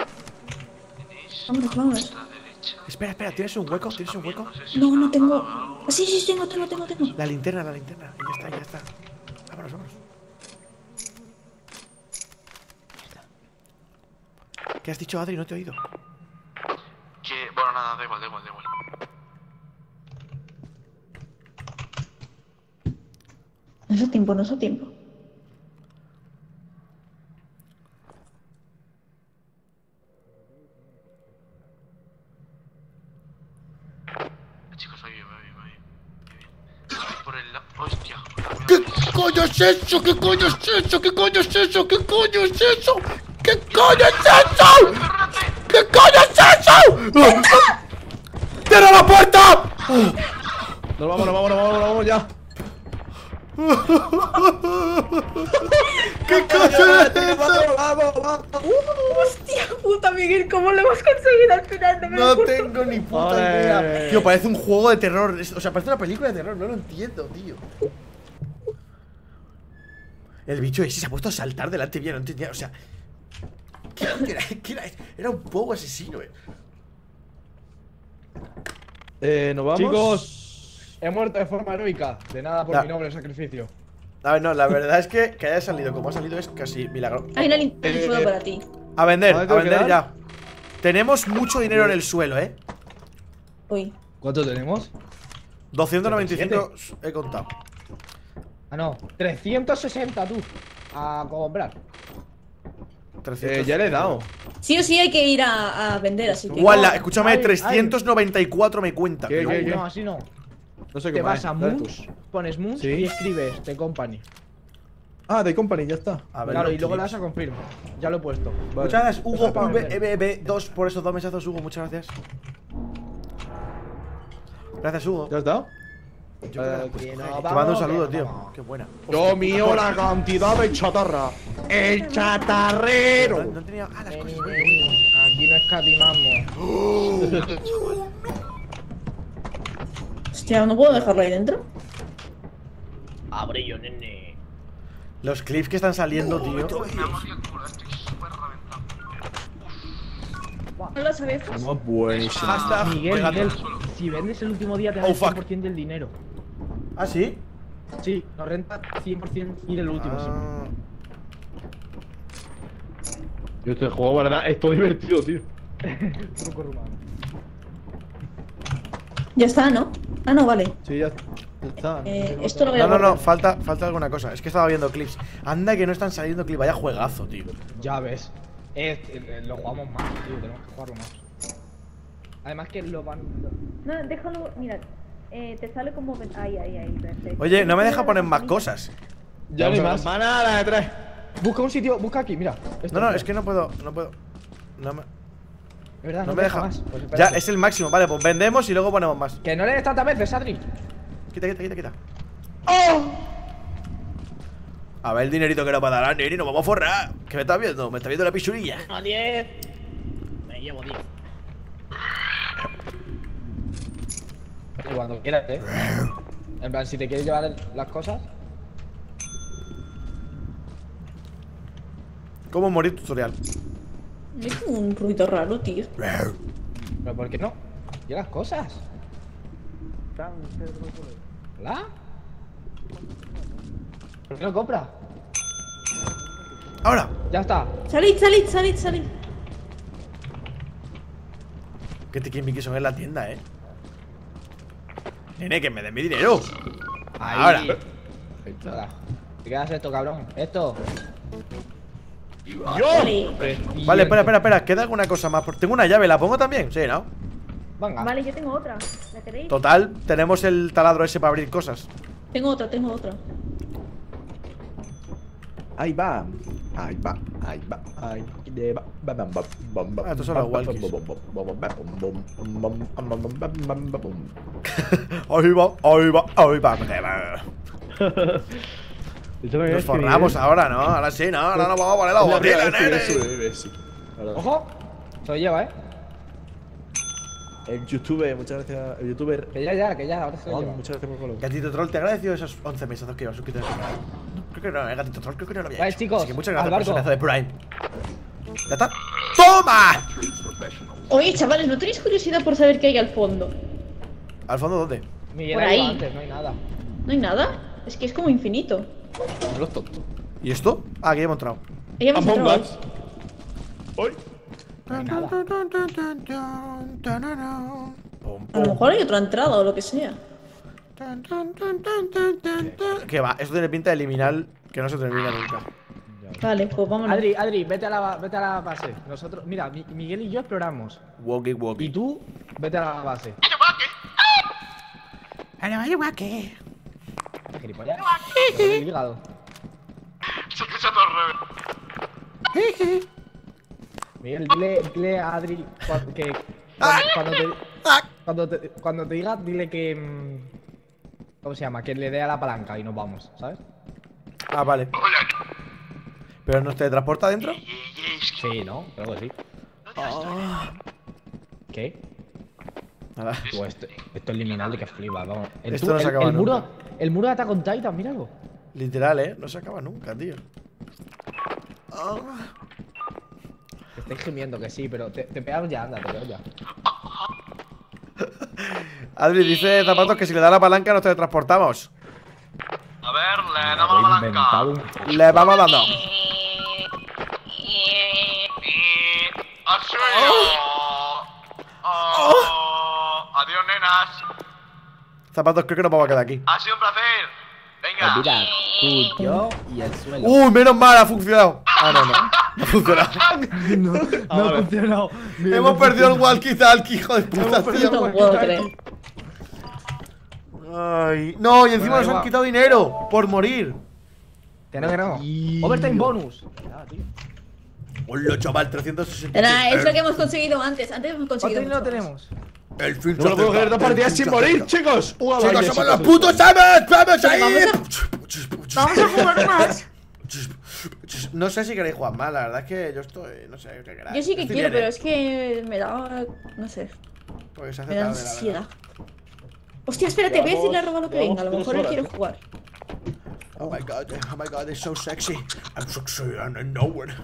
J: Vámonos.
A: Espera, ¿tienes un hueco?
J: No tengo. Sí, tengo.
A: La linterna. Ya está. Vámonos. ¿Qué has dicho, Adri? No te he oído.
G: Que, bueno, nada, da igual.
J: No es tiempo, no es tiempo.
G: Chicos, voy bien. Por el lado. Hostia.
A: ¿Qué coño es eso? ¿Qué coño es eso? ¿Qué coño es eso? ¿Qué coño es eso? ¿Qué coño es eso? ¿Qué coño es eso? ¡Cierra la puerta!
N: Nos vamos ya.
A: ¿Qué coño es eso?
N: Vamos.
J: Hostia puta, Miguel, ¿cómo lo hemos conseguido al final?
A: No tengo ni puta idea. Tío, parece un juego de terror. O sea, parece una película de terror. No lo entiendo, tío. El bicho ese se ha puesto a saltar delante mía. No entendía, o sea. ¿Qué era? Era un poco asesino,
N: Nos vamos.
K: Chicos, he muerto de forma heroica. De nada por
A: Ya.
K: mi noble sacrificio.
A: A ver, no, la verdad es que haya salido como ha salido es casi milagro.
J: Hay una linterna de fuego para ti.
A: A vender
N: ¿Dónde tengo que dar?
A: ya. Tenemos mucho dinero en el suelo,
J: Uy.
K: ¿Cuánto tenemos?
A: 295 he contado.
K: Ah, no. 360 tú. A comprar.
A: 300.
N: Ya le he dado.
J: Sí o sí hay que ir a vender, así que.
A: Guala, escúchame,
K: Ay,
A: 394 me cuenta.
N: ¿Qué?
K: No, así no.
N: No sé
K: Te
N: qué
K: vas a
N: Dale
K: Moons, pones Moons
N: Sí.
K: y escribes The Company.
N: Ah, de Company, ya está.
A: A ver,
K: Claro,
A: los
K: y luego le
A: clips.
K: das a confirm. Ya lo he puesto.
A: Muchas gracias, Hugo
K: Eso para vender.
A: VBB2 por esos 2 mesazos, Hugo. Muchas gracias. Gracias, Hugo.
N: ¿Ya está?
A: Yo creo que-
K: Que no
A: Te
K: vamos,
A: mando un
K: que
A: saludo,
K: no
A: tío.
K: vamos.
A: Qué buena.
N: Yo mío la cantidad de chatarra. ¡El chatarrero!
A: No tenía. Ah, las cosas.
K: Aquí no escatimamos.
J: Hostia, ¿no puedo dejarlo ahí dentro?
K: Abre yo, nene.
A: Los clips que están saliendo, tío.
G: Me ha mordido el culo, estoy súper reventado.
J: No lo sabes.
N: Estamos buenísimos.
A: Hashtag
K: Miguel,
A: pegando.
K: Miguel, si vendes el último día te
A: Oh,
K: das el
A: fuck.
K: 100% del dinero.
A: ¿Ah, sí?
K: Sí, nos renta 100% ir el último. siempre.
A: Ah.
N: Yo este juego, verdad, es todo divertido, tío.
K: Truco rumano.
J: Ya está, ¿no? Ah, no, vale.
N: Sí, ya está.
J: Esto lo voy a
A: No,
J: guardar.
A: falta alguna cosa. Es que estaba viendo clips. Anda que no están saliendo clips. Vaya juegazo, tío.
K: Ya ves. Lo jugamos más, tío. Tenemos que jugarlo más. Además que lo van.
J: No, déjalo, mira. Te sale como. Ahí, perfecto.
A: Oye, no me deja poner más cosas.
N: Ya no hay más. Manada de 3.
K: Busca un sitio, busca aquí, mira.
A: No, es que no puedo. No me,
K: Es verdad,
A: no me deja.
K: más. Pues
A: Ya,
K: espérate.
A: es el máximo. Vale, pues vendemos y luego ponemos más.
K: Que no le des tantas veces, Adri.
A: Quita. A ver el dinerito que nos va a dar a Neri, nos vamos a forrar. ¿Qué me estás viendo? Me está viendo la pichurilla.
M: A 10. Me llevo 10.
K: Y cuando quieras, En plan, si te quieres llevar las cosas.
A: ¿Cómo morir tutorial?
J: Es como un ruido raro, tío.
K: Pero ¿por qué no? ¿Y las cosas? ¿Hola? ¿Por qué no compra?
A: Ahora.
K: Ya está.
J: Salid.
A: Que te quieren que son en la tienda, Nene, que me den mi dinero. Ahora.
K: Nada. ¿Qué haces esto, cabrón? Esto.
A: Vale, espera. ¿Queda alguna cosa más? Tengo una llave, ¿la pongo también? Sí, ¿no?
K: Venga.
J: Vale, yo tengo otra. ¿La queréis?
A: Total, tenemos el taladro ese para abrir cosas.
J: Tengo otra.
N: Ahí va. Ahí va.
A: Ah, estos son los walkies. Ahí va. Nos forramos ahora, ¿no? Ahora sí, ¿no? Ahora nos vamos a poner la botella, nene.
K: ¡Ojo! Se lo lleva,
N: El youtuber, muchas gracias. El youtuber.
K: Que ya, ahora se lo lleva.
N: Muchas gracias por follow.
A: Gatito Troll, te agradeció esos 11 mesazos que llevas suscrito en el canal. Creo que no, Gatito Troll, creo que no lo había
K: Vale,
A: hecho.
K: chicos,
A: Así que muchas
K: al
A: gracias por ese
K: barco.
A: mesazo de Prime. ¿Ya está? ¡Toma!
J: Oye, chavales, ¿no tenéis curiosidad por saber qué hay al fondo?
A: ¿Al fondo dónde?
K: Miguel
J: Por
K: ha ido
J: ahí.
K: antes, no hay nada.
J: ¿No hay nada? Es que es como infinito.
N: Los tontos.
A: ¿Y esto? Ah, aquí hemos entrado.
J: Ya hemos entrado.
N: Hoy.
M: No hay nada.
J: A lo mejor hay otra entrada o lo que sea.
A: Que va, esto tiene pinta de eliminar que no se termina nunca.
J: Vale, pues vámonos.
D: Adri, vete a la base. Nosotros, mira, Miguel y yo exploramos.
A: Walkie.
D: Y tú, vete a la base. Gilipollas. El hígado. Miguel, dile a Adri que cuando te diga, dile que ¿cómo se llama? Que le dé a la palanca y nos vamos, ¿sabes?
A: Ah, vale. ¿Pero nos teletransporta adentro?
D: Sí, ¿no? Creo que sí. ¿Qué?
A: Nada.
D: Esto es liminal de que flipas, vamos.
A: Esto no se acaba nunca.
D: El muro de Attack on Titan, míralo.
A: Literal, no se acaba nunca, tío.
D: Te estáis gimiendo que sí, pero te pegamos ya, anda, te pegamos ya.
A: Adri dice Zapatos que si le da la palanca nos teletransportamos.
G: A ver, le damos la palanca.
A: Le vamos dando.
G: ¡Al suelo! Adiós, nenas.
A: Zapatos, creo que nos vamos a quedar aquí.
G: Ha sido un placer. Venga.
D: Mira, tú, yo y el suelo.
A: Menos mal, ha funcionado. Ah, no ha funcionado.
D: No ha funcionado.
A: Hemos perdido el walkie-talkie, hijo de puta, tío.
J: No puedo creer.
A: Ay, no, y encima nos han quitado dinero por morir.
D: Que no. Overtime bonus.
A: Hola, chaval, 360.
J: Nada, es lo que hemos conseguido antes. Antes hemos conseguido.
D: ¿Cuánto dinero tenemos?
A: El fin
N: No puedo creer, 2 partidas sin morir, chicos.
A: Chicos, somos los putos Sabbath. ¡Vamos ahí!
J: Vamos a jugar más.
A: No sé si queréis jugar más, la verdad es que yo estoy. No sé qué queráis.
J: Yo sí que quiero, pero es que me da. No sé.
A: Porque se hace
J: Me da
A: tarde, la verdad.
J: ansiedad. Hostia, espérate, voy a decirle a Roba lo que venga. A lo mejor él quiere jugar.
A: Oh my god, it's so sexy. I'm sexy and I know it.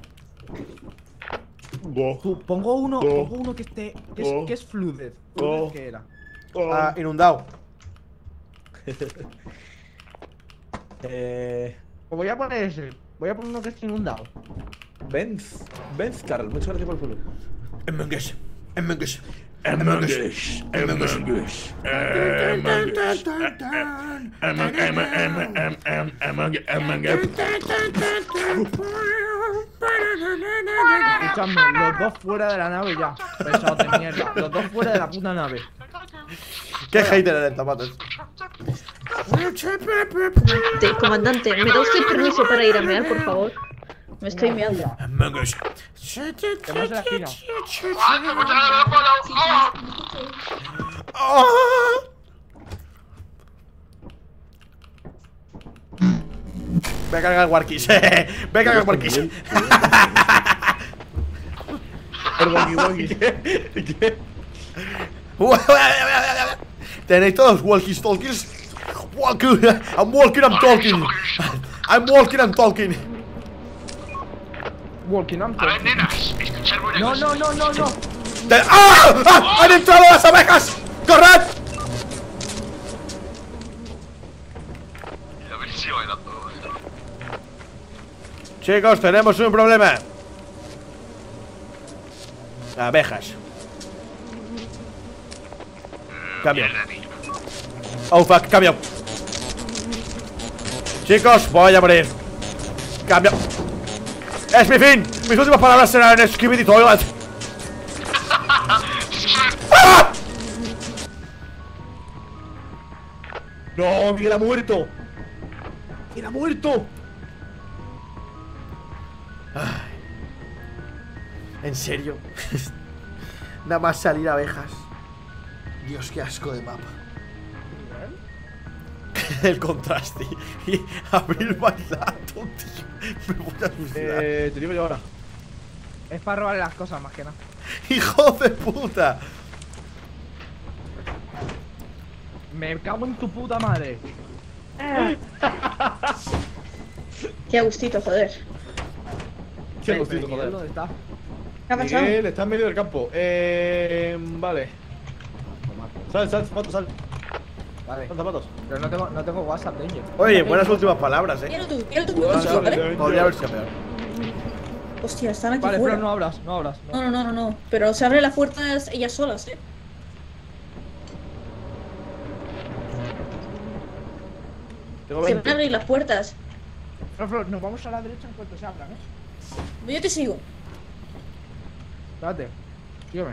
D: Tú, pongo uno que esté. Que es Flooded. ¿Flooded qué era?
A: Ah, inundado.
D: Pues voy a poner ese. Voy a poner uno que esté inundado.
L: Benz, Carl, muchas gracias por el follow.
A: Emengues.
D: Escuchadme, los dos fuera de la nave ya. Pesados de mierda. Los dos fuera de la puta nave.
A: Qué hater eres, Zapatos.
J: Comandante, ¿me da usted permiso para ir a mear, por favor? Me estoy meando.
D: Tenemos la esquina.
A: Ve a cargar Warkies. Ve a cargar Warkies.
N: El walkie-walkie. ¿Qué?
A: Tenéis todos walkies-talkies. I'm walking, I'm talking. I'm walking, I'm talking.
D: Walking on.
G: A ver, nenas, escuchar buena
D: No.
A: ¡Ah! ¡Han entrado las abejas! ¡Corred!
G: A ver si bailando.
A: Chicos, tenemos un problema. Abejas. Cambio. Oh fuck, cambio. Chicos, voy a morir. Cambio. Es mi fin. Mis últimas palabras serán en Skibidi Toilet. ¡Ah!
N: No, Miguel ha muerto. Miguel ha muerto.
A: ¿En serio? Nada más salir abejas. Dios, qué asco de mapa. El contraste. Y abrir bailando, tío. Me voy a suicidar.
N: Te digo yo ahora.
D: Es para robarle las cosas más que nada.
A: ¡Hijo de puta!
D: Me cago en tu puta madre.
J: Qué gustito, joder.
N: Qué gustito, joder.
D: ¿Dónde está?
J: ¿Qué ha pasado?
N: Miguel está en medio del campo. Vale. Sal, sal.
D: Vale.
N: Zapatos.
D: Pero no tengo WhatsApp, Danger.
A: Oye, buenas últimas palabras,
J: Quiero tú,
A: Podría haber sido peor.
J: Hostia, están aquí
D: Vale,
J: fuera.
D: Flor, no abras, no abras.
J: No. Pero se abren las puertas ellas solas,
N: Tengo
J: Se
N: 20.
J: van a abrir las puertas.
K: Flor, nos vamos a la derecha en cuanto se abran,
J: Yo te sigo.
K: Espérate. Sígueme.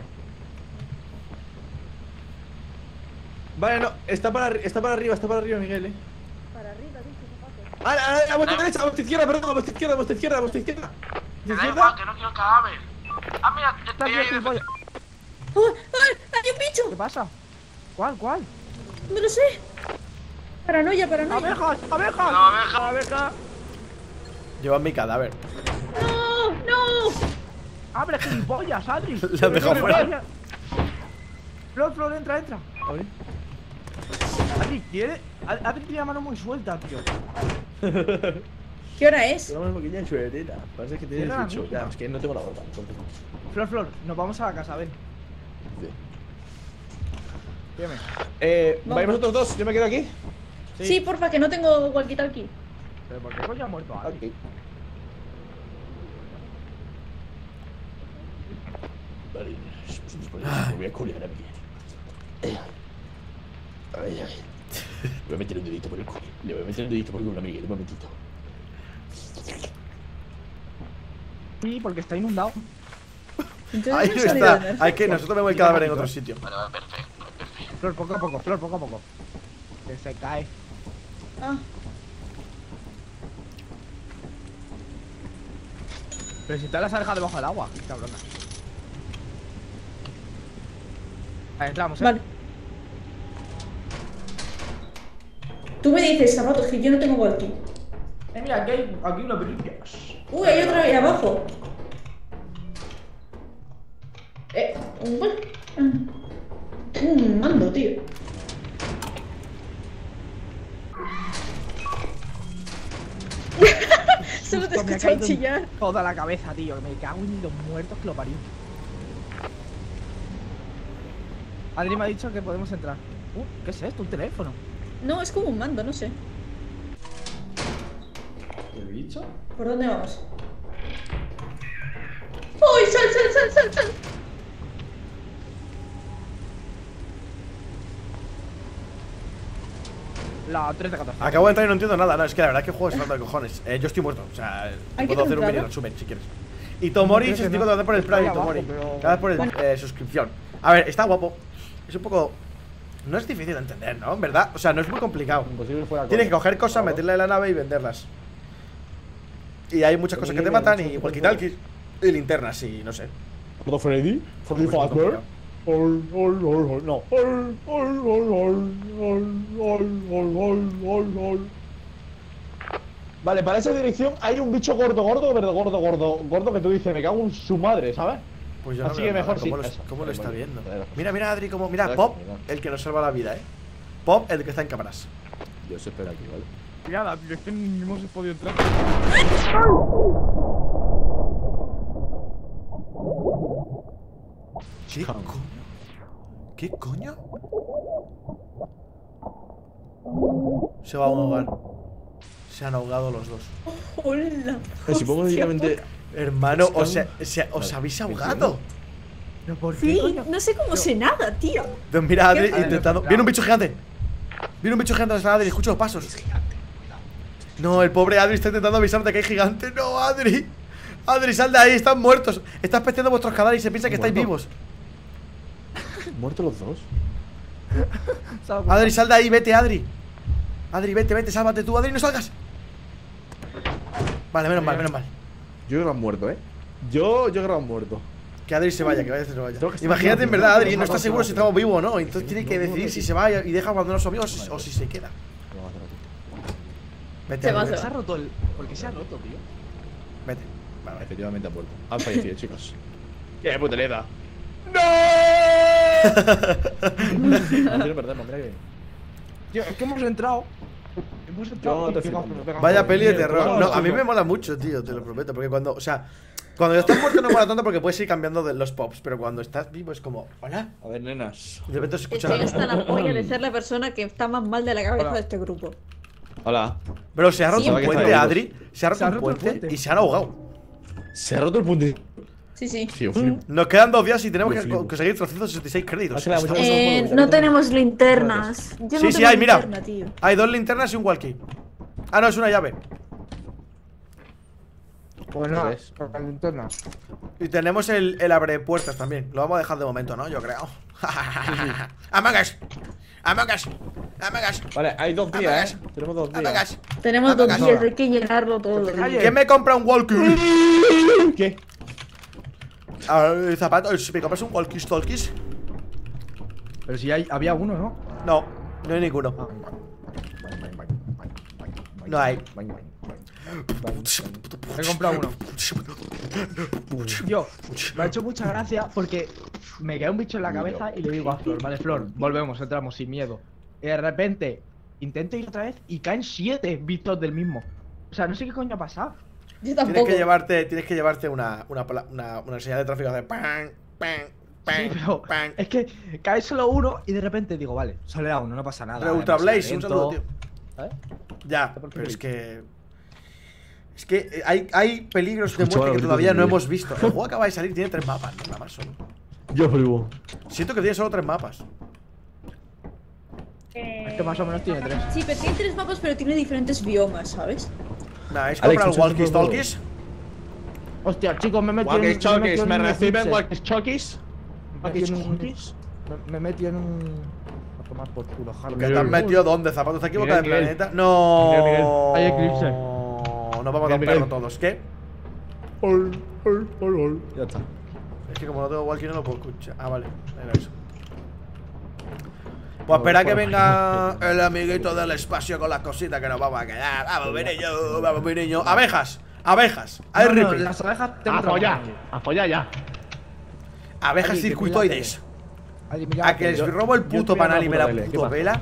N: Vale, no, está para arriba, Miguel,
J: Para arriba, dice,
N: A vuestra derecha, a vuestra izquierda, perdón, a vuestra izquierda.
G: Me da igual, que no quiero el cadáver. Ah, mira, ya
K: Está
G: estoy
K: bien,
G: ahí.
K: gilipollas.
J: ¡Hay un bicho!
K: ¿Qué pasa? ¿Cuál?
J: No lo sé. Paranoia.
K: ¡Abejas! ¡Abeja!
A: Llevan mi cadáver.
J: ¡No!
K: ¡Abre, gilipollas, Adri!
A: La han dejado fuera.
K: Flor, entra. Adri, ¿quiere? Adri tiene la mano muy suelta, tío.
J: ¿Qué hora es?
N: Tengo una pequeña suertera. Parece que tiene
K: Tiene la
N: 18.
K: misma.
N: Ya, es que no tengo la gorda. Entonces.
K: Flor, nos vamos a la casa, ven. Sígueme.
N: ¿Vais vosotros dos? ¿Yo me quedo aquí?
J: Sí, porfa, que no tengo walkie-talkie.
K: ¿Pero por qué coño ha muerto Adri?
N: Ok. Vale, me voy a culiar a Miguel. Le voy a meter un dedito por el culo. Le voy a meter un dedito por el culo a Miguel, un momentito.
K: Sí, porque está inundado.
A: Ahí no está. Hay que nosotros vemos el cadáver en otro sitio.
G: Vale, perfecto.
K: Flor, poco a poco. Que se cae.
J: Ah,
K: Pero si te las has dejado debajo del agua, cabrona. Ahí entramos,
J: vale. Tú me dices, zapatos, que yo no tengo walkie.
K: Mira, aquí hay unas brillas.
J: Uy, hay otra ahí abajo. Un mando, tío. Solo te
K: Justo me ha
J: escucho
K: caído en
J: chillar.
K: toda la cabeza, tío. Me cago en los muertos que lo parió. Adri me ha dicho que podemos entrar. ¿Qué es esto? ¿Un teléfono?
J: No, es como un mando, no sé.
N: ¿El bicho?
J: ¿Por dónde vamos? ¡Uy! ¡Sal!
K: La 3 de 14.
A: Acabo de entrar y no entiendo nada. No, es que la verdad es que el juego es falta de cojones. Yo estoy muerto. O sea,
J: ¿Hay que
A: puedo hacer un
J: entrarlo?
A: mini resumen si quieres. Y Tomori,
K: No,
A: se
K: que
A: estoy
K: no.
A: contando por el
K: Está
A: Prime,
K: ahí abajo,
A: Tomori.
K: pero-
A: Gracias por el suscripción. A ver, está guapo. Es un poco. No es difícil de entender, ¿no? En verdad. O sea, no es muy complicado.
N: Imposible fuera.
A: Tienes que coger cosas, meterlas en la nave y venderlas. Y hay muchas cosas que te matan y walkie-talkies y linternas y no sé.
N: ¿Todo Freddy? ¿Freddy
A: Muy
N: Fazbear?
A: complicado.
N: No. Vale, para esa dirección hay un bicho gordo que tú dices, me cago en su madre, ¿sabes?
A: Pues yo no
N: Así
A: veo
N: que mejor
A: nada.
N: sí.
A: ¿Cómo lo está viendo?
N: Vale.
A: Mira, Adri, mira, Pop, el que nos salva la vida, Pop, el que está en cámaras.
N: Yo se espera aquí, ¿vale?
K: Mira, es que no hemos podido entrar.
A: ¿Qué coño? ¿Qué coño? Se va a ahogar. Se han ahogado los dos.
J: ¡Hola!
N: Supongo directamente.
A: Hermano, os habéis ahogado.
K: ¿Pero por qué,
J: Sí,
K: coño?
J: no sé cómo se nada, tío.
A: Entonces mira a Adri
J: ¿Qué?
A: intentando. Viene un bicho gigante. Viene un bicho gigante a Adri, escucho los pasos. No, el pobre Adri está intentando avisarte que hay gigante. No, Adri. Adri, sal de ahí, están muertos. Estás pesteando vuestros cadáveres y se piensa que estáis vivos.
N: ¿Muertos los dos?
A: Adri, sal de ahí, vete, Adri. Adri, vete, sálvate tú, Adri, no salgas. Vale, menos mal.
N: Yo creo que han muerto, Yo creo que han muerto.
A: Que Adri se vaya, se vaya. Imagínate en verdad, Adri, no está seguro si estamos vivos o no. Entonces tiene que decidir si se va y deja abandonar a sus amigos o si se queda. Vete, Adri, vete.
K: Se ha roto el. ¿Por qué se ha roto, tío?
A: Vete.
N: Vale, efectivamente ha muerto. Han fallecido, chicos. ¡Qué puteleta!
A: ¡No!
N: No quiero perdernos, mira que bien.
K: Tío, es que hemos entrado.
N: Yo te
K: y
N: flipo.
A: Vaya peli de terror. No, a mí me mola mucho, tío, te lo prometo. Porque cuando ya estás muerto no mola tanto porque puedes ir cambiando de los pops. Pero cuando estás vivo es como, hola.
N: A ver, nenas.
A: De repente se escucha
J: Estoy hasta la polla de ser la persona que está más mal de la cabeza
K: Hola.
J: de este grupo.
N: Hola.
A: Pero se ha roto
J: Sí,
A: un
J: que
A: puente,
N: está
A: Adri. Se ha roto un puente y se han ahogado.
L: Se ha roto el punto.
J: Sí, sí.
L: Sí, yo flipo.
A: Nos quedan 2 días y tenemos
L: Yo
A: que
L: flipo.
A: conseguir 366 créditos.
J: No tenemos linternas. Yo
A: Sí,
J: no
A: sí,
J: tengo
A: hay, mira.
J: linterna, tío.
A: Hay 2 linternas y un walkie. Ah, no, es una llave.
D: Pues no, con la linterna.
A: Y tenemos el abre puertas también. Lo vamos a dejar de momento, ¿no? Yo creo. Among Us. Among Us. Among Us.
L: Vale, hay 2 días, Tenemos 2 días.
J: Tenemos 2 días, hay que llenarlo todo.
A: ¿Quién me compra un walkie?
L: ¿Qué?
A: Zapatos, ¿me compras un walkie-talkies?
D: Pero si había uno, ¿no?
A: No, no hay ninguno. No hay.
D: He comprado uno. Tío, me ha hecho mucha gracia porque me queda un bicho en la cabeza y le digo a Flor, vale, Flor, volvemos, entramos sin miedo. Y de repente intento ir otra vez y caen 7 bichos del mismo. O sea, no sé qué coño ha pasado.
J: Yo
A: Tienes que llevarte una señal de tráfico de pan, pan, pan,
D: Sí, pero es que cae solo uno y de repente digo, vale, solo era uno, no pasa nada.
A: Ultra
D: además,
A: Blaze, un
D: lento.
A: saludo, tío.
D: ¿Sabes?
A: Ya, pero es que hay peligros de
L: Escucha,
A: muerte que
L: ahorita
A: todavía
L: te
A: no
L: digo.
A: hemos visto. El juego acaba de salir y tiene 3 mapas, no mapas solo.
L: Yo flipo.
A: Siento que tiene solo 3 mapas.
D: Es que más o menos tiene 3.
J: Sí, pero tiene 3 mapas, pero tiene diferentes biomas, ¿sabes?
A: Nah, es
L: Alex,
A: comprar
L: escucha,
A: walkie-talkies.
D: Hostia, chicos, me he metido
L: Walkie-talkies, ¿me reciben
D: un
L: walkie-talkies?
D: walkie-talkies? Me he metido en un... A tomar por culo, Harvey.
A: ¿Que te has metido dónde, zapatos? ¿Te has equivocado de
L: Miguel.
A: planeta? No.
L: Miguel.
D: Hay eclipse.
A: Nos vamos a un
L: Miguel.
A: perro todos. ¿Qué?
L: Ya está.
A: Es que como no tengo walkie no lo puedo escuchar. Ah, vale. Era eso. Pues espera que venga el amiguito del espacio con las cositas que nos vamos a quedar. Vamos, mi niño, vamos, mi niño. Abejas, abejas. Hay
D: No, no,
A: ripio.
D: las abejas
L: A follar ya.
A: Abejas
D: Ali, que
A: circuitoides.
D: Ali, mira,
A: A que les robo el puto
L: yo
A: panal y me la
L: ¿qué
A: puto
L: pasa?
A: vela.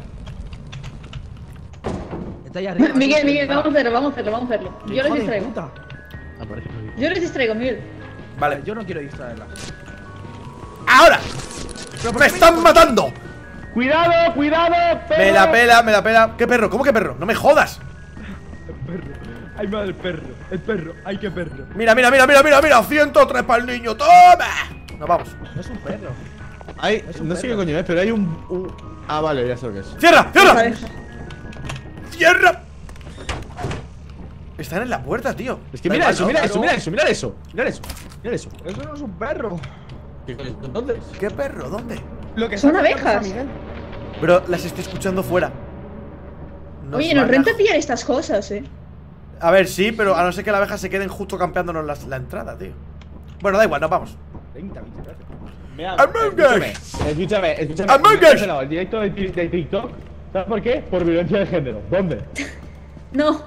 D: está ahí arriba.
J: Miguel, vamos a hacerlo. Yo
D: Hijo
J: les
D: de
J: distraigo.
D: puta.
J: Yo les distraigo, Miguel.
A: Vale.
D: Yo no quiero distraerlas.
A: ¡Ahora! ¡Me están matando!
L: ¡Cuidado, cuidado!
A: Me la pela. ¿Qué perro? ¿Cómo que perro? ¡No me jodas!
D: Ay, madre, el perro, ay, qué perro.
A: Mira. 103 para el niño. ¡Toma! Nos vamos.
D: No es un perro.
L: Hay, no sé qué coño es, pero hay un... Ah, vale, ya sé lo que es.
A: ¡Cierra!
J: Vale.
A: ¡Cierra! Están en la puerta, tío.
L: Es que
A: Da
L: mira
A: igual,
L: eso,
A: ¿no?
L: mira eso.
D: Eso no es un perro.
L: ¿Qué coño? ¿Dónde?
A: ¿Qué perro? ¿Dónde?
D: Lo que
J: Son
D: saca
J: abejas.
D: Miguel.
A: Pero las estoy escuchando fuera.
J: Oye, nos renta pillar estas cosas,
A: A ver, sí, pero a no ser que las abejas se queden justo campeándonos la entrada, tío. Bueno, da igual, nos vamos.
D: 30 bichos.
L: Mira,
A: Among Us.
L: escúchame.
A: Among Us.
L: El directo de TikTok, ¿sabes por qué? Por violencia de género. ¿Dónde?
J: No.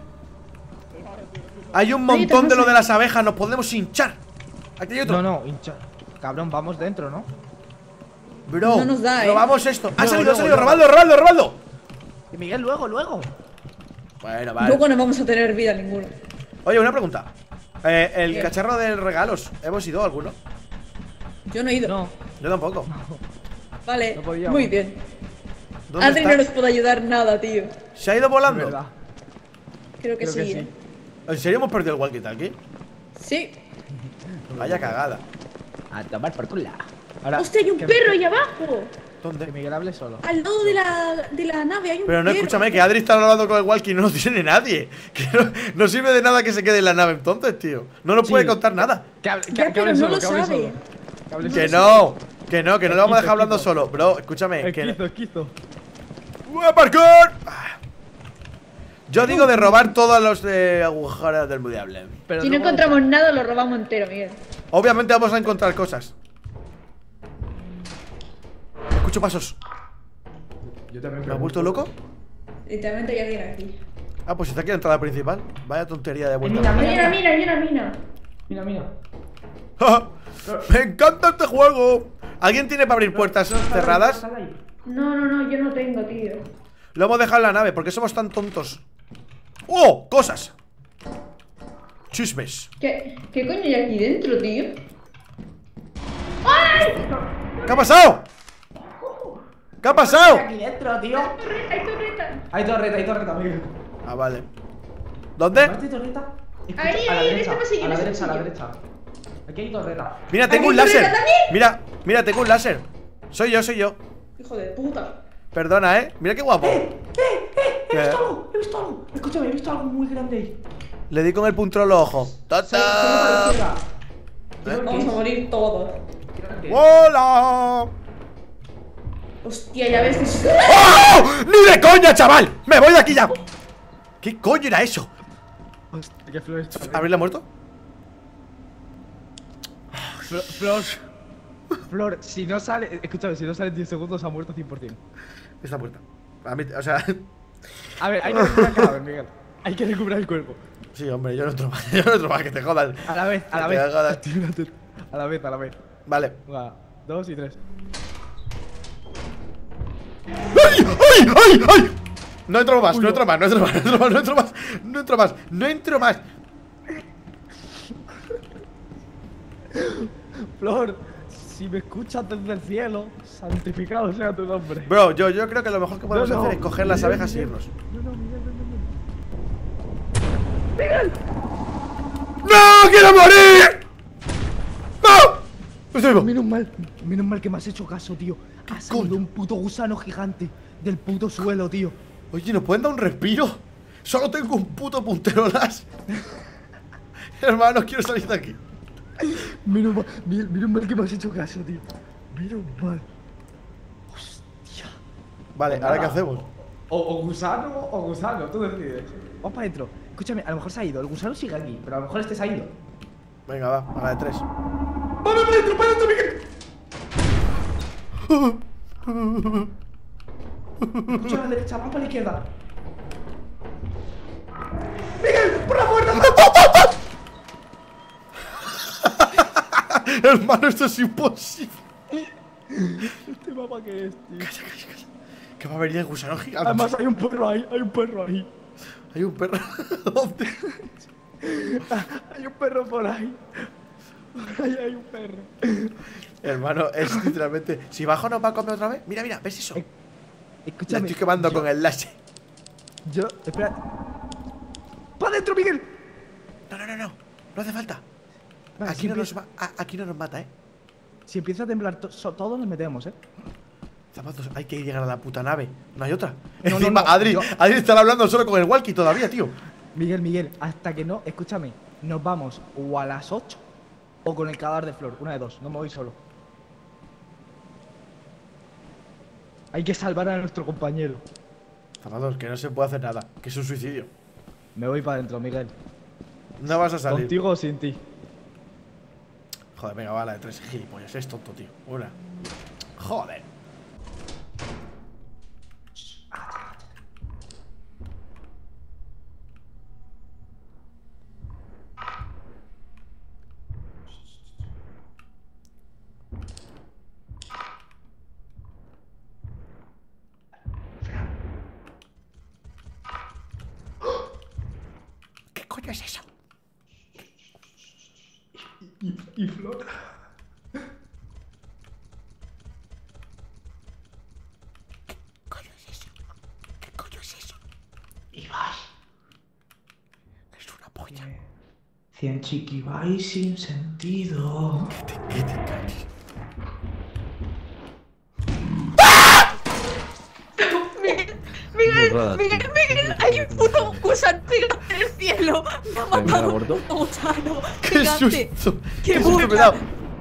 A: Hay un montón de lo de las abejas, nos podemos hinchar. Aquí hay otro.
D: No, hincha. Cabrón, vamos dentro, ¿no?
A: Bro,
J: No nos da,
A: probamos esto. Ha
D: Luego,
A: salido,
D: luego.
A: Robaldo.
D: Y Miguel, luego.
A: Bueno, vale.
J: Luego no vamos a tener vida ninguna.
A: Oye, una pregunta. El
J: ¿Qué?
A: cacharro de regalos, ¿hemos ido a alguno?
J: Yo no he ido.
D: No.
A: Yo tampoco.
J: Vale,
D: No podíamos.
J: muy bien.
A: ¿Dónde
J: Adri no
A: está?
J: nos puede ayudar nada, tío.
A: ¿Se ha ido volando?
D: ¿Verdad?
J: Creo que
D: Creo
J: sí,
D: que sí.
A: ¿En serio hemos perdido el walkie-talkie?
J: Sí.
A: Vaya cagada.
D: A tomar por culo. Ahora,
J: ¡Hostia, hay un
D: que-
J: perro ahí abajo!
A: ¿Dónde?
D: Que Miguel hable solo.
J: Al lado de la nave hay un
A: Pero no,
J: perro.
A: escúchame, que Adri está hablando con el walkie y no lo tiene nadie. Que no sirve de nada que se quede en la nave entonces, tío. No nos puede contar nada.
D: Que hable,
J: Ya, pero
D: hable
J: no
D: solo,
J: lo
D: que hable
J: sabe.
D: solo. Que hable
A: Que
D: solo.
A: no le vamos a dejar hablando solo. Bro, escúchame.
D: Esquizo.
A: ¡Parkour! Yo digo de robar todos los de agujeros del mudeable.
D: Pero
J: Si no
D: luego-
J: encontramos nada, lo robamos entero, Miguel.
A: Obviamente vamos a encontrar cosas. Escucho pasos.
D: Yo también.
A: ¿Me has vuelto loco?
J: Literalmente hay alguien aquí.
A: Ah, pues está aquí la entrada principal. Vaya tontería de vuelta.
J: Mira.
D: Mira.
A: ¡Me encanta este juego! ¿Alguien tiene para abrir puertas cerradas?
J: No, yo no tengo, tío.
A: Lo hemos dejado en la nave, porque somos tan tontos. ¡Oh! ¡Cosas! Chismes.
J: ¿Qué coño hay aquí dentro, tío?
A: ¿Qué ha pasado? ¿Qué ha pasado?
D: Aquí dentro, tío.
J: Hay torreta.
D: Hay torreta, Miguel.
A: Ah, vale. ¿Dónde?
D: ¿Hay torreta?
J: Ahí,
K: a la
J: ahí, en
K: derecha,
J: este pasillo,
K: a la
J: en este
K: derecha, a la
J: pasillo.
K: derecha. Aquí hay torreta.
A: Mira, tengo un
J: ¿Aquí hay
A: láser.
J: torreta también?
A: Mira, mira, tengo un láser. Soy yo.
J: Hijo de puta.
A: Perdona, mira qué guapo.
K: He visto algo, he visto algo. Escúchame, he visto algo muy grande ahí.
A: Le di con el puntero los ojos. ¡Tata!
J: Vamos a morir todos.
A: ¡Hola!
J: Hostia, ya ves.
A: ¡Oh! ¡Ni de coña, chaval! ¡Me voy de aquí ya! ¿Qué coño era eso?
K: Hostia, qué flor está.
A: ¿Abrirle muerto?
K: Flor, si no sale. Escúchame, si no sale en 10 segundos, ha muerto 100%.
A: Está muerta. A mí, o sea.
K: A ver, hay que recuperar el cadáver, Miguel. Hay que recuperar el cuerpo.
A: Sí, hombre, yo no entro más. Yo no entro más, que te jodan.
K: A la vez, a la
A: Que te
K: vez.
A: jodan.
K: A la vez, a la vez.
A: Vale.
K: 1, 2 y 3.
A: ¡Ay! ¡Ay! ¡Ay! ¡Ay! No entro más, no entro más, no entro más, no entro más, no entro más, no entro más, no entro más.
K: Flor, si me escuchas desde el cielo, santificado sea tu nombre.
A: Bro, yo creo que lo mejor que podemos
K: No, no.
A: hacer es coger las
K: Miguel,
A: abejas y
K: Miguel.
A: irnos.
K: No, Miguel,
A: ¡No! ¡Quiero morir! ¡No! Estoy vivo.
K: Menos mal que me has hecho caso, tío. Ha salido un puto gusano gigante del puto suelo, tío.
A: Oye, ¿nos pueden dar un respiro? Solo tengo un puto puntero las. Hermano, quiero salir de aquí.
K: Menos mal que me has hecho caso, tío. Menos mal.
A: Vale, ¿ahora qué hacemos?
K: O gusano, tú decides. Vamos para adentro. Escúchame, a lo mejor se ha ido. El gusano sigue aquí, pero a lo mejor este se ha ido.
A: Venga, va, a la de 3.
K: ¡Vamos para adentro, Miguel! Escucha a la derecha, vamos para la izquierda. ¡Miguel! ¡Por la puerta!
A: Hermano, esto es imposible.
K: ¿Este mapa qué es, tío?
A: Calla. Que va a venir el gusano gigante.
K: Además hay un perro ahí, hay un perro ahí.
A: Hay un perro. ¿Dónde?
K: Hay un perro por ahí. Por ahí hay un perro.
A: Hermano, es literalmente. Si bajo nos va a comer otra vez. Mira, ¿ves eso? Le
K: Escúchame.
A: estoy quemando con el láser.
K: Espera. ¡Para adentro, Miguel!
A: No hace falta.
K: Vale,
A: Aquí no nos mata,
K: Si empieza a temblar todos nos metemos,
A: Zapatos, hay que llegar a la puta nave. No hay otra.
K: No,
A: Encima,
K: no,
A: Adri
K: yo-
A: está hablando solo con el walkie todavía, tío.
K: Miguel, hasta que no, escúchame, nos vamos o a las 8 o con el cadáver de Flor, una de dos, no me voy solo. Hay que salvar a nuestro compañero.
A: Zapatos, que no se puede hacer nada. Que es un suicidio.
K: Me voy para adentro, Miguel.
A: No vas a salir.
K: Contigo o sin ti.
A: Joder, venga, va, la de 3 gilipollas. Es tonto, tío. Una. Joder. ¿Qué coño es eso?
K: Y Flor.
A: ¿Qué coño es eso?
K: Ibai.
A: Es una polla.
K: 100 chiquibai sin sentido.
A: ¿Qué te calles?
J: Miguel, hay un puto gusano gigante en el cielo. Me ha matado un puto gusano gigante.
A: susto!
J: ¡Qué
A: susto
J: buena!
A: me he dado!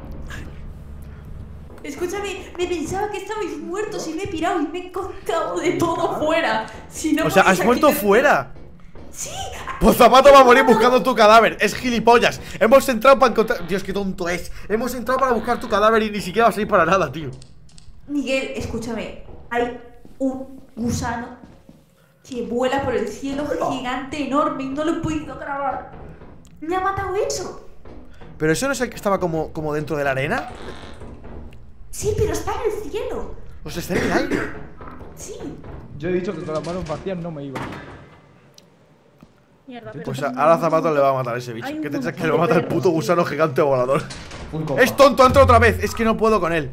J: Escúchame, me pensaba que estabais muertos y me he pirado y me he encontrado de todo fuera. Si no
A: O sea,
J: podéis
A: has muerto
J: aquí-
A: fuera.
J: Sí.
A: Pues Zapato va a morir buscando tu cadáver. Es gilipollas. Hemos entrado para encontrar. Dios, qué tonto es. Hemos entrado para buscar tu cadáver y ni siquiera vas a ir para nada, tío.
J: Miguel, escúchame. Hay un gusano que vuela por el cielo gigante, enorme, y no lo he podido grabar. Me ha matado eso.
A: Pero eso no es el que estaba como dentro de la arena.
J: Sí, pero está en el cielo.
A: O sea, está en el aire.
J: Sí.
K: Yo he dicho que con las manos vacías no me iba.
J: Mierda,
A: Pues ahora Zapato le va a matar a ese bicho.
J: Hay un
A: ¿Qué te piensas que
J: montón
A: le va a
J: de
A: matar el
J: perros.
A: puto gusano gigante volador?
K: copa.
A: Es tonto, entra otra vez. Es que no puedo con él.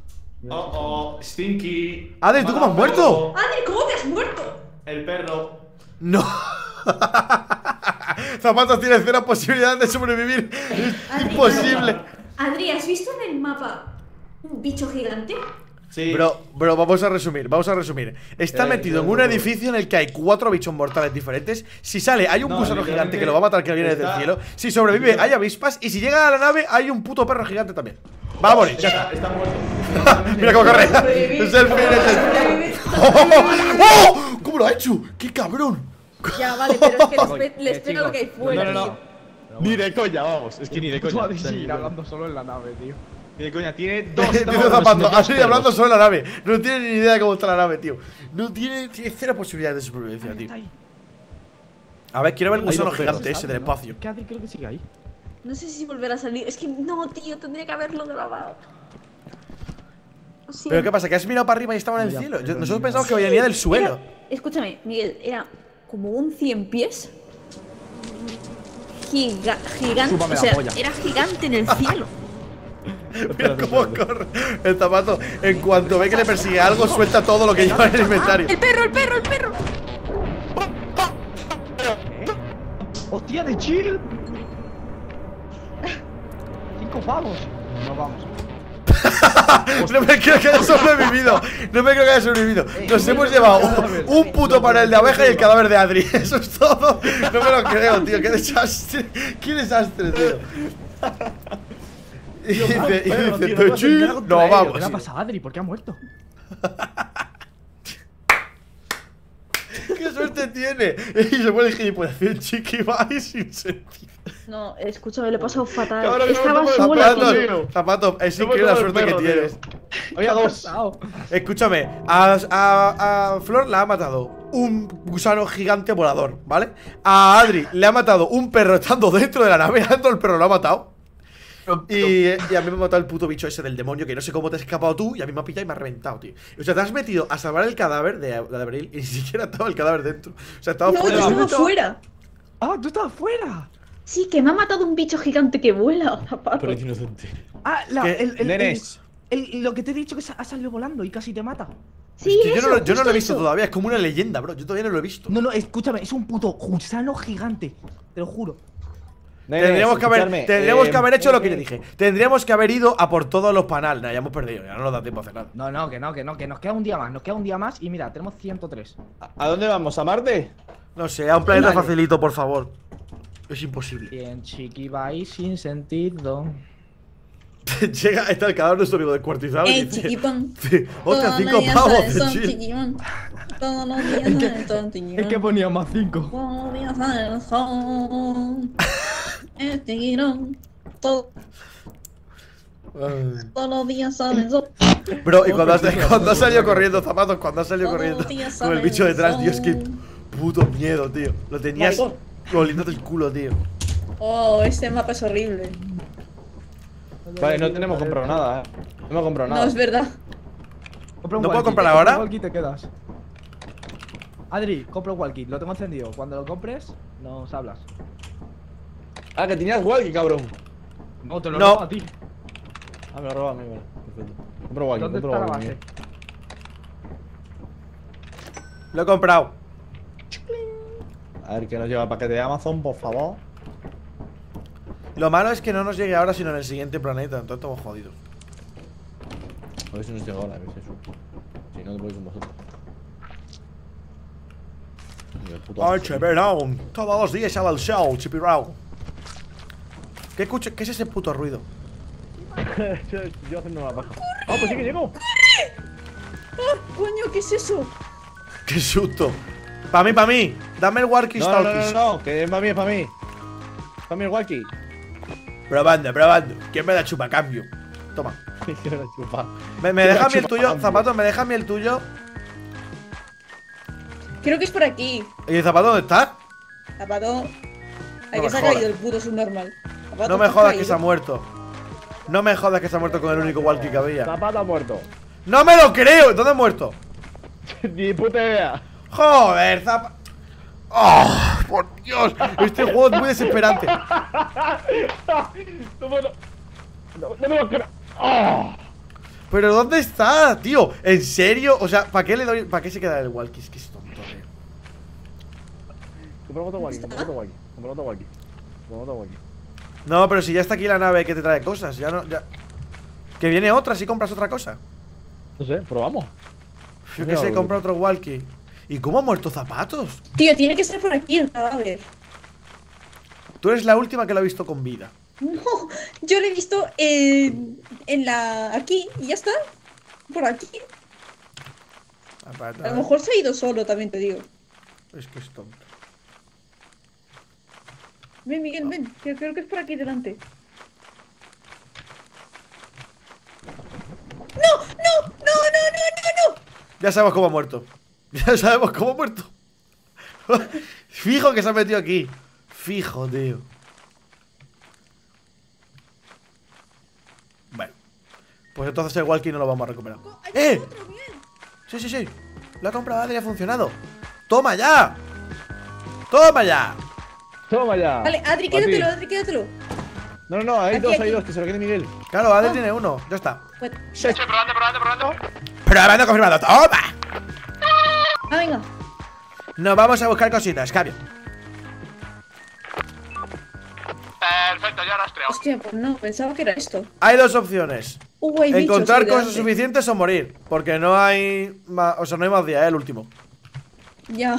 O: Stinky.
A: Adri, ¿tú cómo has muerto?
J: Adri, ¿cómo te has muerto?
O: El perro.
A: No. Zapatos tiene 0 posibilidades de sobrevivir. Es imposible.
J: Adri, ¿has visto en el mapa un bicho gigante?
A: Sí. Bro, vamos a resumir. Está metido en un edificio en el que hay 4 bichos mortales diferentes. Si sale, hay un gusano gigante que lo va a matar, que viene desde el cielo. Si sobrevive, hay avispas. Y si llega a la nave, hay un puto perro gigante también. Va a morir, ya está.
L: Está muerto.
A: Mira cómo corre. Es el fin. ¡Oh! ¿Cómo lo ha hecho? ¡Qué cabrón!
J: Ya, vale, pero es que les pega lo que hay fuera.
L: No. Ni de coña, vamos. Es que ni de coña.
K: Tú has de seguir hablando solo en la nave, tío.
L: Ni de coña, tiene 2
A: Dice Zapato, así hablando sobre la nave. No tiene ni idea de cómo está la nave, tío. Tiene 0 posibilidades de supervivencia, tío. A ver, quiero ver el gusano gigante ese del espacio.
K: ¿Qué hace? Creo que sigue ahí.
J: No sé si volverá a salir. Es que no, tío, tendría que haberlo grabado.
A: ¿Pero qué pasa? ¿Que has mirado para arriba y estaba en el cielo? Nosotros pensamos que venía del suelo.
J: Escúchame, Miguel, era como un 100 pies. Gigante. O sea, era gigante en el cielo.
A: Mira cómo corre el Zapato. En cuanto ve que le persigue algo, suelta todo lo que lleva en el inventario.
J: ¡El perro!
K: ¡Hostia, de chill! 5 pavos. No vamos.
A: No me creo que haya sobrevivido. Nos hemos llevado un puto panel de abeja y el cadáver de Adri. Eso es todo. No me lo creo, tío. Qué desastre. Qué desastre, tío. Y dice, chill. No, vamos.
K: ¿Qué le ha pasado a Adri? ¿Por qué ha muerto?
A: ¡Qué suerte tiene! Y se pone el gilipollas en Chiqui Bye sin sentido.
J: No, escúchame, le he pasado fatal.
A: Cabrón,
J: estaba sola, tío.
A: Zapato, es increíble la suerte que tienes.
L: Había 2.
A: Escúchame, a Flor la ha matado un gusano gigante volador, ¿vale? A Adri le ha matado un perro estando dentro de la nave. Dentro del perro lo ha matado. Y a mí me ha matado el puto bicho ese del demonio, que no sé cómo te has escapado tú. Y a mí me ha pillado y me ha reventado, tío. O sea, te has metido a salvar el cadáver de Abril y ni siquiera estaba el cadáver dentro. O sea, estaba fuera.
J: No, estaba fuera.
K: ¡Ah, tú estabas fuera!
J: Sí, que me ha matado un bicho gigante que vuela, Zapato.
L: Pero es inocente.
K: Ah,
L: Nenes.
K: lo que te he dicho que ha salido volando y casi te mata.
J: Sí,
A: es que yo no lo he visto todavía, es como una leyenda, bro. Yo todavía no lo he visto.
K: No, escúchame, es un puto gusano gigante. Te lo juro.
A: Tendríamos que haber hecho lo que yo dije. Tendríamos que haber ido a por todos los panales. Ya hemos perdido, ya no nos da tiempo a hacer nada.
K: No, que nos queda un día más. Nos queda un día más y mira, tenemos 103.
L: ¿A dónde vamos? ¿A Marte?
A: No sé, a un planeta facilito, por favor. Es imposible.
K: Bien, Chiqui Bye sin sentido.
A: Llega, está el cadáver de nuestro amigo descuartizado y dice,
J: chiquipón.
A: Sí, hostia, 5 pavos de chill.
J: Chiquipón. Todos los días son chiquipón.
K: Es que ponía más 5.
J: Todos los días sale el sol. Chiquirón. Todos los días sale el sol.
A: Bro, y cuando has salido corriendo, Zapatos, cuando has salido corriendo con el bicho detrás, Dios, qué puto miedo, tío. Lo tenías oliéndote el culo, tío.
J: Oh, este mapa es horrible.
L: Vale, no tenemos comprado nada, No hemos comprado nada.
J: No, es verdad.
A: ¿No puedo comprar ahora?
K: walkie te quedas. Adri, compra un walkie, lo tengo encendido. Cuando lo compres, nos hablas.
L: Ah, que tenías walkie, cabrón.
K: No, te lo robo a ti.
L: Ah, me lo roba a mí, vale. Perfecto. Compro walkie,
K: ¿Dónde está la base?
A: Lo he comprado.
L: A ver, que nos lleva el paquete de Amazon, por favor.
A: Lo malo es que no nos llegue ahora, sino en el siguiente planeta. Entonces estamos jodidos.
L: A ver si nos llega ahora, que es eso. Si no, te podéis con vosotros.
A: Ay, Chipirón. Todos los días sale el show, Chipirón. ¿Qué es ese puto ruido?
L: Yo haciendo una paja. ¡Ah, pues sí que llego!
J: ¡Oh, coño! ¿Qué es eso?
A: ¡Qué susto! Pa' mí. Dame el walkie stalkies.
L: No, que es para mí, es para mí. Para mí el walkie.
A: Probando. ¿Quién me da chupacambio? Toma. ¿Me deja a mí el tuyo? Zapato, ¿me deja a mí el tuyo?
J: Creo que es por aquí.
A: ¿Y el Zapato dónde está?
J: Zapato.
A: No
J: que se ha caído el puto subnormal.
A: No me jodas que se ha muerto. No me jodas que se ha muerto con el único walkie que había.
L: Zapato ha muerto.
A: ¡No me lo creo! ¿Dónde ha muerto?
L: Ni puta idea.
A: Joder, Zapato. ¡Oh! ¡Por Dios! Este juego es muy desesperante.
L: No me lo creo. ¡Oh!
A: ¿Pero dónde está, tío? ¿En serio? O sea, ¿para qué le doy? ¿Para qué se queda el walkie? Es que es tonto, tío.
L: Compra otro walkie,
N: Como lo tengo aquí. Como lo tengo aquí.
A: No, pero si ya está aquí la nave que te trae cosas, ya no. Ya... Que viene otra si compras otra cosa.
N: No sé, probamos.
A: Yo que sé, compra otro walkie. ¿Y cómo ha muerto Zapatos?
J: Tío, tiene que ser por aquí el cadáver.
A: Tú eres la última que lo ha visto con vida.
J: No, yo lo he visto en la... aquí y ya está. Por aquí. A lo mejor se ha ido solo, también te digo.
A: Es que es tonto.
J: Ven, Miguel, ven. Que creo que es por aquí delante. ¡No! ¡No! ¡No! ¡No! ¡No! ¡No!
A: Ya sabemos cómo ha muerto. Ya sabemos cómo ha muerto. Fijo que se ha metido aquí. Fijo, tío. Bueno. Pues entonces el walkie no lo vamos a recuperar. ¡Eh! Sí, sí, sí. Lo ha comprado Adri y ha funcionado. ¡Toma ya! ¡Toma ya!
N: Toma ya.
J: Vale, Adri, quédatelo, Adri, quédatelo.
N: No, hay
J: Aquí,
N: dos,
J: aquí.
N: hay dos, que se lo quiere Miguel.
A: Claro, Adri tiene uno. Ya está.
J: Pues...
G: probando.
A: Probando, confirmado. ¡Toma!
J: Ah, venga.
A: Nos vamos a buscar cositas, cambio.
G: Perfecto, ya rastreado.
J: Hostia, pues no, pensaba que era esto.
A: Hay dos opciones.
J: Hay
A: Encontrar
J: bichos,
A: cosas
J: cuidado.
A: suficientes o morir. Porque no hay más, o sea, no hay más días, el último.
J: Ya.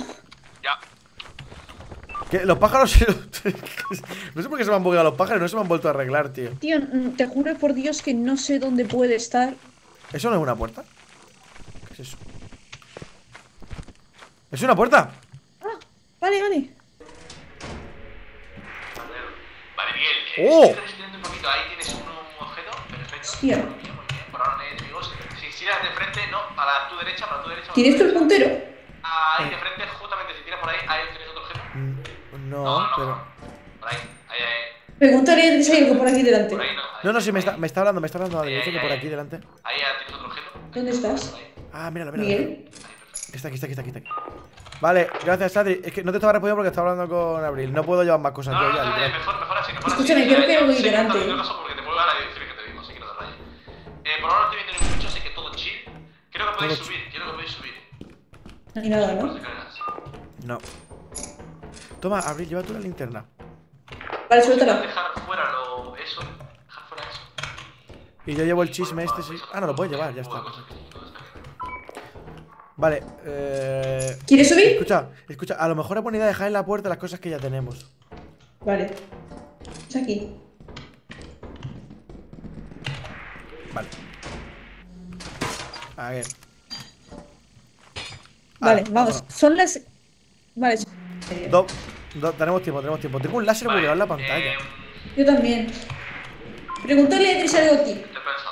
A: Que los pájaros. No sé por qué se me han bugueado los pájaros, no se me han vuelto a arreglar, tío.
J: Tío, te juro por Dios que no sé dónde puede estar.
A: ¿Eso no es una puerta? ¿Qué es eso? ¿Es una puerta?
J: Vale, vale.
G: Vale, Miguel.
A: ¡Oh!
G: Estoy resistiendo un poquito. Ahí tienes un objeto. Perfecto.
J: Hostia.
G: Muy bien. Por ahora no hay enemigos. Si sigas de frente, no. Para tu derecha, para tu derecha.
J: ¿Tienes tú el puntero?
G: Ahí de frente, justamente. Si tiras por ahí, ahí tienes otro objeto.
A: No, pero.
G: Por ahí.
J: Pregúntale a Adri si hay algo por aquí delante.
A: No, sí, me está hablando Adri. Dice que por aquí delante.
G: Ahí ya tienes otro objeto.
J: ¿Dónde estás?
A: Ah, míralo.
J: Miguel.
A: Está aquí. Vale, gracias, Adri. Es que no te estaba respondiendo porque estaba hablando con Abril. No puedo llevar más cosas yo ya, literal.
G: Mejor así.
J: Escúchame, creo que voy delante.
G: Porque te puedo dar la dirección que te digo, así que no te rayes. Por ahora no estoy viendo mucho, así que todo chill. Creo que podéis subir,
J: No hay nada, ¿no?
A: No. Toma, Abril, lleva tú la linterna.
J: Vale, suéltala.
G: Dejar fuera eso. Dejar fuera eso.
A: Y yo llevo el chisme este, sí. Ah, no, lo puedes llevar, ya está. Vale,
J: ¿Quieres subir?
A: Escucha, a lo mejor es buena idea dejar en la puerta las cosas que ya tenemos.
J: Vale. Es aquí.
A: Vale. A ver.
J: Vale, vamos. Son las... Vale.
A: Tenemos tiempo. Tengo un láser bugueado en la pantalla.
J: Yo también. Pregúntale a Adri si hay algo aquí.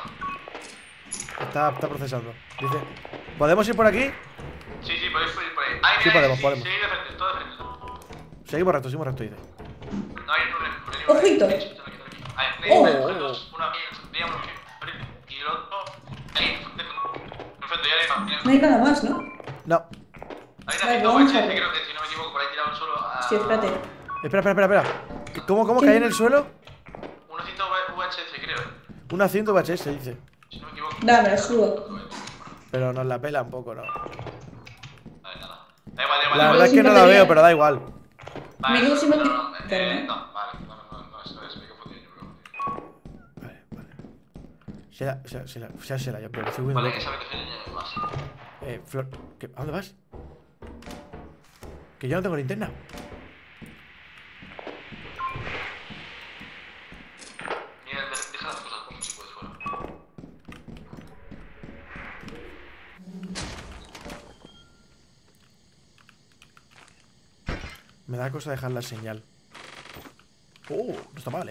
A: Está procesando. Dice, ¿podemos ir por aquí?
G: Sí, podéis ir por ahí.
A: Sí, podemos.
G: Seguid de frente, todo de frente.
A: Seguimos recto, dice.
G: No hay problema.
J: Ojito.
G: Uno y el otro. Ahí, perfecto, ya hay más.
J: No hay nada más, ¿no?
A: No.
G: Hay una cinta UHF, creo que si no me equivoco, por ahí tirado al suelo.
J: Sí, espérate.
A: Espera. ¿Cómo cae en el suelo?
G: Una cinta VHS, creo.
A: Una cinta VHS, dice.
G: Si no me equivoco.
J: Dame, la subo.
A: Pero nos la pela un poco, ¿no?
G: Vale, nada. Da igual.
A: La verdad es que no la veo, pero da igual.
J: Me quedo sin batería.
G: No, vale. No, eso es, me he confundido, yo creo.
A: Vale. Será, yo creo que estoy muy
G: Vale,
A: loco.
G: esa habitación ya más.
A: Flor, ¿a dónde vas? Que yo no tengo linterna.
G: Mira, deja las cosas por si puedes fuera.
A: Me da cosa dejar la señal. No está mal,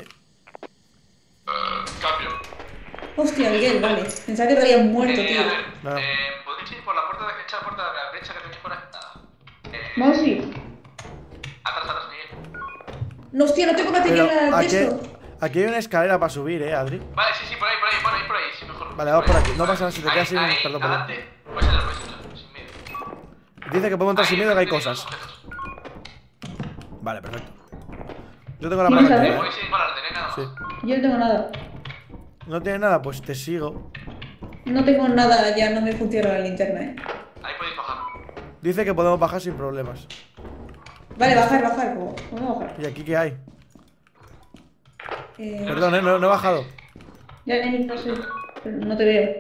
G: Cambio.
J: Hostia, Miguel, vale. Pensaba que te habían muerto, tío.
A: No.
G: ¿Podéis ir por la puerta de la puerta de la derecha que tenéis por ahí? Nada.
J: Vamos a ir.
G: Atrás, Miguel.
J: No, hostia, no tengo batería
A: Pero
J: de esto.
A: aquí hay una escalera para subir, Adri.
G: Vale, sí, por ahí, sí, mejor.
A: Vale, vamos por aquí. No pasa nada si te quedas sin... Perdón.
G: Adelante. Puedes entrar, sin miedo.
A: Dice que podemos entrar sin miedo, que hay cosas. Vale, perfecto. Yo tengo la placa aquí,
G: Podéis ir para la tener nada.
A: Sí.
J: Yo no tengo nada.
A: No tiene nada, pues te sigo.
J: No tengo nada, ya no me funciona la linterna,
G: Ahí podéis bajar.
A: Dice que podemos bajar sin problemas.
J: Vale, bajar. Vamos a bajar.
A: ¿Y aquí qué hay? Perdón, no he bajado.
J: Ya, no sé. Pero no te veo.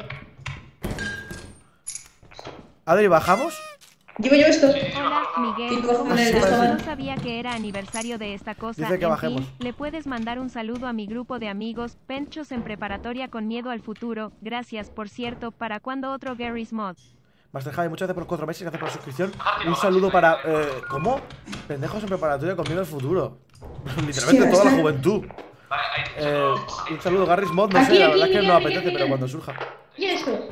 A: Adri, ¿bajamos?
J: Llevo yo esto.
B: Hola, Miguel. No sabía que era aniversario de esta cosa.
A: Dice que
B: En
A: bajemos.
B: fin, le puedes mandar un saludo a mi grupo de amigos, Penchos en preparatoria con miedo al futuro. Gracias, por cierto. ¿Para cuándo otro Garry's Mod?
A: Master Javi, muchas gracias por los 4 meses, gracias por la suscripción. Un saludo para... ¿Cómo? Pendejos en preparatoria con miedo al futuro. Literalmente toda la juventud. Un saludo, Garry's Mod. No sé, la verdad es que no apetece, pero cuando surja.
J: ¿Y esto?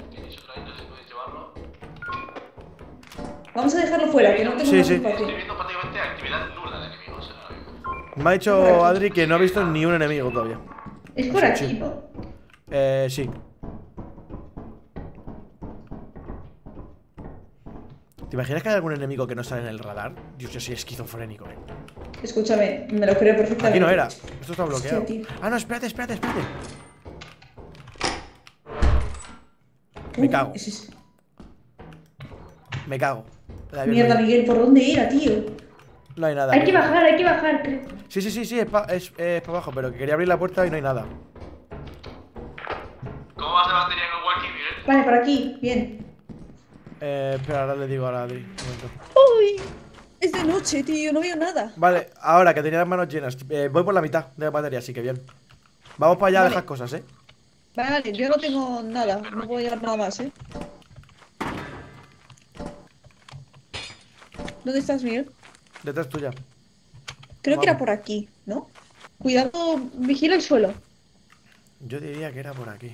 J: Vamos a dejarlo fuera, que no tengo más espacio.
G: Estoy viendo prácticamente actividad nula de enemigos ahora mismo.
A: Me ha dicho Adri que no ha visto ni un enemigo todavía.
J: Es por aquí, ¿no?
A: Sí. ¿Te imaginas que hay algún enemigo que no sale en el radar? Dios, yo soy esquizofrénico,
J: Escúchame, me lo creo perfectamente.
A: Aquí no era. Esto está bloqueado.
J: Hostia, tío.
A: Ah, no, espérate. Me cago. Me cago.
J: Mierda, Miguel, ¿por dónde era, tío?
A: No hay nada.
J: Hay que bajar, creo.
A: Sí, es para abajo, pero que quería abrir la puerta y no hay nada.
G: ¿Cómo vas de batería en el walkie, Miguel?
J: Vale, por aquí, bien.
A: Espera, ahora le digo a la Adri. Un momento.
J: Uy, es de noche, tío, no veo nada.
A: Vale, ahora que tenía las manos llenas. Voy por la mitad de la batería, así que bien. Vamos para allá a dejar cosas,
J: Vale, yo no tengo nada, no puedo llevar nada más, ¿Dónde estás, Miguel?
A: Detrás tuya.
J: Creo que era por aquí, ¿no? Cuidado, vigila el suelo.
A: Yo diría que era por aquí.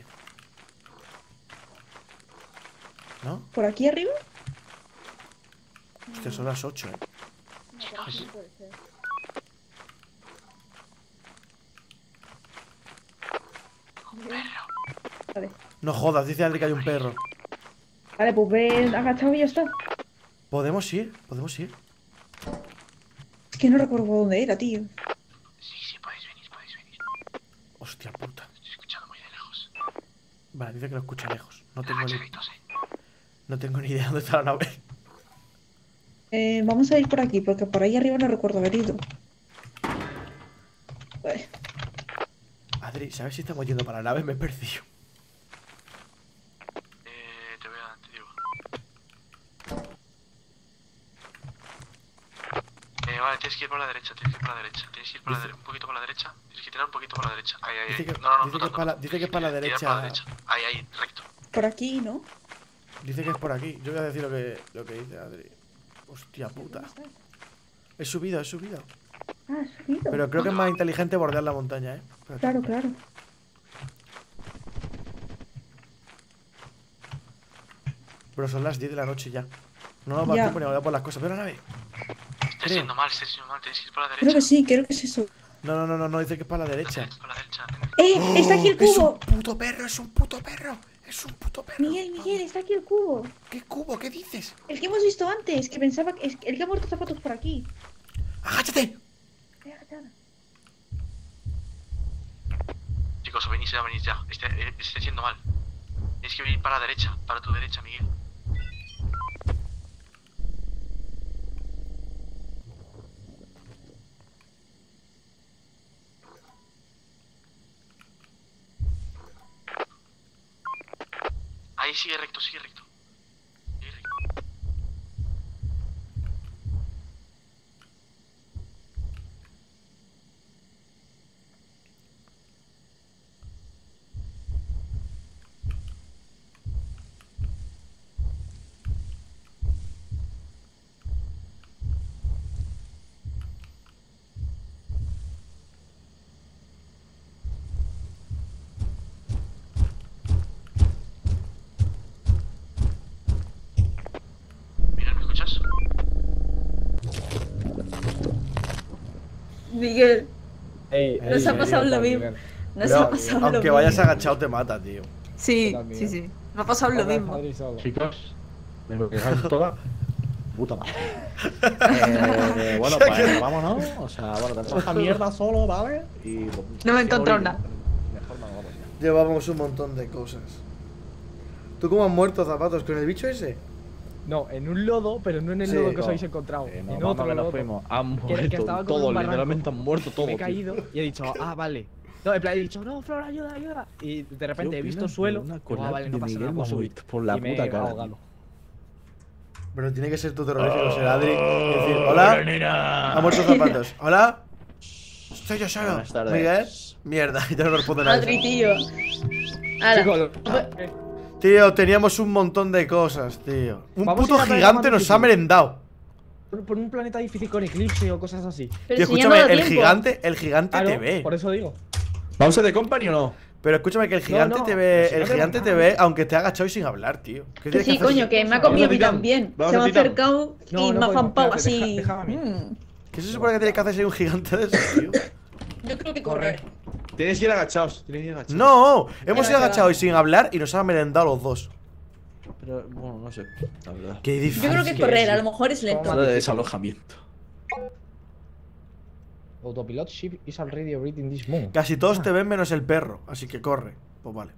A: ¿No?
J: ¿Por aquí arriba?
A: Hostia, son las 8,
J: Vale.
A: No jodas, dice Adri que hay un perro.
J: Vale, pues ven agachado y ya está.
A: ¿Podemos ir?
J: Es que no recuerdo por dónde era, tío.
G: Sí, podéis venir.
A: Hostia puta.
G: Estoy escuchando muy de lejos.
A: Vale, dice que lo escucha lejos. No tengo ni idea de dónde está la nave.
J: Vamos a ir por aquí, porque por ahí arriba no recuerdo haber ido. Vale.
A: Adri, ¿sabes si estamos yendo para la nave? Me he perdido.
G: Te digo. Vale, tienes que ir por la derecha, Tienes que ir un poquito por la derecha. Tienes que tirar un poquito por la derecha. Ahí.
A: Dice que es para la derecha.
G: Ahí, recto.
J: Por aquí, ¿no?
A: Dice que es por aquí. Yo voy a decir lo que dice Adri. Hostia puta. He subido.
J: Ah, subido.
A: Pero creo que es más inteligente bordear la montaña,
J: Claro.
A: Pero son las 10 de la noche ya. No nos va a tiempo ni a por las cosas. Pero la nave.
G: Estás yendo mal, tienes que ir por la derecha.
J: Creo que es eso.
A: No, dice que es para la derecha.
J: Está aquí el cubo.
A: Es un puto perro.
J: Miguel, está aquí el cubo.
A: ¿Qué cubo? ¿Qué dices?
J: El que hemos visto antes, que pensaba que es el que ha muerto zapatos por aquí.
A: ¡Agáchate!
G: Chicos, venís ya. Está yendo mal. Tienes que venir para la derecha, para tu derecha, Miguel. Ahí sigue recto.
J: Miguel. Nos ha pasado lo mismo.
A: Aunque vayas agachado te mata, tío.
J: Sí. Me ha pasado lo mismo.
N: Chicos, me lo quejáis toda. Puta madre. Bueno, pues vámonos. O sea, bueno, tenemos esta mierda solo, ¿vale? Y
J: no me he encontrado nada.
A: Llevábamos un montón de cosas. ¿Tú cómo has muerto, zapatos? ¿Con el bicho ese?
D: No, en un lodo, pero no en el
A: Sí.
D: lodo que os
N: No.
D: habéis encontrado.
N: No,
D: en
N: vamos,
D: otro
N: que nos
D: lodo.
N: fuimos. Han
D: Que estaba
N: muerto
D: como en
N: todos,
D: un barranco.
N: literalmente han muerto todos.
D: Me he
N: tío.
D: caído y he dicho, vale. No, en plan, he dicho, no, Flor, ayuda, ayuda. Y de repente he visto suelo.
N: Una
D: Digo,
N: collab
D: vale, no
N: de
D: pasa
N: Miguel
D: nada, puedo subir.
N: Mamut por la
D: Y me
N: puta
D: he
N: cara.
D: ahogado.
A: Pero tiene que ser tu terrorífico, ser Adri. Y decir, hola. Ha muerto zapatos. Hola. Soy yo solo.
N: Buenas tardes.
A: Miguel. Mierda, ya no responde nadie.
O: Adri, tío. Ala.
A: Tío, teníamos un montón de cosas, tío. Un
D: Vamos
A: puto
D: a ir a la
A: gigante
D: más
A: nos
D: difícil.
A: ha merendado.
D: Por un planeta difícil con eclipse o cosas así.
O: Pero
A: Tío,
O: si ya no
A: escúchame,
O: da
A: el
O: tiempo.
A: gigante
D: Claro,
A: te ve.
D: por eso digo.
N: ¿Vamos a The Company o no?
A: Pero escúchame que el gigante
D: no,
A: te ve,
D: pero si
A: el
D: no te
A: gigante
D: ve
A: te
D: nada.
A: ve aunque esté agachado y sin hablar, tío. ¿Qué
O: Que
A: tienes
O: sí,
A: hacer?
O: coño, que me ha comido a mí
N: Titán.
O: también.
N: Vamos
O: Se
N: a
O: me ha
N: Titán.
O: acercado y me ha
D: pues,
O: zampado
D: espérate,
O: así.
D: déjame a mí.
A: ¿Qué se supone que tiene que hacer si hay un gigante de esos, tío?
O: Yo creo que correr.
N: Tienes que ir agachados. Tienes que ir agachados.
A: No, hemos
O: va,
A: ido
O: que va.
A: agachados y sin hablar y nos han merendado los dos.
N: Pero, bueno, no sé. La verdad.
A: Qué difícil.
O: Yo creo que correr, a lo mejor es lento.
N: Solo de desalojamiento.
D: Autopilot ship is already orbiting this moon.
A: Casi todos te ven menos el perro, así que corre. Pues vale.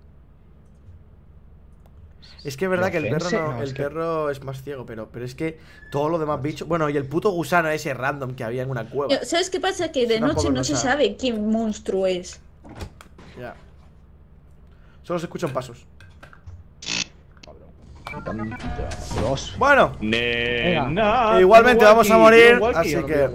A: Es que es verdad que el perro no, el perro es más ciego, pero es que todos los demás bichos. Bueno, y el puto gusano ese random que había en una cueva.
O: ¿Sabes qué pasa? Que de
A: Eso tampoco
O: noche no
A: lo
O: se
A: sabe.
O: sabe qué monstruo es.
A: Ya. Solo se escuchan pasos. Bueno,
N: Nena.
A: igualmente vamos a morir, así que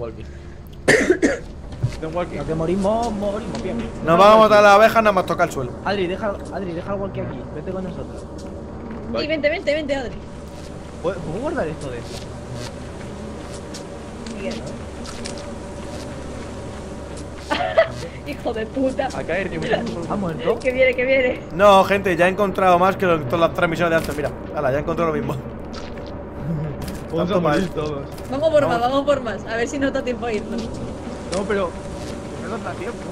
D: Lo que morimos, morimos bien.
A: nos vamos a matar a la abeja, nada más toca el suelo.
D: Adri, deja el walkie aquí. Vete con nosotros.
O: Y vente, Adri.
D: ¿Puedo guardar esto de eso?
O: Miguel. Hijo de puta.
N: A caer, tío.
D: ¿Ha muerto?
O: Que viene.
A: No, gente, ya he encontrado más que todas las transmisiones de antes. Mira, hala, ya he encontrado lo mismo.
D: Vamos a
A: Tanto
D: morir
A: mal.
D: todos.
O: Vamos por más. A ver si nos da tiempo a irnos.
D: No, pero. No nos da tiempo.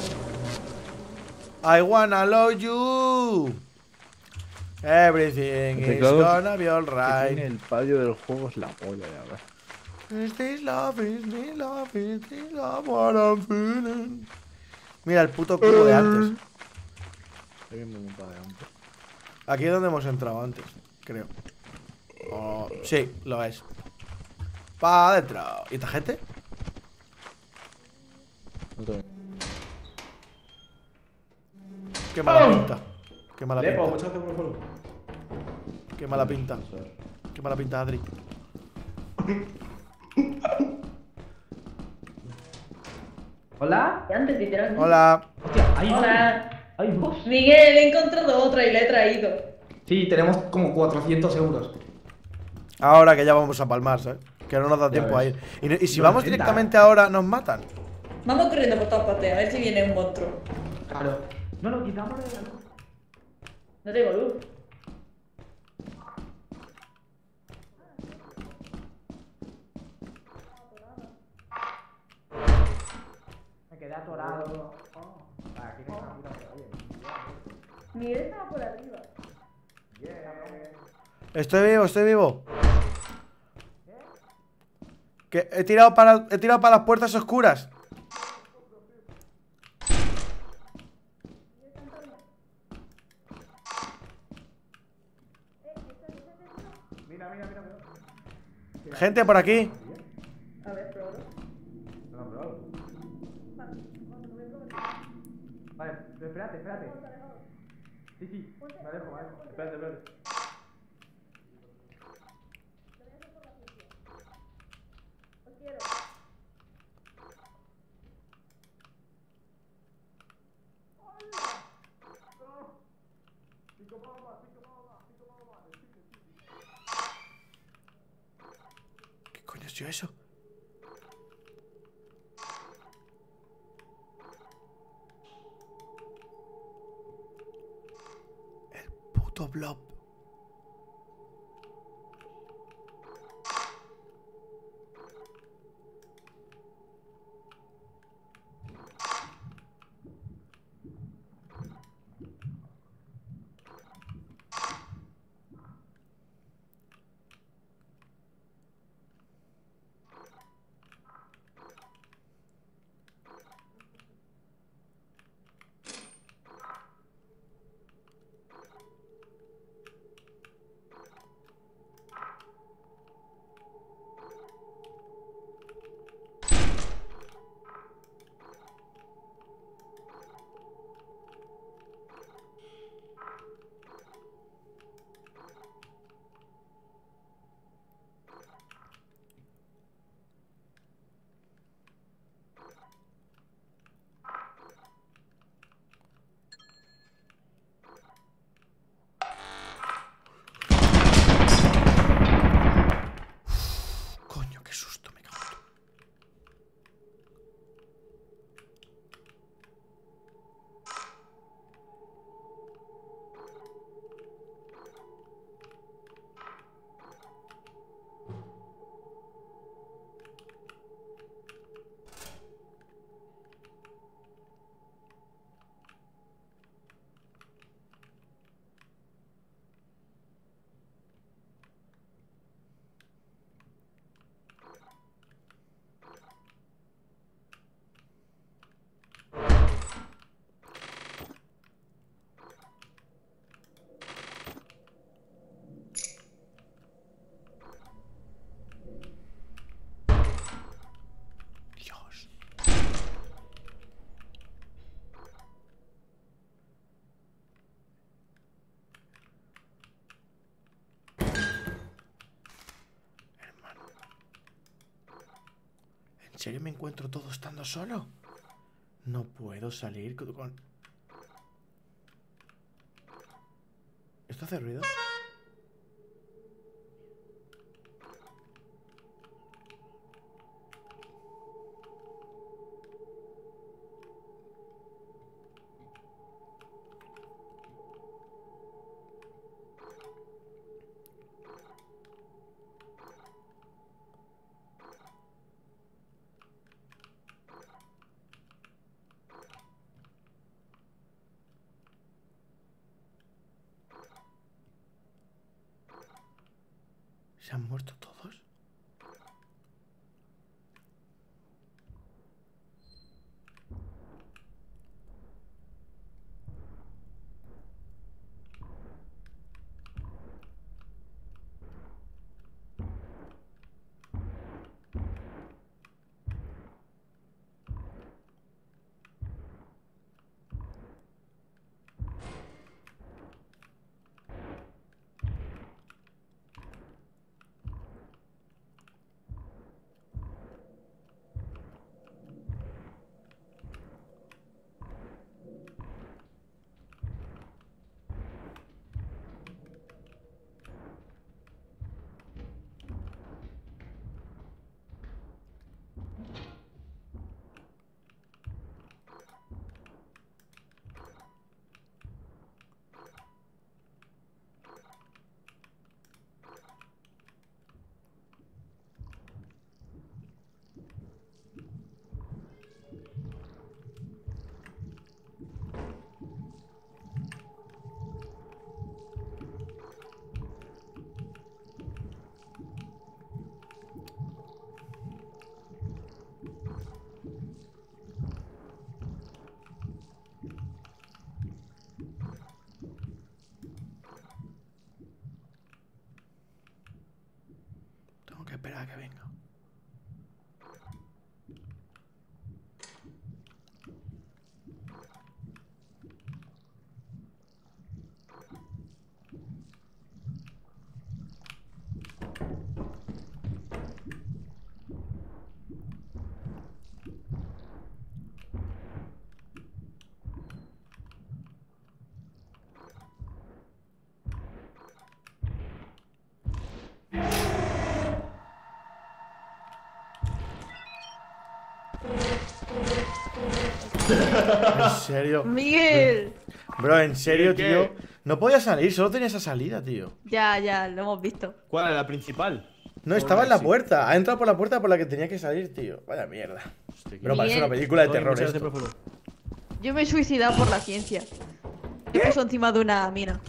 A: I wanna love you. Everything is gonna be
N: Tiene
A: alright.
N: el palio del juego es la polla, ya verdad.
A: Is this love, is this love, is this love what I'm feeling? Mira el puto cubo de antes. Aquí es donde hemos entrado antes, creo. Oh, sí, lo es. Pa' adentro. ¿Y esta gente? Qué mala pinta. Qué mala pinta. Qué mala pinta. Qué mala pinta, Adri.
K: ¿Hola?
O: Antes, literalmente.
A: Hola.
O: Hola.
K: Hay dos.
O: Miguel, he encontrado otra y la he traído.
K: Sí, tenemos como 400 euros.
A: Ahora que ya vamos a palmar, ¿sabes? Que no nos da tiempo a ir. Y si vamos directamente ahora, nos matan.
O: Vamos corriendo por todas partes, a ver si viene un monstruo.
K: Claro. No, no, quitamos la luz.
O: No tengo luz.
K: Me quedé atorado.
O: Miguel estaba por arriba.
A: Estoy vivo, estoy vivo. Que he tirado para las puertas oscuras. Gente por aquí.
O: A ver, pruébalo.
K: Vale, pero espérate. Sí, me alejo, vale. Espérate.
A: ¿Qué coño es eso? El puto blob. ¿En serio me encuentro todo estando solo? No puedo salir con... ¿Esto hace ruido? ¿Se han muerto todos? Tengo que esperar a que venga. ¿En serio?
J: Miguel.
A: Bro, en serio,
N: ¿Qué?
A: tío. No podía salir, solo tenía esa salida, tío.
J: Ya, lo hemos visto.
N: ¿Cuál era la principal?
A: No, estaba en la puerta. Ha entrado por la puerta por la que tenía que salir, tío. Vaya mierda. Bro, parece
J: Miguel.
A: una película de terror esto.
J: Yo me he suicidado por la ciencia. Me puso encima de una mina.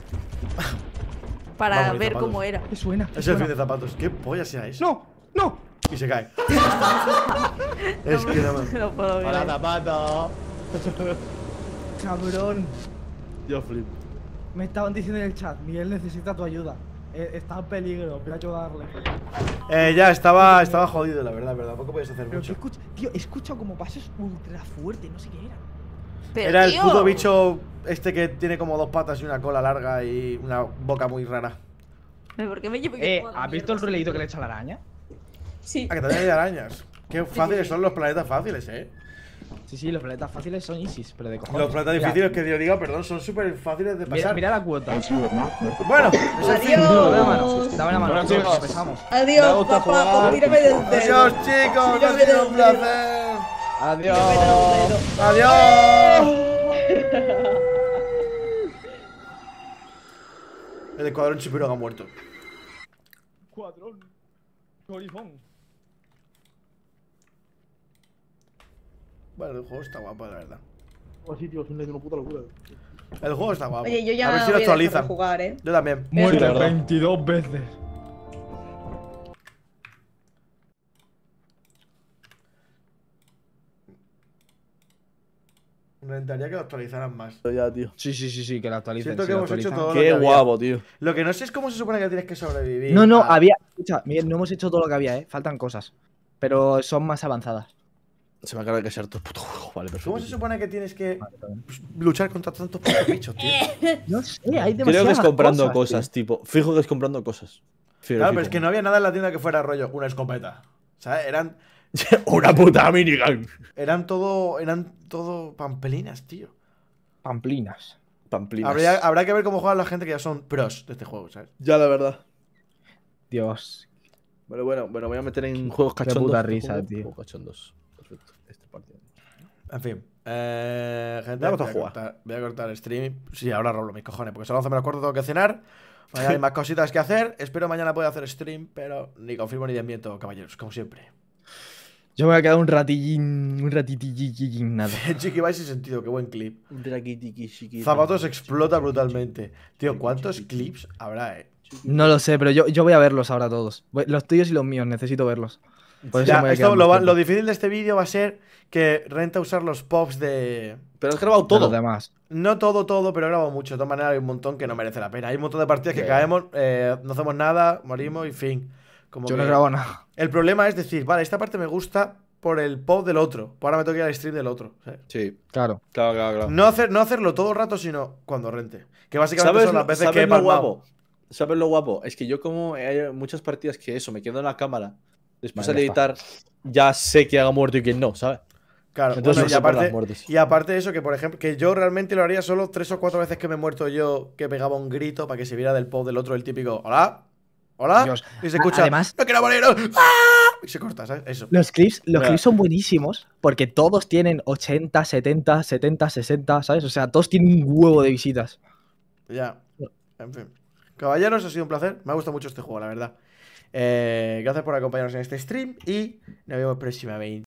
J: Para
A: Vamos,
J: ver
A: zapatos.
J: cómo era.
K: ¿Qué suena?
A: Es el fin de zapatos. ¿Qué polla sea eso?
K: ¡No! ¡No!
A: Y se cae. Es que no me...
J: No puedo
N: ¡Para
J: ver.
N: zapato!
K: Cabrón.
N: Yo flip.
K: Me estaban diciendo en el chat, Miguel necesita tu ayuda. Está en peligro, voy a ayudarle.
A: Ya, estaba jodido, la verdad, pero tampoco podías hacer
K: Pero
A: mucho.
K: que escucha, tío, he escuchado como pasos ultra fuerte, no sé qué era.
J: Pero,
A: Era el
J: tío,
A: puto bicho este que tiene como dos patas y una cola larga y una boca muy rara.
J: ¿Por qué me llevo que toda la
K: ¿Has visto el
J: mierda?
K: ruleíto que le echa la araña?
J: Sí.
A: Ah, que también hay arañas. Qué fáciles son los planetas fáciles,
K: Sí, sí, los planetas fáciles son easis, pero de cojones.
A: Los planetas
K: Mira,
A: difíciles que yo diga, perdón, son súper fáciles de pasar.
K: Mira la cuota.
A: Bueno, es el fin.
K: Dame la mano, dame la mano.
N: Bueno,
K: chicos,
N: chicos.
K: empezamos.
J: Adiós, papá, pues mírame del dedo.
A: Adiós, chicos, ha
J: Mírame
A: sido
J: del
A: un
J: dedo.
A: placer.
N: Adiós.
A: Adiós. El escuadrón Chipirón ha muerto.
K: Cuadrón. Colifón.
A: Bueno, el juego está guapo, la verdad.
N: Oh, sí, tío, es una puta locura.
A: El juego está guapo.
J: Oye, yo ya
A: a ver si lo
J: voy a dejar de
A: actualizan.
J: jugar, ¿eh?
A: Yo también.
K: Muerte
N: la verdad.
K: 22 veces.
A: Me encantaría que lo actualizaran más.
L: Ya, tío.
K: Sí, que la actualicen.
A: Siento
K: si
A: que
K: la
A: hemos hecho
K: actualizan.
A: todo lo que
L: Qué
A: había.
L: guapo, tío.
A: Lo que no sé es cómo se supone que tienes que sobrevivir.
K: No,
A: a-
K: había. Escucha, Miguel, no hemos hecho todo lo que había, faltan cosas. Pero son más avanzadas.
L: Se me acaba de caer todo el puto juego. Vale, perfecto.
A: ¿Cómo se supone que tienes que luchar contra tantos putos bichos, tío?
K: No sé, hay demasiadas
L: Creo que es comprando
K: cosas,
L: cosas, tipo. Fijo que es comprando cosas.
A: Claro, pero es que no había nada en la tienda que fuera rollo una escopeta. ¿Sabes? Eran
L: Una puta minigun.
A: Eran todo pampelinas, tío.
D: Pamplinas.
L: Pamplinas.
A: Habrá que ver cómo juegan la gente que ya son pros de este juego, ¿sabes?
L: Ya, la verdad.
D: Dios.
L: Bueno, voy a meter en juegos
D: Qué
L: cachondos.
D: puta risa,
L: Juegos-
D: tío.
L: Juegos cachondos. Perfecto. Este partido.
A: En fin. Gente,
L: Vamos a jugar.
A: voy a cortar el stream. Sí, ahora roblo mis cojones, porque son 11 menos cuarto, tengo que cenar. Mañana hay más cositas que hacer. Espero mañana pueda hacer stream, pero ni confirmo ni desmiento, caballeros, como siempre.
D: Yo me voy a quedar un ratitillín, nada.
A: Chiqui, vais sin sentido, qué buen clip.
L: Un traquitiqui, chiqui.
A: Zapatos explota brutalmente. Tío, ¿cuántos clips habrá,
D: No lo sé, pero yo voy a verlos ahora todos. Los tuyos y los míos, necesito verlos. Por eso
A: Ya,
D: me voy a
A: esto,
D: quedar más
A: lo
D: tiempo.
A: difícil de este vídeo va a ser que renta usar los pops de...
L: Pero has grabado
D: De
L: todo.
D: los demás.
A: No todo, pero he grabado mucho. De todas maneras, hay un montón que no merece la pena. Hay un montón de partidas que caemos, no hacemos nada, morimos y fin. Como
D: Yo
A: que...
D: no he grabado nada.
A: El problema es decir, vale, esta parte me gusta por el pop del otro. Pues ahora me tengo que ir al stream del otro. ¿sabes?
L: Sí.
D: Claro.
L: Claro.
A: No hacerlo todo el rato, sino cuando rente. Que básicamente son las veces que he
L: ¿Sabes lo
A: palmado.
L: guapo? ¿Sabes lo guapo? Es que yo como hay muchas partidas que eso, me quedo en la cámara. Después
D: Vale,
L: al
D: ya está.
L: editar, ya sé que haga muerto y que no, ¿sabes?
A: Claro,
L: Entonces
A: bueno,
L: no sé por las muertes.
A: y aparte de eso, que por ejemplo, que yo realmente lo haría solo 3 o 4 veces que me he muerto yo, que pegaba un grito para que se viera del pop del otro el típico hola, hola,
D: Dios.
A: y se escucha,
D: Además-
A: no quiero morir, ¡ah! Y se corta, ¿sabes? Eso.
D: Los clips
L: Mira.
D: son buenísimos porque todos tienen 80, 70, 70, 60, ¿sabes? O sea, todos tienen un huevo de visitas.
A: Ya, en fin. Caballeros, ha sido un placer, me ha gustado mucho este juego, la verdad. Gracias por acompañarnos en este stream y nos vemos próximamente.